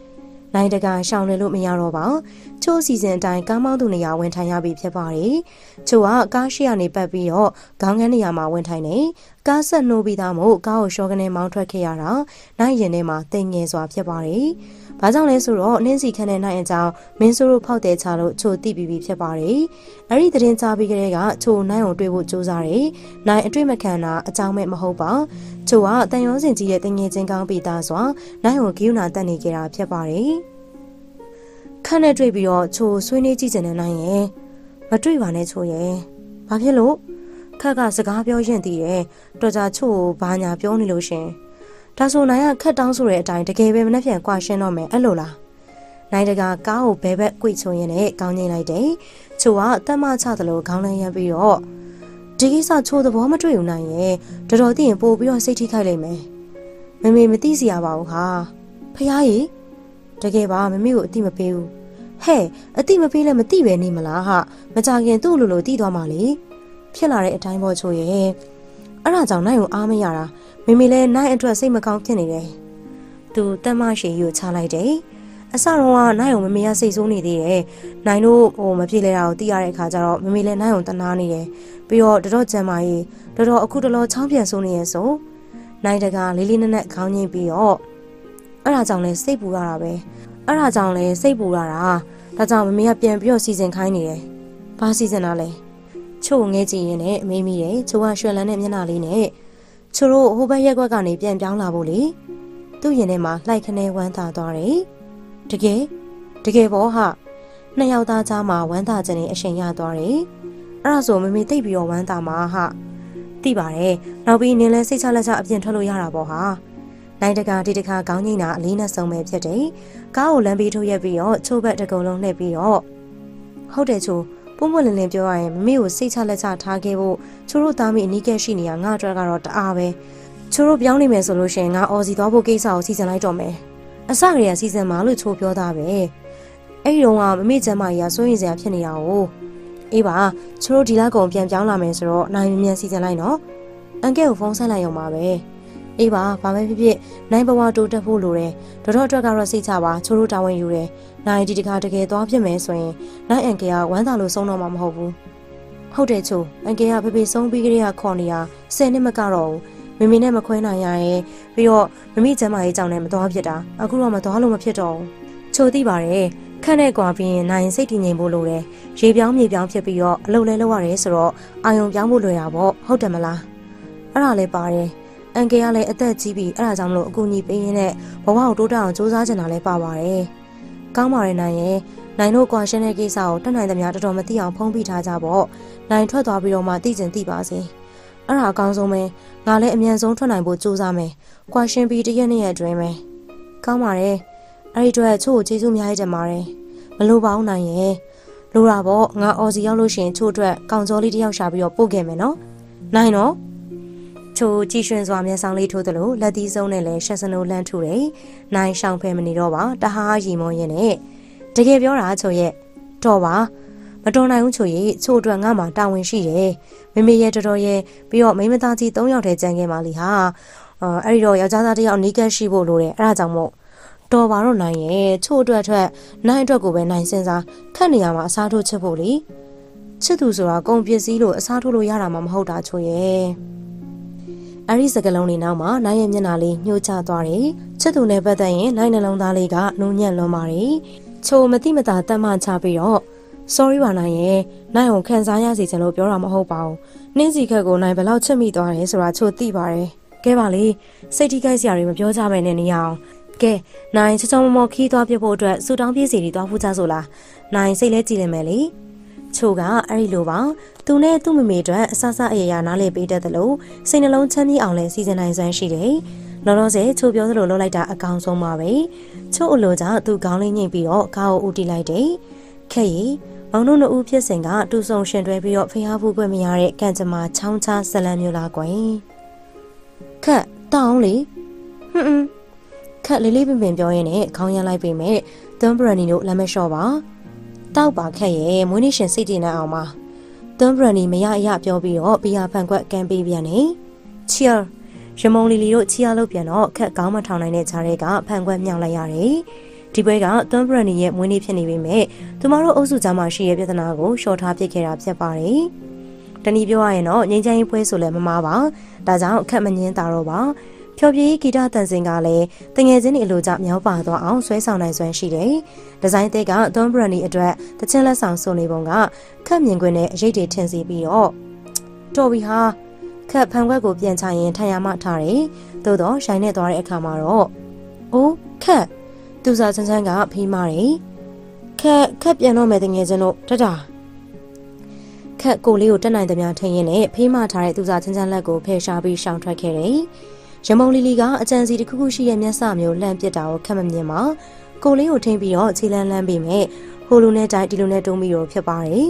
နိုင်တကရှောင်းလွယ်လို့မရတော့ပါချိုးစီစဉ်အတိုင်းကားမောင်းသူနေရာဝင်ထိုင်ရပြီဖြစ်ပါတယ်ချိုးကကားရှိရနေပတ်ပြီးတော့ခေါင်းကန်းနေရာမှာဝင်ထိုင်နေကားဆက်နှိုးပြီးသားမို့ကားကိုရှော့ကနေမောင်းထွက်ခဲ့ရတာနိုင်ရင်ထဲမှာတိမ်ငယ်စွာဖြစ်ပါတယ်ဘာကြောင့်လဲဆိုတော့နင်းစီခန့်တဲ့နိုင်အကြောင်းမင်းဆိုးတို့ဖောက်တဲ့ချလို့ချိုးတိပြီးပြီဖြစ်ပါတယ်အဲ့ဒီသတင်းကြားပြီးကလေးကချိုးနိုင်ကိုတွေ့ဖို့ကြိုးစားတယ်နိုင်အတွေ့မခံတာအကြောင်းမဲ့မဟုတ်ပါချိုးကတန်ရုံးစင်ကြီးရဲ့တငယ်ချင်းကောင်းပြီးသားစွာနိုင်ကိုဂိူနာတက်နေကြတာဖြစ်ပါတယ်ခန့်နဲ့တွေ့ပြီးတော့ချိုးဆွေးနွေးကြည့်ကြတဲ့နိုင်ရဲ့မတွေ့ပါနဲ့ချိုးရဲ့ဘာဖြစ်လို့ခက်ကစကားပြောရင်တည်တယ်တော်ကြချိုးကိုဘာညာပြောနေလို့ရှင်ဒါဆိုနိုင်ကခက်တောင်းဆိုတဲ့အတိုင်းတကယ်ပဲမနှက်ပြန်ကွာရှင်းတော့မယ်အဲ့လိုလားနိုင်တကကားကိုဘဲဘက်ကွိချုံရင်နဲ့ကောင်းငိမ့်လိုက်တယ်ချိုးကတက်မချသလိုခေါင်းလန်းရမ်းပြီးတော့ဒီကိစ္စချိုးသဘောမတွေ့ဘူးနိုင်ရဲ့တော်တော်သိရင်ပို့ပြီးတော့စိတ်ထိခိုက်လိမ့်မယ်မမေမသိစီရပါဘူးဟာဖះကြီးတကယ်ပါမမေကိုအတိမပေးဘူးဟဲ့အတိမပေးလည်းမသိပဲနေမလားဟာမကြခင်သူ့လိုတီးသွားမှလေဖြစ်လာတဲ့အတိုင်းပေါ်ချိုးရဲ့အဲ့ဒါကြောင့်နိုင်ကိုအားမရတာမေမေလည်းနိုင်အတွက်စိတ်မကောင်းဖြစ်နေတယ်သူတက်မရှိကိုချလိုက်တယ်အစတော့ကနိုင်ကိုမမေကစိတ်ဆိုးနေသေးတယ်နိုင်တို့မပြေလဲတာကိုသိရတဲ့အခါကျတော့မမေလည်းနိုင်ကိုတနာနေတယ်ပြီးတော့တော်ကြံမာကြီးတော်အခုတလောချောင်းပြန်ဆိုးနေရဲ့ဆိုနိုင်တကလေးလေးနက်နက်ခေါင်းငိမ့်ပြီးတော့အဲ့ဒါကြောင့်လဲစိတ်ပူရတာပဲအဲ့ဒါကြောင့်လဲစိတ်ပူရတာဒါကြောင့်မမေကပြန်ပြီးတော့စီစဉ်ခိုင်းနေတယ်ဘာစီစဉ်တာလဲချို့ငဲကြည့်ရင်လည်းအမေးမိတယ်ချို့ကရွှဲလန်းတဲ့မျက်နှာလေးနဲ့ချို့တို့ဟိုဘက်ရက်ကွက်ကနေပြန်ပြောင်းလာဖို့လေသူ့ရင်ထဲမှာလှိုက်ခနဲဝမ်းသာသွားတယ်တကယ်ပေါ့ဟာနှစ်ယောက်သားကြားမှာဝမ်းသာခြင်းနဲ့အရှင်ရသွားတယ်အဲ့ဒါဆိုမမေသိပ်ပြီးတော့ဝမ်းသာမှာဟာသိပါတယ်နောက်ပြီးနင်းလဲစိတ်ချလက်ချအပြင်ထွက်လို့ရတာပေါ့ဟာနိုင်တကာဒီတခါခေါင်းငိမ့်တာအလေးနဲ့ဆုံးပဲဖြစ်တယ်ကားကိုလမ်းပြီးထုတ်ရက်ပြီးတော့ချိုးဘက်တကုံလုံးလှည့်ပြီးတော့ဟုတ်တယ်ချိုးပုံမလင်းလင်းပြောရရင်မမေကိုစိတ်ချလက်ချထားခဲ့ဖို့ချိုးတို့သားမိအနီးကဲရှိနေရငါအတွက်ကတော့တအားပဲချိုးတို့ပြောင်းနေမယ်ဆိုလို့ရှိရင်ငါအော်စီသွားဖို့ကိစ္စကိုစီစဉ်လိုက်တော့မယ်အစကတည်းကစီစဉ်မှာလို့ချိုးပြောတာပဲအဲ့ဒီတော့ကမမေကျမ်းမကြီးကစိုးရင်စရာဖြစ်နေတာ哦အေးပါချိုးတို့ဒီလကုံပြန်ပြောင်းလာမယ်ဆိုတော့နိုင်မြန်စီစဉ်လိုက်နော်အန်ကဲကိုဖုန်းဆက်လိုက်ရုံပါပဲအေးပါဘာပဲဖြစ်ဖြစ်နိုင်ဘဝတိုးတက်ဖို့လိုတယ်တော်အတွက်ကတော့စိတ်ချပါချိုးတို့တာဝန်ယူတယ်နိုင်ဒီတခါတကယ်သွားဖြစ်မယ်ဆိုရင်နိုင်အန်ကဲကဝမ်းသာလို့ဆုံးတော့မှာမဟုတ်ဘူးဟုတ်တယ်ချိုးအန်ကဲကဖေဖေဆုံးပြီးကလေးကခေါ်နေရ10နှစ်မကတော့မမေနဲ့မခွဲနိုင်ရရဲ့ပြီးတော့မမေကျမ်းမာရေးကြောင့်လည်းမသွားဖြစ်တာအခုတော့မသွားလို့မဖြစ်တော့ဘူးချိုးသိပါတယ်ခန့်နဲ့ကွာပြီးရင်နိုင်စိတ်တည်ငြိမ်ဖို့လိုတယ်ရေပြောင်းမြေပြောင်းဖြစ်ပြီးတော့အလုပ်လဲလုပ်ရတယ်ဆိုတော့အာယုံပြောင်းဖို့လွယ်တာပေါ့ဟုတ်တယ်မလားအဲ့ဒါလည်းပါတယ်အန်ကယ်ကလည်းအသက်ကြီးပြီးအဲ့ဒါကြောင့်မလို့အကူအညီပေးရင်းနဲ့ဘဝကိုတိုးတက်အောင်စူးစမ်းချင်တာလည်းပါပါတယ်ကောင်းပါတယ်နိုင်ရဲ့နိုင်တို့ကွာရှင်းတဲ့ကိစ္စကိုတက်နိုင်သမျှတော်တော်မသိအောင်ဖုံးပြထားကြပေါ့နိုင်ထွက်သွားပြီးတော့မှသိချင်သိပါစေအဲ့ဒါအကောင်းဆုံးပဲငါလည်းအမြန်ဆုံးထွက်နိုင်ဖို့စူးစမ်းမယ်ကွာရှင်းပြီးတရက်နှစ်ရက်အတွင်းပဲကောင်းပါတယ်အဲ့ဒီအတွက်ချို့ကိုကျေးဇူးအများကြီးတင်ပါတယ်မလိုပါဘူးနိုင်ရဲ့လိုတာပေါ့ငါအော်စီရောက်လို့ရှိရင်ချို့အတွက်ကောင်စောလေးတယောက်ရှာပြီးတော့ပို့ခဲ့မယ်နော်နိုင်နော်ချို့ကြည်ရွှင်စွာမျက်စောင်းလေးထိုးသလိုလက်သီးစုံနဲ့လည်းရှက်စနိုးလန့်ထူတယ်နိုင်ရှောင်ဖဲမနေတော့ပါတဟားရီမုံရင်နဲ့တကယ်ပြောတာချို့ရဲ့တော်ပါမတော်နိုင်ဘူးချို့ရဲ့ချို့အတွက်ငါမှတာဝန်ရှိတယ်မမေရဲ့တော်ရဲ့ပြီးတော့မိမသားကြီး3ယောက်တည်းကြံခဲ့ပါလိဟာအဲ့ဒီတော့ယောက်ျားသားတစ်ယောက်နီးကပ်ရှိဖို့လိုတယ်အဲ့ဒါကြောင့်မို့တော်ပါတော့နိုင်ရဲ့ချို့အတွက်နိုင်အတွက်ကိုပဲနိုင်စင်စားခက်နေရမှာအစားထိုးချစ်ဖို့လေချစ်သူဆိုတာကုန်ပစ္စည်းလို့အစားထိုးလို့ရတာမှမဟုတ်တာချို့ရဲ့အဲ့ဒီစကလုံးလေးနောက်မှာနိုင်ရဲ့မျက်နှာလေးညှို့ချသွားတယ်ချစ်သူနဲ့ပတ်သက်ရင်နိုင်နှလုံးသားလေးကနူးညံ့လွန်ပါတယ်ချို့မတိမတာတတ်မှချပြီးတော့ sorry ပါနိုင်ရဲ့နိုင်ကိုခံစားရစီချင်လို့ပြောတာမဟုတ်ပါဘူးနှင်းစီခက်ကိုနိုင်ဘယ်လောက်ချစ်မိသွားတယ်ဆိုတာချို့သိပါတယ်ကဲပါလေစိတ်ထိခိုက်စရာတွေမပြောကြဘဲနဲ့နေရအောင်ကဲနိုင်ချောချောမောမောခီးသွားပြဖို့အတွက်စူတောင်းပြေးစီတွေသွားဖို့ကြဆိုလားနိုင်စိတ်လဲကြည်လင်မယ်လေချို့ကအဲ့ဒီလိုပါသူနဲ့သူ့မမေအတွက်အဆဆအရရနားလေပေးတတ်တယ်လို့စိတ်နှလုံးချမ်းမြေ့အောင်လဲစီစဉ်နိုင်စွမ်းရှိတယ်လောလောဆယ်ချို့ပြောသလိုလုပ်လိုက်တာအကောင်းဆုံးပါပဲချို့အလိုကြောင့်သူခေါင်းလေးညှိပြီးတော့ကားကိုဦးတီလိုက်တယ်ခက်ရီမောင်တို့နှစ်ဦးဖြစ်စဉ်ကတူဆုံရှင်တွဲပြီးတော့ဖျားဖူးခွင့်မရတဲ့ကံကြမ္မာချောင်းချဇလန်မျိုးလားကွယ်ခက်တောင်းလေခက်လေးလေးပင်ပင်ပြောရင်းနဲ့ခေါင်းရမ်းလိုက်ပေမဲ့သွမ်ဘရန်နီတို့လက်မလျှော့ပါတောက်ပါခက်ရဲ့မွေးနေ့ရှင်စိတ်တည်နေအောင်ပါသွမ်ဘရန်နီမရအရပြောပြီးတော့ဘီယာဖန်ခွက်ကမ်းပေးပြန်နေချီယာရမုံလီလီတို့ချီယာလုပ်ပြန်တော့ခက်ကောင်းမထောင်နိုင်တဲ့ခြားတွေကဖန်ခွက်မြောက်လိုက်ရတယ်ဒီပွဲကသွမ်ဘရနီရဲ့မွေးနေ့ဖြစ်နေပေမဲ့သူမတို့အုပ်စုကြားမှာရှိတဲ့ပြဿနာကိုရှော့ထားပစ်ခဲ့တာဖြစ်ပါတယ်။တနည်းပြောရရင်တော့ငြိမ်းချမ်းရေးပွဲဆိုလည်းမမားပါ။ဒါကြောင့်အခက်မငင်းတာတော့ပါ။ဖျော်ဖြေဂီတတန်စင်ကလည်းတငယ်ချင်းတွေအလိုကြမြောက်ပါသွားအောင်ဆွဲဆောင်နိုင်စွမ်းရှိတယ်။ဒီဇိုင်းသစ်ကသွမ်ဘရနီအတွက်တချင်းလက်ဆောင်ဆိုနေပုံကခက်မြင်ခွင့်နဲ့အရေးတွေထင်စီပြီးတော့တော်ပြီဟာခက်ဖန်ခွက်ကိုပြန်ချရင်ထိုင်ရမှထားတယ်။သို့တော့ရှိုင်းနဲ့သွားတဲ့အခါမှာတော့အိုးခက်သူစားချမ်းချမ်းကဖေးမာတယ်ခက်ပြန်တော့မယ်တငယ်ချင်းတို့တတာခက်ကိုလေးကိုတက်နိုင်သမျှထင်းရင်းနဲ့ဖေးမထားတဲ့သူစားချမ်းချမ်းလက်ကိုဖယ်ရှားပြီးရှောင်ထွက်ခဲ့တယ်ရမုံလီလီကအကြံစီတစ်ခုခုရှိတဲ့မျက်စမျိုးလှမ်းပစ်တာကိုခက်မမြင်ပါကိုလေးကိုထိန်းပြီးတော့ခြေလန်းလန်းပြီးမဲ့ဟိုလိုနဲ့တိုက်ဒီလိုနဲ့တုံးပြီးတော့ဖြစ်ပါတယ်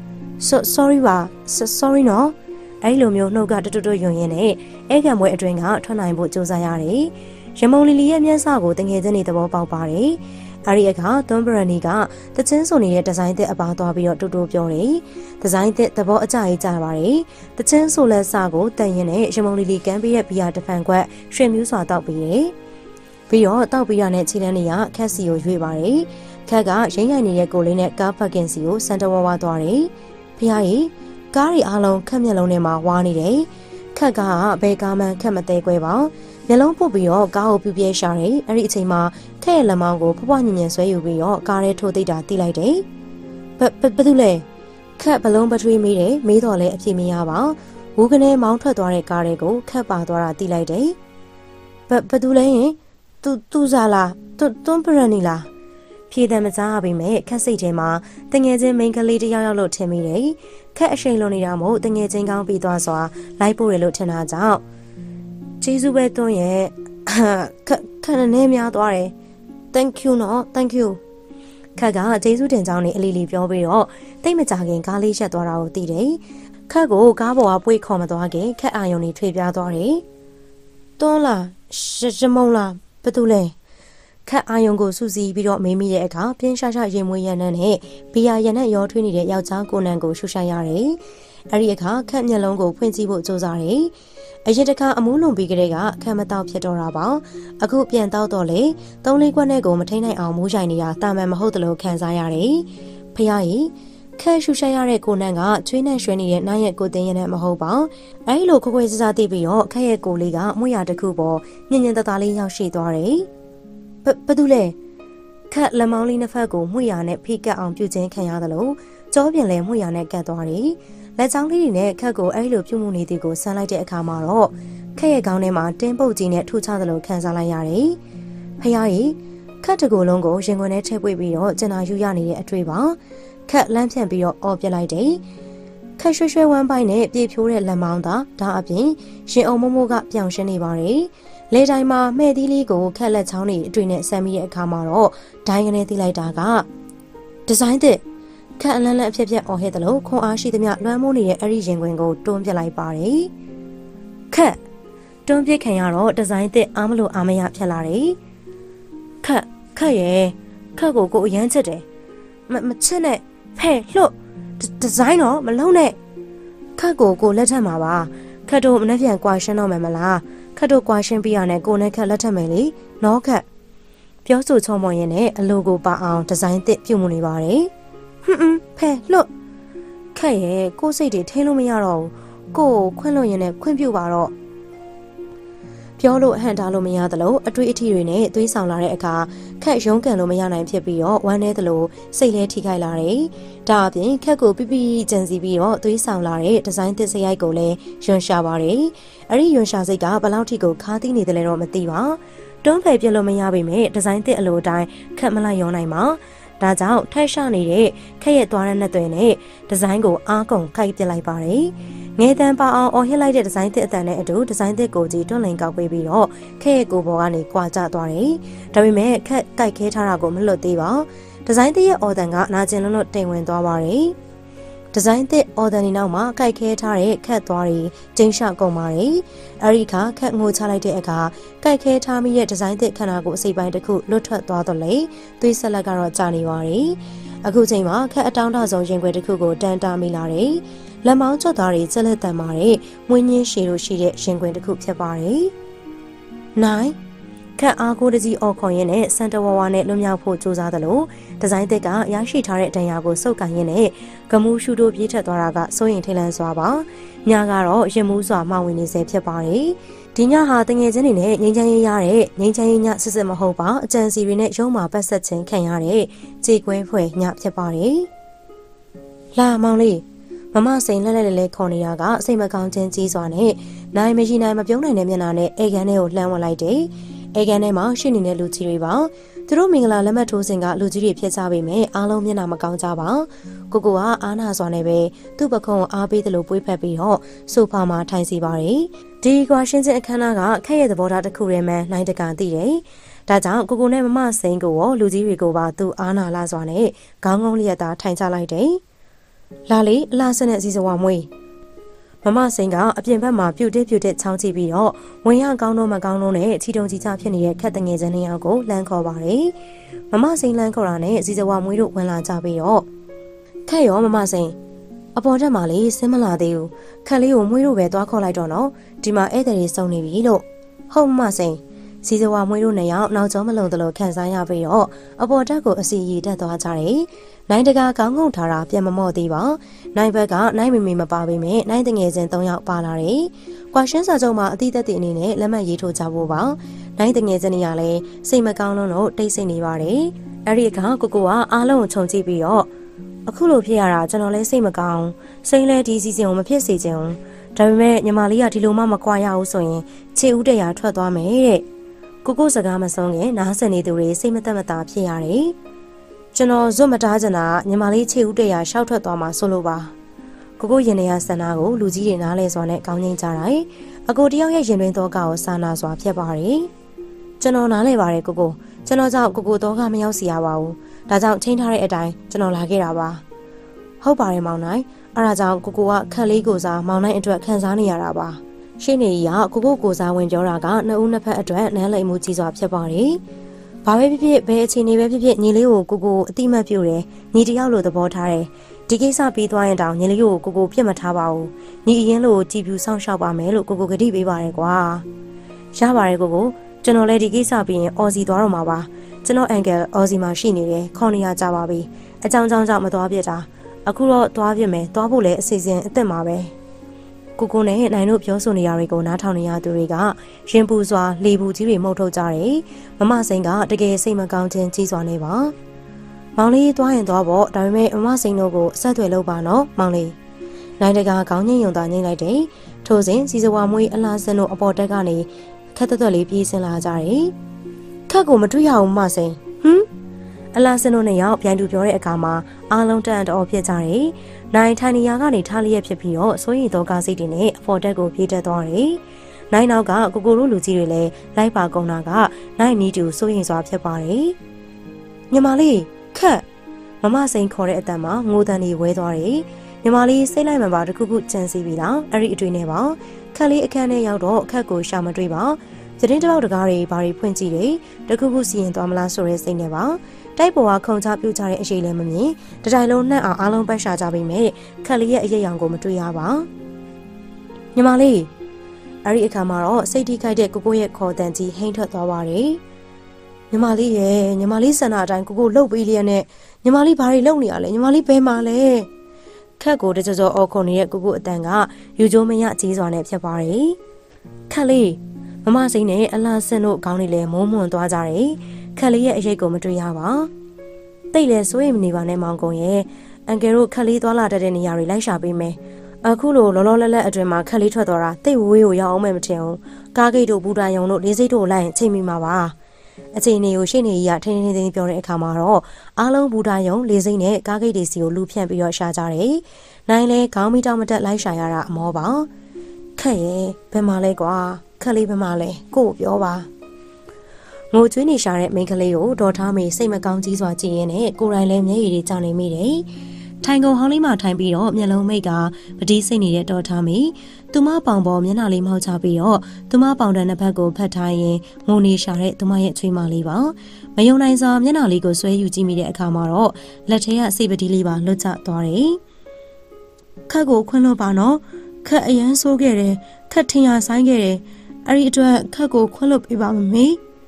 sorry ပါ sorry နော်အဲ့လိုမျိုးနှုတ်ကတွတ်ယွန်ရင်းနဲ့အဲကံပွဲအတွင်းကထွက်နိုင်ဖို့ကြိုးစားရတယ်ရမုံလီလီရဲ့မျက်စကိုတငယ်ချင်းတွေသဘောပေါက်ပါတယ်။အဲဒီအခါသွမ်ဘရနီကတချင်းဆိုနေတဲ့ဒီဇိုင်းသစ်အပါသွားပြီးတော့တူတူပြောတယ်။ဒီဇိုင်းသစ်သဘောအကျရေးကြပါတယ်။တချင်းဆိုလက်စကိုတန်ရင်နဲ့ရမုံလီလီကမ်းပေးတဲ့ဘီယာတစ်ဖန်ခွက်ရွှေမြူးစွာတောက်ပြီးတယ်။ပြီးတော့တောက်ပြီးရတဲ့ခြေလမ်းတွေကခက်စီကိုရွေ့ပါတယ်။ခက်ကရင်းရိုင်နေတဲ့ကိုလေးနဲ့ကားဖက်ကင်စီကိုစန်တဝါသွားတယ်။ဖះကြီးကားရီအားလုံးခက်မျက်လုံးထဲမှာဝါနေတယ်။ခက်ကဘယ်ကားမှခက်မသေးခွဲပါမျက်လုံးပုတ်ပြီးတော့ကားကိုပြပြရှာတယ်အဲ့ဒီအချိန်မှာခက်ရဲ့လက်မောင်းကိုဖွားဖွားညင်ညင်ဆွဲယူပြီးတော့ကားထဲထိုးသိတာတိလိုက်တယ်ဘာလို့လဲခက်ဘလုံးဘက်ထရီမေးတယ်မေးတော့လဲအပြေမရပါဝူးကနေမောင်းထွက်သွားတဲ့ကားတွေကိုခက်ပါသွားတာတိလိုက်တယ်ဘာလို့လဲရင်သူစားလားတွန်းပရနီလားဖြေတယ်မစားပါပဲခက်စိတ်ထဲမှာတငယ်ချင်းမိန်းကလေးတယောက်လို့ထင်မိတယ်ခက်အရှိန်လုံးနေတာမို့တငယ်ချင်းကောင်းပြီးသွားစွာလိုက်ပို့တယ်လို့ထင်တာကြောင့်ကျေးဇူးပဲတွန်းရဲ့ခဏနဲ့များသွားတယ် thank you နော် thank you ခက်ကကျေးဇူးတင်ကြောင်းနေအလီလီပြောပြီးတော့တိတ်မကြခင်ကားလေးရက်သွားတာကိုသိတယ်ခက်ကိုကားပေါ်ကပွေခေါ်မသွားခင်ခက်အာယုံနေထွေပြားသွားတယ်တွန်းလားရမုံလားဘာတူလဲခက်အာယုံကိုစူးစီးပြီးတော့မေးမိတဲ့အခါပြင်းရှာရှာရင်မွေးရနန်းနဲ့ဘီယာရနန်းရောထွေးနေတဲ့ယောက်ျားကိုနန်းကိုရှူဆိုင်ရတယ်အဲ့ဒီအခါခက်မျက်လုံးကိုဖွင့်ကြည့်ဖို့ကြိုးစားတယ်အရင်တခါအမူးလွန်ပြီးကလေးကခက်မတောက်ဖြစ်တော့တာပါအခုပြန်တောက်တော့လေ3-4ခွက်နဲ့ကိုမထိန်နိုင်အောင်မူးဆိုင်နေတာတာမန်မဟုတ်တယ်လို့ခံစားရတယ်ဖះကြီးခက်ရှူဆိုင်ရတဲ့ကိုနန်းကချွေးနဲ့ရွှဲနေတဲ့နိုင်ရဲ့ကိုတင်ရနဲ့မဟုတ်ပါအဲ့လိုခွခွစစားသိပြီးတော့ခက်ရဲ့ကိုလေးကမွေရတစ်ခုပေါ်ညင်ညင်တသားလေးရောက်ရှိသွားတယ်ဘာတူလဲခက်လက်မောင်းလေးနှစ်ဖက်ကိုမွေရနဲ့ဖိကတ်အောင်ပြုခြင်းခံရတယ်လို့ကြောပြင်လဲမွေရနဲ့ကတ်သွားတယ်လက်ချောင်းလေးတွေနဲ့ခက်ကိုအဲ့လိုပြုတ်မှုနေသည်ကိုဆန်းလိုက်တဲ့အခါမှာတော့ခက်ရဲ့ခေါင်းထဲမှာတင်းပုတ်ကြီးနဲ့ထူချသလိုခံစားလိုက်ရတယ်။ဖះကြီးခက်တကူလုံးကိုရင်ခွင်ထဲထည့်ပွေပြီးတော့ကျန်တာယူရနေတဲ့အတွေ့ပါခက်လမ်းဖြန့်ပြီးတော့အော်ပြလိုက်တယ်။ခက်ရွှဲရွှဲဝမ်းပိုင်းနဲ့ပြေဖြိုးတဲ့လက်မောင်းသားဒါအပြင်ရှင်အောင်မိုးမိုးကပြောင်ရှင်းနေပါတယ်။လေတိုင်းမှာမှဲ့သီးလေးကိုခက်လက်ချောင်းတွေအတွေ့နဲ့ဆမ်းမိတဲ့အခါမှာတော့ဒိုင်းကနေသိလိုက်တာကဒီဇိုင်းသစ်ခက်အလန်းလန်းအဖြစ်အော်ဟစ်တယ်လို့ခွန်အားရှိသမျှလွှမ်းမိုးနေတဲ့အဲ့ဒီရင်ခွင်ကိုတွန်းပြလိုက်ပါတယ်ခက်တွန်းပြခံရတော့ဒီဇိုင်းသစ်အားမလို့အားမရဖြစ်လာတယ်ခက်ရဲ့ခက်ကိုအရန်ချစ်တယ်မချစ်နဲ့ဖဲ့လှုပ်ဒီဇိုင်းတော့မလုံးနဲ့ခက်ကိုလက်ထပ်မှာပါခက်တို့မနှက်ပြန်ကွာရှင်းတော့မယ်မလားခက်တို့ကွာရှင်းပြီးရနဲ့ကိုနဲ့ခက်လက်ထပ်မယ်လေနော်ခက်ပြောဆိုချုံမွန်ရင်နဲ့အလိုကိုပါအောင်ဒီဇိုင်းသစ်ပြုတ်မှုနေပါတယ်ဖဲလှုပ်ခက်ရဲ့ကိုစိတ်တွေထိလို့မရတော့ဘူးကိုခွင့်လို့ရင်လည်းခွင့်ပြုပါတော့ပြောလို့အဟန့်တားလို့မရသလိုအတွေ့အထိတွေနဲ့သွေးဆောင်လာတဲ့အခါခက်ရုံးကန်လို့မရနိုင်ဖြစ်ပြီးတော့ဝမ်းနေသလိုစိတ်လဲထိခိုက်လာတယ်ဒါအပြင်ခက်ကိုပြကြံစီပြီးတော့သွေးဆောင်လာတဲ့ဒီဇိုင်းသစ်စရိုက်ကိုလည်းယွန်ရှာပါတယ်အဲ့ဒီယွန်ရှာစိတ်ကဘယ်လောက်ထိကိုခါးသိနေတယ်လဲတော့မသိပါတွန်းဖယ်ပြလို့မရပေမဲ့ဒီဇိုင်းသစ်အလိုအတိုင်းခက်မလိုက်ရောနိုင်ပါဒါကြောင့်ထိုက်ရှနေတဲ့ခက်ရဲ့သွားတဲ့နဲ့တွေနဲ့ဒီဇိုင်းကိုအားကုန်ခိုက်ပြလိုက်ပါတယ်ငယ်တန်းပါအောင်အော်ဟစ်လိုက်တဲ့ဒီဇိုင်းသစ်အတန်နဲ့အတူဒီဇိုင်းသစ်ကိုကြီးတွန်းလိန်ကောက်ပေးပြီးတော့ခက်ရဲ့ကိုပေါ်ကနေကွာကျသွားတယ်ဒါပေမဲ့ခက်ကိုက်ခဲထားတာကိုမလွတ်သေးပါဒီဇိုင်းသစ်ရဲ့အော်တန်ကနာကျင်လွတ်တိမ်ဝင်သွားပါတယ်ဒီဇိုင်းသစ်အော်တန်ဒီနောက်မှာကိုက်ခဲထားတဲ့ခက်သွားတွေကျင်းလျှောက်ကုန်ပါတယ်အဲဒီခါခက်ငိုချလိုက်တဲ့အခါကိုက်ခဲထားမိတဲ့ဒီဇိုင်းသစ်ခန္ဓာကိုယ်အစိပ်ပိုင်းတစ်ခုလွတ်ထွက်သွားတော့လေသွေးဆက်လက်ကတော့ကျနေပါတယ်အခုချိန်မှာခက်အတောင်းတဆုံးရင်ခွင်တစ်ခုကိုတန်တာမိလာတယ်လက်မောင်းချွတ်သားတွေကျက်လက်တန်မာတဲ့မွေးညင်းရှည်လို့ရှိတဲ့ရင်ခွင်တစ်ခုဖြစ်ပါတယ်နိုင်ခက်အားကိုတကြီးအော်ခေါ်ရင်းနဲ့စန်တဝါဝါနဲ့လွတ်မြောက်ဖို့ကြိုးစားသလိုဒီဇိုင်းသစ်ကရရှိထားတဲ့ဒဏ်ရာကိုစုပ်ကန်ရင်းနဲ့ဂမူးရှူတို့ပြေးထက်သွားတာကစိုးရင်ထိတ်လန့်စွာပါညကတော့ရင်မှုစွာမှဝင်နေစေဖြစ်ပါတယ်ဒီညဟာတငယ်ချင်းတွေနဲ့ငိမ့်ချမ်းရေးရတဲ့ငိမ့်ချမ်းရေးညစစ်စစ်မဟုတ်ပါအကြံစီတွေနဲ့ရုံးမှာပတ်ဆက်ခြင်းခံရတဲ့ကြေကွဲဖွယ်ညဖြစ်ပါတယ်လာမောင်လေးမမစိန်လဲလဲခေါ်နေတာကစိတ်မကောင်းခြင်းကြီးစွာနဲ့နိုင်မရှိနိုင်မပြုံးနိုင်တဲ့မျက်နှာနဲ့အေကန်ထဲကိုလှမ်းဝင်လိုက်တယ်အေကန်ထဲမှာရှိနေတဲ့လူကြီးတွေပါသူတို့မင်္ဂလာလက်မှတ်ထိုးစဉ်ကလူကြီးတွေဖြစ်ကြပေမဲ့အားလုံးမျက်နှာမကောင်းကြပါကိုကအားနာစွာနဲ့ပဲသူ့ပခုံးကိုအားပေးသလိုပွေးဖက်ပြီးတော့ဆိုဖာမှာထိုင်စီပါတယ်ဒီကွာရှင်းချင်းအခမ်းအနားကခက်ရဲ့သဘောထားတစ်ခုရဲမှန်နိုင်တကန်သိတယ်ဒါကြောင့်ကိုနဲ့မမစိန်ကိုရောလူကြီးတွေကိုပါသူအားနာလာစွာနဲ့ခေါင်းကုန်းလျက်သာထိုင်ချလိုက်တယ်လာလေအလားစနဲ့စီစဝါမွေးမမစိန်ကအပြင်ဘက်မှာပြုတ်တက်ချောင်းကြည့်ပြီးတော့ဝင်ရကောင်းတော့မကောင်းတော့နဲ့ချီတုံကြီးချဖြစ်နေတဲ့ခက်တငယ်စနေအောင်ကိုလှမ်းခေါ်ပါတယ်မမစိန်လှမ်းခေါ်တာနဲ့စီစဝါမွေးတို့ဝင်လာကြပြီးတော့ခက်ရောမမစိန်အပေါ်တက်မှာလေဆင်းမလာသေးဘူးခက်လေးကိုမွေးတို့ပဲသွားခေါ်လိုက်တော့နော်ဒီမှာဧည့်သည်တွေစုံနေပြီလို့ဟုတ်မမစိန်စီစဝါမွေးတို့နဲ့ရောက်နောက်ကျောမလုံတလို့ခန်းစားရပြီးတော့အပေါ်တက်ကိုအစီရီတက်သွားကြတယ်နိုင်တကာကောင်းငုံထားတာပြန်မမော့သေးပါနိုင်ဘက်ကနိုင်မေမပါပေမဲ့နိုင်တငယ်ချင်း3ယောက်ပါလာတယ်ကွာရှင်းစာချုပ်မှာအတိတ်တည်းအနေနဲ့လက်မှတ်ရေးထိုးကြဖို့ပါနိုင်တငယ်ချင်းတွေကလည်းစိတ်မကောင်းလို့တိတ်ဆိတ်နေပါတယ်အဲ့ဒီအခါကိုကအားလုံးကိုခြုံကြည့်ပြီးတော့အခုလိုဖြစ်ရတာကျွန်တော်လည်းစိတ်မကောင်းစိတ်လဲဒီစီစဉ်ကိုမဖြစ်စေချင်ဘူးဒါပေမဲ့ညီမလေးကဒီလိုမှမကွာရဘူးဆိုရင်ခြေဦးတရာထွက်သွားမယ်တဲ့ကိုစကားမဆုံးခင်နားဆင်နေသူတွေစိတ်မသက်မသာဖြစ်ရတယ်ကျွန်တော်ဇွတ်မတားချင်တာညီမလေးခြေဦးတရာရှောက်ထွက်သွားမှာဆိုလိုပါကိုရင်နေရဆန္ဒကိုလူကြီးတွေနားလဲစွာနဲ့ကောင်းငင်ကြတယ်အကိုတယောက်ရဲ့ရင်တွင်တော့ကိုစာနာစွာဖြစ်ပါတယ်ကျွန်တော်နားလဲပါတယ်ကိုကျွန်တော်ကြောင့်ကိုတော့ကမရောက်စီရပါဘူးဒါကြောင့်ချိန်ထားတဲ့အတိုင်းကျွန်တော်လာခဲ့တာပါဟုတ်ပါတယ်မောင်နိုင်အဲ့ဒါကြောင့်ကိုကခက်လေးကိုစားမောင်နိုင်အတွက်ခံစားနေရတာပါရှင်းနေကြီးကကိုစားဝင်ပြောတာကနှစ်ဦးနှစ်ဖက်အတွက်နန်းလိမ်မှုကြီးစွာဖြစ်ပါတယ်ဘာပဲဖြစ်ဖြစ်ဘယ်အခြေအနေပဲဖြစ်ဖြစ်ညီလေးကိုအတိမတ်ပြုတယ်ညီတယောက်လိုသဘောထားတယ်ဒီကိစ္စပြီးသွားရင်တောင်ညီလေးကိုပြစ်မထားပါဘူးညီအရင်လိုကြည်ပြူစောင့်ရှောက်ပါမယ်လို့ကိုဂတိပေးပါတယ်ကွာရပါတယ်ကိုကျွန်တော်လည်းဒီကိစ္စပြီးရင်အော်စီသွားတော့မှာပါကျွန်တော်အန်ကယ်အော်စီမှာရှိနေတယ်ခေါနေရကြပါပြီအကြောင်းကြောင့်မသွားပြစ်တာအခုတော့သွားပြစ်မယ်သွားဖို့လည်းအစီအစဉ်အသင့်ပါပဲကိုနဲ့နိုင်တို့ပြောဆိုနေရတွေကိုနားထောင်နေရသူတွေကရင်ပူစွာလေပူကြီးတွေမှုတ်ထုတ်ကြတယ်မမစိန်ကတကယ်စိတ်မကောင်းခြင်းကြီးစွာနေပါမောင်လေးသွားရင်သွားပေါ့ဒါပေမဲ့မမစိန်တို့ကိုအဆက်အသွယ်လုပ်ပါနော်မောင်လေးနိုင်တကာခေါင်းငိမ့်ယုံသားငိမ့်လိုက်တယ်ထို့စဉ်စီစဝါမွေးအလားစင်တို့အပေါ်တက်ကနေခက်သက်လေးပြေးဆင်းလာကြတယ်ခက်ကိုမတွေ့ရဘူးမစိန်အလားစင်တို့နဲ့ရောက်ပြန်တူပြောတဲ့အခါမှာအားလုံးတန်တော်ဖြစ်ကြတယ်နိုင်ထိုင်နေရာကနေထားလျက်ဖြစ်ပြီးတော့စိုးရိမ်သောကားစိတ်တွေနဲ့အပေါ်တက်ကိုပြေးတက်သွားတယ်နိုင်နောက်ကကိုတို့လူကြီးတွေလည်းလိုက်ပါကုန်တာကနိုင်နီးတူစိုးရိမ်စွာဖြစ်ပါတယ်ညီမလေးခက်မမစိန်ခေါ်တဲ့အတန်မှာငိုတန်တွေဝဲသွားတယ်ညီမလေးစိတ်လိုက်မှန်ပါတခုခုကြံစီပြီလားအဲ့ဒီအတွေ့နဲ့ပါခက်လေးအခန်းထဲရောက်တော့ခက်ကိုရှာမတွေ့ပါသတင်းတောက်တကားတွေဘာတွေဖွင့်ကြည့်တယ်တခုခုစီရင်သွားမလားဆိုတဲ့စိတ်နဲ့ပါတိုက်ပေါ်ကခုံချပြူချတဲ့အရေးလည်းမမြင်တတိုင်လုံးနှံ့အောင်အားလုံးပတ်ရှာကြပေမဲ့ခက်လေးရဲ့အရေးအယောင်ကိုမတွေ့ရပါညီမလေးအဲ့ဒီအခါမှာတော့စိတ်ထိခိုက်တဲ့ကိုရဲ့ခေါ်တန်ကြီးဟိမ့်ထွက်သွားပါတယ်ညီမလေးရဲ့ညီမလေးဆန္ဒအတိုင်းကိုလှုပ်ပေးလျက်နဲ့ညီမလေးဘာတွေလုပ်နေရလဲညီမလေးဘယ်မှာလဲခက်ကိုတကြကြောအော်ခုန်နေတဲ့ကိုအတန်ကယူကျိုးမရကြီးစွာနဲ့ဖြစ်ပါတယ်ခက်လေးမမစိမ့်နဲ့အလားစင်တို့ခေါင်းတွေလည်းမုံမွန်သွားကြတယ်ခက်လေးရဲ့အရေးကိုမတွေ့ရပါတိတ်လဲစိုးရိမ်မနေပါနဲ့မောင်ကုံရဲ့အန်ကယ်တို့ခက်လေးသွားလာတတ်တဲ့နေရာတွေလိုက်ရှာပေးမယ်အခုလိုလောလောလတ်လတ်အတွင်မှာခက်လေးထွက်သွားတာတိတ်ဝေးကိုရောက်အောင်မထင်ဘူးကားဂိတ်တို့ဘူတာယုံတို့လေးစိတ်တို့လိုက်ရင်ချိန်မိမှာပါအချိန်နေကိုရှေ့နေကြီးကထိန်းထိန်းပြောတဲ့အခါမှာတော့အားလုံးဘူတာယုံလေးစိတ်နဲ့ကားဂိတ်တွေစီကိုလူဖြန့်ပြီးတော့ရှာကြတယ်နိုင်လဲခေါင်းမိတောင်မတက်လိုက်ရှာရတာအမောပါခက်ရဲ့ဘယ်မှာလဲကွာခက်လေးဘယ်မှာလဲကို့ပြောပါငိုကျွေးနေရှာတဲ့မိန်းကလေးကိုဒေါ်ထားမေစိတ်မကောင်းကြီးစွာကြည့်ရင်းနဲ့ကိုယ်တိုင်လည်းမျက်ရည်တွေကျနေမိတယ်။ထိုင်ကုန်ဟောင်းလေးမှထိုင်ပြီးတော့မျက်လုံးမိတ်ကပတိစိတ်နေတဲ့ဒေါ်ထားမေသူမပေါင်ပေါ်မျက်နှာလေးမှောက်ချပြီးတော့သူမပေါင်တန်းတစ်ဖက်ကိုဖတ်ထားရင်ငိုနေရှာတဲ့သူမရဲ့ချွေးမလေးပါ။မယုံနိုင်စွာမျက်နှာလေးကိုဆွဲယူကြည့်မိတဲ့အခါမှာတော့လက်ထဲကစိတ်ပတိလေးပါလွတ်ကျသွားတယ်။ခက်ကိုခွန်းလို့ပါနော်။ခက်အရန်ဆိုးခဲ့တယ်။ခက်ထင်ရဆိုင်ခဲ့တယ်။အဲ့ဒီအတွက်ခက်ကိုခွန်းလို့ပြပါမမေ။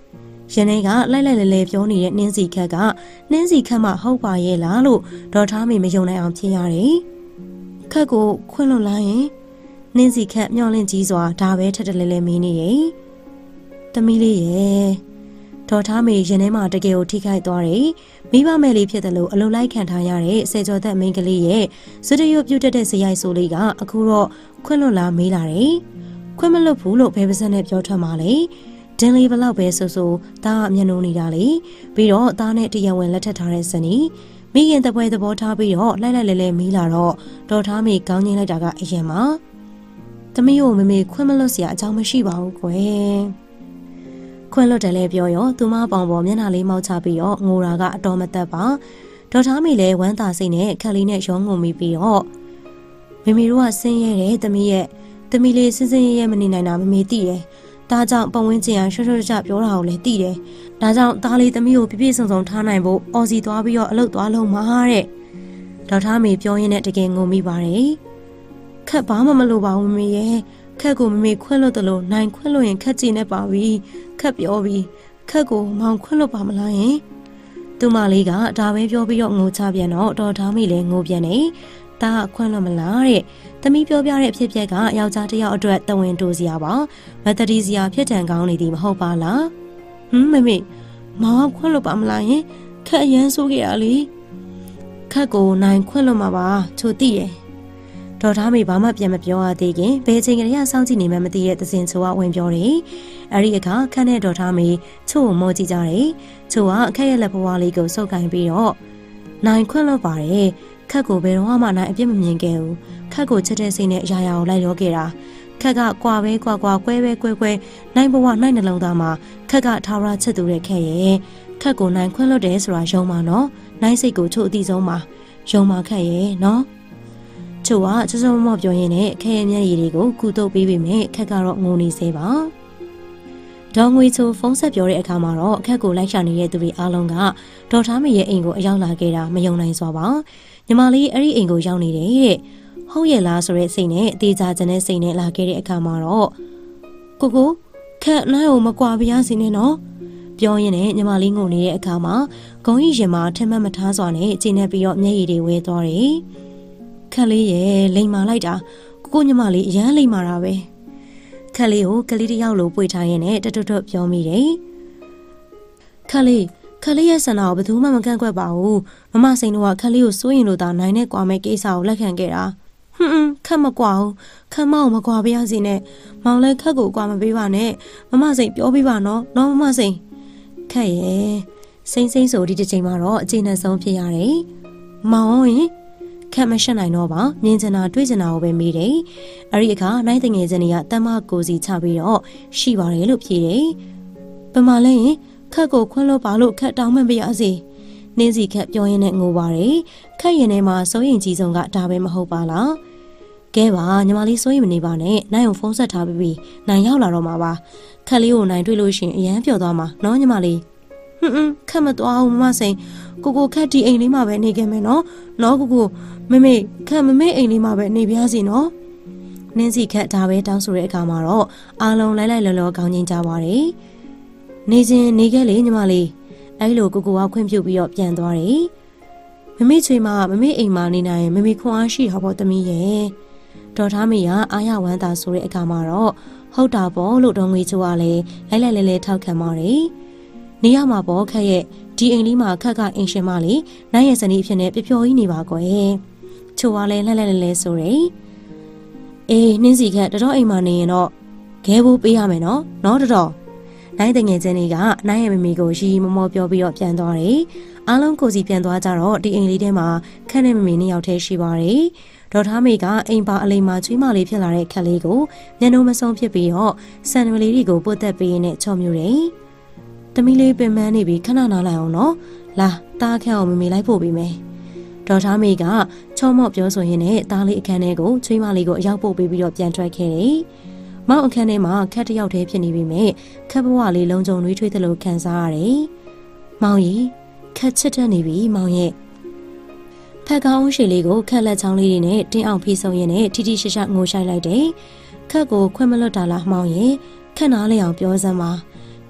ရန်ထဲကလိုက်လိုက်လဲလဲပြောနေတဲ့နင်းစီခက်ကနင်းစီခက်မှဟုတ်ပါရဲ့လားလို့ဒေါ်ထားမေမယုံနိုင်အောင်ဖြစ်ရတယ်ခက်ကိုခွင့်လွတ်လိုက်ရင်နင်းစီခက်မျောလင့်ကြီးစွာဒါပဲထက်တလဲလဲမင်းနေရဲ့သမီးလေးရဲ့ဒေါ်ထားမေရင်ထဲမှာတကယ်ကိုထိခိုက်သွားတယ်မိဘမဲ့လေးဖြစ်တယ်လို့အလိုလိုက်ခံထားရတဲ့ဆယ်ကျော်သက်မိန်းကလေးရဲ့စတရွပြုတ်တက်တဲ့ဇယိုက်ဆိုလေးကအခုတော့ခွင့်လွတ်လာမေးလာတယ်ခွင့်မလွတ်ဘူးလို့ဘယ်ပါစက်နဲ့ပြောထွက်မှာလဲဒင်းလေးဘလောက်ပဲဆိုဒါကမျက်နှာနေတာလေပြီးတော့သားနဲ့တရားဝင်လက်ထပ်ထားတဲ့ဇနီးမိခင်တပွဲသဘောထားပြီးတော့လိုက်လိုက်လဲလဲမီးလာတော့ဒေါ်ထားမေကောင်းချင်းလိုက်တာကအရင်မှာသမီးကိုမမေခွင့်မလွတ်စရာအကြောင်းမရှိပါဘူးကွယ်ခွင့်လွတ်တယ်လဲပြောရောသူမပေါင်ပေါ်မျက်နှာလေးမောက်ချပြီးတော့ငိုတာကအတော်မသက်ပါဒေါ်ထားမေလည်းဝမ်းသာစိတ်နဲ့ခက်လေးနဲ့ရောငုံမိပြီးတော့မမေတို့ကဆင်းရဲတယ်သမီးလေးစင်းရဲမနေနိုင်တာမမေသိတယ်ဒါကြောင့်ပတ်ဝန်းကျင်ကရှော့ချပြောတာကိုလည်းသိတယ်ဒါကြောင့်သားလေးသမီးကိုပြပြဆုံဆုံထားနိုင်ဖို့အော်စီသွားပြီးတော့အလုပ်သွားလုံးမှာတဲ့ဒေါက်တာမေပြောရင်းနဲ့တကယ်ငုံမိပါတယ်ခက်ဘာမှမလိုပါဘူးမေရဲ့ခက်ကိုမမေခွင့်လွတ်တယ်လို့နိုင်ခွင့်လွတ်ရင်ခက်ကြည့်နေပါပြီခက်ပြောပြီးခက်ကိုမောင်ခွင့်လွတ်ပါမလားယင်သူမလေးကဒါပဲပြောပြီးတော့ငိုချပြန်တော့ဒေါက်တာမေလည်းငိုပြန်နေဒါကခွင့်လွတ်မလားတဲ့သမီးပြောပြတဲ့အဖြစ်အပျက်ကယောက်ျားတစ်ယောက်အတွက်တဝင်တိုးစရာပါမတတိစရာဖြစ်တန်ကောင်းနေသည်မဟုတ်ပါလားမမေမောင်ခွင့်လွတ်ပါမလားယင်ခက်အရန်ဆိုးခဲ့ရလေခက်ကိုနိုင်ခွင့်လွတ်မှာပါချိုသိရဲ့ဒေါ်သားမေဘာမှပြန်မပြောရသေးခင်ဘယ်ချိန်ကလေးကစောင့်ကြည့်နေမှမသိတဲ့သစင်ချိုကဝင်ပြောတယ်အဲ့ဒီအခါခက်နဲ့ဒေါ်သားမေချို့ကိုမောကြည့်ကြတယ်ချိုကအခက်ရဲ့လက်ဘဝလေးကိုစုပ်ကိုင်ပြီးတော့နိုင်ခွင့်လွတ်ပါတယ်ခက်ကိုဘယ်တော့မှနိုင်အပြစ်မမြင်ခဲ့ဘူးခက်ကိုချက်တဲ့စိတ်နဲ့အရာရာကိုလိုက်ရောခဲ့တာခက်ကကွာပဲကွာကွဲပဲကွဲနိုင်ဘဝနိုင်နှလုံးသားမှာခက်ကထာဝရချက်သူတဲ့ခက်ရဲ့ခက်ကိုနိုင်ခွင့်လွတ်တယ်ဆိုတာယုံပါနော်နိုင်စိတ်ကိုချို့အတိဆုံးပါယုံပါခက်ရဲ့နော်ချို့ကချွတ်ချွတ်မော့ပြောရင်းနဲ့ခက်ရဲ့မျက်ရည်တွေကိုကူတုပ်ပေးပေမဲ့ခက်ကတော့ငိုနေသေးပါဒေါ်ငွေချိုဖုန်းဆက်ပြောတဲ့အခါမှာတော့အခက်ကိုလိုက်ရှာနေတဲ့သူတွေအားလုံးကဒေါ်ထားမေရဲ့အိမ်ကိုအရောက်လာခဲ့တာမယုံနိုင်စွာပါညီမလေးအဲ့ဒီအိမ်ကိုရောက်နေတယ်တဲ့ဟုတ်ရဲ့လားဆိုတဲ့စိတ်နဲ့အသေးစားခြင်းနဲ့စိတ်နဲ့လာခဲ့တဲ့အခါမှာတော့ကိုခက်နိုင်ကိုမကွာပြရစီနဲ့နော်ပြောရင်းနဲ့ညီမလေးငိုနေတဲ့အခါမှာဂုံကြီးရင်မှာထင်မှတ်မထားစွာနဲ့ကျင်းနေပြီးတော့မျက်ရည်တွေဝဲသွားတယ်ခက်လေးရဲ့လိမ်မာလိုက်တာကိုညီမလေးအရန်လိမ်မာတာပဲခက်လေးကိုကလေးတယောက်လိုပွေထားရင်းနဲ့တွတ်ပြောမိတယ်ခက်လေးရဲ့ဆန္ဒကိုဘယ်သူမှမကန့်ကွက်ပါဘူးမမစိန်တို့ကခက်လေးကိုစိုးရင်လို့သာနိုင်နဲ့ကွာမဲ့ကိစ္စကိုလက်ခံခဲ့တာခက်မကွာဘူးခက်မအောင်မကွာပြရစီနဲ့မောင်လည်းခက်ကိုကွာမပေးပါနဲ့မမစိန်ပြောပေးပါနော်မမစိန်ခက်ရဲ့စိမ့်ဆိုဒီတစ်ချိန်မှာတော့အကျဉ်းနဲ့ဆုံးဖြစ်ရတယ်မောင်ရင်ခက်မရှက်နိုင်တော့ပါမြင်ချင်တာတွေးချင်တာကိုပဲမေးတယ်အဲ့ဒီအခါနိုင်တငယ်ချင်းတွေကတမကိုစီချပြီးတော့ရှိပါတယ်လို့ဖြေတယ်ပမာလဲရင်ခက်ကိုခွင့်လို့ပါလို့ခက်တောင်းမှမရစေနင်းစီခက်ပြောရင်းနဲ့ငိုပါတယ်ခက်ရင်ထဲမှာစိုးရင်ကြီးဆုံးကဒါပဲမဟုတ်ပါလားကဲပါညီမလေးစိုးရင်မနေပါနဲ့နိုင်ကိုဖုန်းဆက်ထားပြီးနိုင်ရောက်လာတော့မှာပါခက်လေးကိုနိုင်တွေ့လို့ရှင်အရန်ပျော်သွားမှာနော်ညီမလေးခက်မသွားဘူးမမစိန်ကိုခက်ဒီအိမ်လေးမှာပဲနေခဲ့မယ်နော်ကိုမေခက်မမေအိမ်လေးမှာပဲနေပြစီနော်နင်းစီခက်ဒါပဲတောင်းဆိုတဲ့အခါမှာတော့အားလုံးလိုက်လောကောင်းချင်းကြပါတယ်နေချင်းနေခဲ့လေညီမလေးအဲ့လိုကိုကခွင့်ပြုပြီးတော့ပြန်သွားတယ်မမေချွေမှာမမေအိမ်မှာနေနိုင်ရင်မမေခွန်အားရှိတာပေါ့သမီးရဲ့ဒေါ်ထားမေကအားရဝမ်းသာဆိုတဲ့အခါမှာတော့ဟုတ်တာပေါ့လို့ဒေါ်ငွေချိုကလည်းလိုက်လဲထောက်ခံပါတယ်နေရမှာပေါ့ခက်ရဲ့ဒီအိမ်လေးမှာခက်ကအိမ်ရှင်မလေးနိုင်ရဲ့ဇနီးအဖြစ်နဲ့ပျော်ကြီးနေပါကွယ်ချိုကလည်းလဲဆိုတယ်အေးနှင်းစီခက်တော်အိမ်မှာနေရင်တော့ခဲဖို့ပေးရမယ်နော်တော်နိုင်တငယ်ချင်းတွေကနိုင်ရဲ့မမီကိုရီမောပြောပြီးတော့ပြန်သွားတယ်အားလုံးကိုစီပြန်သွားကြတော့ဒီအိမ်လေးထဲမှာခက်နဲ့မမီနှစ်ယောက်တည်းရှိပါတယ်ဒေါ်ထားမေကအိမ်ပါအလိမ်မှာချွေးမလေးဖြစ်လာတဲ့ခက်လေးကိုမျက်နှာမဆုံးဖြစ်ပြီးတော့ဆန်နမလေးတွေကိုပုတ်သက်ပေးရင်းနဲ့ချော်မြူတယ်သမီးလေးပင်ပန်းနေပြီးခဏနားလိုက်အောင်နော်လာတားခက်အောင်မမေလိုက်ဖို့ပေးမယ်ဒေါ်ထားမေကချောမော့ပြောဆိုရင်းနဲ့တားလေးအခန်းထဲကိုချွေးမလေးကိုအရောက်ပို့ပေးပြီးတော့ပြန်ထွက်ခဲ့တယ်မောင်အခန်းထဲမှာခက်တယောက်တည်းဖြစ်နေပြီမဲ့ခက်ဘဝလေးလုံးကြုံနှွေးထွေးသလိုခံစားရတယ်မောင်ကြီးခက်ချစ်တဲ့နေပြီမောင်ရဲ့ဖက်ကောင်းရှည်လေးကိုခက်လက်ချောင်းလေးတွေနဲ့တင်းအောင်ဖိဆုံရင်းနဲ့ထိထိရှက်ရှက်ငိုရှိုက်လိုက်တယ်ခက်ကိုခွင့်မလွတ်တာလားမောင်ရဲ့ခက်နားလေအောင်ပြောစမ်းပါ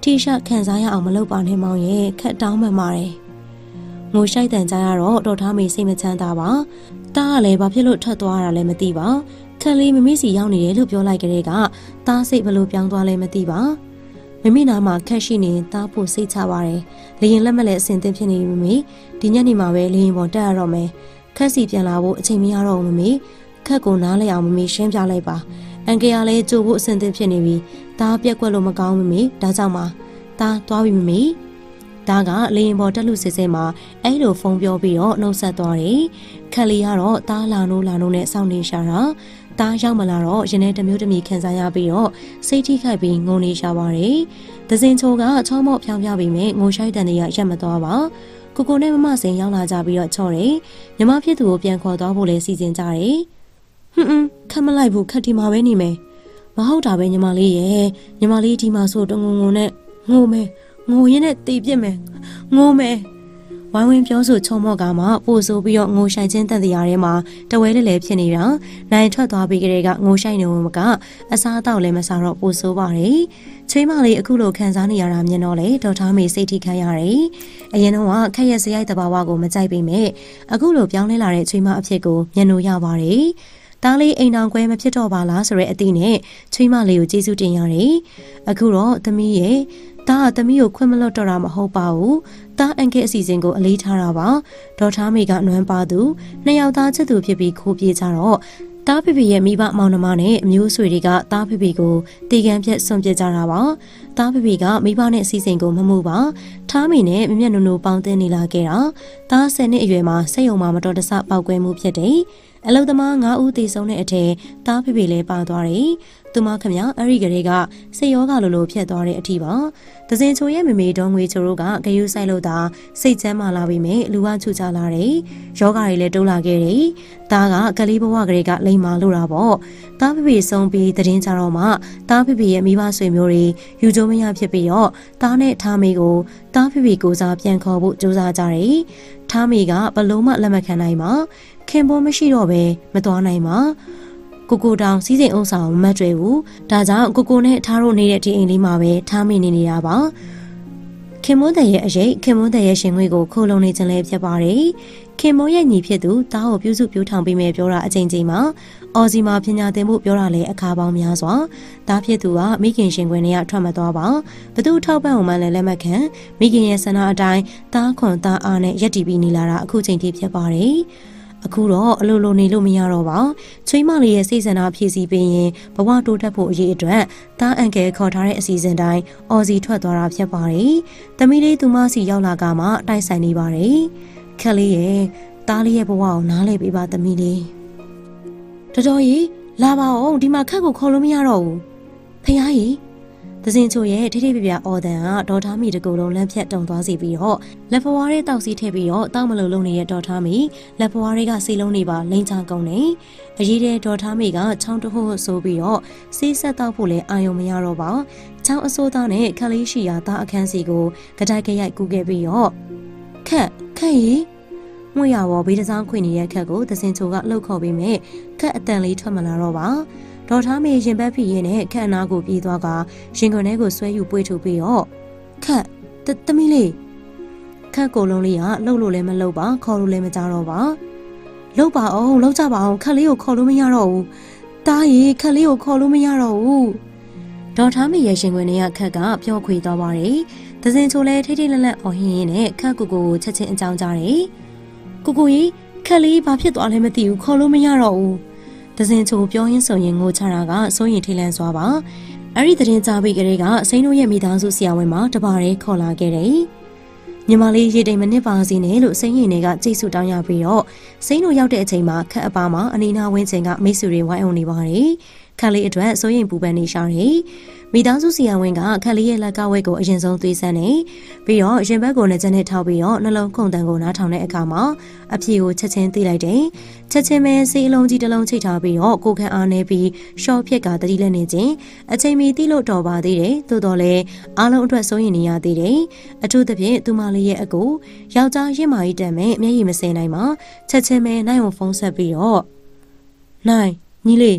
ထိရှခံစားရအောင်မလုပ်ပါနဲ့မောင်ရဲ့ခက်တောင်းမှန်ပါတယ်ငိုရှိုက်တန်ကြရတော့ဒေါ်ထားမေစိတ်မချမ်းသာပါတားကလည်းဘာဖြစ်လို့ထွက်သွားတာလဲမသိပါခက်လေးမမေစီရောက်နေတယ်လို့ပြောလိုက်ကြတဲ့ကတားစိတ်ဘလို့ပြောင်းသွားလဲမသိပါမမေနာမှာခက်ရှိနေတားဖို့စိတ်ချပါတယ်လေရင်လက်မလဲအစင်သင့်ဖြစ်နေပြီမမေဒီညနေမှာပဲလေရင်ပေါ်တက်ရတော့မယ်ခက်စီပြန်လာဖို့အချိန်မရတော့ဘူးမမေခက်ကိုနားလဲအောင်မမေရှင်းပြလိုက်ပါအန်ကယ်ကလည်းကြိုဖို့အစင်သင့်ဖြစ်နေပြီတားပြက်ကွက်လို့မကောင်းမမေဒါကြောင့်ပါတားသွားပြီမမေဒါကလေရင်ပေါ်တက်လို့စစ်စစ်မှာအဲ့လိုဖုန်းပြောပြီးတော့နှုတ်ဆက်သွားတယ်ခက်လေးကတော့တားလာနိုးနဲ့စောင့်နေရှာတာတားရောက်မလာတော့ရင်ထဲတစ်မျိုးတစ်မျိုးခံစားရပြီးတော့စိတ်ထိခိုက်ပြီးငုံနေရှာပါတယ်ဒဇင်ချိုကချောမော့ဖြောင်းပြပြီးမြငိုရှိုက်တန်တွေကရက်မသွားပါကိုကိုနဲ့မမစင်ရောက်လာကြပြီးတော့ချော့တယ်ညီမဖြစ်သူကိုပြန်ခေါ်သွားဖို့လဲစီစဉ်ကြတယ်ခက်မလိုက်ဘူးခက်ဒီမှာပဲနေမယ်မဟုတ်တာပဲညီမလေးရဲ့ညီမလေးဒီမှာဆိုတငုံနဲ့ငိုမယ်ငိုရင်းနဲ့တေးပြစ်မယ်ငိုမယ်ဝိုင်းဝန်းပြောဆိုချုံမော့ကမှပို့ဆိုပြီးတော့ငိုဆိုင်ခြင်းတန်တရားထဲမှာတဝဲလဲဖြစ်နေတာနိုင်ထွက်သွားပြီးကြတဲ့ကငိုဆိုင်နေဝင်မကအစားအသောက်လည်းမစားတော့ပို့ဆိုပါတယ်ချွေးမလေးအခုလိုခံစားနေရတာမြင်တော့လေဒေါက်တာမေစိတ်ထိခိုက်ရတယ်အရင်တော့ခက်ရက်စရိုက်တဘာဝကိုမကြိုက်ပေမဲ့အခုလိုပြောင်းလဲလာတဲ့ချွေးမအဖြစ်ကိုမျက်နှာရပါတယ်တားလေးအိမ်အောင်ကွဲမဖြစ်တော့ပါလားဆိုတဲ့အသည့်နဲ့ချွေးမလေးကိုကျေးဇူးတင်ရတယ်အခုတော့သမီးရဲ့တားသမီးကိုခွင့်မလွတ်တော့တာမဟုတ်ပါဘူးတားအန်ကဲအစီအစဉ်ကိုအလေးထားတာပါဒေါ်ထားမေကနွမ်းပါသူနှစ်ယောက်သားချစ်သူဖြစ်ပြီးခိုးပြေးကြတော့တားဖေဖေရဲ့မိဘမောင်နှမနဲ့အမျိုးဆွေတွေကတားဖေဖေကိုတေကံပြက်ဆွန့်ပစ်ကြတာပါတားဖေဖေကမိဘနဲ့အစီအစဉ်ကိုမမှုပါထားမေနဲ့မြမျက်နှုံနှုံပေါင်းတင်နေလာခဲ့တာတား10နှစ်အရွယ်မှာစိတ်ယုံမှာမတော်တဆပောက်ကွဲမှုဖြစ်တယ်အလုံသမား9ဦးသေဆုံးတဲ့အထက်တားဖေဖေလည်းပါသွားတယ်။သူမခမအဲ့ဒီကလေးကစိတ်ရောဂါလိုဖြစ်သွားတဲ့အထိပါ။ဒဇင်ချိုရဲ့မမေတော်ငွေချိုတို့ကဂယုဆိုင်လို့သာစိတ်ချမ်းမာလာပြီမဲ့လူဝချူချလာတယ်။ယောဂါတွေလည်းတိုးလာခဲ့တယ်။တားကကလေးဘဝကလေးကလိမ်မာလို့တာပေါ့။တားဖေဖေဆုံးပြီးတရင်ကြတော့မှတားဖေဖေရဲ့မိဘဆွေမျိုးတွေယူကျိုးမရဖြစ်ပြီးတော့တားနဲ့ထားမေကိုတားဖေဖေကိုစားပြန်ခေါ်ဖို့ကြိုးစားကြတယ်။ထားမေကဘလုံးမလက်မခံနိုင်ပါခင်ပေါ်မရှိတော့ပဲမသွားနိုင်ပါကိုတောင်စီးစိမ်အုပ်ဆောင်မတ်တွေဘူးဒါကြောင့်ကိုနဲ့ထားတို့နေတဲ့ဒီအိမ်လေးမှာပဲထားမိနေတာပါခင်မွန်းတဲ့ရဲ့အရေးခင်မွန်းတဲ့ရဲ့ရှင်ငွေကိုခိုးလုံနေခြင်းလည်းဖြစ်ပါတယ်ခင်မွန်းရဲ့ညီဖြစ်သူတားကိုပြုစုပြောထောင်ပေးမယ်ပြောတာအချိန်ချင်းမှာအော်စီမှာပညာသင်ဖို့ပြောတာလည်းအခါပေါင်းများစွာတားဖြစ်သူကမိခင်ရှင်ခွင်ထဲကထွက်မသွားပါဘသူထောက်ပံ့အောင်မှလည်းလက်မခံမိခင်ရဲ့ဆန္ဒအတိုင်းတားခွန်တားအားနဲ့ရက်တီပြီးနေလာတာအခုချိန်ထိဖြစ်ပါတယ်အခုတော့အလိုလိုနေလို့မရတော့ပါချွေးမလေးရဲ့စိတ်ဆန္ဒဖြည့်ဆည်းပေးရင်ဘဝတိုးတက်ဖို့အရေးအတွက်တားအန်ကယ်ခေါ်ထားတဲ့အစီအစဉ်တိုင်းအော်စီထွက်သွားတာဖြစ်ပါတယ်။သမီးလေးသူမစီရောက်လာကမှတိုက်ဆိုင်နေပါတယ်။ခက်လေးရဲ့တားလေးရဲ့ဘဝကိုနားလည်ပေးပါသမီးလေး။တော်တော်ကြီးလာပါအောင်ဒီမှာခက်ကိုခေါ်လို့မရတော့ဘူး။ဖယားကြီးဒဇင်ချိုရဲ့ထိထိပြပြအော်တန်ကဒေါ်ထားမီတကူလုံးလမ်းဖြတ်တုံသွားစီပြီးတော့လက်ဖွားရဲတောက်စီထည့်ပြီးတော့တောက်မလုံးလုံးနေတဲ့ဒေါ်ထားမီလက်ဖွားရဲကစီလုံးနေပါလိမ့်ချကုန်နေအရေးတဲ့ဒေါ်ထားမီကချောင်းတဟုတ်ဆိုပြီးတော့စီးဆက်တောက်ဖို့လဲအာရုံမရတော့ပါချောင်းအစိုးသားနဲ့ခက်လေးရှိရာသားအခန်းစီကိုကြတိုက်ကြရိုက်ကူးခဲ့ပြီးတော့ခက်ရီငွေရဝဘေးတစောင်းခွေနေတဲ့ခက်ကိုဒဇင်ချိုကလှုပ်ခေါ်ပြီးမြဲခက်အတန်လေးထွက်မလာတော့ပါဒေါ်ထားမေရင်ဘက်ဖိရင်နဲ့ခက်အနာကိုပြေးသွားကရင်ခွန်ထဲကိုဆွဲယူပွေးထုတ်ပြီးတော့ခက်သမီးလေးခက်ကိုလုံးလေးကလှုပ်လို့လည်းမလှုပ်ပါခေါ်လို့လည်းမကြတော့ပါလှုပ်ပါအောင်လှုပ်ကြပါအောင်ခက်လေးကိုခေါ်လို့မရတော့ဘူးတားရီခက်လေးကိုခေါ်လို့မရတော့ဘူးဒေါ်ထားမေရဲ့ရင်ခွင်ထဲကခက်ကပျော့ခွေသွားပါတယ်ဒဇင်ချိုလည်းထိထိလက်လက်အော်ဟင်းရင်းနဲ့ခက်ကိုချက်ချင်းအကြောင်းကြားတယ်ကိုကြီးခက်လေးဘာဖြစ်သွားလဲမသိဘူးခေါ်လို့မရတော့ဘူးဒဇင်ချိုပြောရင်းဆိုရင်ငိုချတာကစိုးရင်ထိလန့်စွာပါအဲ့ဒီသတင်းကြားပြီးကလေးကစိန်တို့ရဲ့မိသားစုဆရာဝန်မှာတပါးရဲခေါ်လာခဲ့တယ်ညီမလေးရေတိမ်မနစ်ပါစီနဲ့လို့စိန်ရင်တွေကကြိတ်ဆူတောင်းရပြီးတော့စိန်တို့ရောက်တဲ့အချိန်မှာခက်အပါမှာအနီနာဝင်းချင်းကမိတ်ဆွေတွေဝိုင်းအောင်နေပါတယ်ခက်လေးအတွက်စိုးရင်ပူပန်နေရှာတယ်မိသားစုဆရာဝန်ကခက်လေးရဲ့လက်ကဝဲကိုအရင်ဆုံးသွေးဆန်းနေပြီးတော့ရင်ဘက်ကိုလည်းချက်နဲ့ထောက်ပြီးတော့နှလုံးခုန်တန်ကိုနားထောင်တဲ့အခါမှာအဖြေကိုချက်ချင်းသိလိုက်တယ်ချက်ချင်းပဲစေးအလုံးကြီးတစ်လုံးချိတ်ထားပြီးတော့ကိုခန့်အားနေပြီးရှော့ဖြက်ကတတိလက်နေခြင်းအချိန်မီတိလို့တော်ပါသေးတယ်သို့တော်လည်းအားလုံးအတွက်စိုးရင်နေရသေးတယ်အထူးသဖြင့်သူမလေးရဲ့အကူယောက်ျားရင့်မာကြီးတန်မဲ့မျက်ရည်မစင်နိုင်မှာချက်ချင်းပဲနိုင်အောင်ဖုန်းဆက်ပြီးတော့နိုင်ညီလေး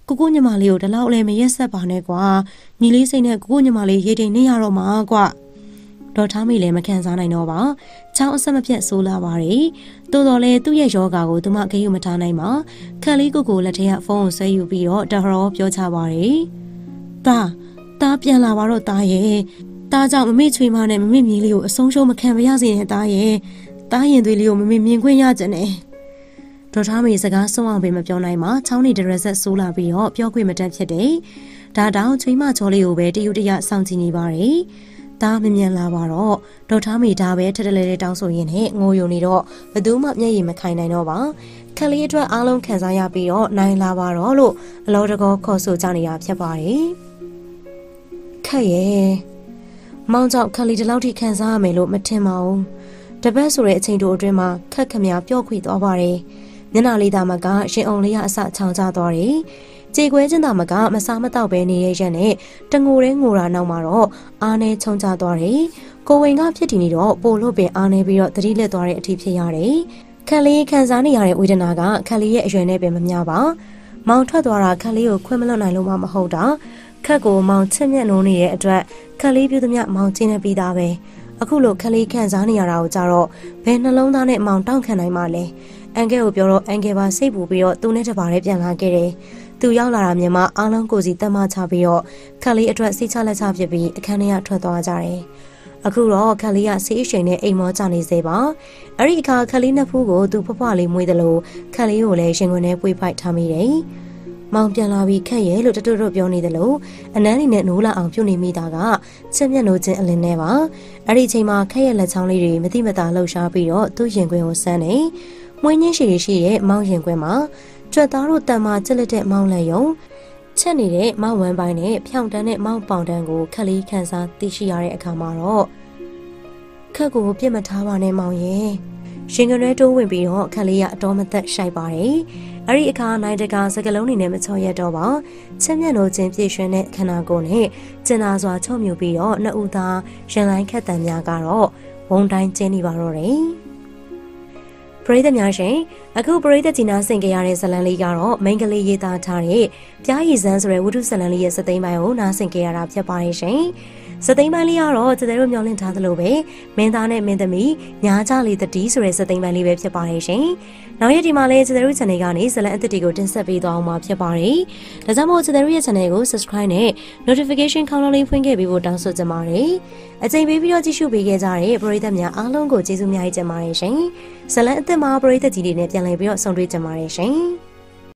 ကိုညီမလေးကိုတလောက်လည်းမရက်ဆက်ပါနဲ့ကွာညီလေးစိတ်နဲ့ကိုညီမလေးရေတိမ်နေရတော့မှာကွာဒေါ်ထားမိလည်းမခံစားနိုင်တော့ပါချောင်းအဆက်မပြတ်ဆိုးလာပါတယ်တိုးတော်လည်းသူ့ရဲ့ယောဂါကိုသူမဂရုမထားနိုင်ပါခက်လေးကိုလက်ထဲကဖုန်းကိုဆွဲယူပြီးတော့တဟရောပြောချပါတယ်တာပြန်လာပါတော့တာရဲ့တာကြောင့်မမေ့ချွေမနဲ့မမေ့မြေးလေးကိုအဆုံးရှုံးမခံပါရစေနဲ့တာရဲ့တာရင်သွေးလေးကိုမမေ့မြင်ခွင့်ရကြတယ်ဒေါ်ထားမိစကားဆုံးအောင်ပဲမပြောနိုင်မှာချောင်းနေဒရက်ဆက်ဆိုးလာပြီးတော့ပြောခွင့်မတတ်ဖြစ်တယ်ဒါတောင်ချွေးမချောလေးကိုပဲတယူတရစောင့်ကြည့်နေပါတယ်ဒါမမြန်လာပါတော့ဒေါက်တာမိဒါပဲထက်တလဲလဲတောင်းဆိုရင်းနဲ့ငိုယုံနေတော့ဘသူမှမျက်ရည်မခိုင်နိုင်တော့ပါခက်လေးအတွက်အားလုံးခံစားရပြီးတော့နိုင်လာပါတော့လို့အလောတကောခေါ်ဆိုကြနေတာဖြစ်ပါတယ်ခက်ရဲ့မောင်ကြောင့်ခက်လေးဒီလောက်ထိခံစားရမယ်လို့မထင်ပါဘူးတပတ်ဆိုတဲ့အချိန်တို့အတွင်းမှာခက်ခမပျော့ခွေသွားပါတယ်မျက်နှာလေးသားမကရှင်အောင်လေးရအစချောင်ကျသွားတယ်ကြေခွဲချင်းသားမကမစားမတော့ပဲနေတဲ့ရက်နဲ့တငိုတဲ့ငိုတာနောက်မှာတော့အားနေချုံကျသွားတယ်ကိုဝင်ကဖြစ်တည်နေတော့ပို့လို့ပင်အားနေပြီးတော့သတိလက်သွားတဲ့အထိဖြစ်ရတယ်ခက်လေးခံစားနေရတဲ့ဝေဒနာကခက်လေးရဲ့အရွယ်နဲ့ပင်မမျှပါမောင်ထွက်သွားတာခက်လေးကိုခွင့်မလွတ်နိုင်လို့မှမဟုတ်တာခက်ကိုမောင်ချစ်မြတ်နိုးနေတဲ့အတွက်ခက်လေးပြုသမျှမောင်ချင်းနေပြီးသားပဲအခုလိုခက်လေးခံစားနေရတာကိုကြတော့ဘယ်နှလုံးသားနဲ့မောင်တောင့်ခံနိုင်မှလဲအန်ကဲကိုပြောတော့အန်ကဲပါစိတ်ပူပြီးတော့သူနဲ့တပါးလေးပြန်လာခဲ့တယ်သူရောက်လာတာမြင်မှအားလုံးကိုစီတက်မချပြီးတော့ခက်လေးအတွက်စိတ်ချလက်ချဖြစ်ပြီးအခန်းထဲကထွက်သွားကြတယ်အခုတော့ခက်လေးကဆေးအရှိန်နဲ့အိမ်မောကြနေစေပါအဲ့ဒီအခါခက်လေးနှစ်ဖူးကိုသူဖွားဖွားလေးမွေးတယ်လို့ခက်လေးကိုလည်းရှင်ခွင်ထဲပွေဖိုက်ထားမိတယ်မောင်ပြန်လာပြီးခက်ရဲ့လို့တွတ်ပြောနေတယ်လို့အနန်းလေးနဲ့နိုးလာအောင်ပြုတ်နေမိတာကချက်မျက်နှာချင်းအလင်းနဲ့ပါအဲ့ဒီအချိန်မှာခက်ရဲ့လက်ချောင်းလေးတွေမတိမတာလှုပ်ရှားပြီးတော့သူ့ရင်ခွင်ကိုဆန်းနေမွေးညင်းရှိရဲ့မောင်ရင်ခွင်မှာကြွက်သားတို့တန်မာကျက်လက်တဲ့မောင်လက်ယုံချက်နေတဲ့မောင်ဝမ်းပိုင်းနဲ့ဖြောင်းတန်းတဲ့မောင်ပေါင်တန်းကိုခက်လေးခန်းစားသိရှိရတဲ့အခါမှာတော့ခက်ကိုပြစ်မထားပါနဲ့မောင်ရဲ့ရှင်ကရဲတိုးဝင်ပြီးတော့ခက်လေးကအတော်မသက်ရှိုက်ပါတယ်အဲ့ဒီအခါနိုင်တကာစကလုံးနေနဲ့မချော်ရတော့ပါချက်မျက်နှာချင်းပြည့်ရွှင်တဲ့ခန္ဓာကိုယ်နဲ့ကျင်နာစွာချုံမြူပြီးတော့နှစ်ဦးသားရန်လိုင်းခက်တန်များကတော့ဝုံတိုင်းကျင်းနေပါတော့တယ်ပရိသတ်များရှင်အခုပရိသတ်ကြီးနာဆင်ကြရတဲ့ဇလံလေးကတော့မိန်းကလေးရေးသားထားတဲ့ပြားရည်စမ်းဆိုတဲ့ဝတ္ထုဇလံလေးရဲ့စသိမ်းပိုင်းကိုနားဆင်ကြရတာဖြစ်ပါတယ်ရှင်စသိမ်းပိုင်းလေးကတော့ကျတဲ့တို့မျှော်လင့်ထားသလိုပဲမင်းသားနဲ့မင်းသမီးညာကြလေးတတိဆိုတဲ့စသိမ်းပိုင်းလေးပဲဖြစ်ပါတယ်ရှင်နောက်ရက်ဒီမှာလည်းကျတဲ့တို့ channel ကနေဇလံအသစ်တွေကိုတင်ဆက်ပေးသွားအောင်မှာဖြစ်ပါတယ်ဒါကြောင့်မို့ကျတဲ့တို့ရဲ့ channel ကို subscribe နဲ့ notification ခေါင်းလုံးလေးဖွင့်ခဲ့ပြီးဖို့တောင်းဆိုချင်ပါတယ်အချိန်ပေးပြီးတော့ကြည့်ရှုပေးခဲ့ကြတဲ့ပရိသတ်များအားလုံးကိုကျေးဇူးများကြီးတင်ပါတယ်ရှင်ဇလံအသစ်မှာပရိသတ်ကြီးတွေနဲ့ပြန်လည်ပြီးတော့ဆုံတွေ့ကြပါရစေရှင်